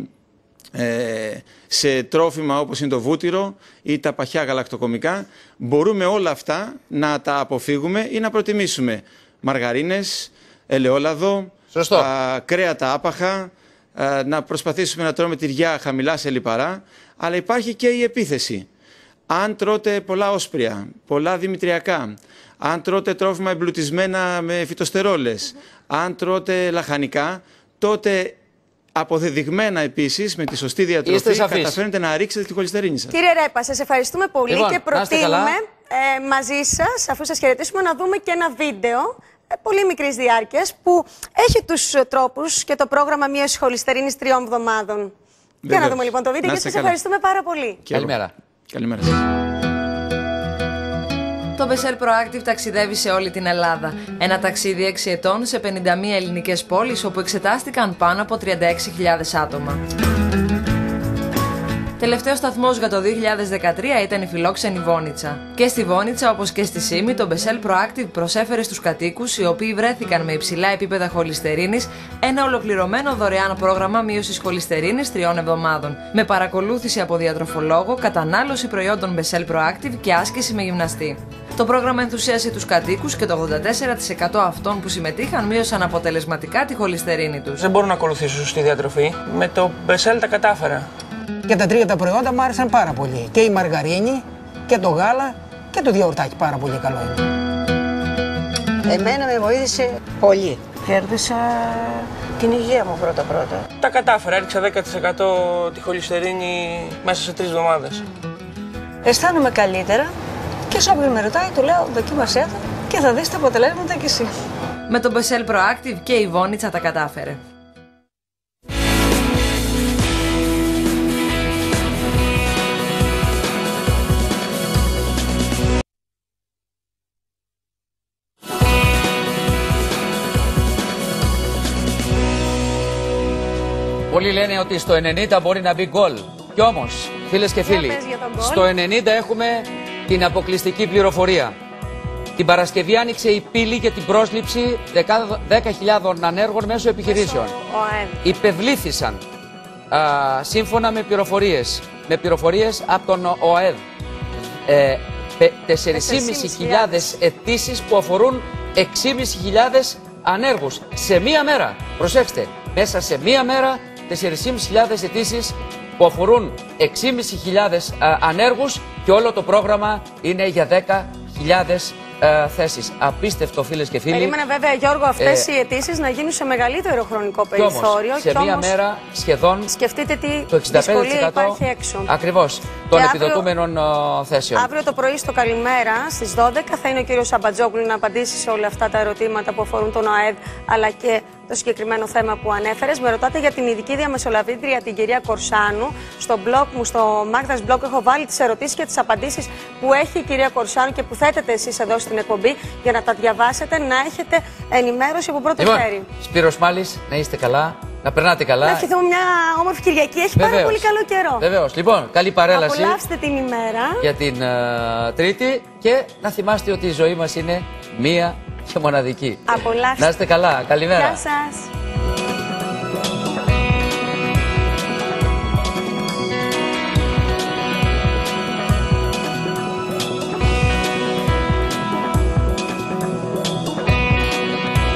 ε, σε τρόφιμα όπως είναι το βούτυρο ή τα παχιά γαλακτοκομικά. Μπορούμε όλα αυτά να τα αποφύγουμε ή να προτιμήσουμε μαργαρίνες, ελαιόλαδο, α, κρέατα άπαχα, α, να προσπαθήσουμε να τρώμε τυριά χαμηλά σε λιπαρά, αλλά υπάρχει και η επίθεση. Αν τρώτε πολλά όσπρια, πολλά δημητριακά, αν τρώτε τρόφιμα εμπλουτισμένα με φυτοστερόλες, mm-hmm. αν τρώτε λαχανικά, τότε αποδεδειγμένα επίσης με τη σωστή διατροφή καταφέρνετε να ρίξετε τη χολυστερίνη σας. Κύριε Ρέπα, σας ευχαριστούμε πολύ λοιπόν, και προτείνουμε ε, μαζί σας, αφού σας χαιρετήσουμε, να δούμε και ένα βίντεο ε, πολύ μικρής διάρκειας που έχει τους τρόπους και το πρόγραμμα μείωσης χολυστερίνης τριών εβδομάδων. Βεβαίως. Για να δούμε λοιπόν το βίντεο και σας ευχαριστούμε πάρα πολύ. Καλημέρα. Καλημέρα. Το Bessel Proactive ταξιδεύει σε όλη την Ελλάδα. Ένα ταξίδι έξι ετών σε πενήντα μία ελληνικές πόλεις όπου εξετάστηκαν πάνω από τριάντα έξι χιλιάδες άτομα. Τελευταίο σταθμός για το δύο χιλιάδες δεκατρία ήταν η φιλόξενη Βόνιτσα. Και στη Βόνιτσα, όπως και στη Σύμη, το Bessel Proactive προσέφερε στους κατοίκους, οι οποίοι βρέθηκαν με υψηλά επίπεδα χολυστερίνης, ένα ολοκληρωμένο δωρεάν πρόγραμμα μείωσης χολυστερίνης τριών εβδομάδων, με παρακολούθηση από διατροφολόγο, κατανάλωση προϊόντων Bessel Proactive και άσκηση με γυμναστή. Το πρόγραμμα ενθουσίασε τους κατοίκους και το ογδόντα τέσσερα τοις εκατό αυτών που συμμετείχαν μείωσαν αποτελεσματικά τη χολυστερίνη τους. Δεν μπορώ να ακολουθήσω σωστή διατροφή. Με το Bessel τα κατάφερα. Και τα τρία τα προϊόντα μου άρεσαν πάρα πολύ. Και η μαργαρίνη, και το γάλα, και το γιαουρτάκι πάρα πολύ καλό είναι. Εμένα με βοήθησε πολύ. Κέρδισα την υγεία μου πρώτα-πρώτα. Τα κατάφερα, έριξα δέκα τοις εκατό τη χολυστερίνη μέσα σε τρεις εβδομάδες. Αισθάνομαι καλύτερα και σε όποιον με ρωτάει του λέω δοκίμασέ το και θα δεις τα αποτελέσματα κι εσύ. Με το Bessel Proactive και η Βόνιτσα τα κατάφερε. Πολλοί λένε ότι στο ενενήντα μπορεί να μπει γκολ. Κι όμως, φίλες και φίλοι, στο ενενήντα έχουμε την αποκλειστική πληροφορία. Την Παρασκευή άνοιξε η πύλη για την πρόσληψη δέκα χιλιάδων ανέργων μέσω επιχειρήσεων. Υπευλήθησαν α, σύμφωνα με πληροφορίες, με πληροφορίες από τον ΟΑΕΔ. Ε, τέσσερις χιλιάδες πεντακόσιες αιτήσεις που αφορούν έξι χιλιάδες πεντακόσιους ανέργους σε μία μέρα. Προσέξτε, μέσα σε μία μέρα τέσσερις χιλιάδες πεντακόσιες αιτήσεις που αφορούν έξι χιλιάδες πεντακόσιους ανέργους και όλο το πρόγραμμα είναι για δέκα χιλιάδες Uh, θέσεις. Απίστευτο, φίλες και φίλοι. Περίμενα βέβαια, Γιώργο, αυτές ε, οι αιτήσεις να γίνουν σε μεγαλύτερο χρονικό περιθώριο. Όμως, σε και μία όμως, μέρα σχεδόν σκεφτείτε τι το εξήντα πέντε τοις εκατό υπάρχει έξω. Ακριβώς των αύριο, επιδοτούμενων uh, θέσεων. Αύριο το πρωί στο Καλημέρα στις δώδεκα θα είναι ο κύριος Σαμπατζόγλου να απαντήσει σε όλα αυτά τα ερωτήματα που αφορούν τον ΟΑΕΔ αλλά και το συγκεκριμένο θέμα που ανέφερες. Με ρωτάτε για την ειδική διαμεσολαβήτρια, την κυρία Κορσάνου. Στο blog μου, στο Magda's Blog, έχω βάλει τις ερωτήσεις και τις απαντήσεις που έχει η κυρία Κορσάνου και που θέτετε εσείς εδώ στην εκπομπή για να τα διαβάσετε, να έχετε ενημέρωση από πρώτο λοιπόν, χέρι. Σπύρος Μάλης, να είστε καλά, να περνάτε καλά. Να ευχηθούμε μια όμορφη Κυριακή. Έχει Βεβαίως. πάρα πολύ καλό καιρό. Βεβαίως. Λοιπόν, καλή παρέλαση. Απολαύστε την ημέρα. Για την uh, Τρίτη και να θυμάστε ότι η ζωή μας είναι μία και μοναδική. Απολαύστε. Να είστε καλά. Καλημέρα. Γεια σας.